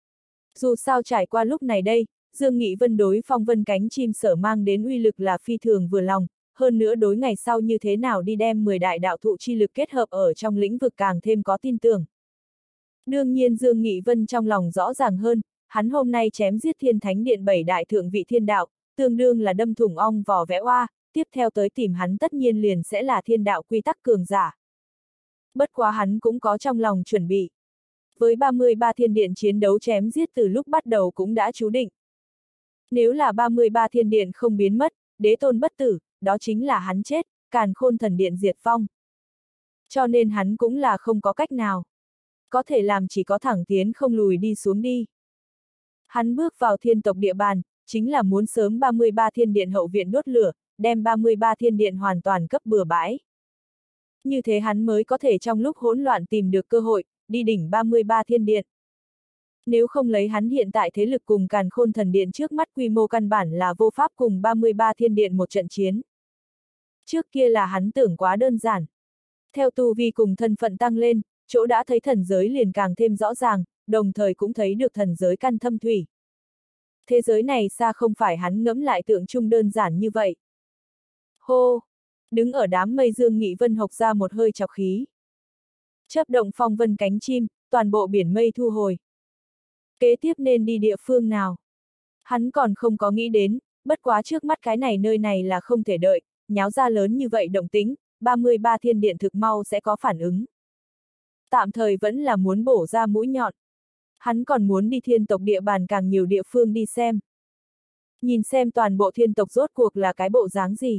Dù sao trải qua lúc này đây, Dương Nghị Vân đối phong vân cánh chim sở mang đến uy lực là phi thường vừa lòng, hơn nữa đối ngày sau như thế nào đi đem mười đại đạo thụ chi lực kết hợp ở trong lĩnh vực càng thêm có tin tưởng. Đương nhiên Dương Nghị Vân trong lòng rõ ràng hơn, hắn hôm nay chém giết thiên thánh điện bảy đại thượng vị thiên đạo, tương đương là đâm thủng ong vò vẽ oa, tiếp theo tới tìm hắn tất nhiên liền sẽ là thiên đạo quy tắc cường giả. Bất quá hắn cũng có trong lòng chuẩn bị. Với ba mươi ba thiên điện chiến đấu chém giết từ lúc bắt đầu cũng đã chú định. Nếu là ba mươi ba thiên điện không biến mất, đế tôn bất tử, đó chính là hắn chết, càn khôn thần điện diệt vong. Cho nên hắn cũng là không có cách nào. Có thể làm chỉ có thẳng tiến không lùi đi xuống đi. Hắn bước vào thiên tộc địa bàn, chính là muốn sớm ba mươi ba thiên điện hậu viện đốt lửa, đem ba mươi ba thiên điện hoàn toàn cấp bừa bãi. Như thế hắn mới có thể trong lúc hỗn loạn tìm được cơ hội, đi đỉnh ba mươi ba thiên điện. Nếu không lấy hắn hiện tại thế lực cùng càn khôn thần điện trước mắt quy mô căn bản là vô pháp cùng ba mươi ba thiên điện một trận chiến. Trước kia là hắn tưởng quá đơn giản. Theo tu vi cùng thân phận tăng lên, chỗ đã thấy thần giới liền càng thêm rõ ràng, đồng thời cũng thấy được thần giới căn thâm thủy. Thế giới này xa không phải hắn ngẫm lại tượng trung đơn giản như vậy. Hô! Đứng ở đám mây Dương Nghị Vân hộc ra một hơi chọc khí. Chớp động phong vân cánh chim, toàn bộ biển mây thu hồi. Kế tiếp nên đi địa phương nào? Hắn còn không có nghĩ đến, bất quá trước mắt cái này nơi này là không thể đợi, nháo ra lớn như vậy động tính, ba mươi ba thiên điện thực mau sẽ có phản ứng. Tạm thời vẫn là muốn bổ ra mũi nhọn. Hắn còn muốn đi thiên tộc địa bàn càng nhiều địa phương đi xem. Nhìn xem toàn bộ thiên tộc rốt cuộc là cái bộ dáng gì.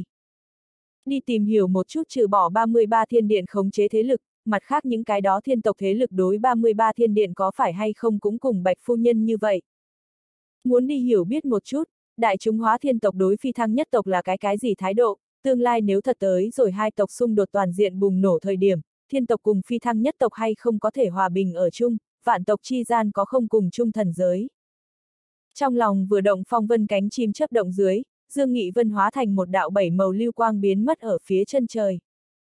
Đi tìm hiểu một chút trừ bỏ ba mươi ba thiên điện khống chế thế lực, mặt khác những cái đó thiên tộc thế lực đối ba mươi ba thiên điện có phải hay không cũng cùng Bạch phu nhân như vậy. Muốn đi hiểu biết một chút, đại chúng hóa thiên tộc đối phi thăng nhất tộc là cái cái gì thái độ, tương lai nếu thật tới rồi hai tộc xung đột toàn diện bùng nổ thời điểm, thiên tộc cùng phi thăng nhất tộc hay không có thể hòa bình ở chung, vạn tộc chi gian có không cùng chung thần giới. Trong lòng vừa động phong vân cánh chim chớp động dưới, Dương Nghị Vân hóa thành một đạo bảy màu lưu quang biến mất ở phía chân trời.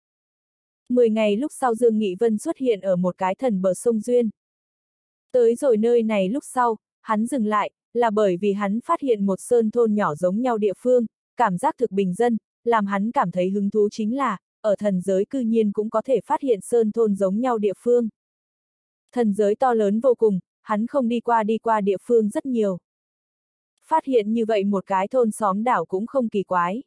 Mười ngày lúc sau Dương Nghị Vân xuất hiện ở một cái thần bờ sông Duyên. Tới rồi nơi này lúc sau, hắn dừng lại, là bởi vì hắn phát hiện một sơn thôn nhỏ giống nhau địa phương, cảm giác thực bình dân, làm hắn cảm thấy hứng thú chính là, ở thần giới cư nhiên cũng có thể phát hiện sơn thôn giống nhau địa phương. Thần giới to lớn vô cùng, hắn không đi qua đi qua địa phương rất nhiều. Phát hiện như vậy một cái thôn xóm đảo cũng không kỳ quái.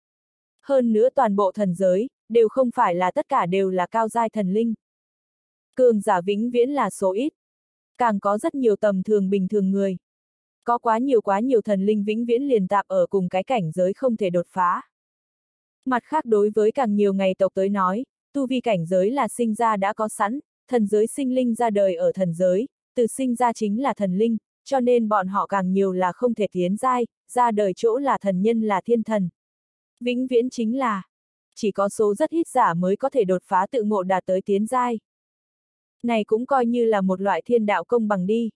Hơn nữa toàn bộ thần giới, đều không phải là tất cả đều là cao giai thần linh. Cường giả vĩnh viễn là số ít. Càng có rất nhiều tầm thường bình thường người. Có quá nhiều quá nhiều thần linh vĩnh viễn liền tạp ở cùng cái cảnh giới không thể đột phá. Mặt khác đối với càng nhiều ngày tộc tới nói, tu vi cảnh giới là sinh ra đã có sẵn, thần giới sinh linh ra đời ở thần giới, từ sinh ra chính là thần linh, cho nên bọn họ càng nhiều là không thể tiến giai, ra đời chỗ là thần nhân là thiên thần. Vĩnh viễn chính là, chỉ có số rất ít giả mới có thể đột phá tự ngộ đạt tới tiến giai. Này cũng coi như là một loại thiên đạo công bằng đi.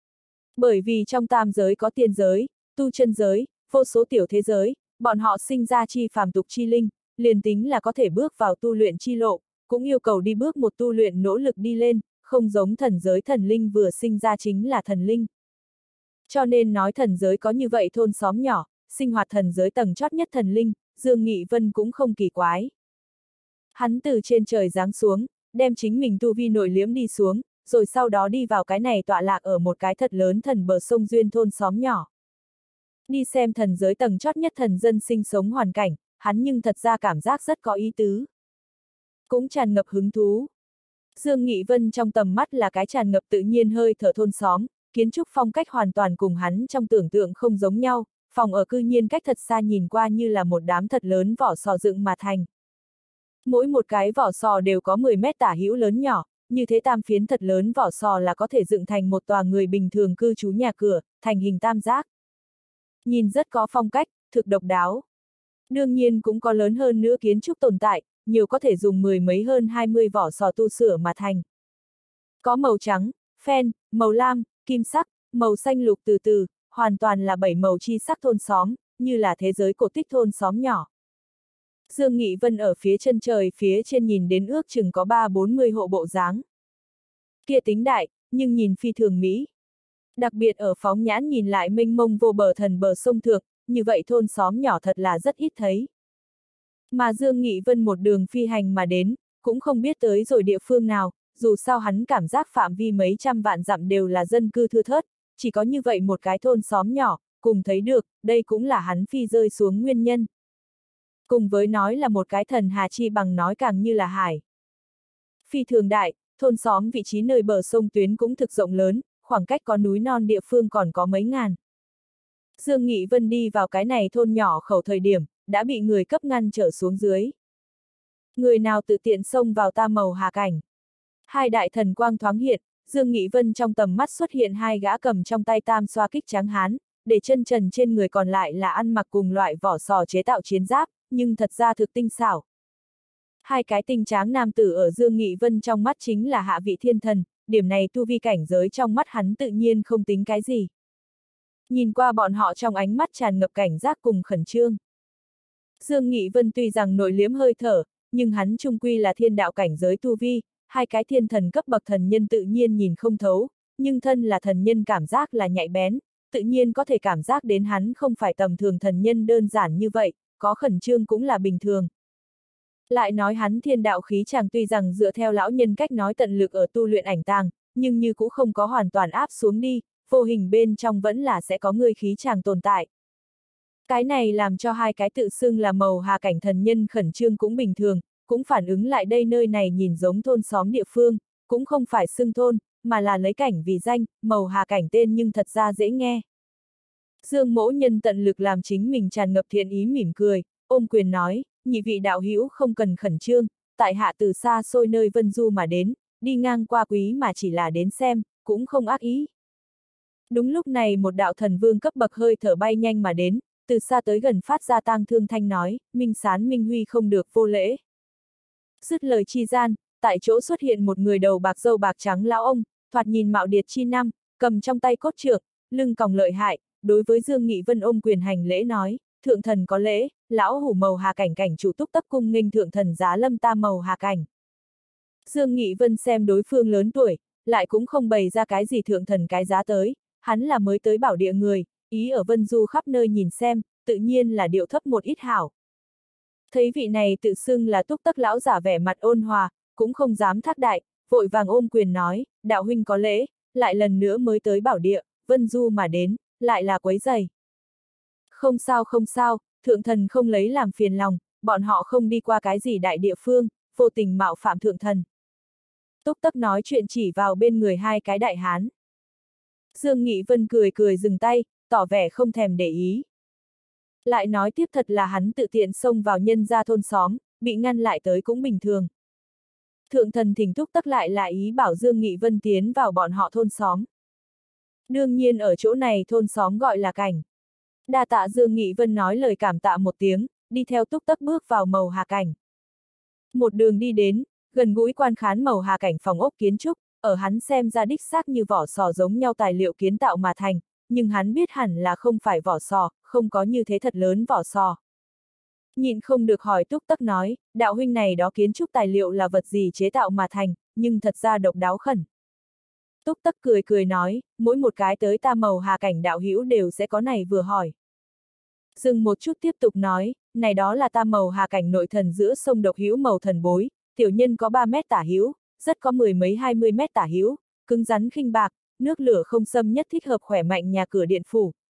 Bởi vì trong tam giới có tiên giới, tu chân giới, vô số tiểu thế giới, bọn họ sinh ra chi phàm tục chi linh, liền tính là có thể bước vào tu luyện chi lộ, cũng yêu cầu đi bước một tu luyện nỗ lực đi lên, không giống thần giới thần linh vừa sinh ra chính là thần linh. Cho nên nói thần giới có như vậy thôn xóm nhỏ, sinh hoạt thần giới tầng chót nhất thần linh, Dương Nghị Vân cũng không kỳ quái. Hắn từ trên trời giáng xuống, đem chính mình tu vi nội liễm đi xuống, rồi sau đó đi vào cái này tọa lạc ở một cái thật lớn thần bờ sông Duyên thôn xóm nhỏ. Đi xem thần giới tầng chót nhất thần dân sinh sống hoàn cảnh, hắn nhưng thật ra cảm giác rất có ý tứ. Cũng tràn ngập hứng thú. Dương Nghị Vân trong tầm mắt là cái tràn ngập tự nhiên hơi thở thôn xóm, kiến trúc phong cách hoàn toàn cùng hắn trong tưởng tượng không giống nhau, phòng ở cư nhiên cách thật xa nhìn qua như là một đám thật lớn vỏ sò dựng mà thành. Mỗi một cái vỏ sò đều có mười mét tả hữu lớn nhỏ, như thế tam phiến thật lớn vỏ sò là có thể dựng thành một tòa người bình thường cư trú nhà cửa, thành hình tam giác. Nhìn rất có phong cách, thực độc đáo. Đương nhiên cũng có lớn hơn nữa kiến trúc tồn tại, nhiều có thể dùng mười mấy hơn hai mươi vỏ sò tu sửa mà thành. Có màu trắng, phen, màu lam, kim sắc, màu xanh lục từ từ, hoàn toàn là bảy màu chi sắc thôn xóm, như là thế giới cổ tích thôn xóm nhỏ. Dương Nghị Vân ở phía chân trời phía trên nhìn đến ước chừng có ba bốn mươi hộ bộ dáng. Kia tính đại, nhưng nhìn phi thường mỹ. Đặc biệt ở phóng nhãn nhìn lại mênh mông vô bờ thần bờ sông thượng, như vậy thôn xóm nhỏ thật là rất ít thấy. Mà Dương Nghị Vân một đường phi hành mà đến, cũng không biết tới rồi địa phương nào, dù sao hắn cảm giác phạm vi mấy trăm vạn dặm đều là dân cư thưa thớt, chỉ có như vậy một cái thôn xóm nhỏ, cùng thấy được, đây cũng là hắn phi rơi xuống nguyên nhân. Cùng với nói là một cái thần hà chi bằng nói càng như là hải. Phi thường đại, thôn xóm vị trí nơi bờ sông tuyến cũng thực rộng lớn, khoảng cách có núi non địa phương còn có mấy ngàn. Dương Nghị Vân đi vào cái này thôn nhỏ khẩu thời điểm, đã bị người cấp ngăn trở xuống dưới. Người nào tự tiện xông vào ta màu hà cảnh. Hai đại thần quang thoáng hiện, Dương Nghị Vân trong tầm mắt xuất hiện hai gã cầm trong tay tam xoa kích trắng hán, để chân trần trên người còn lại là ăn mặc cùng loại vỏ sò chế tạo chiến giáp, nhưng thật ra thực tinh xảo. Hai cái tinh tráng nam tử ở Dương Nghị Vân trong mắt chính là hạ vị thiên thần, điểm này tu vi cảnh giới trong mắt hắn tự nhiên không tính cái gì. Nhìn qua bọn họ trong ánh mắt tràn ngập cảnh giác cùng khẩn trương. Dương Nghị Vân tuy rằng nội liếm hơi thở, nhưng hắn trung quy là thiên đạo cảnh giới tu vi, hai cái thiên thần cấp bậc thần nhân tự nhiên nhìn không thấu, nhưng thân là thần nhân cảm giác là nhạy bén, tự nhiên có thể cảm giác đến hắn không phải tầm thường thần nhân đơn giản như vậy, có khẩn trương cũng là bình thường. Lại nói hắn thiên đạo khí chàng tuy rằng dựa theo lão nhân cách nói tận lực ở tu luyện ảnh tàng, nhưng như cũng không có hoàn toàn áp xuống đi, vô hình bên trong vẫn là sẽ có người khí chàng tồn tại. Cái này làm cho hai cái tự xưng là màu hà cảnh thần nhân khẩn trương cũng bình thường, cũng phản ứng lại đây nơi này nhìn giống thôn xóm địa phương, cũng không phải xưng thôn, mà là lấy cảnh vì danh, màu hà cảnh tên nhưng thật ra dễ nghe. Dương Mỗ Nhân tận lực làm chính mình tràn ngập thiện ý mỉm cười, ôm quyền nói, nhị vị đạo hữu không cần khẩn trương, tại hạ từ xa xôi nơi Vân Du mà đến, đi ngang qua quý mà chỉ là đến xem, cũng không ác ý. Đúng lúc này một đạo thần vương cấp bậc hơi thở bay nhanh mà đến, từ xa tới gần phát ra tang thương thanh nói, Minh Sán Minh Huy không được vô lễ. Dứt lời chi gian, tại chỗ xuất hiện một người đầu bạc râu bạc trắng lão ông, thoạt nhìn mạo điệt chi năm, cầm trong tay cốt trượng, lưng còng lợi hại, đối với Dương Nghị Vân ôm quyền hành lễ nói, thượng thần có lễ, lão hủ màu hà cảnh cảnh chủ túc tấp cung nghênh thượng thần giá lâm ta màu hà cảnh. Dương Nghị Vân xem đối phương lớn tuổi, lại cũng không bày ra cái gì thượng thần cái giá tới, hắn là mới tới bảo địa người, ý ở Vân Du khắp nơi nhìn xem, tự nhiên là điệu thấp một ít hảo. Thấy vị này tự xưng là túc tắc lão giả vẻ mặt ôn hòa, cũng không dám thác đại, vội vàng ôm quyền nói, đạo huynh có lễ, lại lần nữa mới tới bảo địa, Vân Du mà đến, lại là quấy rầy. Không sao không sao, thượng thần không lấy làm phiền lòng, bọn họ không đi qua cái gì đại địa phương, vô tình mạo phạm thượng thần. Túc tắc nói chuyện chỉ vào bên người hai cái đại hán. Dương Nghị Vân cười cười dừng tay, tỏ vẻ không thèm để ý. Lại nói tiếp thật là hắn tự tiện xông vào nhân gia thôn xóm, bị ngăn lại tới cũng bình thường. Thượng thần thỉnh Túc tắc lại là ý bảo Dương Nghị Vân tiến vào bọn họ thôn xóm. Đương nhiên ở chỗ này thôn xóm gọi là cảnh. Đa tạ Dương Nghị Vân nói lời cảm tạ một tiếng, đi theo Túc tắc bước vào màu hà cảnh. Một đường đi đến, gần gũi quan khán màu hà cảnh phòng ốc kiến trúc, ở hắn xem ra đích xác như vỏ sò giống nhau tài liệu kiến tạo mà thành, nhưng hắn biết hẳn là không phải vỏ sò, không có như thế thật lớn vỏ sò. Nhịn không được hỏi Túc tắc nói, đạo huynh này đó kiến trúc tài liệu là vật gì chế tạo mà thành, nhưng thật ra độc đáo khẩn. Túc tắc cười cười nói, mỗi một cái tới ta màu hà cảnh đạo hữu đều sẽ có này vừa hỏi. Dừng một chút tiếp tục nói, này đó là ta màu hà cảnh nội thần giữa sông độc hữu màu thần bối, tiểu nhân có ba mét tả hữu, rất có mười mấy hai mươi mét tả hữu, cứng rắn khinh bạc, nước lửa không xâm nhất thích hợp khỏe mạnh nhà cửa điện phủ,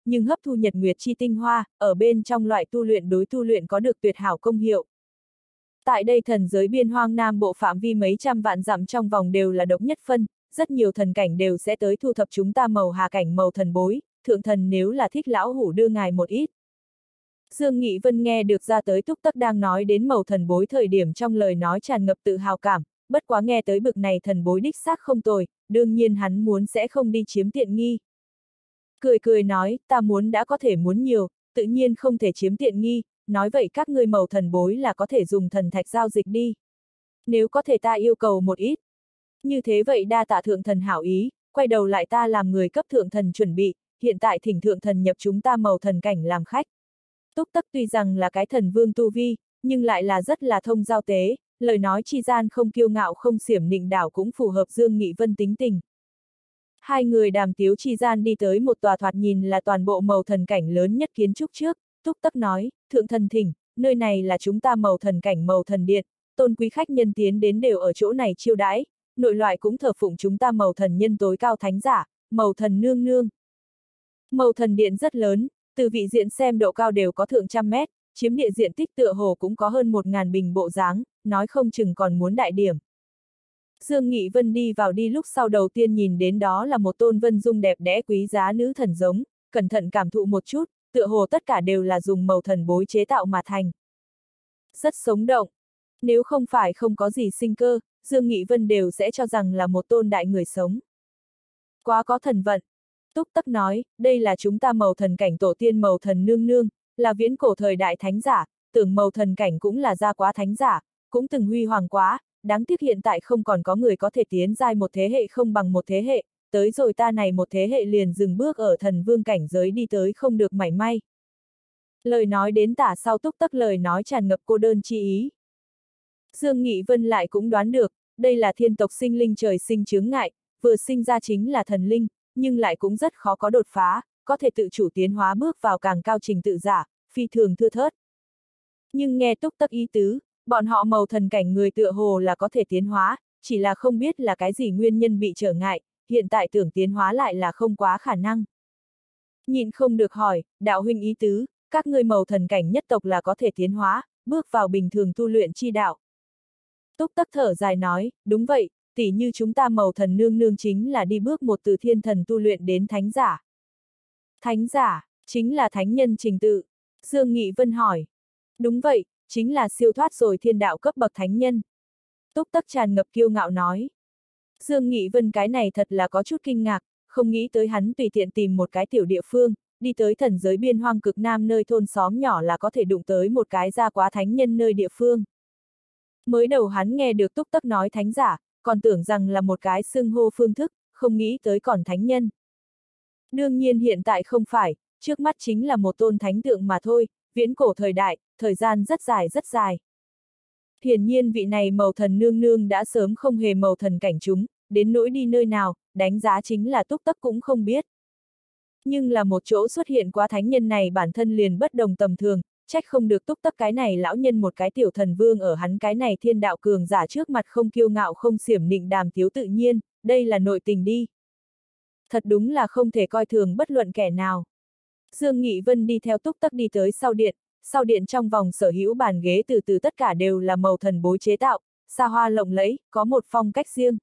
nhưng hấp thu nhật nguyệt chi tinh hoa, ở bên trong loại tu luyện đối tu luyện có được tuyệt hảo công hiệu. Tại đây thần giới biên hoang nam bộ phạm vi mấy trăm vạn dặm trong vòng đều là độc nhất phân, rất nhiều thần cảnh đều sẽ tới thu thập chúng ta màu hà cảnh màu thần bối, thượng thần nếu là thích lão hủ đưa ngài một ít. Dương Nghị Vân nghe được ra tới Túc Tắc đang nói đến màu thần bối thời điểm trong lời nói tràn ngập tự hào cảm, bất quá nghe tới bực này thần bối đích xác không tồi, đương nhiên hắn muốn sẽ không đi chiếm tiện nghi. Cười cười nói, ta muốn đã có thể muốn nhiều, tự nhiên không thể chiếm tiện nghi, nói vậy các ngươi màu thần bối là có thể dùng thần thạch giao dịch đi. Nếu có thể ta yêu cầu một ít. Như thế vậy đa tạ thượng thần hảo ý, quay đầu lại ta làm người cấp thượng thần chuẩn bị, hiện tại thỉnh thượng thần nhập chúng ta màu thần cảnh làm khách. Túc Tắc tuy rằng là cái thần vương tu vi, nhưng lại là rất là thông giao tế, lời nói chi gian không kiêu ngạo không xiểm nịnh đảo cũng phù hợp Dương Nghị Vân tính tình. Hai người đàm tiếu chi gian đi tới một tòa thoạt nhìn là toàn bộ màu thần cảnh lớn nhất kiến trúc trước, Túc Tắc nói, thượng thần thỉnh, nơi này là chúng ta màu thần cảnh màu thần điện, tôn quý khách nhân tiến đến đều ở chỗ này chiêu đãi, nội loại cũng thờ phụng chúng ta màu thần nhân tối cao thánh giả, màu thần nương nương. Màu thần điện rất lớn, từ vị diện xem độ cao đều có thượng trăm mét, chiếm địa diện tích tựa hồ cũng có hơn một ngàn bình bộ dáng, nói không chừng còn muốn đại điểm. Dương Nghị Vân đi vào đi lúc sau đầu tiên nhìn đến đó là một tôn vân dung đẹp đẽ quý giá nữ thần giống, cẩn thận cảm thụ một chút, tựa hồ tất cả đều là dùng màu thần bối chế tạo mà thành. Rất sống động. Nếu không phải không có gì sinh cơ, Dương Nghị Vân đều sẽ cho rằng là một tôn đại người sống. Quá có thần vận. Túc Tắc nói, đây là chúng ta màu thần cảnh tổ tiên màu thần nương nương, là viễn cổ thời đại thánh giả, tưởng màu thần cảnh cũng là gia quá thánh giả, cũng từng huy hoàng quá, đáng tiếc hiện tại không còn có người có thể tiến giai một thế hệ không bằng một thế hệ, tới rồi ta này một thế hệ liền dừng bước ở thần vương cảnh giới đi tới không được mảy may. Lời nói đến tả sau Túc Tắc lời nói tràn ngập cô đơn chi ý. Dương Nghị Vân lại cũng đoán được, đây là thiên tộc sinh linh trời sinh chướng ngại, vừa sinh ra chính là thần linh, nhưng lại cũng rất khó có đột phá, có thể tự chủ tiến hóa bước vào càng cao trình tự giả, phi thường thưa thớt. Nhưng nghe Túc Tắc ý tứ, bọn họ màu thần cảnh người tựa hồ là có thể tiến hóa, chỉ là không biết là cái gì nguyên nhân bị trở ngại, hiện tại tưởng tiến hóa lại là không quá khả năng. Nhịn không được hỏi, đạo huynh ý tứ, các ngươi màu thần cảnh nhất tộc là có thể tiến hóa, bước vào bình thường tu luyện chi đạo. Túc Tắc thở dài nói, đúng vậy, tỉ như chúng ta màu thần nương nương chính là đi bước một từ thiên thần tu luyện đến thánh giả. Thánh giả, chính là thánh nhân trình tự. Dương Nghị Vân hỏi. Đúng vậy, chính là siêu thoát rồi thiên đạo cấp bậc thánh nhân. Túc Tắc tràn ngập kiêu ngạo nói. Dương Nghị Vân cái này thật là có chút kinh ngạc, không nghĩ tới hắn tùy tiện tìm một cái tiểu địa phương, đi tới thần giới biên hoang cực nam nơi thôn xóm nhỏ là có thể đụng tới một cái gia quá thánh nhân nơi địa phương. Mới đầu hắn nghe được Túc Tắc nói thánh giả, còn tưởng rằng là một cái xưng hô phương thức, không nghĩ tới còn thánh nhân. Đương nhiên hiện tại không phải, trước mắt chính là một tôn thánh tượng mà thôi, viễn cổ thời đại, thời gian rất dài rất dài. Hiển nhiên vị này màu thần nương nương đã sớm không hề màu thần cảnh chúng, đến nỗi đi nơi nào, đánh giá chính là Túc Tắc cũng không biết. Nhưng là một chỗ xuất hiện quá thánh nhân này bản thân liền bất đồng tầm thường, trách không được Túc Tắc cái này lão nhân một cái tiểu thần vương ở hắn cái này thiên đạo cường giả trước mặt không kiêu ngạo không xiểm nịnh đàm tiếu tự nhiên, đây là nội tình đi. Thật đúng là không thể coi thường bất luận kẻ nào. Dương Nghị Vân đi theo Túc Tắc đi tới sau điện, sau điện trong vòng sở hữu bàn ghế từ từ tất cả đều là màu thần bối chế tạo, xa hoa lộng lẫy, có một phong cách riêng.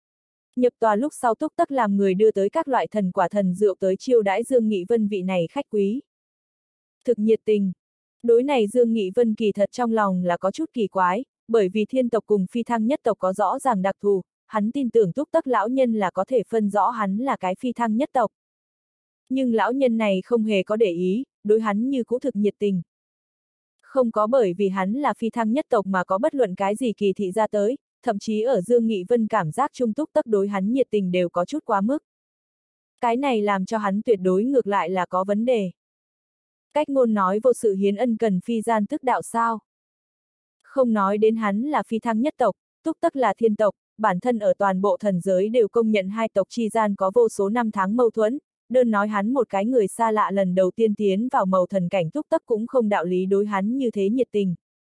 Nhập tòa lúc sau Túc Tắc làm người đưa tới các loại thần quả thần rượu tới chiêu đãi Dương Nghị Vân vị này khách quý. Thực nhiệt tình. Đối này Dương Nghị Vân kỳ thật trong lòng là có chút kỳ quái, bởi vì thiên tộc cùng phi thăng nhất tộc có rõ ràng đặc thù, hắn tin tưởng Túc Tắc lão nhân là có thể phân rõ hắn là cái phi thăng nhất tộc. Nhưng lão nhân này không hề có để ý, đối hắn như cũ thực nhiệt tình. Không có bởi vì hắn là phi thăng nhất tộc mà có bất luận cái gì kỳ thị ra tới, thậm chí ở Dương Nghị Vân cảm giác trung Túc Tắc đối hắn nhiệt tình đều có chút quá mức. Cái này làm cho hắn tuyệt đối ngược lại là có vấn đề. Cách ngôn nói vô sự hiến ân cần phi gian tức đạo sao. Không nói đến hắn là phi thăng nhất tộc, Túc Tắc là thiên tộc, bản thân ở toàn bộ thần giới đều công nhận hai tộc chi gian có vô số năm tháng mâu thuẫn, đơn nói hắn một cái người xa lạ lần đầu tiên tiến vào màu thần cảnh Túc Tắc cũng không đạo lý đối hắn như thế nhiệt tình.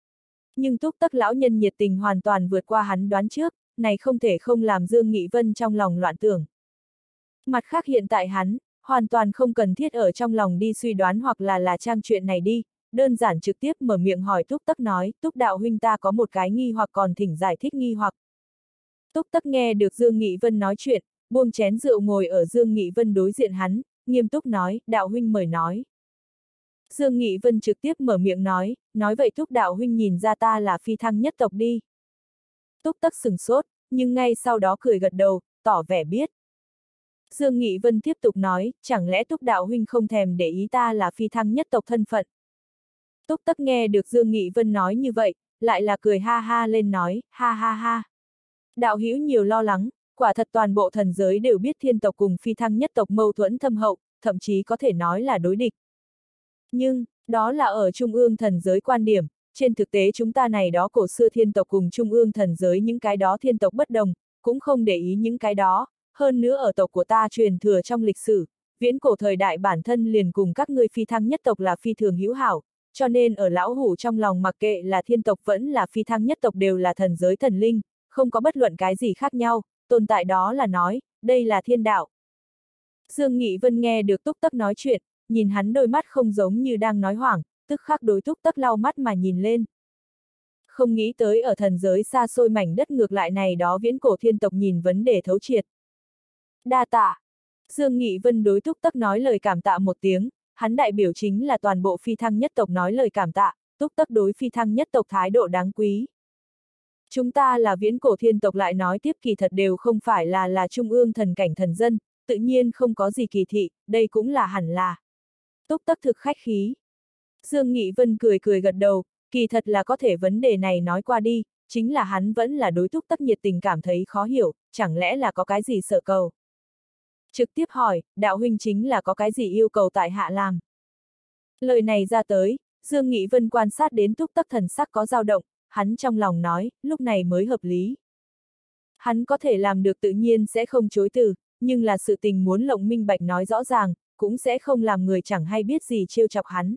Nhưng Túc Tắc lão nhân nhiệt tình hoàn toàn vượt qua hắn đoán trước, này không thể không làm Dương Nghị Vân trong lòng loạn tưởng. Mặt khác hiện tại hắn, hoàn toàn không cần thiết ở trong lòng đi suy đoán hoặc là là trang chuyện này đi, đơn giản trực tiếp mở miệng hỏi Túc Tắc nói, Túc đạo huynh ta có một cái nghi hoặc còn thỉnh giải thích nghi hoặc. Túc Tắc nghe được Dương Nghị Vân nói chuyện, buông chén rượu ngồi ở Dương Nghị Vân đối diện hắn, nghiêm túc nói, đạo huynh mời nói. Dương Nghị Vân trực tiếp mở miệng nói, nói vậy Túc đạo huynh nhìn ra ta là phi thăng nhất tộc đi. Túc Tắc sừng sốt, nhưng ngay sau đó cười gật đầu, tỏ vẻ biết. Dương Nghị Vân tiếp tục nói, chẳng lẽ Túc đạo huynh không thèm để ý ta là phi thăng nhất tộc thân phận. Túc Tắc nghe được Dương Nghị Vân nói như vậy, lại là cười ha ha lên nói, ha ha ha. Đạo hữu nhiều lo lắng, quả thật toàn bộ thần giới đều biết thiên tộc cùng phi thăng nhất tộc mâu thuẫn thâm hậu, thậm chí có thể nói là đối địch. Nhưng, đó là ở trung ương thần giới quan điểm, trên thực tế chúng ta này đó cổ xưa thiên tộc cùng trung ương thần giới những cái đó thiên tộc bất đồng, cũng không để ý những cái đó, hơn nữa ở tộc của ta truyền thừa trong lịch sử, viễn cổ thời đại bản thân liền cùng các ngươi phi thăng nhất tộc là phi thường hữu hảo, cho nên ở lão hủ trong lòng mặc kệ là thiên tộc vẫn là phi thăng nhất tộc đều là thần giới thần linh, không có bất luận cái gì khác nhau, tồn tại đó là nói, đây là thiên đạo. Dương Nghị Vân nghe được Túc Tắc nói chuyện, nhìn hắn đôi mắt không giống như đang nói hoảng, tức khắc đối Túc Tắc lau mắt mà nhìn lên. Không nghĩ tới ở thần giới xa xôi mảnh đất ngược lại này đó viễn cổ thiên tộc nhìn vấn đề thấu triệt. Đa tạ. Dương Nghị Vân đối Túc Tắc nói lời cảm tạ một tiếng, hắn đại biểu chính là toàn bộ phi thăng nhất tộc nói lời cảm tạ, Túc Tắc đối phi thăng nhất tộc thái độ đáng quý. Chúng ta là viễn cổ thiên tộc lại nói tiếp kỳ thật đều không phải là là trung ương thần cảnh thần dân, tự nhiên không có gì kỳ thị, đây cũng là hẳn là. Túc Tắc thực khách khí. Dương Nghị Vân cười cười gật đầu, kỳ thật là có thể vấn đề này nói qua đi, chính là hắn vẫn là đối Túc Tắc nhiệt tình cảm thấy khó hiểu, chẳng lẽ là có cái gì sợ cầu. Trực tiếp hỏi, đạo huynh chính là có cái gì yêu cầu tại hạ làm. Lời này ra tới, Dương Nghị Vân quan sát đến Túc Tắc thần sắc có dao động, hắn trong lòng nói, lúc này mới hợp lý. Hắn có thể làm được tự nhiên sẽ không chối từ, nhưng là sự tình muốn lộng minh bạch nói rõ ràng, cũng sẽ không làm người chẳng hay biết gì trêu chọc hắn.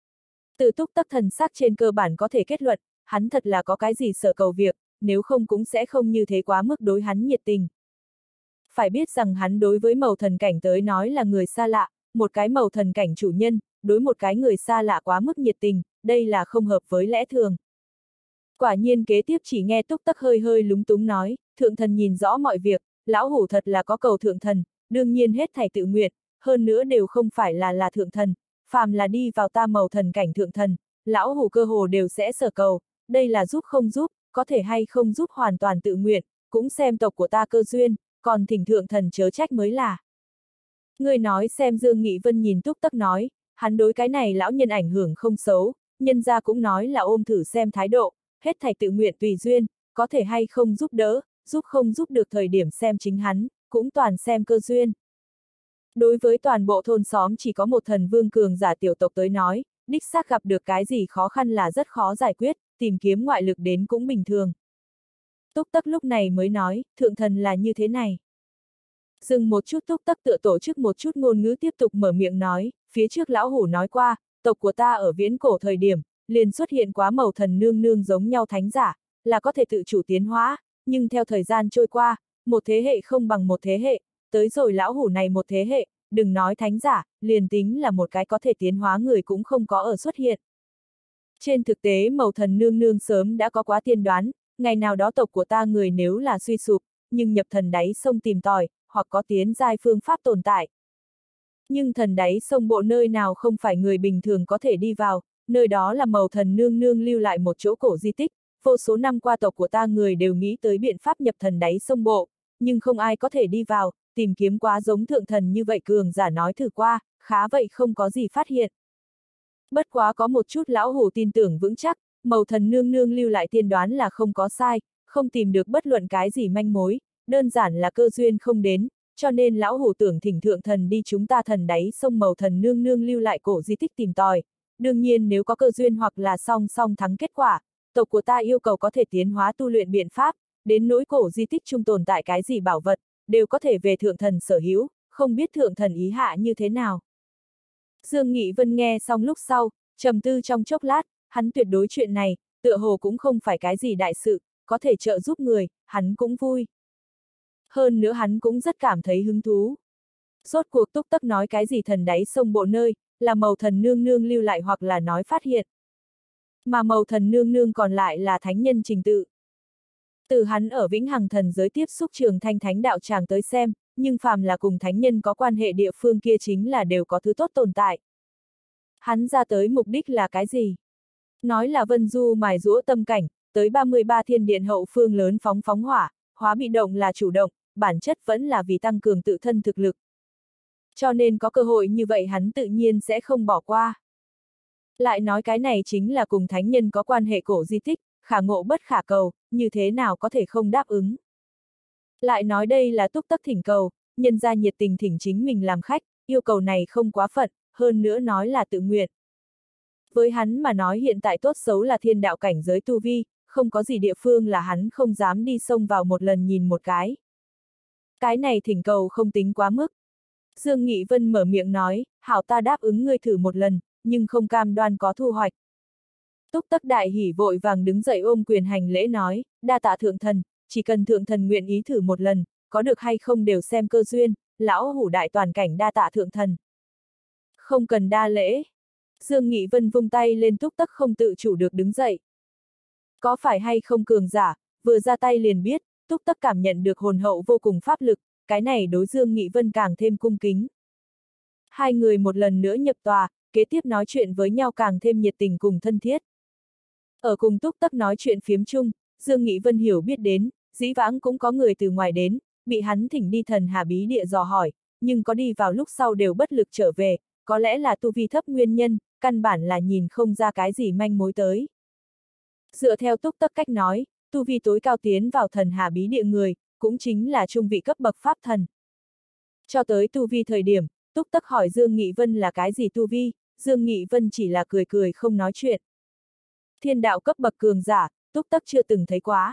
Từ Túc Tắc thần sắc trên cơ bản có thể kết luận, hắn thật là có cái gì sợ cầu việc, nếu không cũng sẽ không như thế quá mức đối hắn nhiệt tình. Phải biết rằng hắn đối với màu thần cảnh tới nói là người xa lạ, một cái màu thần cảnh chủ nhân, đối một cái người xa lạ quá mức nhiệt tình, đây là không hợp với lẽ thường. Quả nhiên kế tiếp chỉ nghe Túc Tắc hơi hơi lúng túng nói, thượng thần nhìn rõ mọi việc, lão hủ thật là có cầu thượng thần, đương nhiên hết thảy tự nguyện, hơn nữa đều không phải là là thượng thần, phàm là đi vào ta màu thần cảnh thượng thần, lão hủ cơ hồ đều sẽ sở cầu, đây là giúp không giúp, có thể hay không giúp hoàn toàn tự nguyện, cũng xem tộc của ta cơ duyên, còn thỉnh thượng thần chớ trách mới là. Người nói xem Dương Nghị Vân nhìn Túc Tắc nói, hắn đối cái này lão nhân ảnh hưởng không xấu, nhân gia cũng nói là ôm thử xem thái độ, hết thảy tự nguyện tùy duyên, có thể hay không giúp đỡ, giúp không giúp được thời điểm xem chính hắn, cũng toàn xem cơ duyên. Đối với toàn bộ thôn xóm chỉ có một thần vương cường giả tiểu tộc tới nói, đích xác gặp được cái gì khó khăn là rất khó giải quyết, tìm kiếm ngoại lực đến cũng bình thường. Túc Tắc lúc này mới nói, thượng thần là như thế này. Dừng một chút Túc Tắc tựa tổ chức một chút ngôn ngữ tiếp tục mở miệng nói, phía trước lão hủ nói qua, tộc của ta ở viễn cổ thời điểm, liền xuất hiện quá màu thần nương nương giống nhau thánh giả, là có thể tự chủ tiến hóa, nhưng theo thời gian trôi qua, một thế hệ không bằng một thế hệ, tới rồi lão hủ này một thế hệ, đừng nói thánh giả, liền tính là một cái có thể tiến hóa người cũng không có ở xuất hiện. Trên thực tế màu thần nương nương sớm đã có quá tiên đoán, ngày nào đó tộc của ta người nếu là suy sụp, nhưng nhập thần đáy sông tìm tòi, hoặc có tiến giai phương pháp tồn tại. Nhưng thần đáy sông bộ nơi nào không phải người bình thường có thể đi vào, nơi đó là màu thần nương nương lưu lại một chỗ cổ di tích, vô số năm qua tộc của ta người đều nghĩ tới biện pháp nhập thần đáy sông bộ, nhưng không ai có thể đi vào, tìm kiếm quá giống thượng thần như vậy cường giả nói thử qua, khá vậy không có gì phát hiện. Bất quá có một chút lão hủ tin tưởng vững chắc, màu thần nương nương lưu lại tiên đoán là không có sai, không tìm được bất luận cái gì manh mối, đơn giản là cơ duyên không đến, cho nên lão hủ tưởng thỉnh thượng thần đi chúng ta thần đáy sông màu thần nương nương lưu lại cổ di tích tìm tòi. Đương nhiên nếu có cơ duyên hoặc là song song thắng kết quả, tộc của ta yêu cầu có thể tiến hóa tu luyện biện pháp, đến nỗi cổ di tích chung tồn tại cái gì bảo vật, đều có thể về thượng thần sở hữu, không biết thượng thần ý hạ như thế nào. Dương Nghị Vân nghe xong lúc sau, trầm tư trong chốc lát, hắn tuyệt đối chuyện này, tựa hồ cũng không phải cái gì đại sự, có thể trợ giúp người, hắn cũng vui. Hơn nữa hắn cũng rất cảm thấy hứng thú. Rốt cuộc Túc Tắc nói cái gì thần đáy sông bộ nơi, là Mầu Thần nương nương lưu lại hoặc là nói phát hiện. Mà Mầu Thần nương nương còn lại là thánh nhân trình tự. Từ hắn ở Vĩnh Hằng thần giới tiếp xúc Trường Thanh thánh đạo tràng tới xem, nhưng phàm là cùng thánh nhân có quan hệ địa phương kia chính là đều có thứ tốt tồn tại. Hắn ra tới mục đích là cái gì? Nói là Vân Du mài giũa tâm cảnh, tới ba mươi ba thiên điện hậu phương lớn phóng phóng hỏa, hóa bị động là chủ động, bản chất vẫn là vì tăng cường tự thân thực lực. Cho nên có cơ hội như vậy hắn tự nhiên sẽ không bỏ qua. Lại nói cái này chính là cùng thánh nhân có quan hệ cổ di tích, khả ngộ bất khả cầu, như thế nào có thể không đáp ứng. Lại nói đây là Túc Tắc thỉnh cầu, nhân ra nhiệt tình thỉnh chính mình làm khách, yêu cầu này không quá phận, hơn nữa nói là tự nguyện. Với hắn mà nói hiện tại tốt xấu là thiên đạo cảnh giới tu vi, không có gì địa phương là hắn không dám đi xông vào một lần nhìn một cái. Cái này thỉnh cầu không tính quá mức. Dương Nghị Vân mở miệng nói, hảo ta đáp ứng ngươi thử một lần, nhưng không cam đoan có thu hoạch. Túc Tắc đại hỉ vội vàng đứng dậy ôm quyền hành lễ nói, đa tạ thượng thần, chỉ cần thượng thần nguyện ý thử một lần, có được hay không đều xem cơ duyên, lão hủ đại toàn cảnh đa tạ thượng thần. Không cần đa lễ. Dương Nghị Vân vung tay lên Túc Tắc không tự chủ được đứng dậy. Có phải hay không cường giả, vừa ra tay liền biết, Túc Tắc cảm nhận được hồn hậu vô cùng pháp lực, cái này đối Dương Nghị Vân càng thêm cung kính. Hai người một lần nữa nhập tòa, kế tiếp nói chuyện với nhau càng thêm nhiệt tình cùng thân thiết. Ở cùng Túc Tắc nói chuyện phiếm chung, Dương Nghị Vân hiểu biết đến, dĩ vãng cũng có người từ ngoài đến, bị hắn thỉnh đi thần hà bí địa dò hỏi, nhưng có đi vào lúc sau đều bất lực trở về, có lẽ là tu vi thấp nguyên nhân, căn bản là nhìn không ra cái gì manh mối tới. Dựa theo Túc Tắc cách nói, tu vi tối cao tiến vào thần hà bí địa người, cũng chính là trung vị cấp bậc pháp thần. Cho tới tu vi thời điểm, Túc Tắc hỏi Dương Nghị Vân là cái gì tu vi, Dương Nghị Vân chỉ là cười cười không nói chuyện. Thiên đạo cấp bậc cường giả, Túc Tắc chưa từng thấy quá.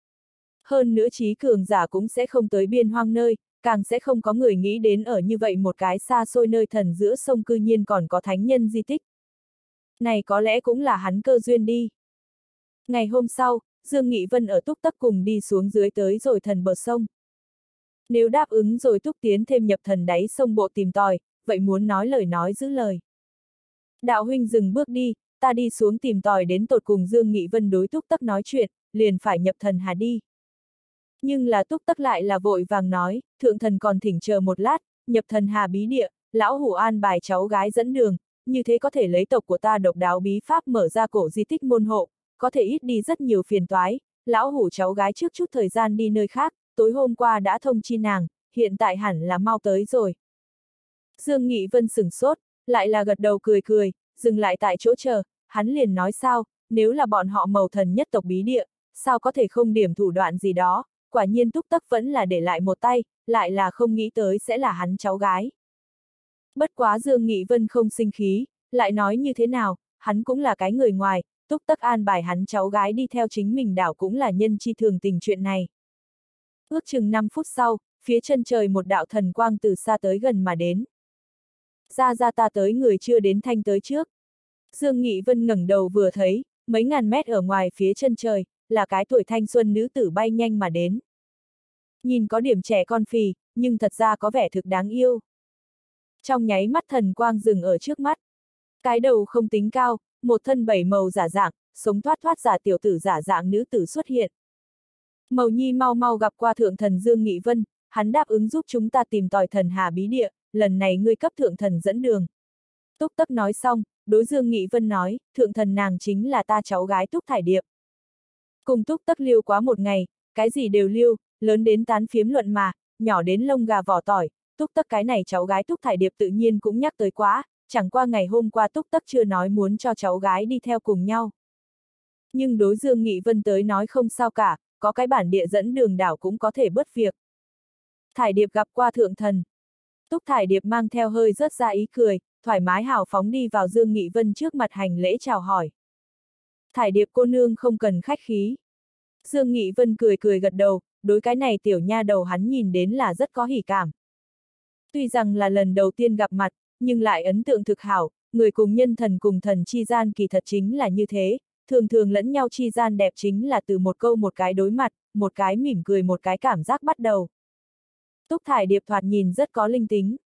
Hơn nữa trí cường giả cũng sẽ không tới biên hoang nơi, càng sẽ không có người nghĩ đến ở như vậy một cái xa xôi nơi thần giữa sông cư nhiên còn có thánh nhân di tích. Này có lẽ cũng là hắn cơ duyên đi. Ngày hôm sau, Dương Nghị Vân ở Túc Tắc cùng đi xuống dưới tới rồi thần bờ sông. Nếu đáp ứng rồi Túc tiến thêm nhập thần đáy sông bộ tìm tòi, vậy muốn nói lời nói giữ lời. Đạo huynh dừng bước đi, ta đi xuống tìm tòi đến tột cùng. Dương Nghị Vân đối Túc Tắc nói chuyện, liền phải nhập thần hà đi. Nhưng là Túc Tắc lại là vội vàng nói, thượng thần còn thỉnh chờ một lát, nhập thần hà bí địa, lão hủ an bài cháu gái dẫn đường, như thế có thể lấy tộc của ta độc đáo bí pháp mở ra cổ di tích môn hộ, có thể ít đi rất nhiều phiền toái, lão hủ cháu gái trước chút thời gian đi nơi khác, tối hôm qua đã thông chi nàng, hiện tại hẳn là mau tới rồi. Dương Nghị Vân sửng sốt, lại là gật đầu cười cười, dừng lại tại chỗ chờ, hắn liền nói sao, nếu là bọn họ Mầu Thần nhất tộc bí địa, sao có thể không điểm thủ đoạn gì đó, quả nhiên Túc Tắc vẫn là để lại một tay, lại là không nghĩ tới sẽ là hắn cháu gái. Bất quá Dương Nghị Vân không sinh khí, lại nói như thế nào, hắn cũng là cái người ngoài, Túc Tắc an bài hắn cháu gái đi theo chính mình đảo cũng là nhân chi thường tình chuyện này. Ước chừng năm phút sau, phía chân trời một đạo thần quang từ xa tới gần mà đến. Ra ra ta tới người chưa đến thanh tới trước. Dương Nghị Vân ngẩng đầu vừa thấy, mấy ngàn mét ở ngoài phía chân trời, là cái tuổi thanh xuân nữ tử bay nhanh mà đến. Nhìn có điểm trẻ con phì, nhưng thật ra có vẻ thực đáng yêu. Trong nháy mắt thần quang dừng ở trước mắt. Cái đầu không tính cao, một thân bảy màu giả dạng, sống thoát thoát giả tiểu tử giả dạng nữ tử xuất hiện. Mầu nhi mau mau gặp qua thượng thần Dương Nghị Vân, hắn đáp ứng giúp chúng ta tìm tòi thần hà bí địa, lần này ngươi cấp thượng thần dẫn đường. Túc Tắc nói xong, đối Dương Nghị Vân nói, thượng thần nàng chính là ta cháu gái Túc Thải Điệp. Cùng Túc Tắc liêu quá một ngày, cái gì đều liêu, lớn đến tán phiếm luận mà, nhỏ đến lông gà vỏ tỏi, Túc Tắc cái này cháu gái Túc Thải Điệp tự nhiên cũng nhắc tới quá, chẳng qua ngày hôm qua Túc Tắc chưa nói muốn cho cháu gái đi theo cùng nhau. Nhưng đối Dương Nghị Vân tới nói không sao cả, có cái bản địa dẫn đường đảo cũng có thể bớt việc. Thải Điệp gặp qua thượng thần. Túc Thải Điệp mang theo hơi rớt ra ý cười, thoải mái hào phóng đi vào Dương Nghị Vân trước mặt hành lễ chào hỏi. Thải Điệp cô nương không cần khách khí. Dương Nghị Vân cười cười gật đầu, đối cái này tiểu nha đầu hắn nhìn đến là rất có hỉ cảm. Tuy rằng là lần đầu tiên gặp mặt, nhưng lại ấn tượng thực hảo, người cùng nhân thần cùng thần chi gian kỳ thật chính là như thế, thường thường lẫn nhau chi gian đẹp chính là từ một câu một cái đối mặt, một cái mỉm cười một cái cảm giác bắt đầu. Túc Thải Điệp thoạt nhìn rất có linh tính.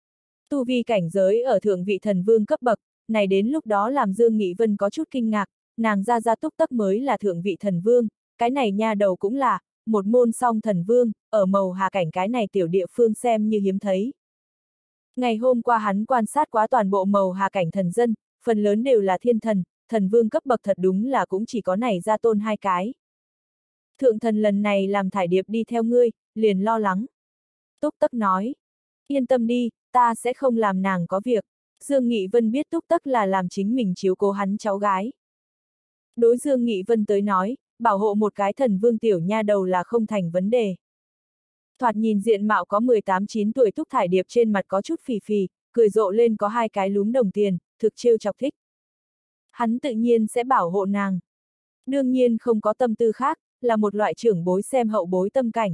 Tu vi cảnh giới ở thượng vị thần vương cấp bậc, này đến lúc đó làm Dương Nghị Vân có chút kinh ngạc, nàng Gia Gia Túc Tắc mới là thượng vị thần vương, cái này nha đầu cũng là, một môn song thần vương, ở màu hà cảnh cái này tiểu địa phương xem như hiếm thấy. Ngày hôm qua hắn quan sát quá toàn bộ màu hà cảnh thần dân, phần lớn đều là thiên thần, thần vương cấp bậc thật đúng là cũng chỉ có này Gia Tôn hai cái. Thượng thần lần này làm thải điệp đi theo ngươi, liền lo lắng. Túc Tắc nói, yên tâm đi, ta sẽ không làm nàng có việc. Dương Nghị Vân biết Túc Tắc là làm chính mình chiếu cố hắn cháu gái. Đối Dương Nghị Vân tới nói, bảo hộ một cái thần vương tiểu nha đầu là không thành vấn đề. Thoạt nhìn diện mạo có mười tám chín tuổi Túc Thải Điệp trên mặt có chút phì phì, cười rộ lên có hai cái lúm đồng tiền, thực trêu chọc thích. Hắn tự nhiên sẽ bảo hộ nàng. Đương nhiên không có tâm tư khác, là một loại trưởng bối xem hậu bối tâm cảnh.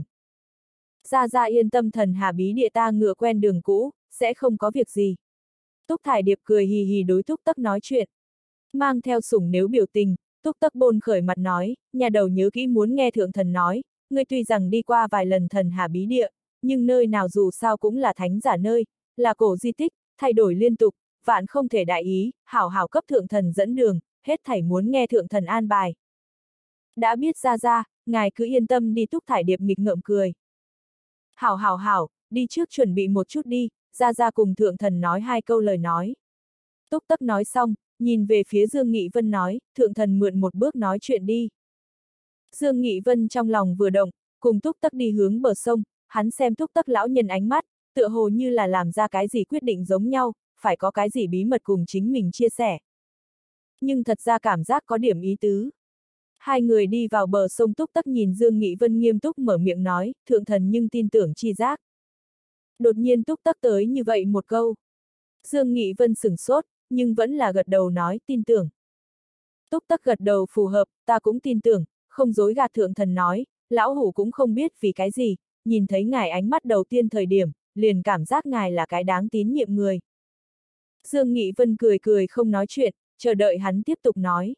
Gia Gia yên tâm, thần hà bí địa ta ngựa quen đường cũ, sẽ không có việc gì. Túc Thải Điệp cười hì hì đối Túc Tắc nói chuyện. Mang theo sủng nếu biểu tình, Túc Tắc bôn khởi mặt nói, nhà đầu nhớ kỹ muốn nghe thượng thần nói, ngươi tuy rằng đi qua vài lần thần hà bí địa, nhưng nơi nào dù sao cũng là thánh giả nơi, là cổ di tích, thay đổi liên tục, vạn không thể đại ý, hảo hảo cấp thượng thần dẫn đường, hết thảy muốn nghe thượng thần an bài. Đã biết Gia Gia, ngài cứ yên tâm đi. Túc Thải Điệp nghịch ngợm cười. Hảo hảo hảo, đi trước chuẩn bị một chút đi, Gia Gia cùng thượng thần nói hai câu lời nói. Túc Tắc nói xong, nhìn về phía Dương Nghị Vân nói, thượng thần mượn một bước nói chuyện đi. Dương Nghị Vân trong lòng vừa động, cùng Túc Tắc đi hướng bờ sông, hắn xem Túc Tắc lão nhân ánh mắt, tựa hồ như là làm ra cái gì quyết định giống nhau, phải có cái gì bí mật cùng chính mình chia sẻ. Nhưng thật ra cảm giác có điểm ý tứ. Hai người đi vào bờ sông, Túc Tắc nhìn Dương Nghị Vân nghiêm túc mở miệng nói, thượng thần nhưng tin tưởng chi giác. Đột nhiên Túc Tắc tới như vậy một câu. Dương Nghị Vân sửng sốt, nhưng vẫn là gật đầu nói, tin tưởng. Túc Tắc gật đầu phù hợp, ta cũng tin tưởng, không dối gạt. Thượng thần nói, lão hủ cũng không biết vì cái gì, nhìn thấy ngài ánh mắt đầu tiên thời điểm, liền cảm giác ngài là cái đáng tín nhiệm người. Dương Nghị Vân cười cười không nói chuyện, chờ đợi hắn tiếp tục nói.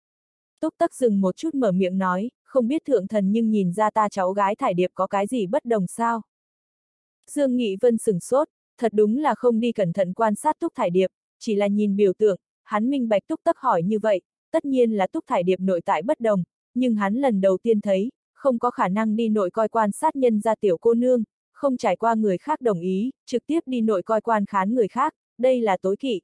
Túc Tắc dừng một chút mở miệng nói, không biết thượng thần nhưng nhìn ra ta cháu gái Thải Điệp có cái gì bất đồng sao? Dương Nghị Vân sửng sốt, thật đúng là không đi cẩn thận quan sát Túc Thải Điệp, chỉ là nhìn biểu tượng, hắn minh bạch Túc Tắc hỏi như vậy, tất nhiên là Túc Thải Điệp nội tại bất đồng, nhưng hắn lần đầu tiên thấy, không có khả năng đi nội coi quan sát nhân gia tiểu cô nương, không trải qua người khác đồng ý, trực tiếp đi nội coi quan khán người khác, đây là tối kỵ.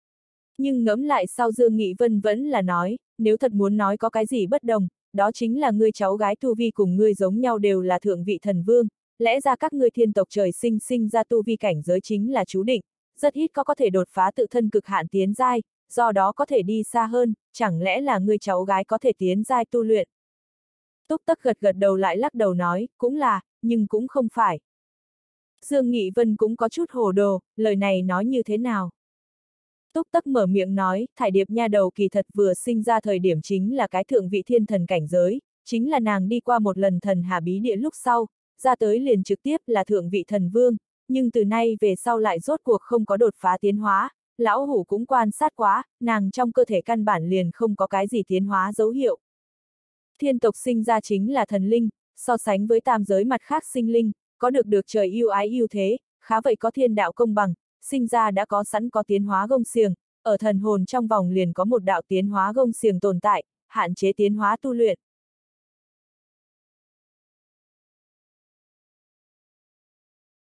Nhưng ngẫm lại sau Dương Nghị Vân vẫn là nói, nếu thật muốn nói có cái gì bất đồng, đó chính là ngươi cháu gái tu vi cùng ngươi giống nhau đều là thượng vị thần vương, lẽ ra các ngươi thiên tộc trời sinh sinh ra tu vi cảnh giới chính là chú định, rất ít có có thể đột phá tự thân cực hạn tiến giai, do đó có thể đi xa hơn, chẳng lẽ là ngươi cháu gái có thể tiến giai tu luyện. Túc Tắc gật gật đầu lại lắc đầu nói, cũng là, nhưng cũng không phải. Dương Nghị Vân cũng có chút hồ đồ, lời này nói như thế nào? Túc Tắc mở miệng nói, Thải Điệp nha đầu kỳ thật vừa sinh ra thời điểm chính là cái thượng vị thiên thần cảnh giới, chính là nàng đi qua một lần thần hà bí địa lúc sau, ra tới liền trực tiếp là thượng vị thần vương, nhưng từ nay về sau lại rốt cuộc không có đột phá tiến hóa, lão hủ cũng quan sát quá, nàng trong cơ thể căn bản liền không có cái gì tiến hóa dấu hiệu. Thiên tộc sinh ra chính là thần linh, so sánh với tam giới mặt khác sinh linh, có được được trời yêu ái yêu thế, khá vậy có thiên đạo công bằng, sinh ra đã có sẵn có tiến hóa gông xiềng, ở thần hồn trong vòng liền có một đạo tiến hóa gông xiềng tồn tại, hạn chế tiến hóa tu luyện,